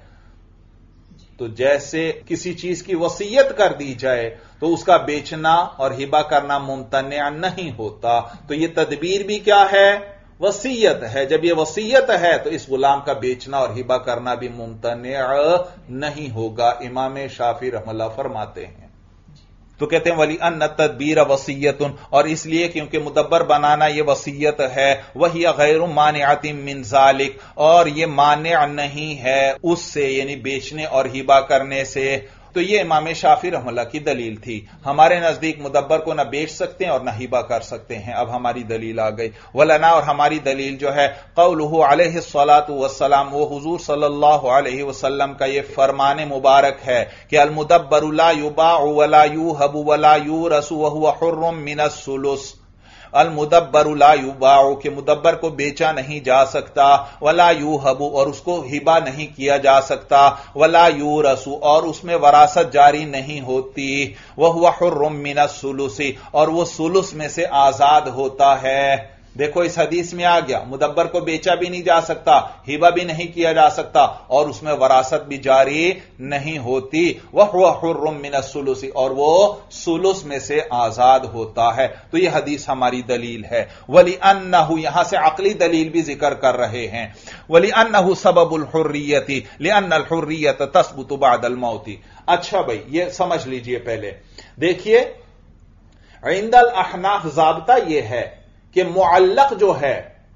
تو جیسے کسی چیز کی وصیت کر دی جائے تو اس کا بیچنا اور ہبہ کرنا ممتنع نہیں ہوتا. تو یہ تدبیر بھی کیا ہے؟ وصیت ہے. جب یہ وصیت ہے تو اس غلام کا بیچنا اور ہبہ کرنا بھی ممتنع نہیں ہوگا، امام شافعی رحمہ اللہ فرماتے ہیں. تو کہتے ہیں وَلِأَنَّ التَّدْبِيرَ وَصِيَّةٌ، اور اس لیے کیونکہ مدبر بنانا یہ وصیت ہے، وَهِيَ غَيْرُ مَانِعَةٍ مِّن ذَلِكَ، اور یہ مانع نہیں ہے اس سے، یعنی بیچنے اور ہبہ کرنے سے. تو یہ امام شافعی رحمہ اللہ کی دلیل تھی. ہمارے نزدیک مدبر کو نہ بیچ سکتے ہیں اور نہ ہبہ کر سکتے ہیں. اب ہماری دلیل آ گئی. وَلَنَا، اور ہماری دلیل جو ہے قَوْلُهُ عَلَيْهِ الصَّلَاةُ وَالسَّلَامُ، وہ حضور صلی اللہ علیہ وسلم کا یہ فرمان مبارک ہے کہ المدبر لا يباع ولا يوهب ولا يورث وهو حر من الثلث. المدبر لا یباع، کہ مدبر کو بیچا نہیں جا سکتا، ولا یوہب، اور اس کو ہبہ نہیں کیا جا سکتا، ولا یورث، اور اس میں وراثت جاری نہیں ہوتی، وہو حر من الثلث، اور وہ ثلث میں سے آزاد ہوتا ہے. دیکھو اس حدیث میں آ گیا مدبر کو بیچا بھی نہیں جا سکتا، ہبہ بھی نہیں کیا جا سکتا، اور اس میں وراثت بھی جاری نہیں ہوتی. وَهُوَ حُرٌّ مِّنَ الثُّلُثِ، اور وہ ثلث میں سے آزاد ہوتا ہے. تو یہ حدیث ہماری دلیل ہے. وَلِأَنَّهُ، یہاں سے عقلی دلیل بھی ذکر کر رہے ہیں. وَلِأَنَّهُ سَبَبُ الْحُرِّيَّةِ لِأَنَّ الْحُرِّيَّةَ تَثْبُتُ بَعْدَ الْمَوْتِ. اچھا بھائی یہ سمجھ لیجئے، پہلے دیکھیے عند الاحناف ضابطہ یہ ہے کہ معلق جو ہے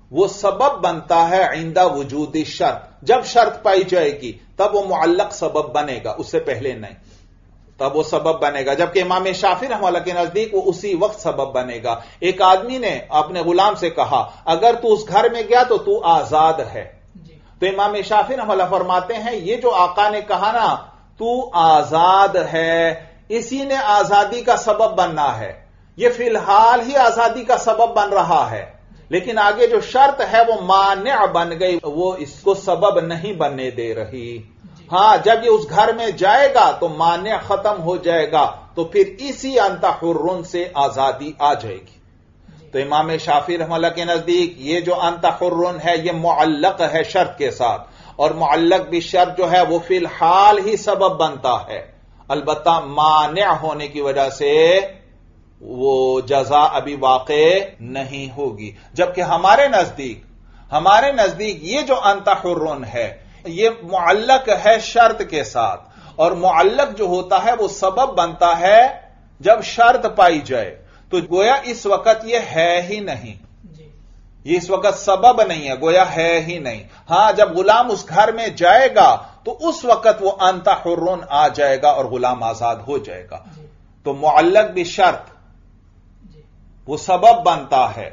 وہ سبب بنتا ہے عند وجود شرط. جب شرط پائی جائے گی تب وہ معلق سبب بنے گا، اس سے پہلے نہیں، تب وہ سبب بنے گا. جبکہ امام شافعی رحمہ اللہ کے نزدیک وہ اسی وقت سبب بنے گا. ایک آدمی نے اپنے غلام سے کہا اگر تو اس گھر میں گیا تو تو آزاد ہے، تو امام شافعی رحمہ اللہ فرماتے ہیں یہ جو آقا نے کہا نا تو آزاد ہے، اسی نے آزادی کا سبب بننا ہے. یہ فی الحال ہی آزادی کا سبب بن رہا ہے، لیکن آگے جو شرط ہے وہ مانع بن گئی، وہ اس کو سبب نہیں بننے دے رہی. ہاں جب یہ اس گھر میں جائے گا تو مانع ختم ہو جائے گا، تو پھر اسی انت حر سے آزادی آ جائے گی. تو امام شافعی رحمہ اللہ کے نزدیک یہ جو انت حر ہے یہ معلق ہے شرط کے ساتھ، اور معلق بھی شرط جو ہے وہ فی الحال ہی سبب بنتا ہے، البتہ مانع ہونے کی وجہ سے وہ جزا ابھی واقع نہیں ہوگی. جبکہ ہمارے نزدیک ہمارے نزدیک یہ جو انت حر ہے یہ معلق ہے شرط کے ساتھ، اور معلق جو ہوتا ہے وہ سبب بنتا ہے جب شرط پائی جائے. تو گویا اس وقت یہ ہے ہی نہیں، یہ اس وقت سبب نہیں ہے، گویا ہے ہی نہیں. ہاں جب غلام اس گھر میں جائے گا تو اس وقت وہ انت حر آ جائے گا اور غلام آزاد ہو جائے گا. تو معلق بھی شرط وہ سبب بنتا ہے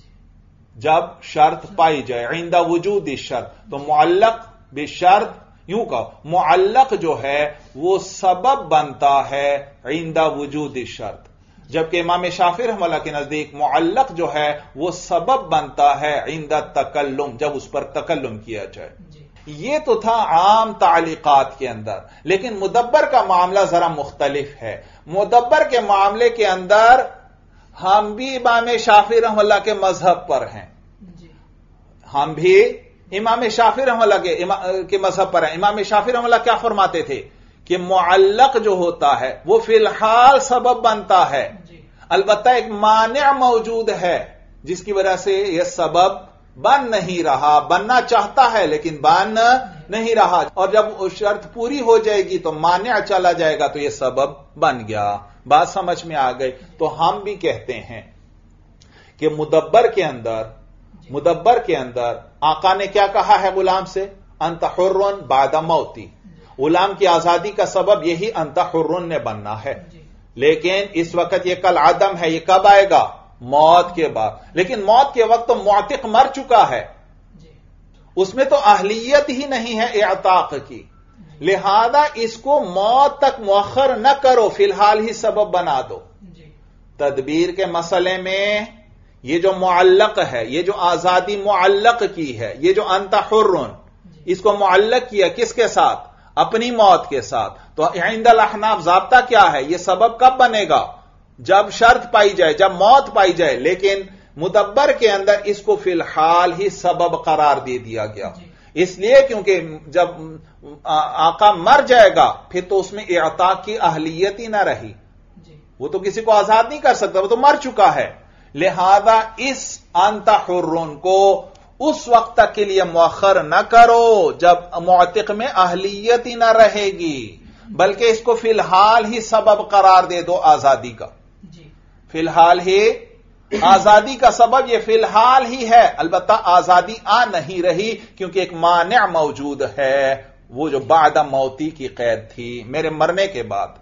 جب شرط پائی جائے عند وجود شرط. تو معلق بھی شرط، یوں کہو معلق جو ہے وہ سبب بنتا ہے عند وجود شرط، جبکہ امام شافعی رحمہ اللہ کے نزدیک معلق جو ہے وہ سبب بنتا ہے عند تکلم، جب اس پر تکلم کیا جائے. یہ تو تھا عام تعلیقات کے اندر، لیکن مدبر کا معاملہ ذرا مختلف ہے. مدبر کے معاملے کے اندر ہم بھی امام شافعی رحمہ اللہ کے مذہب پر ہیں، ہم بھی امام شافعی رحمہ اللہ کے کے مذہب پر ہیں. امام شافعی رحمہ اللہ کیا فرماتے تھے کہ معلق جو ہوتا ہے وہ فی الحال سبب بنتا ہے، البتہ ایک مانع موجود ہے جس کی وجہ سے یہ سبب بن نہیں رہا، بننا چاہتا ہے لیکن بن نہیں رہا، اور جب شرط پوری ہو جائے گی تو مانع چلا جائے گا تو یہ سبب بن گیا. بات سمجھ میں آ گئی. تو ہم بھی کہتے ہیں کہ مدبر کے اندر مدبر کے اندر آقا نے کیا کہا ہے غلام سے؟ انت حر بعد موتی. غلام کی آزادی کا سبب یہی انت حر نے بننا ہے، لیکن اس وقت یہ کل عدم ہے. یہ کب آئے گا؟ موت کے بعد. لیکن موت کے وقت تو معتق مر چکا ہے، اس میں تو اہلیت ہی نہیں ہے اعتاق کی، لہذا اس کو موت تک مؤخر نہ کرو، فی الحال ہی سبب بنا دو. تدبیر کے مسئلے میں یہ جو معلق ہے، یہ جو آزادی معلق کی ہے، یہ جو انت حر، اس کو معلق کیا کس کے ساتھ؟ اپنی موت کے ساتھ. تو عند الاحناف ضابطہ کیا ہے؟ یہ سبب کب بنے گا؟ جب شرط پائی جائے، جب موت پائی جائے. لیکن مدبر کے اندر اس کو فی الحال ہی سبب قرار دے دیا گیا، اس لیے کیونکہ جب آقا مر جائے گا پھر تو اس میں اعتاق کی اہلیت ہی نہ رہی، وہ تو کسی کو آزاد نہیں کر سکتا، وہ تو مر چکا ہے. لہذا اس انت حرون کو اس وقت تک کے لیے مؤخر نہ کرو جب معتق میں اہلیت ہی نہ رہے گی، بلکہ اس کو فی الحال ہی سبب قرار دے دو آزادی کا. فی الحال ہی آزادی کا سبب یہ فی الحال ہی ہے، البتہ آزادی آ نہیں رہی کیونکہ ایک مانع موجود ہے، وہ جو بعد موتی کی قید تھی، میرے مرنے کے بعد.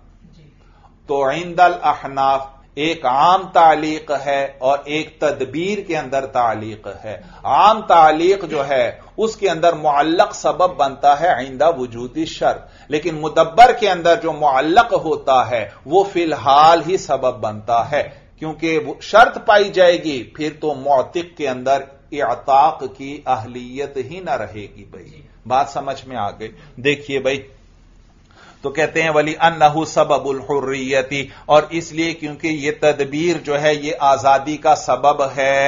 تو عند الاحناف ایک عام تعلیق ہے اور ایک تدبیر کے اندر تعلیق ہے. عام تعلیق جو ہے اس کے اندر معلق سبب بنتا ہے عند وجود شرط، لیکن مدبر کے اندر جو معلق ہوتا ہے وہ فی الحال ہی سبب بنتا ہے، کیونکہ شرط پائی جائے گی پھر تو معتق کے اندر اعتاق کی اہلیت ہی نہ رہے گی. بھائی بات سمجھ میں آ گئی. دیکھیے بھائی، تو کہتے ہیں ولی انہ سبب الحریتی، اور اس لیے کیونکہ یہ تدبیر جو ہے یہ آزادی کا سبب ہے.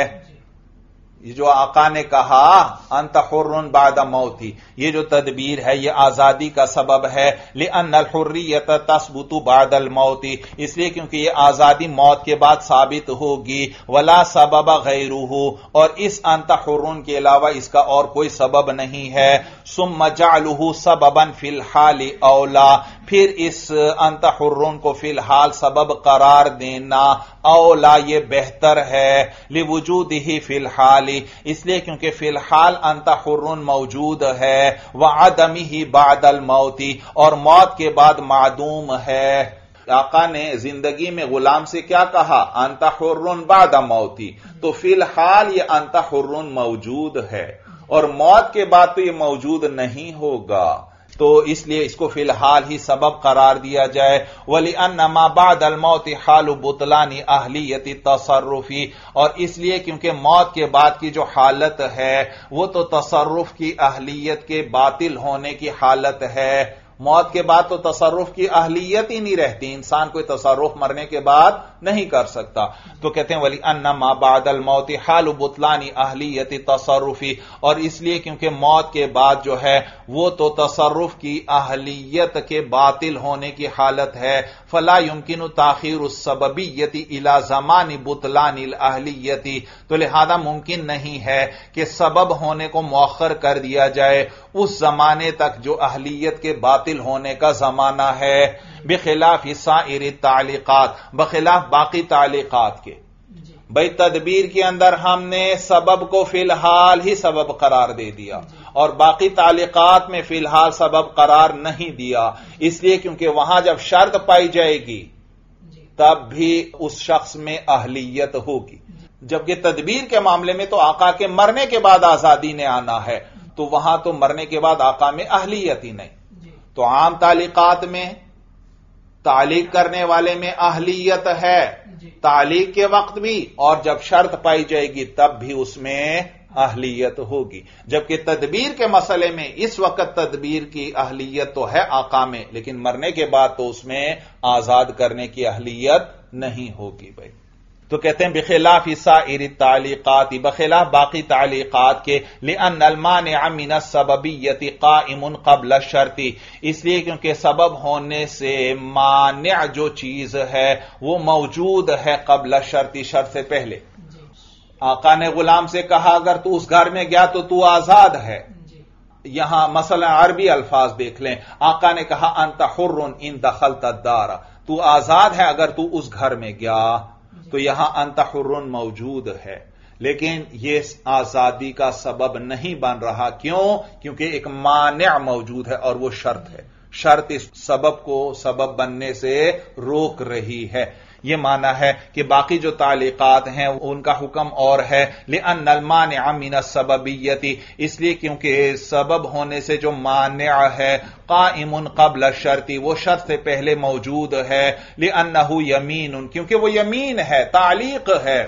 یہ جو آقا نے کہا انت حر بعد موتی، یہ جو تدبیر ہے یہ آزادی کا سبب ہے. لأن الحریت تثبت بعد الموت، اس لیے کیونکہ یہ آزادی موت کے بعد ثابت ہوگی. ولا سبب غیرہ، اور اس انت حر کے علاوہ اس کا اور کوئی سبب نہیں ہے. ثم جعلہ سببا فی الحال اولا، پھر اس انت حر کو فی الحال سبب قرار دینا اولا یہ بہتر ہے. لوجودہ فی الحال، الحال، اس لیے کیونکہ فی الحال انت حر موجود ہے، وعدمہ بعد الموت، اور موت کے بعد معدوم ہے۔ آقا نے زندگی میں غلام سے کیا کہا؟ انت حر بعد موتی، تو فی الحال یہ انت حر موجود ہے، اور موت کے بعد تو یہ موجود نہیں ہوگا، تو اس لیے اس کو فی الحال ہی سبب قرار دیا جائے۔ وَلِأَنَّ مَا بَعْدَ الْمَوْتِ حَالُ بُطْلَانِ أَهْلِيَّةِ التَّصَرُّفِ، اور اس لیے کیونکہ موت کے بعد کی جو حالت ہے وہ تو تصرف کی اہلیت کے باطل ہونے کی حالت ہے۔ موت کے بعد تو تصرف کی اہلیت ہی نہیں رہتی، انسان کوئی تصرف مرنے کے بعد نہیں کر سکتا، تو کہتے ہیں وَلِأَنَّ مَا بَعْدَ الْمَوْتِ حَالُ بُطْلَانِ أَهْلِيَّةِ التَّصَرُّفِ، اور اس لیے کیونکہ موت کے بعد جو ہے وہ تو تصرف کی اہلیت کے باطل ہونے کی حالت ہے۔ فَلَا يُمْكِنُ تَأْخِيرُ السَّبَبِيَّةِ إِلَى زَمَانِ بُطْلَانِ الْأَهْلِيَّةِ، تو لہذا ممکن نہیں ہے کہ سبب ہونے کو مؤخر کر دیا جائے اس زمانے تک جو اہلیت کے باطل ہونے کا زمانہ ہے، بخلاف سائر التعلیقات، بخلاف باقی تعلیقات کے۔ بھئی تدبیر کے اندر ہم نے سبب کو فی الحال ہی سبب قرار دے دیا، اور باقی تعلیقات میں فی الحال سبب قرار نہیں دیا، اس لیے کیونکہ وہاں جب شرط پائی جائے گی تب بھی اس شخص میں اہلیت ہوگی، جبکہ تدبیر کے معاملے میں تو آقا کے مرنے کے بعد آزادی نے آنا ہے، تو وہاں تو مرنے کے بعد آقا میں اہلیت ہی نہیں۔ تو عام تعلیقات میں تعلیق کرنے والے میں اہلیت ہے تعلیق کے وقت بھی، اور جب شرط پائی جائے گی تب بھی اس میں اہلیت ہوگی، جبکہ تدبیر کے مسئلے میں اس وقت تدبیر کی اہلیت تو ہے آقا میں، لیکن مرنے کے بعد تو اس میں آزاد کرنے کی اہلیت نہیں ہوگی۔ بھائی تو کہتے ہیں بخلاف سائر التعلیقات، بخلاف باقی تعلیقات کے، لأن المانع من السببیۃ قائم قبل الشرط، اس لیے کیونکہ سبب ہونے سے مانع جو چیز ہے وہ موجود ہے قبل الشرط، شرط سے پہلے۔ آقا نے غلام سے کہا اگر تو اس گھر میں گیا تو تو آزاد ہے، یہاں مثلا عربی الفاظ دیکھ لیں، آقا نے کہا انت حر ان دخلت الدار، تو آزاد ہے اگر تو اس گھر میں گیا، تو یہاں انت حر موجود ہے، لیکن یہ آزادی کا سبب نہیں بن رہا، کیوں؟ کیونکہ ایک مانع موجود ہے اور وہ شرط ہے، شرط اس سبب کو سبب بننے سے روک رہی ہے۔ یہ معنی ہے کہ باقی جو تعلیقات ہیں ان کا حکم اور ہے، لأن المانع من السببیۃ، اس لیے کیونکہ سبب ہونے سے جو مانع ہے قائم قبل الشرط، وہ شرط سے پہلے موجود ہے، لأنہ یمین، کیونکہ وہ یمین ہے، تعلیق ہے،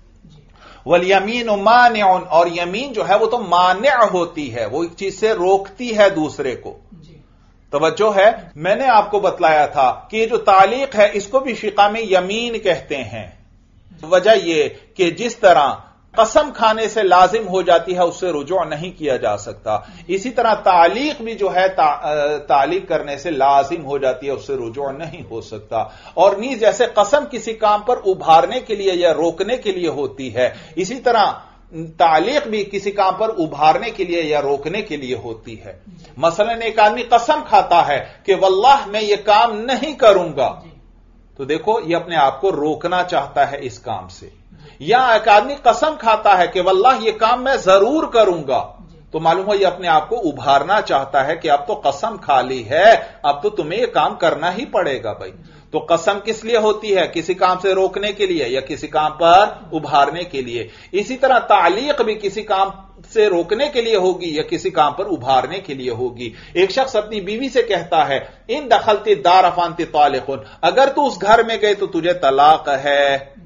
والیمین مانع، اور یمین جو ہے وہ تو مانع ہوتی ہے، وہ ایک چیز سے روکتی ہے دوسرے کو۔ توجہ ہے، میں نے آپ کو بتلایا تھا کہ یہ جو تعلیق ہے اس کو بھی فقہ میں یمین کہتے ہیں، وجہ یہ کہ جس طرح قسم کھانے سے لازم ہو جاتی ہے اس سے رجوع نہیں کیا جا سکتا، اسی طرح تعلیق بھی جو ہے تعلیق کرنے سے لازم ہو جاتی ہے، اس سے رجوع نہیں ہو سکتا، اور نیز جیسے قسم کسی کام پر ابھارنے کے لیے یا روکنے کے لیے ہوتی ہے، اسی طرح تعلیق بھی کسی کام پر ابھارنے کے لیے یا روکنے کے لیے ہوتی ہے۔ مثلا ایک آدمی قسم کھاتا ہے کہ واللہ میں یہ کام نہیں کروں گا، تو دیکھو یہ اپنے آپ کو روکنا چاہتا ہے اس کام سے، یا ایک آدمی قسم کھاتا ہے کہ واللہ یہ کام میں ضرور کروں گا، تو معلوم ہو یہ اپنے آپ کو ابھارنا چاہتا ہے کہ اب تو قسم کھا لی ہے، اب تو تمہیں یہ کام کرنا ہی پڑے گا۔ بھائی تو قسم کس لیے ہوتی ہے؟ کسی کام سے روکنے کے لیے یا کسی کام پر ابھارنے کے لیے، اسی طرح تعلیق بھی کسی کام سے روکنے کے لیے ہوگی یا کسی کام پر ابھارنے کے لیے ہوگی۔ ایک شخص اپنی بیوی سے کہتا ہے ان دخلت الدار فانت طالق، اگر تو اس گھر میں گئے تو تجھے طلاق ہے،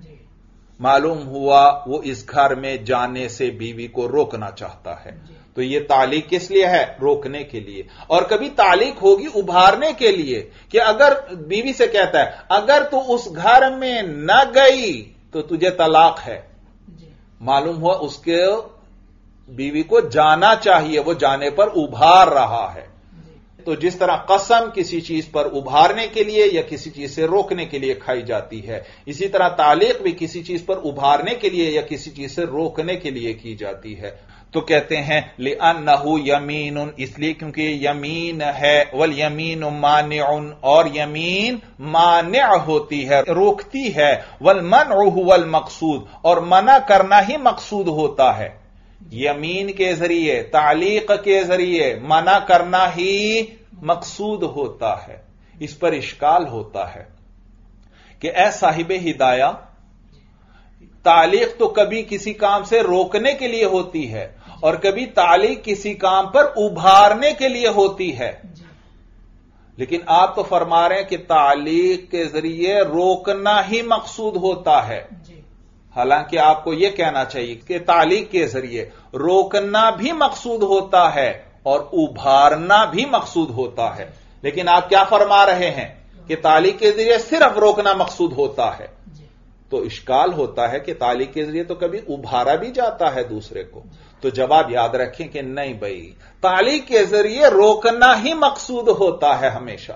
معلوم ہوا وہ اس گھر میں جانے سے بیوی کو روکنا چاہتا ہے، تو یہ تعلیق کس لیے ہے؟ روکنے کے لیے۔ اور کبھی تعلیق ہوگی ابھارنے کے لیے، کہ اگر بیوی سے کہتا ہے اگر تو اس گھر میں نہ گئی تو تجھے طلاق ہے، معلوم ہوا اس کے بیوی کو جانا چاہیے، وہ جانے پر ابھار رہا ہے۔ تو جس طرح قسم کسی چیز پر ابھارنے کے لیے یا کسی چیز سے روکنے کے لیے کھائی جاتی ہے، اسی طرح تعلیق بھی کسی چیز پر ابھارنے کے لیے یا کسی چیز سے روکنے کے لیے کی جاتی ہے۔ تو کہتے ہیں لِأَنَّهُ يَمِينٌ، اس لیے کیونکہ یمین ہے، وَالْيَمِينُ مَانِعٌ، اور یمین مانع ہوتی ہے، روکتی ہے، وَالْمَنْعُ هُوَ الْمَقْصُودُ، اور منع کرنا ہی مقصود ہوتا ہے۔ یمین کے ذریعے تعلیق کے ذریعے منع کرنا ہی مقصود ہوتا ہے. اس پر اشکال ہوتا ہے کہ اے صاحب ہدایہ، تعلیق تو کبھی کسی کام سے روکنے کے لیے ہوتی ہے اور کبھی تعلیق کسی کام پر ابھارنے کے لیے ہوتی ہے، لیکن آپ تو فرما رہے ہیں کہ تعلیق کے ذریعے روکنا ہی مقصود ہوتا ہے. حالانکہ آپ کو یہ کہنا چاہیے کہ تعلیق کے ذریعے روکنا بھی مقصود ہوتا ہے اور ابھارنا بھی مقصود ہوتا ہے، لیکن آپ کیا فرما رہے ہیں کہ تعلیق کے ذریعے صرف روکنا مقصود ہوتا ہے. تو اشکال ہوتا ہے کہ تعلیق کے ذریعے تو کبھی ابھارا بھی جاتا ہے دوسرے کو. تو جواب یاد رکھیں کہ نہیں بھائی، تعلیق کے ذریعے روکنا ہی مقصود ہوتا ہے، ہمیشہ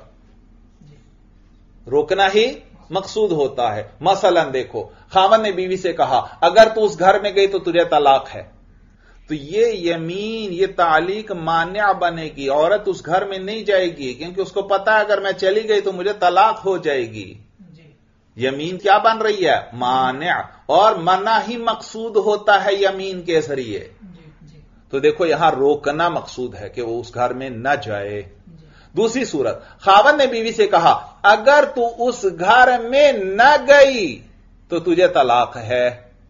روکنا ہی مقصود ہوتا ہے. مثلا دیکھو، خاوند نے بیوی سے کہا اگر تو اس گھر میں گئی تو تجھے طلاق ہے، تو یہ یمین، یہ تعلیق مانع بنے گی، عورت اس گھر میں نہیں جائے گی کیونکہ اس کو پتا ہے اگر میں چلی گئی تو مجھے طلاق ہو جائے گی. یمین کیا بن رہی ہے؟ مانع، اور منع ہی مقصود ہوتا ہے یمین کے ذریعے. تو دیکھو یہاں روکنا مقصود ہے کہ وہ اس گھر میں نہ جائے. دوسری صورت، خاوند نے بیوی سے کہا اگر تو اس گھر میں نہ گئی تو تجھے طلاق ہے،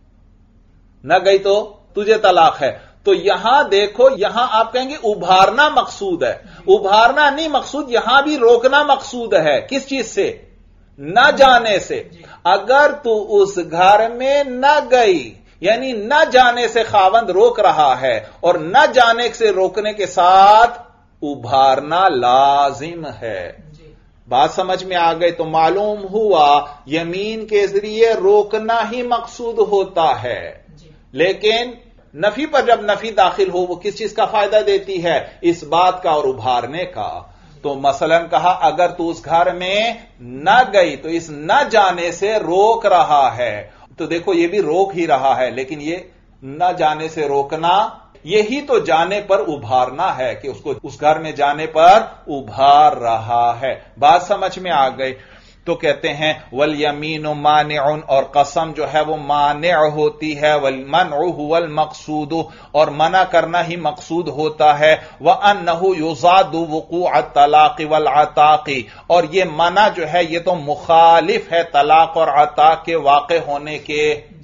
نہ گئی تو تجھے طلاق ہے. تو یہاں دیکھو، یہاں آپ کہیں گے ابھارنا مقصود ہے، ابھارنا نہیں مقصود، یہاں بھی روکنا مقصود ہے. کس چیز سے؟ نہ جانے سے. اگر تو اس گھر میں نہ گئی، یعنی نہ جانے سے خاوند روک رہا ہے، اور نہ جانے سے روکنے کے ساتھ ابھارنا لازم ہے. بات سمجھ میں آ گئی؟ تو معلوم ہوا یمین کے ذریعے روکنا ہی مقصود ہوتا ہے، لیکن نفی پر جب نفی داخل ہو وہ کس چیز کا فائدہ دیتی ہے؟ اس بات کا اور ابھارنے کا. تو مثلا کہا اگر تو اس گھر میں نہ گئی، تو اس نہ جانے سے روک رہا ہے. تو دیکھو یہ بھی روک ہی رہا ہے، لیکن یہ نہ جانے سے روکنا یہی تو جانے پر ابھارنا ہے کہ اس کو اس گھر میں جانے پر ابھار رہا ہے. بات سمجھ میں آ گئی؟ تو کہتے ہیں والیمین مانع، اور قسم جو ہے وہ مانع ہوتی ہے، والمنع هو المقصود، اور منع کرنا ہی مقصود ہوتا ہے. وانه یضاد وقوع الطلاق والعتاق، اور یہ منع جو ہے یہ تو مخالف ہے طلاق اور عتاق کے واقع ہونے کے.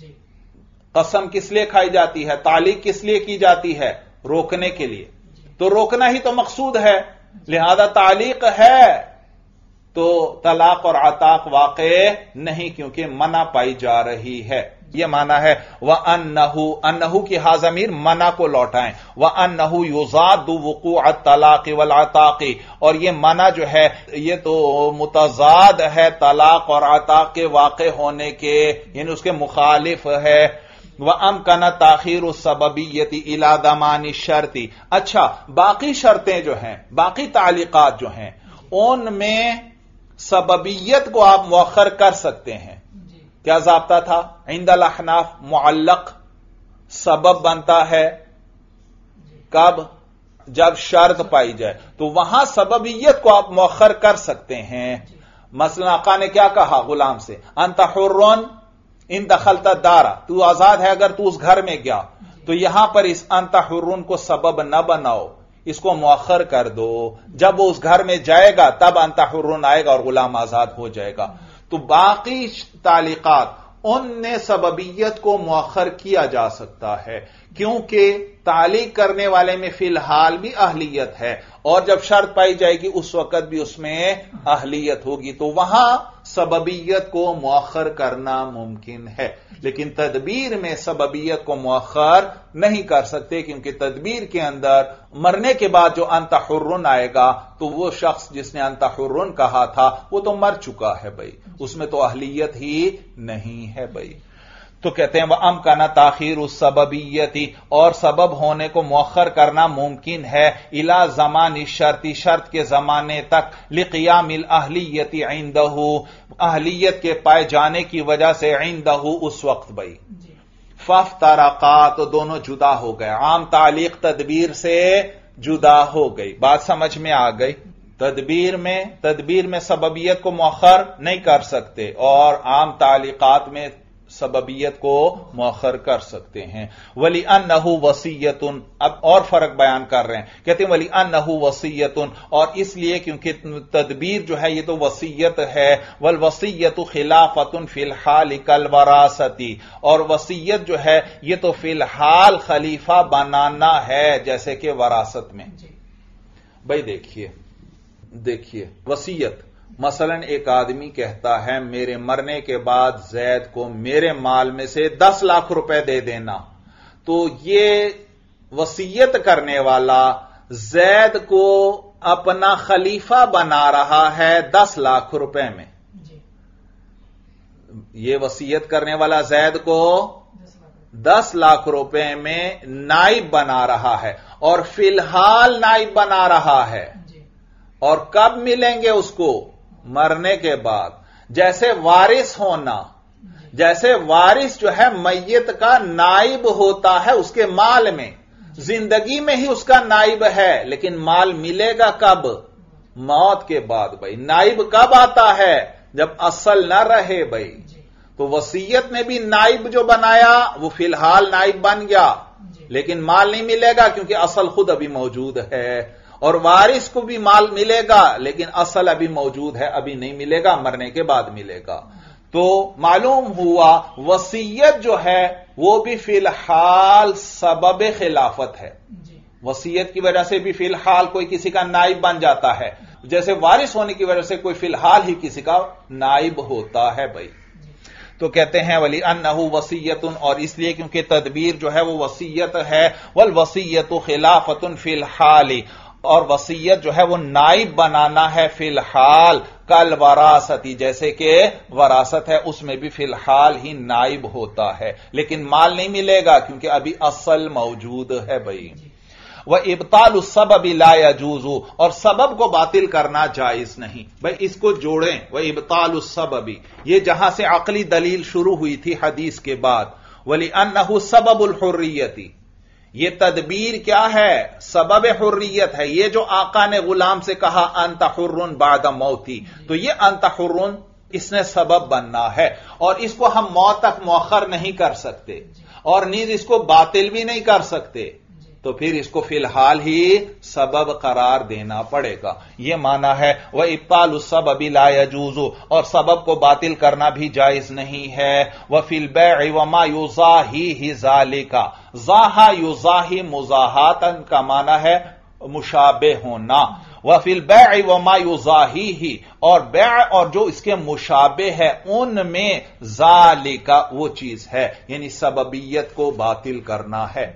قسم کس لیے کھائی جاتی ہے؟ تعلیق کس لیے کی جاتی ہے؟ روکنے کے لیے. تو روکنا ہی تو مقصود ہے، لہذا تعلیق ہے تو طلاق اور عتاق واقع نہیں، کیونکہ منع پائی جا رہی ہے. یہ معنی ہے وَأَنَّهُ، انہو کی ہا ضمیر منع کو لوٹائیں. وَأَنَّهُ يُضَادُ وُقُوعَ الطَّلَاقِ وَالْعَتَاقِ، اور یہ منع جو ہے یہ تو متضاد ہے طلاق اور عتاق کے واقع ہونے کے، یعنی اس کے مخالف ہے. وَأَمْكَنَ تَأْخِيرُ السَّبَبِيَّةِ إِلَى ضَمَانِ الشَّرْطِ. اچھا، باقی شرطیں جو ہیں، باقی تعلیقات جو ہیں، ان میں سببیت کو آپ مؤخر کر سکتے ہیں. کیا ضابطہ تھا؟ عند الاحناف معلق سبب بنتا ہے کب؟ جب شرط پائی جائے، تو وہاں سببیت کو آپ مؤخر کر سکتے ہیں. مثلا آقا نے کیا کہا غلام سے؟ انت حر ان دخلت الدار، تو آزاد ہے اگر تو اس گھر میں گیا. تو یہاں پر اس انت حر کو سبب نہ بناؤ، اس کو مؤخر کر دو. جب وہ اس گھر میں جائے گا تب انت حر آئے گا اور غلام آزاد ہو جائے گا. تو باقی تعلیقات ان نے سببیت کو مؤخر کیا جا سکتا ہے، کیونکہ تعلیق کرنے والے میں فی الحال بھی اہلیت ہے، اور جب شرط پائی جائے گی اس وقت بھی اس میں اہلیت ہوگی، تو وہاں سببیت کو مؤخر کرنا ممکن ہے. لیکن تدبیر میں سببیت کو مؤخر نہیں کر سکتے، کیونکہ تدبیر کے اندر مرنے کے بعد جو انت حرن آئے گا تو وہ شخص جس نے انت حرن کہا تھا وہ تو مر چکا ہے بھائی، اس میں تو اہلیت ہی نہیں ہے بھائی. تو کہتے ہیں وَأَمْكَنَ تَأْخِيرُ السَّبَبِيَّةِ، اور سبب ہونے کو مؤخر کرنا ممکن ہے، إِلَى زَمَانِ الشَّرْطِ، شرط کے زمانے تک، لِقِيَامِ الْأَهْلِيَّةِ عِنْدَهُ، اہلیت کے پائے جانے کی وجہ سے، عِنْدَهُ اس وقت بھائی. فَافْتَرَقَا، تو دونوں جدا ہو گئے. عام تعلیق تدبیر سے جدا ہو گئی. بات سمجھ میں آ گئی؟ تدبیر میں تدبیر میں سببیت کو مؤخر نہیں کر سکتے، اور عام تعلیقات میں सबबियत को मौखर कर सकते हैं। वली अन्नहु वसीयतुन, अब और फर्क बयान कर रहे हैं, कहते हैं वली अन्नहु वसीयतुन, और इसलिए क्योंकि तदबीर जो है ये तो वसीयत है, वल वसीयतु खिलाफतुन फिलहाल कल वरासती, और वसीयत जो है ये तो फिलहाल खलीफा बनाना है जैसे कि वरासत में। भाई देखिए देखिए वसीयत, मसलन एक आदमी कहता है मेरे मरने के बाद जैद को मेरे माल में से दस लाख रुपए दे देना, तो ये वसीयत करने वाला जैद को अपना खलीफा बना रहा है दस लाख रुपए में। ये वसीयत करने वाला जैद को दस लाख रुपए में नाइब बना रहा है, और फिलहाल नाइब बना रहा है, और कब मिलेंगे उसको? मरने के बाद। जैसे वारिस होना, जैसे वारिस जो है मैयत का नाइब होता है उसके माल में, जिंदगी में ही उसका नाइब है, लेकिन माल मिलेगा कब? मौत के बाद। भाई नाइब कब आता है? जब असल न रहे। भाई तो वसीयत में भी नाइब जो बनाया वो फिलहाल नाइब बन गया, लेकिन माल नहीं मिलेगा क्योंकि असल खुद अभी मौजूद है, और वारिस को भी माल मिलेगा लेकिन असल अभी मौजूद है, अभी नहीं मिलेगा, मरने के बाद मिलेगा। तो मालूम हुआ वसीयत जो है वो भी फिलहाल सबब खिलाफत है। वसीयत की वजह से भी फिलहाल कोई किसी का नाइब बन जाता है, जैसे वारिस होने की वजह से कोई फिलहाल ही किसी का नाइब होता है। भाई तो कहते हैं वली अन्नहु वसीयतुन, और इसलिए क्योंकि तदबीर जो है वो वसीयत है, वल वसीयतु खिलाफतुन फिलहाल, और वसीयत जो है वो नाइब बनाना है फिलहाल, कल वरासती, जैसे कि वरासत है उसमें भी फिलहाल ही नाइब होता है, लेकिन माल नहीं मिलेगा क्योंकि अभी असल मौजूद है। भाई वह इब्तालु सबबि ला यजूजु, और सबब को बातिल करना जायज नहीं। भाई इसको जोड़ें, वह इब्तालु सबबि, ये जहां से अकली दलील शुरू हुई थी हदीस के बाद, वली अन्नहु सबबुल हुर्रियती, ये तदबीर क्या है? सबब हुर्रियत है। ये जो आका ने गुलाम से कहा अंत हुर्रुन बाद मौती, तो ये अंत हुर्रुन इसने सबब बनना है, और इसको हम मौत तक मौखर नहीं कर सकते, और नीज इसको बातिल भी नहीं कर सकते, तो फिर इसको फिलहाल ही सबब करार देना पड़ेगा। यह माना है वह इब्तालु सबबि ला यजूजु, और सबब को बातिल करना भी जायज नहीं है। वह फिल बै'i व मा युज़ाही ज़ालिका, ज़ाहा युज़ाही मुज़ाहातन का माना है मुशाबे होना। वह फिल बै'i व मा युज़ाही, और बै'अ और जो इसके मुशाबे है उनमें ज़ालिका वो चीज है, यानी सबबियत को बातिल करना है।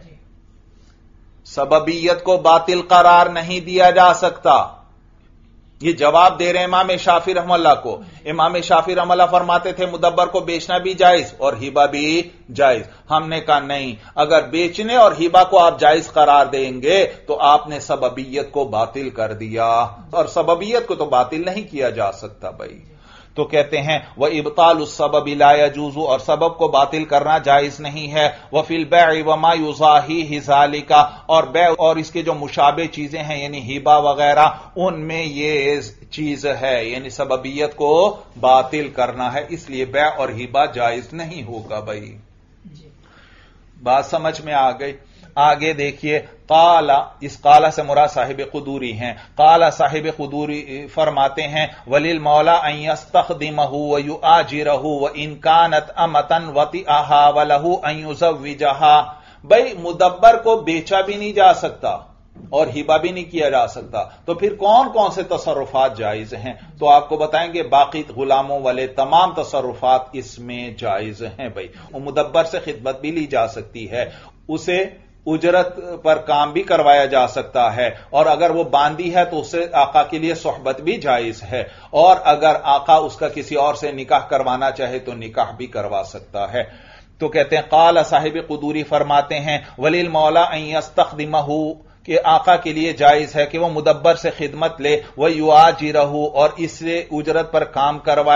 सबबियत को बातिल करार नहीं दिया जा सकता। ये जवाब दे रहे हैं इमाम शाफी रहमतुल्लाह को। इमाम शाफी रहमतुल्लाह फरमाते थे मुदब्बर को बेचना भी जायज और हिबा भी जायज। हमने कहा नहीं, अगर बेचने और हिबा को आप जायज करार देंगे तो आपने सबबियत को बातिल कर दिया, और सबबियत को तो बातिल नहीं किया जा सकता। भाई तो कहते हैं वह इब्तालु सबबि ला यजूजु, और सबब को बातिल करना जायज नहीं है। वह फिल बै'i व मा युज़ाही ज़ालिका, और बै और इसके जो मुशाबे चीजें हैं यानी हिबा वगैरह, उनमें ये चीज है, यानी सबबियत को बातिल करना है, इसलिए बै और हिबा जायज नहीं होगा। भाई बात समझ में आ गई। आगे देखिए, काला, इस काला से मुराद साहिब कुदूरी हैं। काला साहिब कुदूरी फरमाते हैं वलिल मौला अन यस्तखदिमहु व युआजिरहु व इन कानत अमतन वतिअहा व लहु अन युज़व्विजहा। भाई मुदब्बर को बेचा भी नहीं जा सकता और हिबा भी नहीं किया जा सकता, तो फिर कौन कौन से तसर्रुफात जायज हैं? तो आपको बताएंगे बाकी गुलामों वाले तमाम तसर्रुफात इसमें जायज हैं। भाई वो मुदब्बर से खिदमत भी ली जा सकती है, उसे उजरत पर काम भी करवाया जा सकता है, और अगर वो बांदी है तो उससे आका के लिए सोहबत भी जायज है, और अगर आका उसका किसी और से निकाह करवाना चाहे तो निकाह भी करवा सकता है। तो कहते हैं काला साहिब कुदूरी फरमाते हैं वलिल मौला अन यस्तखदिमहु, कि आका के लिए जायज है कि वह मुदब्बर से खिदमत ले, वह युआजिरहु और इससे उजरत पर काम करवाए,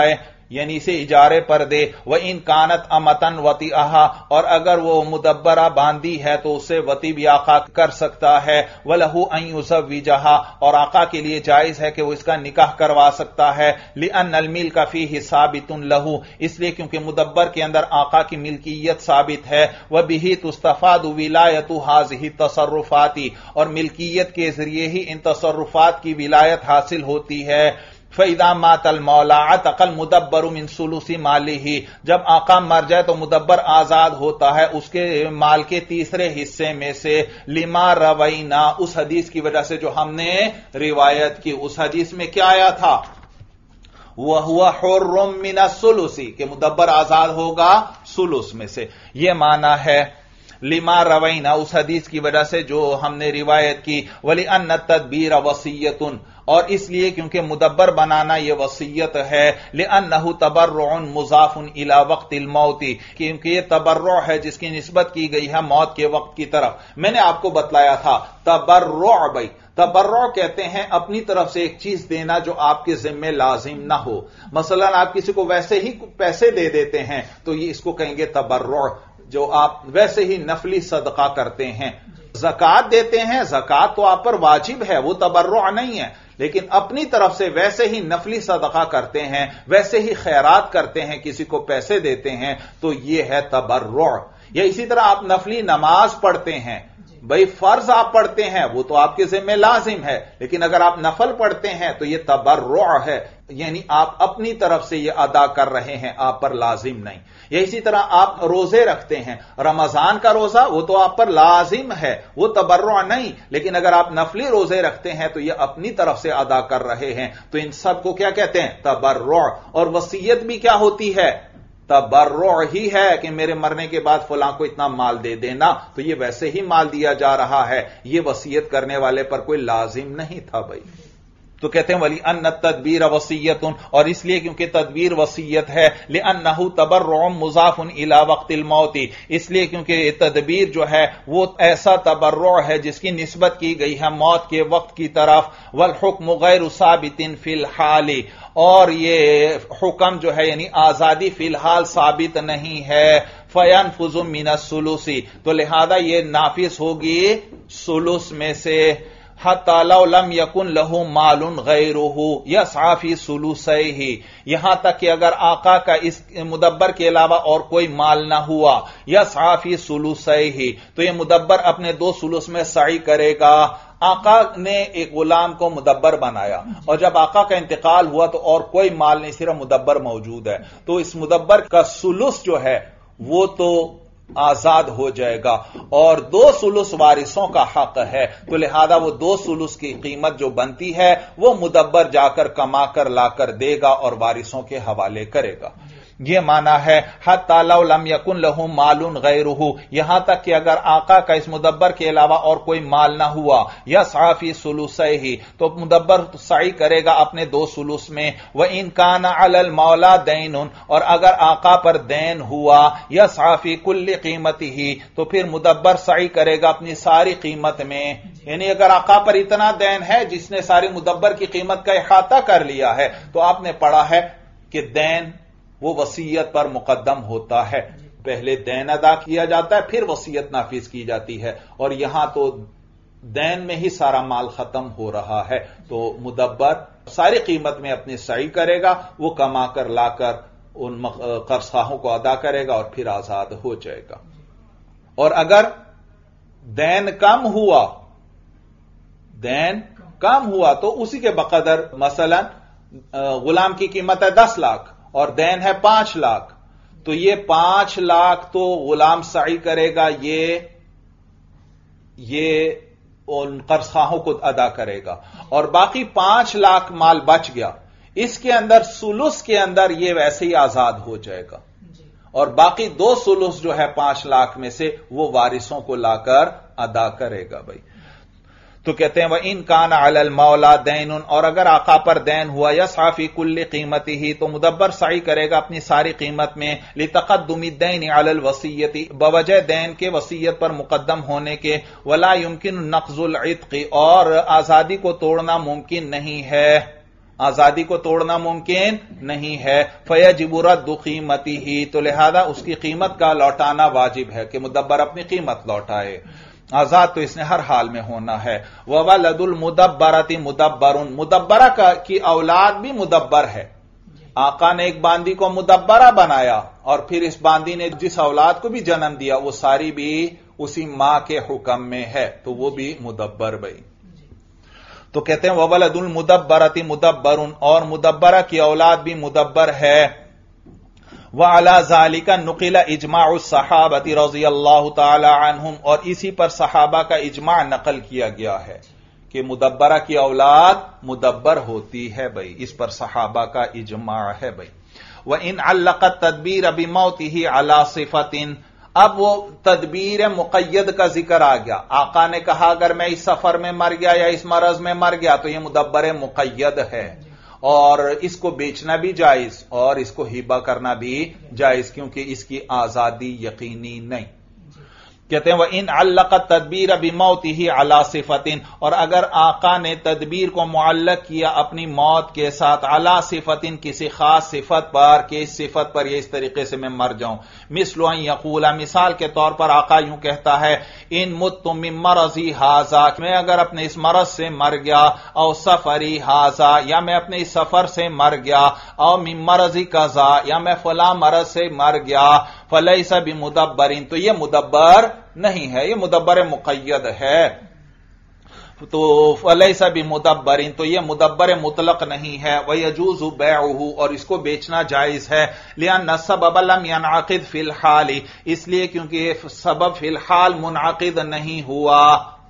یعنی اسے اجارے پر دے، وَإِن كَانَتْ أَمَةً وَطِئَهَا، اور اگر وہ مدبرہ باندھی ہے تو اسے وطی بھی آقا کر سکتا ہے، وَلَهُ أَن يُزَوِّجَهَا، اور آقا کے لیے جائز ہے کہ وہ اس کا نکاح کروا سکتا ہے، لِأَنَّ الْمِلْكَ فِيهِ ثَابِتٌ لَهُ، اس لیے کیونکہ مدبر کے اندر آقا کی ملکیت ثابت ہے، وَبِهِ تُسْتَفَادُ وِلَایَةُ هَذِهِ التَّصَرُّفَاتِ، اور ملکیت کے ذریعے ہی ان تصرفات کی ولایت حاصل ہوتی ہے۔ فَإِذَا مَاتَ الْمَوْلَىٰ عَتَقَ الْمُدَبَّرُ مِنْ ثُلُثِ مَالِهِ، جب آقا مر جائے تو مدبر آزاد ہوتا ہے اس کے مال کے تیسرے حصے میں سے، لِمَا رَوَيْنَا، اس حدیث کی وجہ سے جو ہم نے روایت کی۔ اس حدیث میں کیا آیا تھا؟ وَهُوَ حُرٌّ مِّنَ الثُّلُثِ، کہ مدبر آزاد ہوگا ثلث میں سے۔ یہ معنی ہے لما روینا، اس حدیث کی وجہ سے جو ہم نے روایت کی، وَلِأَنَّ التَّدْبِيرَ وَصِيَّةٌ، اور اس لیے کیونکہ مدبر بنانا یہ وصیت ہے، لِأَنَّهُ تَبَرُّعٌ مُضَافٌ إِلَى وَقْتِ الْمَوْتِ، کیونکہ یہ تبرع ہے جس کی نسبت کی گئی ہے موت کے وقت کی طرف۔ میں نے آپ کو بتلایا تھا تبرع، بھائی تبرع کہتے ہیں اپنی طرف سے ایک چیز دینا جو آپ کے ذمہ لازم نہ ہو، مثلا آپ کسی کو ویسے ہی پیسے دے دیتے ہیں تو یہ اس کو کہیں گے تبرع، جو آپ ویسے ہی نفلی صدقہ کرتے ہیں۔ زکوٰۃ دیتے ہیں، زکوٰۃ تو آپ پر واجب ہے، وہ تبرع نہیں ہے، لیکن اپنی طرف سے ویسے ہی نفلی صدقہ کرتے ہیں، ویسے ہی خیرات کرتے ہیں، کسی کو پیسے دیتے ہیں، تو یہ ہے تبرع۔ یا اسی طرح آپ نفلی نماز پڑھتے ہیں، بھئی فرض آپ پڑھتے ہیں وہ تو آپ کے ذمہ لازم ہے، لیکن اگر آپ نفل پڑھتے ہیں تو یہ تبرع ہے، یعنی آپ اپنی طرف سے یہ ادا کر رہے ہیں، آپ پر لازم نہیں۔ یا اسی طرح آپ روزے رکھتے ہیں، رمضان کا روزہ وہ تو آپ پر لازم ہے، وہ تبرع نہیں، لیکن اگر آپ نفلی روزے رکھتے ہیں تو یہ اپنی طرف سے ادا کر رہے ہیں، تو ان سب کو کیا کہتے ہیں؟ تبرع۔ اور وصیت بھی کیا ہوتی ہے؟ تبرع ہی ہے کہ میرے مرنے کے بعد فلاں کو اتنا مال دے دینا، تو یہ ویسے ہی مال دیا جا رہا ہے، یہ وصیت کرنے والے پر کوئی لازم نہیں تھا بھائی۔ تو کہتے ہیں وَلِأَنَّ التَّدْبِيرَ وَصِيَّةٌ، اور اس لیے کیونکہ تدبیر وصیت ہے، لِأَنَّهُ تَبَرُّعٌ مُضَافٌ إِلَى وَقْتِ الْمَوْتِ، اس لیے کیونکہ تدبیر جو ہے وہ ایسا تبرع ہے جس کی نسبت کی گئی ہے موت کے وقت کی طرف، وَالْحُكْمُ غَيْرُ ثَابِتٍ فِي الْحَالِ، اور یہ حکم جو ہے یعنی آزادی فی الحال ثابت نہیں ہے، فَيَنْفُذُ مِنَ الثُّلُثِ، تو لہذا یہ نافذ ہوگی ثلث میں سے، حَتَّى لَوْ لَمْ يَكُنْ لَهُ مَالٌ غَيْرُهُ يَسْعَى فِي ثُلُثَيْهِ، یہاں تک کہ اگر آقا کا اس مدبر کے علاوہ اور کوئی مال نہ ہوا، يَسْعَى فِي ثُلُثَيْهِ، تو یہ مدبر اپنے دو ثلث میں سعی کرے گا۔ آقا نے ایک غلام کو مدبر بنایا، اور جب آقا کا انتقال ہوا تو اور کوئی مال نہیں، صرف مدبر موجود ہے، تو اس مدبر کا ثلث جو ہے وہ تو آزاد ہو جائے گا، اور دو ثلث وارثوں کا حق ہے، تو لہذا وہ دو ثلث کی قیمت جو بنتی ہے وہ مدبر جا کر کما کر لا کر دے گا اور وارثوں کے حوالے کرے گا۔ یہ معنی ہے حتی لو لم یکن لہ مال غیرہ، یہاں تک کہ اگر آقا کا اس مدبر کے علاوہ اور کوئی مال نہ ہوا، یسعی فی ثلثیہ، تو مدبر سعی کرے گا اپنے دو ثلث میں، وان کان علی المولا دین، اور اگر آقا پر دین ہوا، یسعی فی کل قیمتہ، تو پھر مدبر سعی کرے گا اپنی ساری قیمت میں، یعنی اگر آقا پر اتنا دین ہے جس نے ساری مدبر کی قیمت کا احاطہ کر لیا ہے، تو آپ نے پڑھا ہے کہ دین وہ وصیت پر مقدم ہوتا ہے، پہلے دین ادا کیا جاتا ہے پھر وصیت نافذ کی جاتی ہے، اور یہاں تو دین میں ہی سارا مال ختم ہو رہا ہے، تو مدبر ساری قیمت میں اپنی سعی کرے گا، وہ کما کر لا کر ان قرض خواہوں کو ادا کرے گا اور پھر آزاد ہو جائے گا۔ اور اگر دین کم ہوا دین کم ہوا تو اسی کے بقدر، مثلا غلام کی قیمت ہے دس لاکھ اور دین ہے پانچ لاکھ، تو یہ پانچ لاکھ تو غلام سعی کرے گا، یہ یہ ان قرض خواہوں کو ادا کرے گا، اور باقی پانچ لاکھ مال بچ گیا، اس کے اندر ثلث کے اندر یہ ویسے ہی آزاد ہو جائے گا، اور باقی دو ثلث جو ہے پانچ لاکھ میں سے وہ وارثوں کو لا کر ادا کرے گا بھائی۔ تو کہتے ہیں وَإِن كَانَ عَلَى الْمَوْلَى دَيْنٌ، اور اگر آقا پر دین ہوا، يَسْعَى فِي كُلِّ قِيمَتِهِ، تو مدبر سعی کرے گا اپنی ساری قیمت میں، لِتَقَدُّمِ الدَّيْنِ عَلَى الْوَصِيَّةِ، بوجہ دین کے وصیت پر مقدم ہونے کے، وَلَا يُمْكِنُ نَقْضُ الْعِتْقِ، اور آزادی کو توڑنا ممکن نہیں ہے، آزادی کو توڑنا ممکن نہیں ہے. فیجب رد قیمتہ، تو لہذا اس کی قیمت کا لوٹانا واجب ہے کہ مدبر اپنی قیمت لوٹائے. آزاد تو اس نے ہر حال میں ہونا ہے. وولد المدبرۃ مدبر، مدبرہ کی اولاد بھی مدبر ہے. آقا نے ایک باندی کو مدبرہ بنایا اور پھر اس باندی نے جس اولاد کو بھی جنم دیا وہ ساری بھی اسی ماں کے حکم میں ہے، تو وہ بھی مدبر بھائی. تو کہتے ہیں وولد المدبرۃ مدبر، اور مدبرہ کی اولاد بھی مدبر ہے. وعلی ذالک نقل اجماع الصحابۃ رضی اللہ تعالی عنہم، اور اسی پر صحابہ کا اجماع نقل کیا گیا ہے کہ مدبرہ کی اولاد مدبر ہوتی ہے بھائی. اس پر صحابہ کا اجماع ہے بھائی. وَإِنْ عَلَّقَ التَّدْبِيرَ بِمَوْتِهِ عَلَى صِفَةٍ، اب وہ تدبیر مقید کا ذکر آ گیا. آقا نے کہا اگر میں اس سفر میں مر گیا یا اس مرض میں مر گیا تو یہ مدبر مقید ہے، اور اس کو بیچنا بھی جائز اور اس کو ہبہ کرنا بھی جائز، کیونکہ اس کی آزادی یقینی نہیں. کہتے ہیں وَإِنْ عَلَّقَ التَّدْبِيرَ بِمَوْتِهِ عَلَى صِفَةٍ، اور اگر آقا نے تدبیر کو معلق کیا اپنی موت کے ساتھ عَلَى صِفَةٍ، کسی خاص صفت پر کہ اس صفت پر یہ اس طریقے سے میں مر جاؤں. مثل ان یقول، مثال کے طور پر آقا یوں کہتا ہے ان مت من مرضی ھذا، میں اگر اپنے اس مرض سے مر گیا، او سفری ھذا، یا میں اپنے اس سفر سے مر گیا، او من مرضی کذا، یا میں فلاں مرض سے مر گیا، فلیس بمدبر، تو یہ مدبر نہیں ہے، یہ مدبر مقید ہے. تو فلیس بمدبر، تو یہ مدبر مطلق نہیں ہے. ویجوز بیعہ، اور اس کو بیچنا جائز ہے. لأن السبب لم ينعقد فی الحال، اس لیے کیونکہ یہ سبب فی الحال منعقد نہیں ہوا،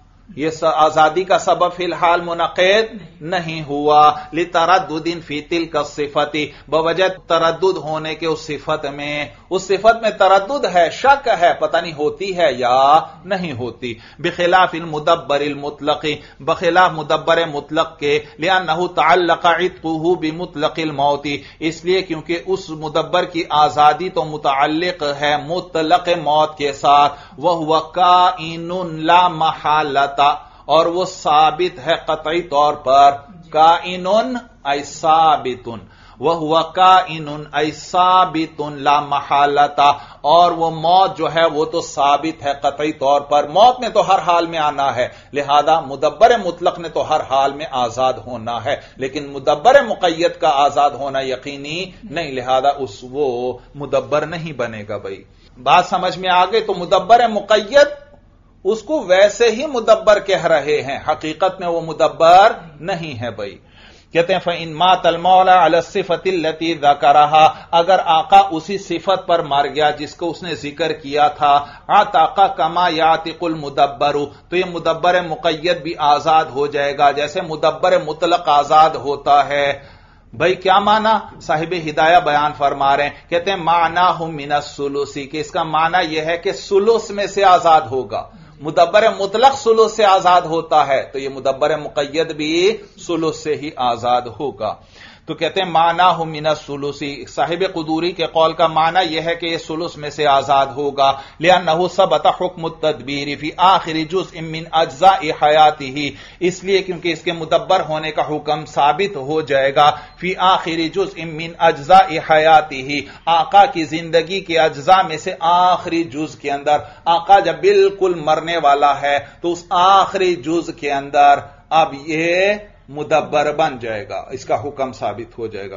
یہ آزادی کا سبب فی الحال منعقد نہیں ہوا. لتردد فی تلک الصفۃ، بوجہ تردد ہونے کے اس صفت میں، اس صفت میں تردد ہے، شک ہے، پتہ نہیں ہوتی ہے یا نہیں ہوتی. بخلاف المدبر المطلق، بخلاف مدبر مطلق کے. لأنہ تعلق عتقہ بمطلق الموت، اس لیے کیونکہ اس مدبر کی آزادی تو متعلق ہے مطلق موت کے ساتھ. وہو کائن لا محالۃ، اور وہ ثابت ہے قطعی طور پر. کائن ای ثابت، وہو کائن ای ثابت لا محالۃ، اور وہ موت جو ہے وہ تو ثابت ہے قطعی طور پر. موت نے تو ہر حال میں آنا ہے، لہذا مدبر مطلق نے تو ہر حال میں آزاد ہونا ہے، لیکن مدبر مقید کا آزاد ہونا یقینی نہیں، لہذا اس وہ مدبر نہیں بنے گا بھائی. بات سمجھ میں آ گئی؟ تو مدبر مقید اس کو ویسے ہی مدبر کہہ رہے ہیں، حقیقت میں وہ مدبر نہیں ہے بھائی. کہتے ہیں فَإِن مَاتَ الْمَوْلَى عَلَى الصِّفَةِ الَّتِي ذَكَرَهَا، اگر آقا اسی صفت پر مر گیا جس کو اس نے ذکر کیا تھا، عَتَقَ كَمَا يَعْتِقُ الْمُدَبَّرُ، تو یہ مدبر مقید بھی آزاد ہو جائے گا جیسے مدبر مطلق آزاد ہوتا ہے. بھائی کیا معنی صاحب ہدایہ بیان فرما رہے ہیں؟ کہتے ہیں معناہ من الثلث، کہ اس کا معنی یہ ہے کہ ثلث میں سے آزاد ہوگا. مدبر مطلق ثلث سے آزاد ہوتا ہے تو یہ مدبر مقید بھی ثلث سے ہی آزاد ہوگا. تو کہتے ہیں معناہ من الثلث، صاحب قدوری کے قول کا معنی یہ ہے کہ یہ ثلث میں سے آزاد ہوگا. لأنه ثبت حکم التدبیر فی آخر جزء من اجزاء حیاتہ، اس لیے کیونکہ اس کے مدبر ہونے کا حکم ثابت ہو جائے گا فی آخر جزء من اجزاء حیاتہ، آقا کی زندگی کے اجزاء میں سے آخری جز کے اندر. آقا جب بالکل مرنے والا ہے تو اس آخری جز کے اندر اب یہ مدبر بن جائے گا، اس کا حکم ثابت ہو جائے گا.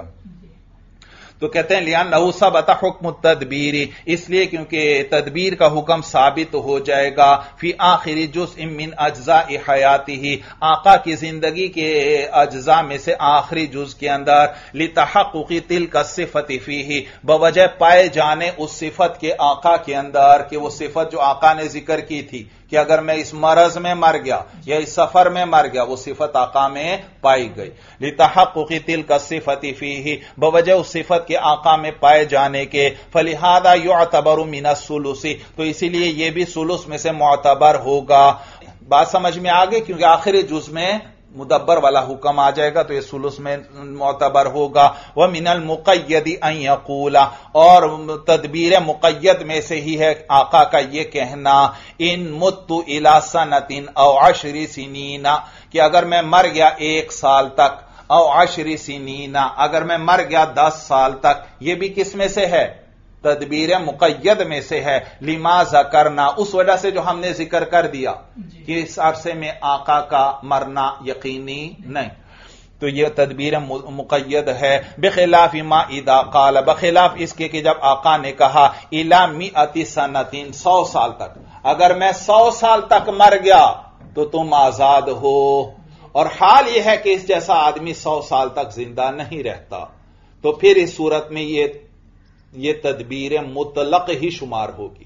تو کہتے ہیں لأنه ثبت حکم التدبیر، اس لیے کیونکہ تدبیر کا حکم ثابت ہو جائے گا فی آخری جزء من اجزاء حیاتہ، آقا کی زندگی کے اجزاء میں سے آخری جز کے اندر. لتحقق تلک الصفۃ فیہ، بوجہ پائے جانے اس صفت کے آقا کے اندر کہ وہ صفت جو آقا نے ذکر کی تھی کہ اگر میں اس مرض میں مر گیا یا اس سفر میں مر گیا، وہ صفت آقا میں پائی گئی. لتحقق تلک الصفۃ فیہ، بوجہ اس صفت کے آقا میں پائے جانے کے. فلہذا یعتبر من الثلث، تو اسی لیے یہ بھی ثلث میں سے معتبر ہوگا. بات سمجھ میں آگے؟ کیونکہ آخری جز میں مدبر والا حکم آ جائے گا تو یہ ثلث میں معتبر ہوگا. وَمِنَ الْمُقَيَّدِ أَن يَقُولَ، اور تدبیر مقید میں سے ہی ہے آقا کا یہ کہنا ان مت إِلَى سَنَةٍ أَوْ عَشْرِ سِنِينَ، کہ اگر میں مر گیا ایک سال تک او عشر سنین، اگر میں مر گیا دس سال تک، یہ بھی کس میں سے ہے؟ تدبیر مقید میں سے ہے. لما ذکرنا، اس وجہ سے جو ہم نے ذکر کر دیا کہ اس عرصے میں آقا کا مرنا یقینی نہیں، تو یہ تدبیر مقید ہے. بخلاف ما اذا قال، بخلاف اس کے کہ جب آقا نے کہا الی مئۃ سنۃ، سو سال تک، اگر میں سو سال تک مر گیا تو تم آزاد ہو. اور حال یہ ہے کہ اس جیسا آدمی سو سال تک زندہ نہیں رہتا، تو پھر اس صورت میں یہ یہ تدبیر مطلق ہی شمار ہوگی،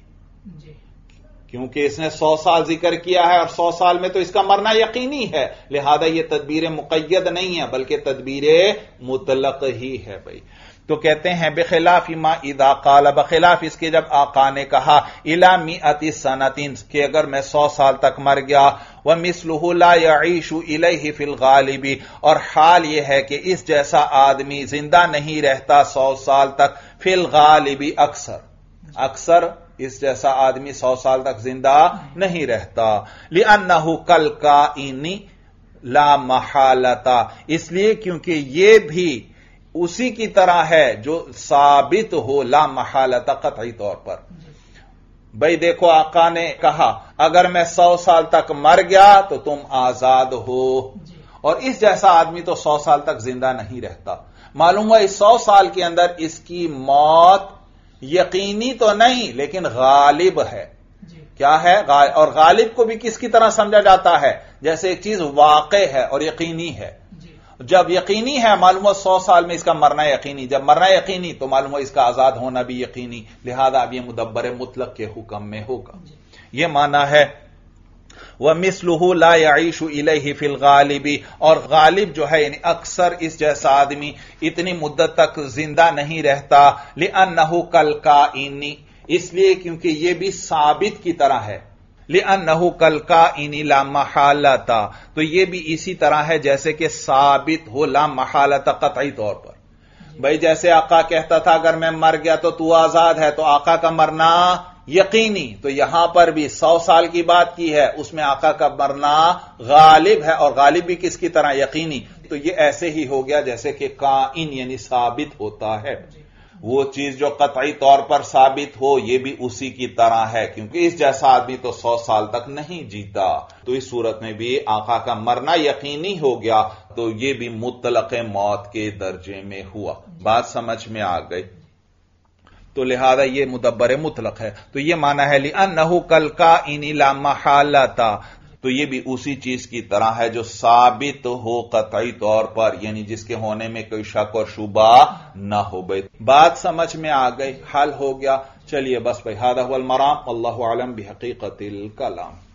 کیونکہ اس نے سو سال ذکر کیا ہے اور سو سال میں تو اس کا مرنا یقینی ہے، لہذا یہ تدبیر مقید نہیں ہے بلکہ تدبیر مطلق ہی ہے بھائی. تو کہتے ہیں بخلاف ما اذا قال، بخلاف اس کے جب آقا نے کہا الی مئۃ سنۃ، کہ اگر میں سو سال تک مر گیا، ومثلہ لا یعیش الیہ فی الغالب، اور حال یہ ہے کہ اس جیسا آدمی زندہ نہیں رہتا سو سال تک، فی الغالب، اکثر اکثر اس جیسا آدمی سو سال تک زندہ نہیں رہتا. لأنہ کالکائن لا محالۃ، اس لیے کیونکہ یہ بھی اسی کی طرح ہے جو ثابت ہو لا محالۃ، قطعی طور پر. بھئی دیکھو آقا نے کہا اگر میں سو سال تک مر گیا تو تم آزاد ہو، اور اس جیسا آدمی تو سو سال تک زندہ نہیں رہتا. معلوم ہوا اس سو سال کے اندر اس کی موت یقینی تو نہیں لیکن غالب ہے. کیا ہے؟ اور غالب کو بھی کس کی طرح سمجھا جاتا ہے؟ جیسے ایک چیز واقع ہے اور یقینی ہے. جب یقینی ہے معلوم ہو سو سال میں اس کا مرنا یقینی، جب مرنا یقینی تو معلوم ہو اس کا آزاد ہونا بھی یقینی، لہذا اب یہ مدبر مطلق کے حکم میں ہوگا. یہ معنی ہے وَمِثْلُهُ لَا يَعِيشُ إِلَيْهِ فِي الْغَالِبِ، اور غالب جو ہے یعنی اکثر اس جیسا آدمی اتنی مدت تک زندہ نہیں رہتا. لِأَنَّهُ كَالْكَائِنِ، اس لیے کیونکہ یہ بھی ثابت کی طرح ہے. لِأَنَّهُ كَالْكَائِنِ لَا مَحَالَةَ، تو یہ بھی اسی طرح ہے جیسے کہ ثابت ہو لا محالۃ، قطعی طور پر. بھائی جیسے آقا کہتا تھا اگر میں مر گیا تو تو آزاد ہے، تو آقا کا مرنا یقینی، تو یہاں پر بھی سو سال کی بات کی ہے، اس میں آقا کا مرنا غالب ہے، اور غالب بھی کس کی طرح؟ یقینی. تو یہ ایسے ہی ہو گیا جیسے کہ کائن یعنی ثابت ہوتا ہے. وہ چیز جو قطعی طور پر ثابت ہو یہ بھی اسی کی طرح ہے، کیونکہ اس جیسا آدمی تو سو سال تک نہیں جیتا. تو اس صورت میں بھی آقا کا مرنا یقینی ہو گیا، تو یہ بھی مطلق موت کے درجے میں ہوا. بات سمجھ میں آ گئی؟ تو لہذا یہ مدبر مطلق ہے. تو یہ معنی ہے لِأَنَّهُ كَالْكَائِنِ لَا مَحَالَةَ، تو یہ بھی اسی چیز کی طرح ہے جو ثابت ہو قطعی طور پر، یعنی جس کے ہونے میں کوئی شک اور شبہ نہ ہو. بھائی بات سمجھ میں آ گئی، حل ہو گیا. چلیے بس بھائی، ھذا ھو المرام، واللہ اعلم بحقیقت الکلام.